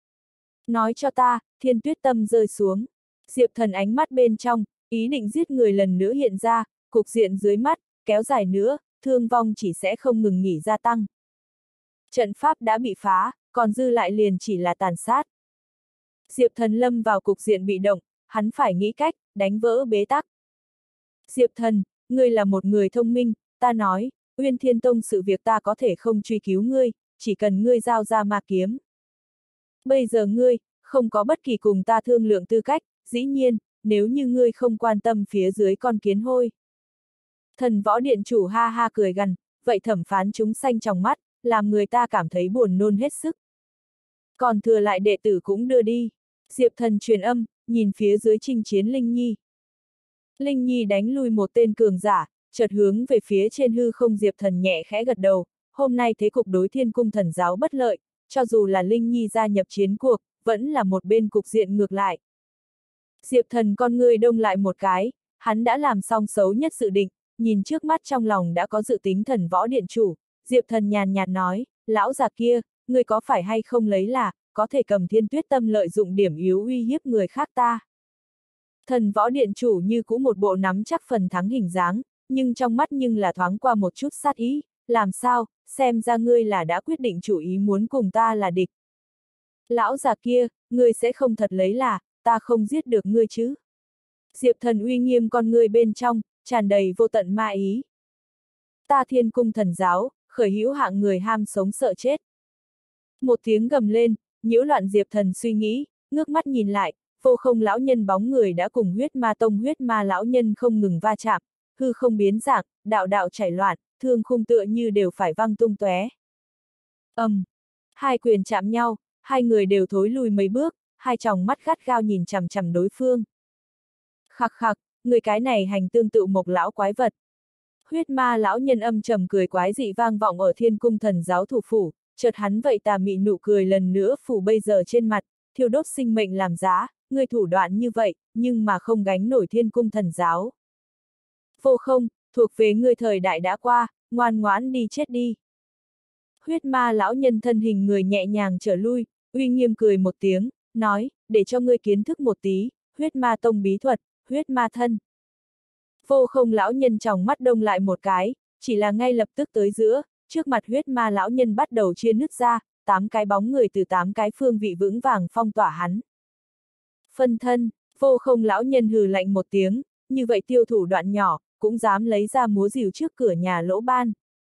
Nói cho ta, thiên tuyết tâm rơi xuống. Diệp Thần ánh mắt bên trong, ý định giết người lần nữa hiện ra, cục diện dưới mắt, kéo dài nữa, thương vong chỉ sẽ không ngừng nghỉ gia tăng. Trận pháp đã bị phá, còn dư lại liền chỉ là tàn sát. Diệp Thần lâm vào cục diện bị động, hắn phải nghĩ cách, đánh vỡ bế tắc. Diệp Thần, ngươi là một người thông minh, ta nói, Uyên Thiên Tông sự việc ta có thể không truy cứu ngươi, chỉ cần ngươi giao ra ma kiếm. Bây giờ ngươi, không có bất kỳ cùng ta thương lượng tư cách, dĩ nhiên, nếu như ngươi không quan tâm phía dưới con kiến hôi. Thần võ điện chủ ha ha cười gằn, vậy thẩm phán chúng xanh trong mắt, làm người ta cảm thấy buồn nôn hết sức. Còn thừa lại đệ tử cũng đưa đi. Diệp Thần truyền âm, nhìn phía dưới chinh chiến Linh Nhi. Linh Nhi đánh lui một tên cường giả, chợt hướng về phía trên hư không. Diệp Thần nhẹ khẽ gật đầu, hôm nay thế cục đối thiên cung thần giáo bất lợi, cho dù là Linh Nhi gia nhập chiến cuộc, vẫn là một bên cục diện ngược lại. Diệp Thần con ngươi đông lại một cái, hắn đã làm xong xấu nhất dự định, nhìn trước mắt trong lòng đã có dự tính thần võ điện chủ, Diệp Thần nhàn nhạt nói, lão già kia, ngươi có phải hay không lấy là, có thể cầm thiên tuyết tâm lợi dụng điểm yếu uy hiếp người khác ta. Thần võ điện chủ như cũ một bộ nắm chắc phần thắng hình dáng, nhưng trong mắt nhưng là thoáng qua một chút sát ý, làm sao, xem ra ngươi là đã quyết định chủ ý muốn cùng ta là địch. Lão già kia, ngươi sẽ không thật lấy là, ta không giết được ngươi chứ. Diệp Thần uy nghiêm con ngươi bên trong, tràn đầy vô tận ma ý. Ta thiên cung thần giáo, khởi hữu hạng người ham sống sợ chết. Một tiếng gầm lên, nhiễu loạn Diệp Thần suy nghĩ, ngước mắt nhìn lại, vô không lão nhân bóng người đã cùng huyết ma tông huyết ma lão nhân không ngừng va chạm, hư không biến dạng, đạo đạo chảy loạn, thương khung tựa như đều phải văng tung tóe. Ầm, um, hai quyền chạm nhau, hai người đều thối lùi mấy bước, hai tròng mắt gắt gao nhìn chằm chằm đối phương. Khặc khặc, người cái này hành tương tự một lão quái vật. Huyết ma lão nhân âm trầm cười quái dị vang vọng ở thiên cung thần giáo thủ phủ, chợt hắn vậy tà mị nụ cười lần nữa phủ bây giờ trên mặt, thiêu đốt sinh mệnh làm giá, người thủ đoạn như vậy, nhưng mà không gánh nổi thiên cung thần giáo. Vô không, thuộc về người thời đại đã qua, ngoan ngoãn đi chết đi. Huyết ma lão nhân thân hình người nhẹ nhàng trở lui, uy nghiêm cười một tiếng, nói, để cho ngươi kiến thức một tí, huyết ma tông bí thuật, huyết ma thân. Vô không lão nhân tròng mắt đông lại một cái, chỉ là ngay lập tức tới giữa, trước mặt huyết ma lão nhân bắt đầu chia nứt ra, tám cái bóng người từ tám cái phương vị vững vàng phong tỏa hắn. Phân thân, vô không lão nhân hừ lạnh một tiếng, như vậy tiêu thủ đoạn nhỏ, cũng dám lấy ra múa rìu trước cửa nhà lỗ ban.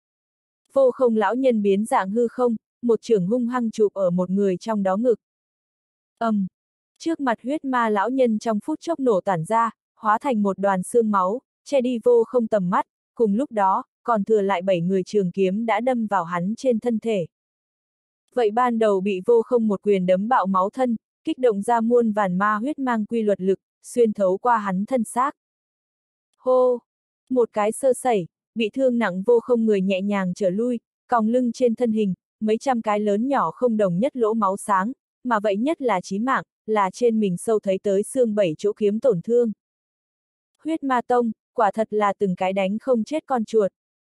Vô không lão nhân biến dạng hư không, một chưởng hung hăng chụp ở một người trong đó ngực. Ầm, um, trước mặt huyết ma lão nhân trong phút chốc nổ tản ra, hóa thành một đoàn xương máu, che đi vô không tầm mắt, cùng lúc đó, còn thừa lại bảy người trường kiếm đã đâm vào hắn trên thân thể. Vậy ban đầu bị vô không một quyền đấm bạo máu thân, kích động ra muôn vàn ma huyết mang quy luật lực, xuyên thấu qua hắn thân xác. Hô! Một cái sơ sẩy, bị thương nặng vô không người nhẹ nhàng trở lui, còng lưng trên thân hình, mấy trăm cái lớn nhỏ không đồng nhất lỗ máu sáng, mà vậy nhất là chí mạng, là trên mình sâu thấy tới xương bảy chỗ kiếm tổn thương. Huyết ma tông, quả thật là từng cái đánh không chết con chuột.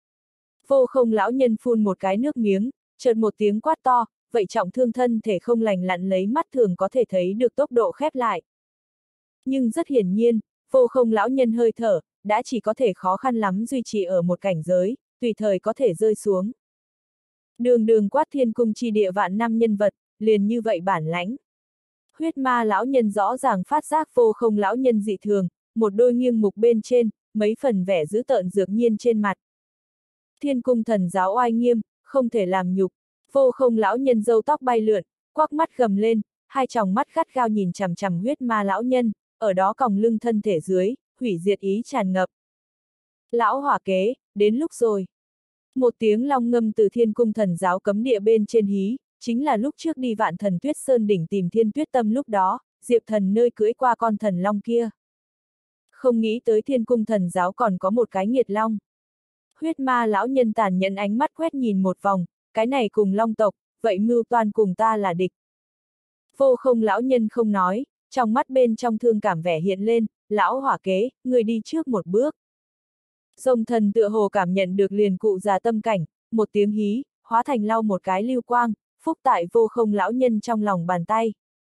Vô không lão nhân phun một cái nước miếng, chợt một tiếng quát to, vậy trọng thương thân thể không lành lặn lấy mắt thường có thể thấy được tốc độ khép lại. Nhưng rất hiển nhiên, Vô Không lão nhân hơi thở, đã chỉ có thể khó khăn lắm duy trì ở một cảnh giới, tùy thời có thể rơi xuống. Đường đường quát thiên cung chi địa vạn năm nhân vật, liền như vậy bản lãnh. Huyết ma lão nhân rõ ràng phát giác Vô Không lão nhân dị thường, một đôi nghiêng mục bên trên, mấy phần vẻ dữ tợn dược nhiên trên mặt. Thiên cung thần giáo oai nghiêm, không thể làm nhục. Vô Không lão nhân râu tóc bay lượn, quắc mắt gầm lên, hai tròng mắt gắt gao nhìn chằm chằm huyết ma lão nhân, ở đó còng lưng thân thể dưới, hủy diệt ý tràn ngập. Lão hỏa kế, đến lúc rồi. Một tiếng long ngâm từ thiên cung thần giáo cấm địa bên trên hí, chính là lúc trước đi Vạn Thần Tuyết Sơn đỉnh tìm Thiên Tuyết Tâm lúc đó, Diệp Thần nơi cưỡi qua con thần long kia. Không nghĩ tới thiên cung thần giáo còn có một cái nghiệt long. Huyết ma lão nhân tàn nhẫn ánh mắt quét nhìn một vòng, cái này cùng long tộc, vậy mưu toan cùng ta là địch. Vô Không lão nhân không nói, trong mắt bên trong thương cảm vẻ hiện lên, lão hỏa kế, người đi trước một bước. Rồng thần tựa hồ cảm nhận được liền cụ già tâm cảnh, một tiếng hí, hóa thành lau một cái lưu quang, phúc tại Vô Không lão nhân trong lòng bàn tay.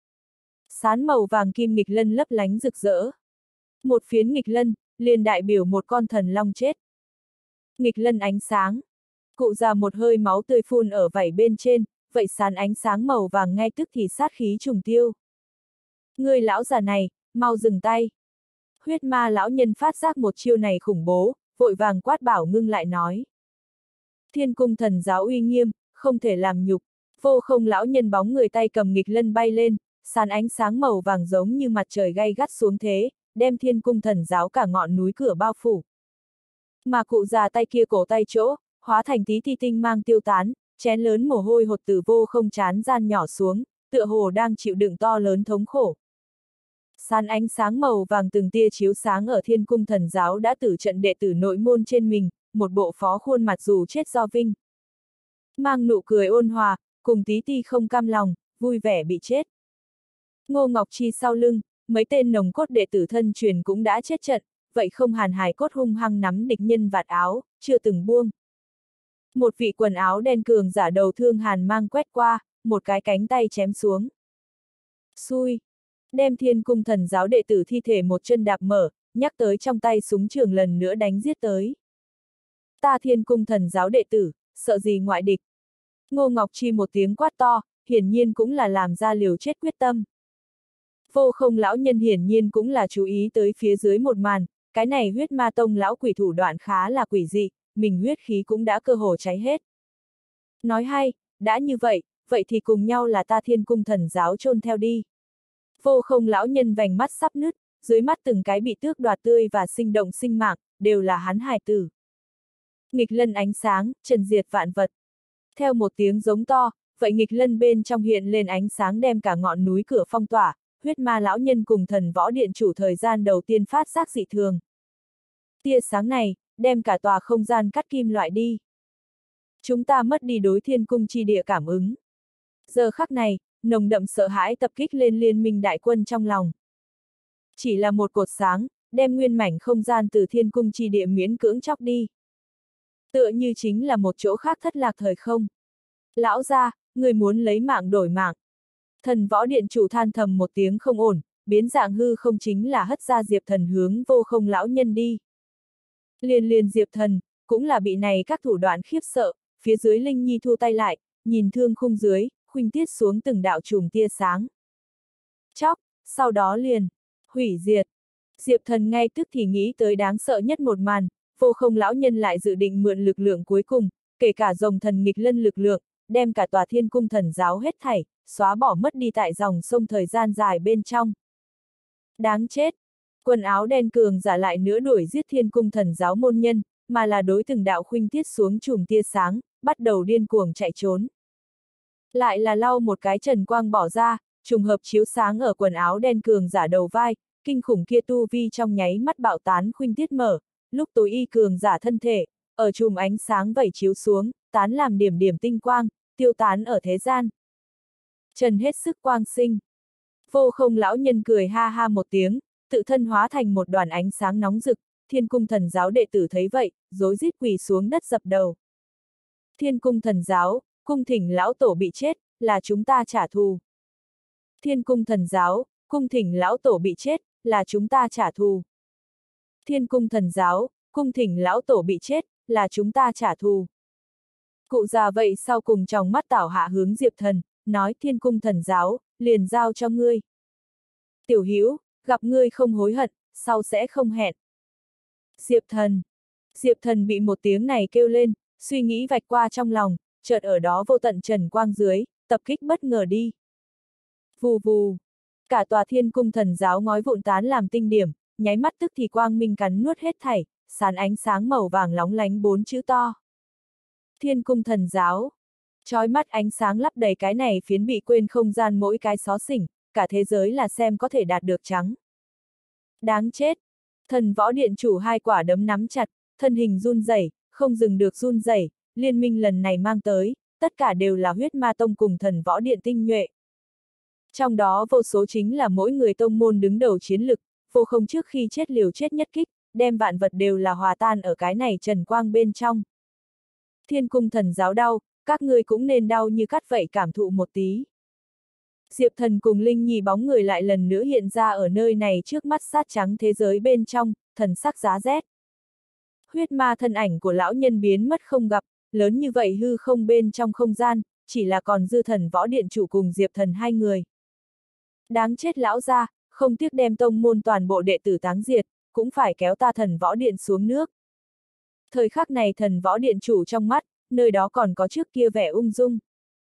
Sán màu vàng kim nghịch lân lấp lánh rực rỡ. Một phiến nghịch lân, liền đại biểu một con thần long chết. Nghịch lân ánh sáng. Cụ già một hơi máu tươi phun ở vảy bên trên, vậy sán ánh sáng màu vàng ngay tức thì sát khí trùng tiêu. Người lão già này, mau dừng tay. Huyết ma lão nhân phát giác một chiêu này khủng bố, vội vàng quát bảo ngưng lại nói. Thiên cung thần giáo uy nghiêm, không thể làm nhục. Vô Không lão nhân bóng người tay cầm nghịch lân bay lên, sán ánh sáng màu vàng giống như mặt trời gay gắt xuống thế, đem thiên cung thần giáo cả ngọn núi cửa bao phủ. Mà cụ già tay kia cổ tay chỗ, hóa thành tí ti tinh mang tiêu tán, chén lớn mồ hôi hột từ Vô Không trán gian nhỏ xuống, tựa hồ đang chịu đựng to lớn thống khổ. Sán ánh sáng màu vàng từng tia chiếu sáng ở thiên cung thần giáo đã tử trận đệ tử nội môn trên mình, một bộ phó khuôn mặt dù chết do vinh. Mang nụ cười ôn hòa, cùng tí ti không cam lòng, vui vẻ bị chết. Ngô Ngọc Chi sau lưng, mấy tên nồng cốt đệ tử thân truyền cũng đã chết trận, vậy không hàn hài cốt hung hăng nắm địch nhân vạt áo, chưa từng buông. Một vị quần áo đen cường giả đầu thương hàn mang quét qua, một cái cánh tay chém xuống. Xui! Đem thiên cung thần giáo đệ tử thi thể một chân đạp mở, nhắc tới trong tay súng trường lần nữa đánh giết tới. Ta thiên cung thần giáo đệ tử, sợ gì ngoại địch? Ngô Ngọc Chi một tiếng quát to, hiển nhiên cũng là làm ra liều chết quyết tâm. Vô Không lão nhân hiển nhiên cũng là chú ý tới phía dưới một màn, cái này huyết ma tông lão quỷ thủ đoạn khá là quỷ dị, mình huyết khí cũng đã cơ hồ cháy hết. Nói hay, đã như vậy, vậy thì cùng nhau là ta thiên cung thần giáo chôn theo đi. Vô Không lão nhân vành mắt sắp nứt, dưới mắt từng cái bị tước đoạt tươi và sinh động sinh mạng, đều là hắn hài tử. Nghịch lân ánh sáng, trần diệt vạn vật. Theo một tiếng giống to, vậy nghịch lân bên trong hiện lên ánh sáng đem cả ngọn núi cửa phong tỏa, huyết ma lão nhân cùng thần võ điện chủ thời gian đầu tiên phát giác dị thường. Tia sáng này, đem cả tòa không gian cắt kim loại đi. Chúng ta mất đi đối thiên cung chi địa cảm ứng. Giờ khắc này, nồng đậm sợ hãi tập kích lên liên minh đại quân trong lòng. Chỉ là một cột sáng, đem nguyên mảnh không gian từ thiên cung chi địa miễn cưỡng chóc đi. Tựa như chính là một chỗ khác thất lạc thời không. Lão gia, người muốn lấy mạng đổi mạng. Thần võ điện chủ than thầm một tiếng không ổn, biến dạng hư không chính là hất ra Diệp Thần hướng Vô Không lão nhân đi. Liền liền Diệp Thần, cũng là bị này các thủ đoạn khiếp sợ, phía dưới Linh Nhi thu tay lại, nhìn thương khung dưới, khuynh tiết xuống từng đạo chùm tia sáng. Chóc, sau đó liền, hủy diệt. Diệp Thần ngay tức thì nghĩ tới đáng sợ nhất một màn, Vô Không lão nhân lại dự định mượn lực lượng cuối cùng, kể cả dòng thần nghịch lân lực lượng, đem cả tòa thiên cung thần giáo hết thảy, xóa bỏ mất đi tại dòng sông thời gian dài bên trong. Đáng chết! Quần áo đen cường giả lại nữa đuổi giết thiên cung thần giáo môn nhân, mà là đối từng đạo khuynh tiết xuống chùm tia sáng, bắt đầu điên cuồng chạy trốn. Lại là lau một cái trần quang bỏ ra, trùng hợp chiếu sáng ở quần áo đen cường giả đầu vai, kinh khủng kia tu vi trong nháy mắt bạo tán khuynh tiết mở, lúc tối y cường giả thân thể, ở chùm ánh sáng vẩy chiếu xuống, tán làm điểm điểm tinh quang, tiêu tán ở thế gian. Trần hết sức quang sinh. Vô Không lão nhân cười ha ha một tiếng, tự thân hóa thành một đoàn ánh sáng nóng rực, thiên cung thần giáo đệ tử thấy vậy, rối rít quỳ xuống đất dập đầu. Thiên cung thần giáo, cung thỉnh lão tổ bị chết, là chúng ta trả thù. Thiên cung thần giáo, cung thỉnh lão tổ bị chết, là chúng ta trả thù. Thiên cung thần giáo, cung thỉnh lão tổ bị chết, là chúng ta trả thù. Cụ già vậy sau cùng trong mắt tảo hạ hướng Diệp Thần, nói thiên cung thần giáo, liền giao cho ngươi. Tiểu Hữu, gặp ngươi không hối hận, sau sẽ không hẹn. Diệp Thần. Diệp Thần bị một tiếng này kêu lên, suy nghĩ vạch qua trong lòng, chợt ở đó vô tận trần quang dưới, tập kích bất ngờ đi. Vù vù. Cả tòa thiên cung thần giáo ngói vụn tán làm tinh điểm, nháy mắt tức thì quang minh cắn nuốt hết thảy, sán ánh sáng màu vàng lóng lánh bốn chữ to. Thiên cung thần giáo. Chói mắt ánh sáng lấp đầy cái này phiến bị quên không gian mỗi cái xó xỉnh, cả thế giới là xem có thể đạt được trắng. Đáng chết. Thần võ điện chủ hai quả đấm nắm chặt, thân hình run rẩy, không dừng được run rẩy, liên minh lần này mang tới, tất cả đều là huyết ma tông cùng thần võ điện tinh nhuệ. Trong đó vô số chính là mỗi người tông môn đứng đầu chiến lực, vô không trước khi chết liều chết nhất kích, đem vạn vật đều là hòa tan ở cái này trần quang bên trong. Thiên cung thần giáo đau, các ngươi cũng nên đau như cắt vậy cảm thụ một tí. Diệp Thần cùng Linh Nhi bóng người lại lần nữa hiện ra ở nơi này trước mắt sát trắng thế giới bên trong, thần sắc giá rét. Huyết ma thân ảnh của lão nhân biến mất không gặp, lớn như vậy hư không bên trong không gian, chỉ là còn dư thần võ điện chủ cùng Diệp Thần hai người. Đáng chết lão gia, không tiếc đem tông môn toàn bộ đệ tử táng diệt, cũng phải kéo ta thần võ điện xuống nước. Thời khắc này thần võ điện chủ trong mắt, nơi đó còn có trước kia vẻ ung dung.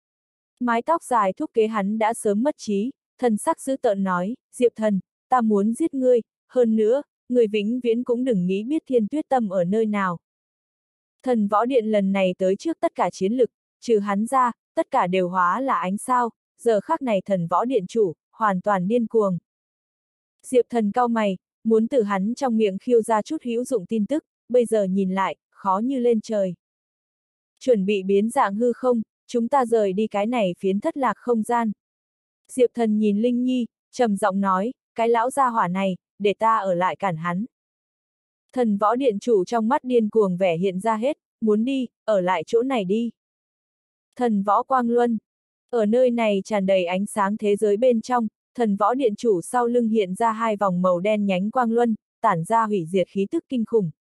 Mái tóc dài thúc kế hắn đã sớm mất trí, thần sắc dữ tợn nói, Diệp Thần, ta muốn giết ngươi, hơn nữa, người vĩnh viễn cũng đừng nghĩ biết thiên tuyết tâm ở nơi nào. Thần võ điện lần này tới trước tất cả chiến lực, trừ hắn ra, tất cả đều hóa là ánh sao, giờ khắc này thần võ điện chủ, hoàn toàn điên cuồng. Diệp Thần cau mày, muốn từ hắn trong miệng khiêu ra chút hữu dụng tin tức, bây giờ nhìn lại, khó như lên trời. Chuẩn bị biến dạng hư không, chúng ta rời đi cái này phiến thất lạc không gian. Diệp Thần nhìn Linh Nhi, trầm giọng nói, cái lão gia hỏa này, để ta ở lại cản hắn. Thần võ điện chủ trong mắt điên cuồng vẻ hiện ra hết, muốn đi, ở lại chỗ này đi. Thần võ quang luân. Ở nơi này tràn đầy ánh sáng thế giới bên trong, thần võ điện chủ sau lưng hiện ra hai vòng màu đen nhánh quang luân, tản ra hủy diệt khí tức kinh khủng.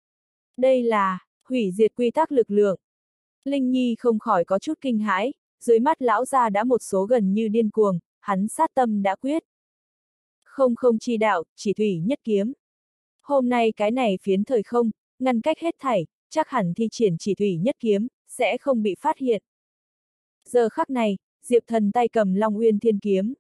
Đây là hủy diệt quy tắc lực lượng. Linh Nhi không khỏi có chút kinh hãi, dưới mắt lão gia đã một số gần như điên cuồng, hắn sát tâm đã quyết. Không không chi đạo, chỉ thủy nhất kiếm. Hôm nay cái này phiến thời không, ngăn cách hết thảy, chắc hẳn thi triển chỉ thủy nhất kiếm, sẽ không bị phát hiện. Giờ khắc này, Diệp Thần tay cầm Long Uyên Thiên Kiếm.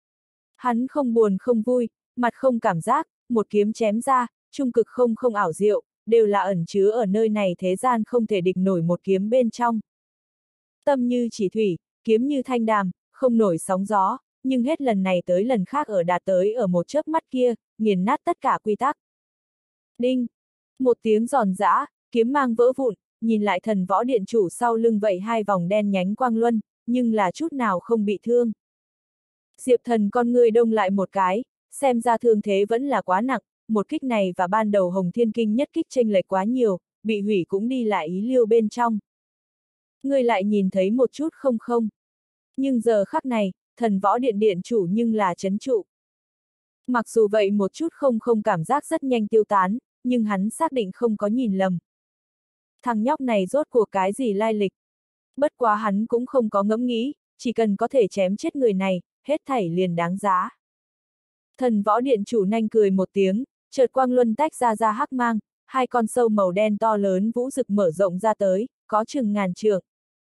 Hắn không buồn không vui, mặt không cảm giác, một kiếm chém ra, trung cực không không ảo diệu, đều là ẩn chứa ở nơi này thế gian không thể địch nổi một kiếm bên trong. Tâm như chỉ thủy, kiếm như thanh đàm, không nổi sóng gió, nhưng hết lần này tới lần khác ở đạt tới ở một chớp mắt kia, nghiền nát tất cả quy tắc. Đinh! Một tiếng giòn giã, kiếm mang vỡ vụn, nhìn lại thần võ điện chủ sau lưng vậy hai vòng đen nhánh quang luân, nhưng là chút nào không bị thương. Diệp Thần con người đông lại một cái, xem ra thương thế vẫn là quá nặng, một kích này và ban đầu Hồng Thiên Kinh nhất kích chênh lệch quá nhiều, bị hủy cũng đi lại ý liêu bên trong. Người lại nhìn thấy một chút không không. Nhưng giờ khắc này, thần võ điện điện chủ nhưng là chấn trụ. Mặc dù vậy một chút không không cảm giác rất nhanh tiêu tán, nhưng hắn xác định không có nhìn lầm. Thằng nhóc này rốt cuộc cái gì lai lịch. Bất quá hắn cũng không có ngẫm nghĩ, chỉ cần có thể chém chết người này, hết thảy liền đáng giá. Thần võ điện chủ nanh cười một tiếng, chợt quang luân tách ra ra hắc mang, hai con sâu màu đen to lớn vũ rực mở rộng ra tới, có chừng ngàn trượng.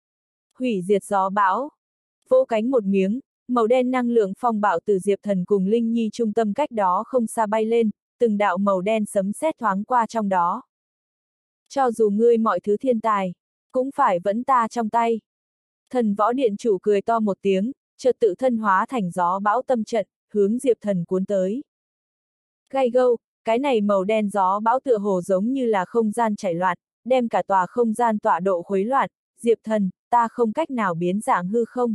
Hủy diệt gió bão. Vỗ cánh một miếng, màu đen năng lượng phong bạo từ Diệp Thần cùng Linh Nhi trung tâm cách đó không xa bay lên, từng đạo màu đen sấm sét thoáng qua trong đó. Cho dù ngươi mọi thứ thiên tài, cũng phải vẫn ta trong tay. Thần võ điện chủ cười to một tiếng, chợt tự thân hóa thành gió bão tâm trận, hướng Diệp Thần cuốn tới. Gai gâu, cái này màu đen gió bão tựa hồ giống như là không gian chảy loạn, đem cả tòa không gian tọa độ khuấy loạn, Diệp Thần, ta không cách nào biến dạng hư không.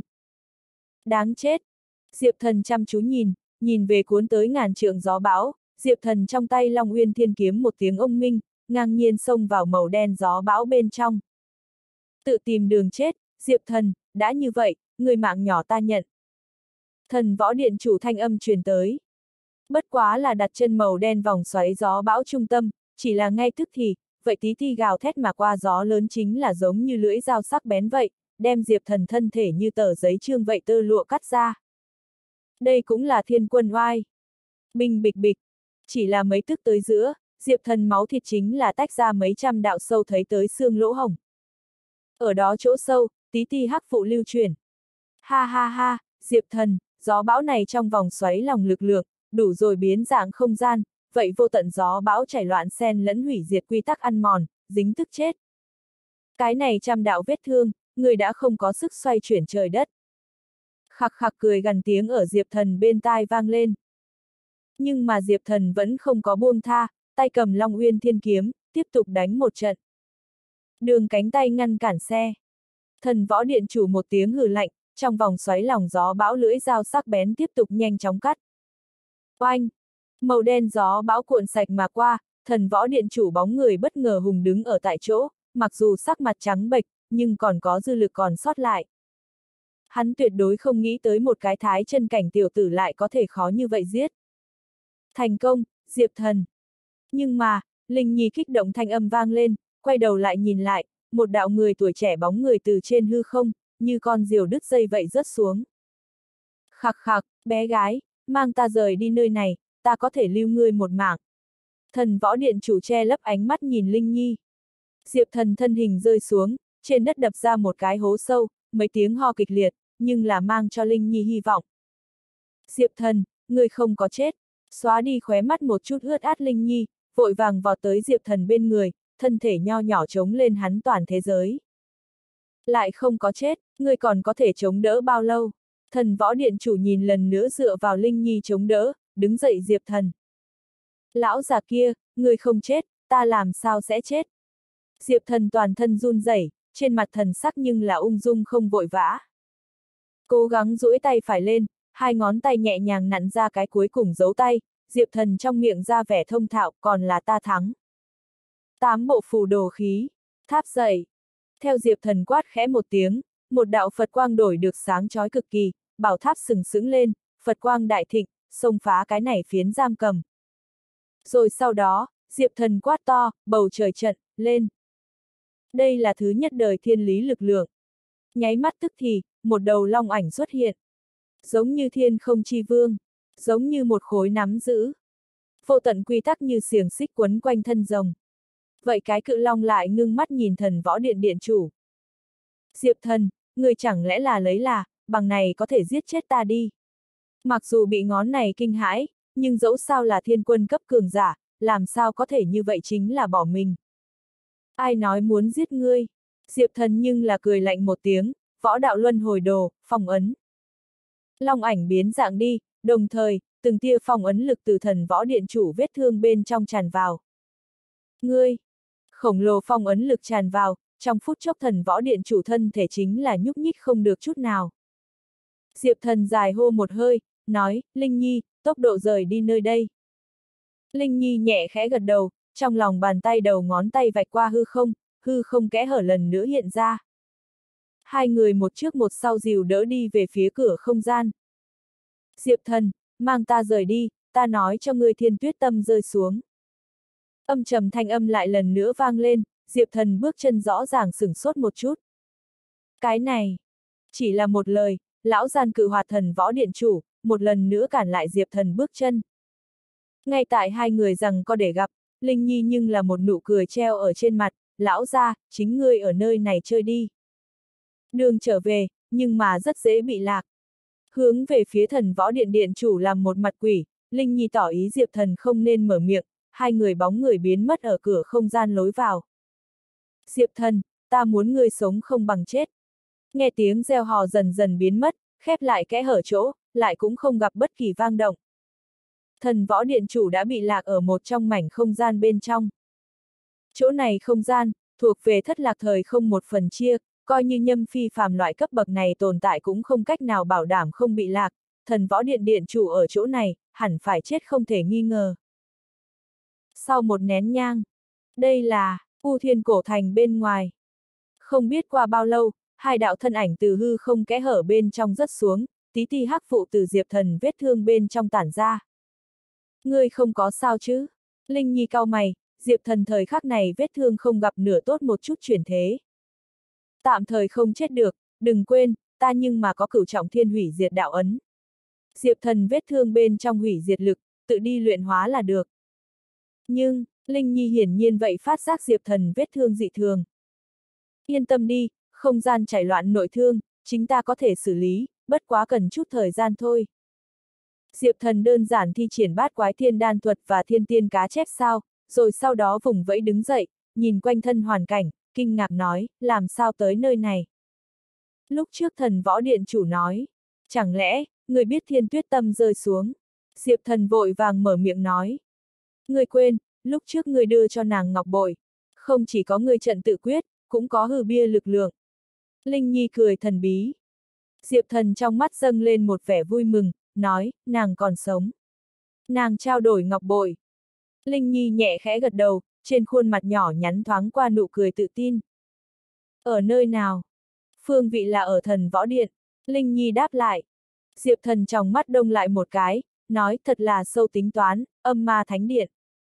Đáng chết! Diệp Thần chăm chú nhìn, nhìn về cuốn tới ngàn trượng gió bão, Diệp Thần trong tay Long Uyên Thiên Kiếm một tiếng ông minh, ngang nhiên xông vào màu đen gió bão bên trong. Tự tìm đường chết, Diệp Thần, đã như vậy, người mạng nhỏ ta nhận. Thần võ điện chủ thanh âm truyền tới. Bất quá là đặt chân màu đen vòng xoáy gió bão trung tâm, chỉ là ngay tức thì, vậy tí ti gào thét mà qua gió lớn chính là giống như lưỡi dao sắc bén vậy, đem Diệp Thần thân thể như tờ giấy trương vậy tơ lụa cắt ra. Đây cũng là thiên quân oai. Bình bịch bịch, chỉ là mấy tức tới giữa, Diệp Thần máu thịt chính là tách ra mấy trăm đạo sâu thấy tới xương lỗ hổng. Ở đó chỗ sâu, tí ti hắc vụ lưu chuyển. Ha ha ha, Diệp Thần, gió bão này trong vòng xoáy lòng lực lượng, đủ rồi biến dạng không gian, vậy vô tận gió bão chảy loạn xen lẫn hủy diệt quy tắc ăn mòn, dính tức chết. Cái này trăm đạo vết thương, người đã không có sức xoay chuyển trời đất. Khặc khặc cười gần tiếng ở Diệp Thần bên tai vang lên. Nhưng mà Diệp Thần vẫn không có buông tha, tay cầm Long Uyên Thiên Kiếm, tiếp tục đánh một trận. Đường cánh tay ngăn cản xe. Thần võ điện chủ một tiếng hừ lạnh, trong vòng xoáy lòng gió bão lưỡi dao sắc bén tiếp tục nhanh chóng cắt. Oanh! Màu đen gió bão cuộn sạch mà qua, thần võ điện chủ bóng người bất ngờ hùng đứng ở tại chỗ, mặc dù sắc mặt trắng bệch, nhưng còn có dư lực còn sót lại. Hắn tuyệt đối không nghĩ tới một cái thái chân cảnh tiểu tử lại có thể khó như vậy giết. Thành công, Diệp Thần. Nhưng mà, Linh Nhi kích động thanh âm vang lên, quay đầu lại nhìn lại, một đạo người tuổi trẻ bóng người từ trên hư không, như con diều đứt dây vậy rớt xuống. Khặc khặc, bé gái, mang ta rời đi nơi này, ta có thể lưu ngươi một mạng. Thần võ điện chủ che lấp ánh mắt nhìn Linh Nhi. Diệp Thần thân hình rơi xuống, trên đất đập ra một cái hố sâu, mấy tiếng ho kịch liệt, nhưng là mang cho Linh Nhi hy vọng. Diệp Thần, ngươi không có chết, xóa đi khóe mắt một chút ướt át Linh Nhi, vội vàng vọt tới Diệp Thần bên người, thân thể nho nhỏ chống lên hắn toàn thế giới. Lại không có chết, ngươi còn có thể chống đỡ bao lâu? Thần võ điện chủ nhìn lần nữa dựa vào Linh Nhi chống đỡ, đứng dậy Diệp Thần. Lão già kia, ngươi không chết, ta làm sao sẽ chết? Diệp Thần toàn thân run rẩy, trên mặt thần sắc nhưng là ung dung không vội vã. Cố gắng duỗi tay phải lên, hai ngón tay nhẹ nhàng nặn ra cái cuối cùng dấu tay, Diệp Thần trong miệng ra vẻ thông thạo, còn là ta thắng. Tám bộ phù đồ khí, tháp dậy. Theo Diệp Thần quát khẽ một tiếng, một đạo Phật quang đổi được sáng chói cực kỳ, bảo tháp sừng sững lên, Phật quang đại thịnh, xông phá cái này phiến giam cầm. Rồi sau đó, Diệp Thần quát to, bầu trời trận, lên. Đây là thứ nhất đời thiên lý lực lượng. Nháy mắt tức thì, một đầu long ảnh xuất hiện. Giống như thiên không chi vương, giống như một khối nắm giữ. Vô tận quy tắc như xiềng xích quấn quanh thân rồng. Vậy cái cự long lại ngưng mắt nhìn thần võ điện điện chủ. Diệp Thần, người chẳng lẽ là lấy là, bằng này có thể giết chết ta đi. Mặc dù bị ngón này kinh hãi, nhưng dẫu sao là thiên quân cấp cường giả, làm sao có thể như vậy chính là bỏ mình. Ai nói muốn giết ngươi? Diệp Thần nhưng là cười lạnh một tiếng, võ đạo luân hồi đồ, phong ấn. Long ảnh biến dạng đi, đồng thời, từng tia phong ấn lực từ thần võ điện chủ vết thương bên trong tràn vào. Ngươi! Khổng lồ phong ấn lực tràn vào, trong phút chốc thần võ điện chủ thân thể chính là nhúc nhích không được chút nào. Diệp Thần dài hô một hơi, nói, Linh Nhi, tốc độ rời đi nơi đây. Linh Nhi nhẹ khẽ gật đầu, trong lòng bàn tay đầu ngón tay vạch qua hư không, hư không kẽ hở lần nữa hiện ra. Hai người một trước một sau dìu đỡ đi về phía cửa không gian. Diệp Thần, mang ta rời đi, ta nói cho ngươi thiên tuyết tâm rơi xuống. Âm trầm thanh âm lại lần nữa vang lên, Diệp Thần bước chân rõ ràng sửng sốt một chút. Cái này, chỉ là một lời, lão gian cự hoạt thần võ điện chủ, một lần nữa cản lại Diệp Thần bước chân. Ngay tại hai người rằng có để gặp, Linh Nhi nhưng là một nụ cười treo ở trên mặt, lão gia, chính ngươi ở nơi này chơi đi. Đường trở về, nhưng mà rất dễ bị lạc. Hướng về phía thần võ điện điện chủ làm một mặt quỷ, Linh Nhi tỏ ý Diệp Thần không nên mở miệng, hai người bóng người biến mất ở cửa không gian lối vào. Diệp Thần, ta muốn ngươi sống không bằng chết. Nghe tiếng reo hò dần dần biến mất, khép lại kẽ hở chỗ, lại cũng không gặp bất kỳ vang động. Thần võ điện chủ đã bị lạc ở một trong mảnh không gian bên trong. Chỗ này không gian, thuộc về thất lạc thời không một phần chia, coi như nhâm phi phàm loại cấp bậc này tồn tại cũng không cách nào bảo đảm không bị lạc, thần võ điện điện chủ ở chỗ này, hẳn phải chết không thể nghi ngờ. Sau một nén nhang, đây là U Thiên cổ thành bên ngoài. Không biết qua bao lâu, hai đạo thân ảnh từ hư không kẽ hở bên trong rớt xuống, tí ti hắc vụ từ Diệp Thần vết thương bên trong tản ra. Ngươi không có sao chứ? Linh Nhi cau mày, Diệp Thần thời khắc này vết thương không gặp nửa tốt một chút chuyển thế. Tạm thời không chết được, đừng quên, ta nhưng mà có cửu trọng thiên hủy diệt đạo ấn. Diệp Thần vết thương bên trong hủy diệt lực, tự đi luyện hóa là được. Nhưng, Linh Nhi hiển nhiên vậy phát giác Diệp Thần vết thương dị thường. Yên tâm đi, không gian chảy loạn nội thương, chính ta có thể xử lý, bất quá cần chút thời gian thôi. Diệp Thần đơn giản thi triển bát quái thiên đan thuật và thiên tiên cá chép sao, rồi sau đó vùng vẫy đứng dậy, nhìn quanh thân hoàn cảnh, kinh ngạc nói, làm sao tới nơi này. Lúc trước Thần Võ Điện chủ nói, chẳng lẽ, người biết Thiên Tuyết Tâm rơi xuống. Diệp Thần vội vàng mở miệng nói. Người quên, lúc trước người đưa cho nàng ngọc bội, không chỉ có người trận tự quyết, cũng có hư bia lực lượng. Linh Nhi cười thần bí. Diệp Thần trong mắt dâng lên một vẻ vui mừng, nói, nàng còn sống. Nàng trao đổi ngọc bội. Linh Nhi nhẹ khẽ gật đầu, trên khuôn mặt nhỏ nhắn thoáng qua nụ cười tự tin. Ở nơi nào? Phương vị là ở Thần Võ Điện. Linh Nhi đáp lại. Diệp Thần trong mắt đông lại một cái, nói thật là sâu tính toán, âm ma thánh điện.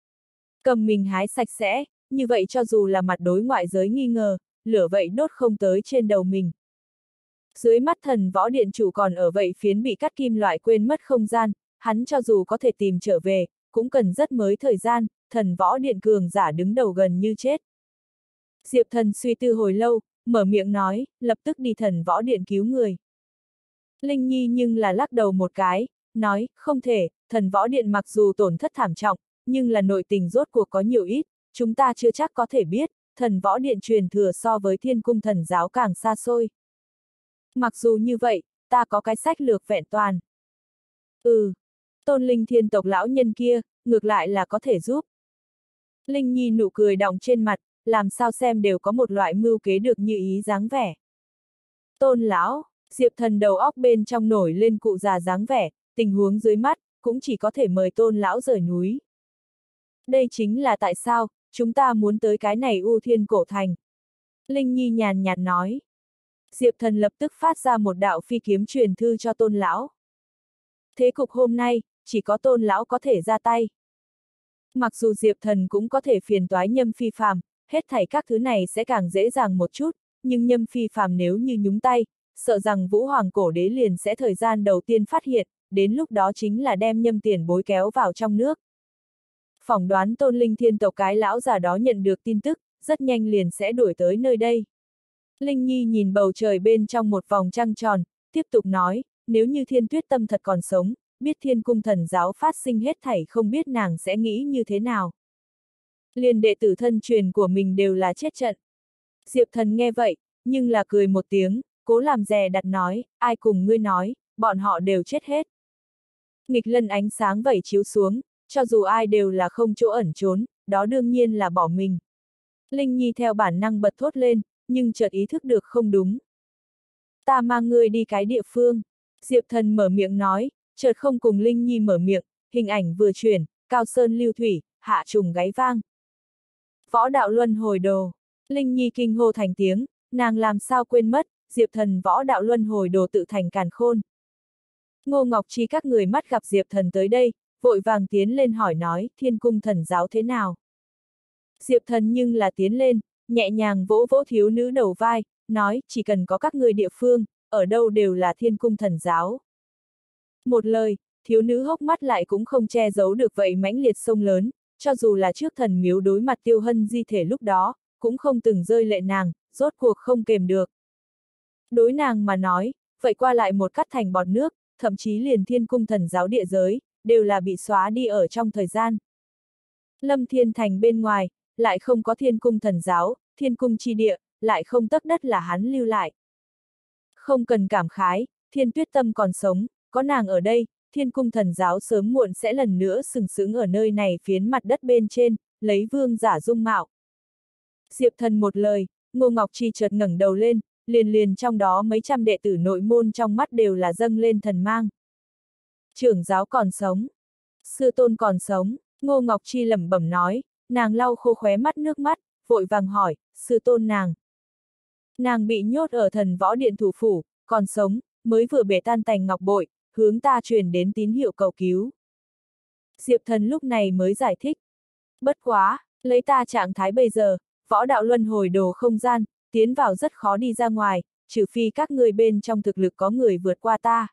Cầm mình hái sạch sẽ, như vậy cho dù là mặt đối ngoại giới nghi ngờ, lửa vậy đốt không tới trên đầu mình. Dưới mắt Thần Võ Điện chủ còn ở vậy phiến bị cắt kim loại quên mất không gian, hắn cho dù có thể tìm trở về, cũng cần rất mới thời gian, Thần Võ Điện cường giả đứng đầu gần như chết. Diệp Thần suy tư hồi lâu, mở miệng nói, lập tức đi Thần Võ Điện cứu người. Linh Nhi nhưng là lắc đầu một cái, nói, không thể, Thần Võ Điện mặc dù tổn thất thảm trọng, nhưng là nội tình rốt cuộc có nhiều ít, chúng ta chưa chắc có thể biết, Thần Võ Điện truyền thừa so với Thiên Cung Thần Giáo càng xa xôi. Mặc dù như vậy, ta có cái sách lược vẹn toàn. Ừ, Tôn Linh Thiên tộc lão nhân kia, ngược lại là có thể giúp. Linh Nhi nụ cười đọng trên mặt, làm sao xem đều có một loại mưu kế được như ý dáng vẻ. Tôn lão, Diệp Thần đầu óc bên trong nổi lên cụ già dáng vẻ, tình huống dưới mắt, cũng chỉ có thể mời Tôn lão rời núi. Đây chính là tại sao, chúng ta muốn tới cái này U Thiên Cổ Thành. Linh Nhi nhàn nhạt nói. Diệp Thần lập tức phát ra một đạo phi kiếm truyền thư cho Tôn lão. Thế cục hôm nay, chỉ có Tôn lão có thể ra tay. Mặc dù Diệp Thần cũng có thể phiền toái Nhâm Phi Phàm, hết thảy các thứ này sẽ càng dễ dàng một chút, nhưng Nhâm Phi Phàm nếu như nhúng tay, sợ rằng Vũ Hoàng Cổ Đế liền sẽ thời gian đầu tiên phát hiện, đến lúc đó chính là đem Nhâm tiền bối kéo vào trong nước. Phỏng đoán Tôn Linh Thiên tộc cái lão già đó nhận được tin tức, rất nhanh liền sẽ đuổi tới nơi đây. Linh Nhi nhìn bầu trời bên trong một vòng trăng tròn, tiếp tục nói, nếu như Thiên Tuyết Tâm thật còn sống, biết Thiên Cung Thần Giáo phát sinh hết thảy không biết nàng sẽ nghĩ như thế nào. Liền đệ tử thân truyền của mình đều là chết trận. Diệp Thần nghe vậy, nhưng là cười một tiếng, cố làm dè đặt nói, ai cùng ngươi nói, bọn họ đều chết hết. Nghịch lân ánh sáng vẩy chiếu xuống, cho dù ai đều là không chỗ ẩn trốn, đó đương nhiên là bỏ mình. Linh Nhi theo bản năng bật thốt lên, nhưng chợt ý thức được không đúng. Ta mang ngươi đi cái địa phương. Diệp Thần mở miệng nói, chợt không cùng Linh Nhi mở miệng, hình ảnh vừa chuyển, cao sơn lưu thủy, hạ trùng gáy vang. Võ đạo luân hồi đồ. Linh Nhi kinh hô thành tiếng, nàng làm sao quên mất, Diệp Thần võ đạo luân hồi đồ tự thành càn khôn. Ngô Ngọc Chi các người mắt gặp Diệp Thần tới đây, vội vàng tiến lên hỏi nói, Thiên Cung Thần Giáo thế nào? Diệp Thần nhưng là tiến lên, nhẹ nhàng vỗ vỗ thiếu nữ đầu vai, nói, chỉ cần có các người địa phương, ở đâu đều là Thiên Cung Thần Giáo. Một lời, thiếu nữ hốc mắt lại cũng không che giấu được vậy mãnh liệt sông lớn, cho dù là trước thần miếu đối mặt Tiêu Hân di thể lúc đó, cũng không từng rơi lệ nàng, rốt cuộc không kềm được. Đối nàng mà nói, vậy qua lại một cắt thành bọt nước, thậm chí liền Thiên Cung Thần Giáo địa giới, đều là bị xóa đi ở trong thời gian. Lâm Thiên Thành bên ngoài, lại không có Thiên Cung Thần Giáo, Thiên Cung chi địa, lại không tấc đất là hắn lưu lại. Không cần cảm khái, Thiên Tuyết Tâm còn sống, có nàng ở đây, Thiên Cung Thần Giáo sớm muộn sẽ lần nữa sừng sững ở nơi này phiến mặt đất bên trên, lấy vương giả dung mạo. Diệp Thần một lời, Ngô Ngọc Chi chợt ngẩng đầu lên, liền liền trong đó mấy trăm đệ tử nội môn trong mắt đều là dâng lên thần mang. Trưởng giáo còn sống, sư tôn còn sống, Ngô Ngọc Chi lẩm bẩm nói, nàng lau khô khóe mắt nước mắt, vội vàng hỏi, sư tôn nàng. Nàng bị nhốt ở Thần Võ Điện thủ phủ, còn sống, mới vừa bể tan tành ngọc bội, hướng ta truyền đến tín hiệu cầu cứu. Diệp Thần lúc này mới giải thích. Bất quá, lấy ta trạng thái bây giờ, võ đạo luân hồi đồ không gian, tiến vào rất khó đi ra ngoài, trừ phi các người bên trong thực lực có người vượt qua ta.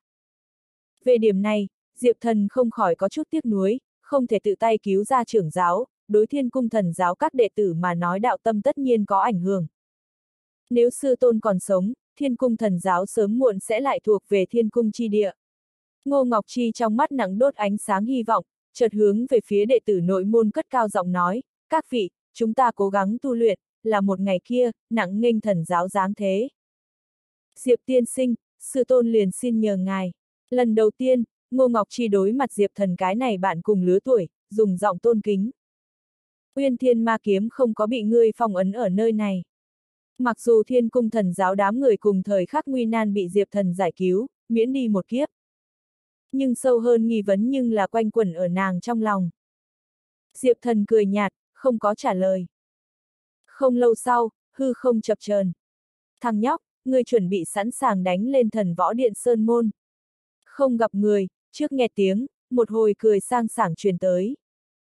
Về điểm này, Diệp Thần không khỏi có chút tiếc nuối, không thể tự tay cứu ra trưởng giáo, đối Thiên Cung Thần giáo các đệ tử mà nói đạo tâm tất nhiên có ảnh hưởng. Nếu sư tôn còn sống, Thiên Cung Thần giáo sớm muộn sẽ lại thuộc về Thiên Cung chi địa. Ngô Ngọc Chi trong mắt nắng đốt ánh sáng hy vọng, chợt hướng về phía đệ tử nội môn cất cao giọng nói, các vị, chúng ta cố gắng tu luyện, là một ngày kia, nặng nghênh thần giáo giáng thế. Diệp tiên sinh, sư tôn liền xin nhờ ngài. Lần đầu tiên, Ngô Ngọc Chi đối mặt Diệp Thần cái này bạn cùng lứa tuổi, dùng giọng tôn kính. Uyên Thiên Ma Kiếm không có bị ngươi phong ấn ở nơi này. Mặc dù Thiên Cung Thần giáo đám người cùng thời khắc nguy nan bị Diệp Thần giải cứu, miễn đi một kiếp. Nhưng sâu hơn nghi vấn nhưng là quanh quẩn ở nàng trong lòng. Diệp Thần cười nhạt, không có trả lời. Không lâu sau, hư không chập chờn. Thằng nhóc, ngươi chuẩn bị sẵn sàng đánh lên Thần Võ Điện Sơn Môn. Không gặp người, trước nghe tiếng, một hồi cười sang sảng truyền tới.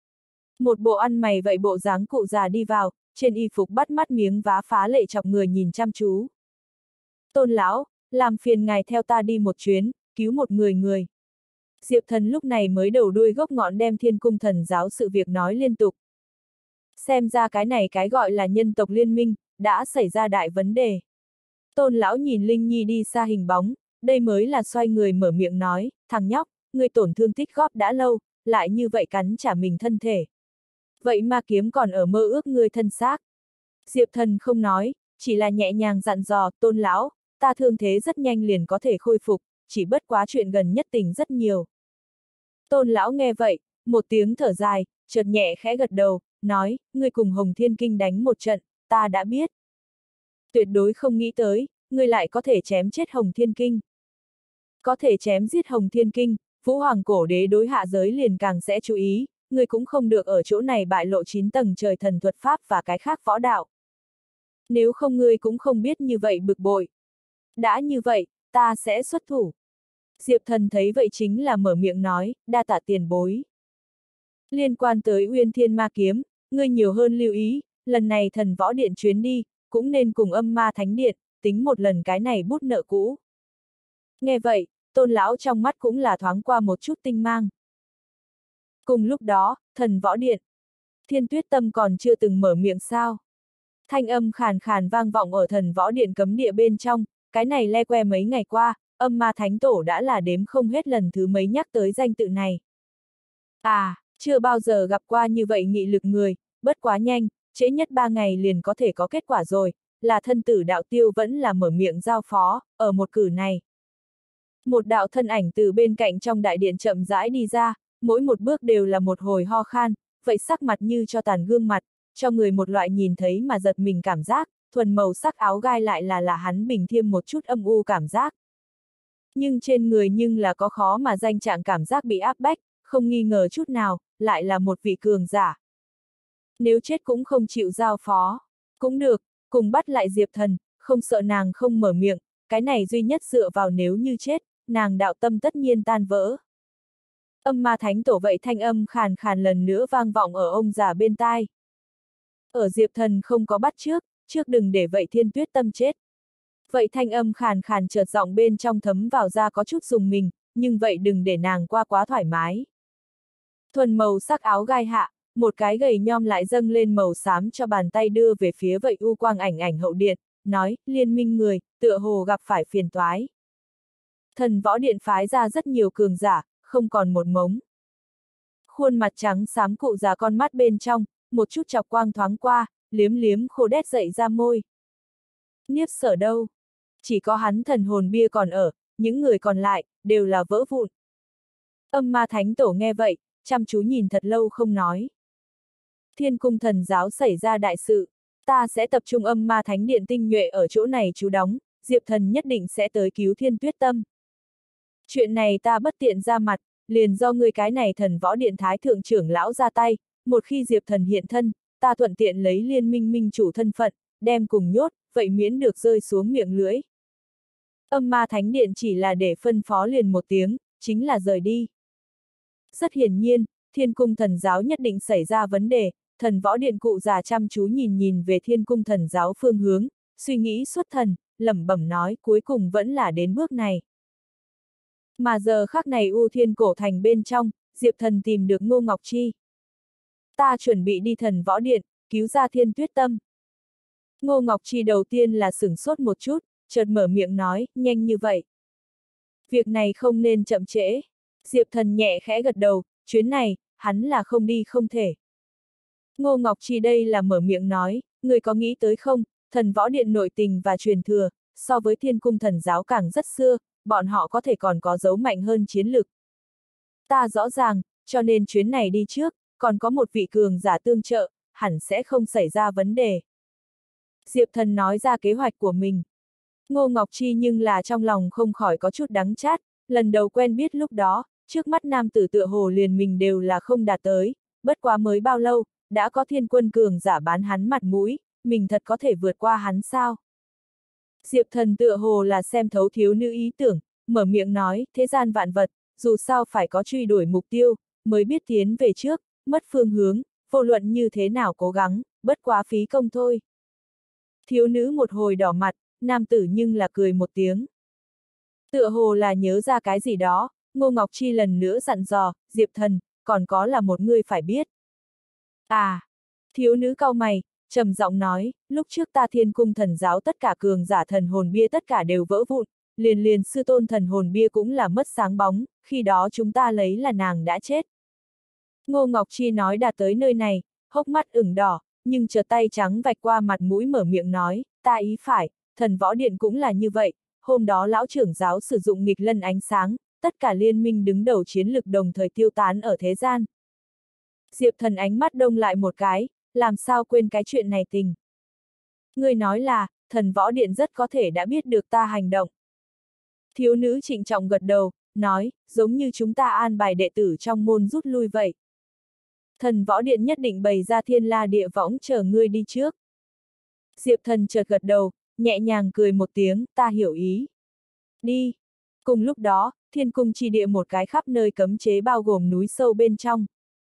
Một bộ ăn mày vậy bộ dáng cụ già đi vào, trên y phục bắt mắt miếng vá phá lệ chọc người nhìn chăm chú. Tôn lão, làm phiền ngài theo ta đi một chuyến, cứu một người người. Diệp Thần lúc này mới đầu đuôi gốc ngọn đem Thiên Cung Thần giáo sự việc nói liên tục. Xem ra cái này cái gọi là nhân tộc liên minh, đã xảy ra đại vấn đề. Tôn lão nhìn Linh Nhi đi xa hình bóng, đây mới là xoay người mở miệng nói, thằng nhóc, ngươi tổn thương tích góp đã lâu, lại như vậy cắn trả mình thân thể. Vậy ma kiếm còn ở mơ ước ngươi thân xác. Diệp Thần không nói, chỉ là nhẹ nhàng dặn dò, Tôn lão, ta thương thế rất nhanh liền có thể khôi phục, chỉ bất quá chuyện gần nhất tình rất nhiều. Tôn lão nghe vậy, một tiếng thở dài, chợt nhẹ khẽ gật đầu, nói, ngươi cùng Hồng Thiên Kinh đánh một trận, ta đã biết. Tuyệt đối không nghĩ tới, ngươi lại có thể chém chết Hồng Thiên Kinh. Có thể chém giết Hồng Thiên Kinh, Vũ Hoàng cổ đế đối hạ giới liền càng sẽ chú ý, ngươi cũng không được ở chỗ này bại lộ chín tầng trời thần thuật pháp và cái khác võ đạo. Nếu không ngươi cũng không biết như vậy bực bội. Đã như vậy, ta sẽ xuất thủ. Diệp Thần thấy vậy chính là mở miệng nói, đa tạ tiền bối. Liên quan tới Uyên Thiên Ma Kiếm, ngươi nhiều hơn lưu ý, lần này Thần Võ Điện chuyến đi, cũng nên cùng Âm Ma Thánh Điện, tính một lần cái này bút nợ cũ. Nghe vậy, Tôn lão trong mắt cũng là thoáng qua một chút tinh mang. Cùng lúc đó, Thần Võ Điện. Thiên Tuyết Tâm còn chưa từng mở miệng sao. Thanh âm khàn khàn vang vọng ở Thần Võ Điện cấm địa bên trong, cái này le que mấy ngày qua, Âm Ma Thánh Tổ đã là đếm không hết lần thứ mấy nhắc tới danh tự này. À, chưa bao giờ gặp qua như vậy nghị lực người, bất quá nhanh, trễ nhất ba ngày liền có thể có kết quả rồi, là thân tử đạo tiêu vẫn là mở miệng giao phó, ở một cử này. Một đạo thân ảnh từ bên cạnh trong đại điện chậm rãi đi ra, mỗi một bước đều là một hồi ho khan, vậy sắc mặt như cho tàn gương mặt, cho người một loại nhìn thấy mà giật mình cảm giác, thuần màu sắc áo gai lại là là hắn bình thêm một chút âm u cảm giác. Nhưng trên người nhưng là có khó mà danh trạng cảm giác bị áp bách, không nghi ngờ chút nào, lại là một vị cường giả. Nếu chết cũng không chịu giao phó, cũng được, cùng bắt lại Diệp Thần, không sợ nàng không mở miệng, cái này duy nhất dựa vào nếu như chết, nàng đạo tâm tất nhiên tan vỡ. Âm Ma Thánh Tổ vậy thanh âm khàn khàn lần nữa vang vọng ở ông già bên tai. Ở Diệp Thần không có bắt trước, trước đừng để vậy Thiên Tuyết Tâm chết. Vậy thanh âm khàn khàn chợt giọng bên trong thấm vào ra có chút dùng mình, nhưng vậy đừng để nàng qua quá thoải mái. Thuần màu sắc áo gai hạ, một cái gầy nhom lại dâng lên màu xám cho bàn tay đưa về phía vậy u quang ảnh ảnh hậu điện, nói, liên minh người, tựa hồ gặp phải phiền toái. Thần Võ Điện phái ra rất nhiều cường giả, không còn một mống. Khuôn mặt trắng xám cụ già con mắt bên trong, một chút chọc quang thoáng qua, liếm liếm khô đét dậy ra môi. Niếp Sở đâu? Chỉ có hắn thần hồn bia còn ở, những người còn lại, đều là vỡ vụn. Âm Ma Thánh Tổ nghe vậy, chăm chú nhìn thật lâu không nói. Thiên Cung Thần giáo xảy ra đại sự, ta sẽ tập trung Âm Ma Thánh Điện tinh nhuệ ở chỗ này trú đóng, Diệp Thần nhất định sẽ tới cứu Thiên Tuyết Tâm. Chuyện này ta bất tiện ra mặt, liền do người cái này Thần Võ Điện Thái Thượng trưởng lão ra tay, một khi Diệp Thần hiện thân, ta thuận tiện lấy liên minh minh chủ thân phận, đem cùng nhốt, vậy miễn được rơi xuống miệng lưỡi. Âm Ma Thánh Điện chỉ là để phân phó liền một tiếng, chính là rời đi. Rất hiển nhiên, Thiên cung thần giáo nhất định xảy ra vấn đề. Thần võ điện cụ già chăm chú nhìn nhìn về thiên cung thần giáo phương hướng, suy nghĩ xuất thần, lẩm bẩm nói cuối cùng vẫn là đến bước này. Mà giờ khắc này U Thiên cổ thành bên trong, Diệp Thần tìm được Ngô Ngọc Chi. Ta chuẩn bị đi thần võ điện, cứu ra Thiên Tuyết Tâm. Ngô Ngọc Chi đầu tiên là sửng sốt một chút, chợt mở miệng nói, nhanh như vậy. Việc này không nên chậm trễ. Diệp Thần nhẹ khẽ gật đầu, chuyến này, hắn là không đi không thể. Ngô Ngọc Chi đây là mở miệng nói, người có nghĩ tới không, thần võ điện nội tình và truyền thừa, so với thiên cung thần giáo càng rất xưa, bọn họ có thể còn có dấu mạnh hơn chiến lực. Ta rõ ràng, cho nên chuyến này đi trước, còn có một vị cường giả tương trợ, hẳn sẽ không xảy ra vấn đề. Diệp Thần nói ra kế hoạch của mình. Ngô Ngọc Chi nhưng là trong lòng không khỏi có chút đắng chát, lần đầu quen biết lúc đó, trước mắt nam tử tựa hồ liền mình đều là không đạt tới, bất quá mới bao lâu, đã có thiên quân cường giả bán hắn mặt mũi, mình thật có thể vượt qua hắn sao? Diệp Thần tựa hồ là xem thấu thiếu nữ ý tưởng, mở miệng nói, thế gian vạn vật, dù sao phải có truy đuổi mục tiêu, mới biết tiến về trước, mất phương hướng, vô luận như thế nào cố gắng, bất quá phí công thôi. Thiếu nữ một hồi đỏ mặt, nam tử nhưng là cười một tiếng. Tựa hồ là nhớ ra cái gì đó, Ngô Ngọc Chi lần nữa dặn dò, Diệp Thần, còn có là một người phải biết. À, thiếu nữ cau mày, trầm giọng nói, lúc trước ta thiên cung thần giáo tất cả cường giả thần hồn bia tất cả đều vỡ vụn, liền liền sư tôn thần hồn bia cũng là mất sáng bóng, khi đó chúng ta lấy là nàng đã chết. Ngô Ngọc Chi nói đạt tới nơi này, hốc mắt ửng đỏ, nhưng chợt tay trắng vạch qua mặt mũi mở miệng nói, ta ý phải, thần võ điện cũng là như vậy, hôm đó lão trưởng giáo sử dụng nghịch lân ánh sáng, tất cả liên minh đứng đầu chiến lực đồng thời tiêu tán ở thế gian. Diệp Thần ánh mắt đông lại một cái, làm sao quên cái chuyện này tình. Người nói là, thần võ điện rất có thể đã biết được ta hành động. Thiếu nữ trịnh trọng gật đầu, nói, giống như chúng ta an bài đệ tử trong môn rút lui vậy. Thần võ điện nhất định bày ra thiên la địa võng chờ ngươi đi trước. Diệp Thần chợt gật đầu, nhẹ nhàng cười một tiếng, ta hiểu ý. Đi. Cùng lúc đó, thiên cung chi địa một cái khắp nơi cấm chế bao gồm núi sâu bên trong.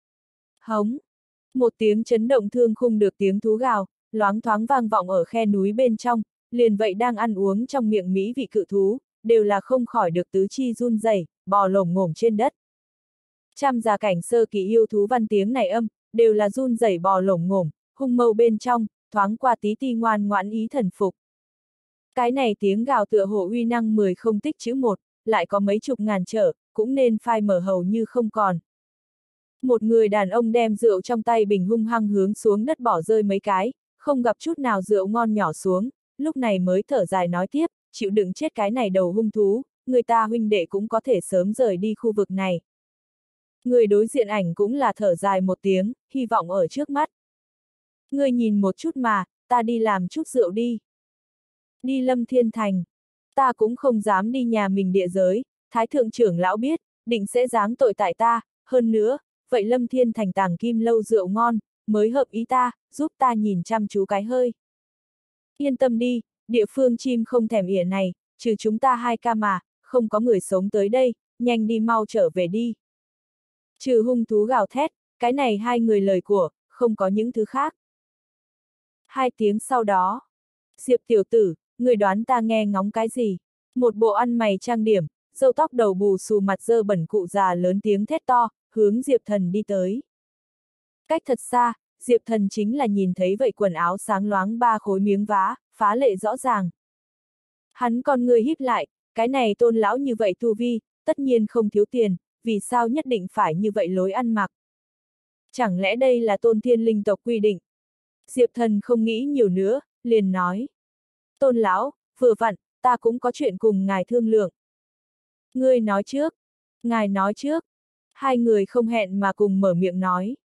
Hống. Một tiếng chấn động thương khung được tiếng thú gào, loáng thoáng vang vọng ở khe núi bên trong, liền vậy đang ăn uống trong miệng mỹ vị cự thú, đều là không khỏi được tứ chi run rẩy, bò lổm ngổm trên đất. Trăm gia cảnh sơ kỳ yêu thú văn tiếng này âm, đều là run rẩy bò lổm ngổm, hung mâu bên trong, thoáng qua tí ti ngoan ngoãn ý thần phục. Cái này tiếng gào tựa hồ uy năng mười không tích chữ một, lại có mấy chục ngàn trở, cũng nên phai mở hầu như không còn. Một người đàn ông đem rượu trong tay bình hung hăng hướng xuống đất bỏ rơi mấy cái, không gặp chút nào rượu ngon nhỏ xuống, lúc này mới thở dài nói tiếp, chịu đựng chết cái này đầu hung thú, người ta huynh đệ cũng có thể sớm rời đi khu vực này. Người đối diện ảnh cũng là thở dài một tiếng, hy vọng ở trước mắt. Người nhìn một chút mà, ta đi làm chút rượu đi. Đi Lâm Thiên Thành. Ta cũng không dám đi nhà mình địa giới, Thái thượng trưởng lão biết, định sẽ giáng tội tại ta, hơn nữa, vậy Lâm Thiên Thành tàng kim lâu rượu ngon, mới hợp ý ta, giúp ta nhìn chăm chú cái hơi. Yên tâm đi, địa phương chim không thèm ỉa này, trừ chúng ta hai ca mà, không có người sống tới đây, nhanh đi mau trở về đi. Trừ hung thú gào thét, cái này hai người lời của, không có những thứ khác. Hai tiếng sau đó, Diệp tiểu tử, người đoán ta nghe ngóng cái gì? Một bộ ăn mày trang điểm, râu tóc đầu bù xù mặt dơ bẩn cụ già lớn tiếng thét to, hướng Diệp Thần đi tới. Cách thật xa, Diệp Thần chính là nhìn thấy vậy quần áo sáng loáng ba khối miếng vá, phá lệ rõ ràng. Hắn con người híp lại, cái này tôn lão như vậy tu vi, tất nhiên không thiếu tiền, vì sao nhất định phải như vậy lối ăn mặc? Chẳng lẽ đây là tôn thiên linh tộc quy định? Diệp Thần không nghĩ nhiều nữa, liền nói. Tôn lão, vừa vặn, ta cũng có chuyện cùng ngài thương lượng. Ngươi nói trước. Ngài nói trước. Hai người không hẹn mà cùng mở miệng nói.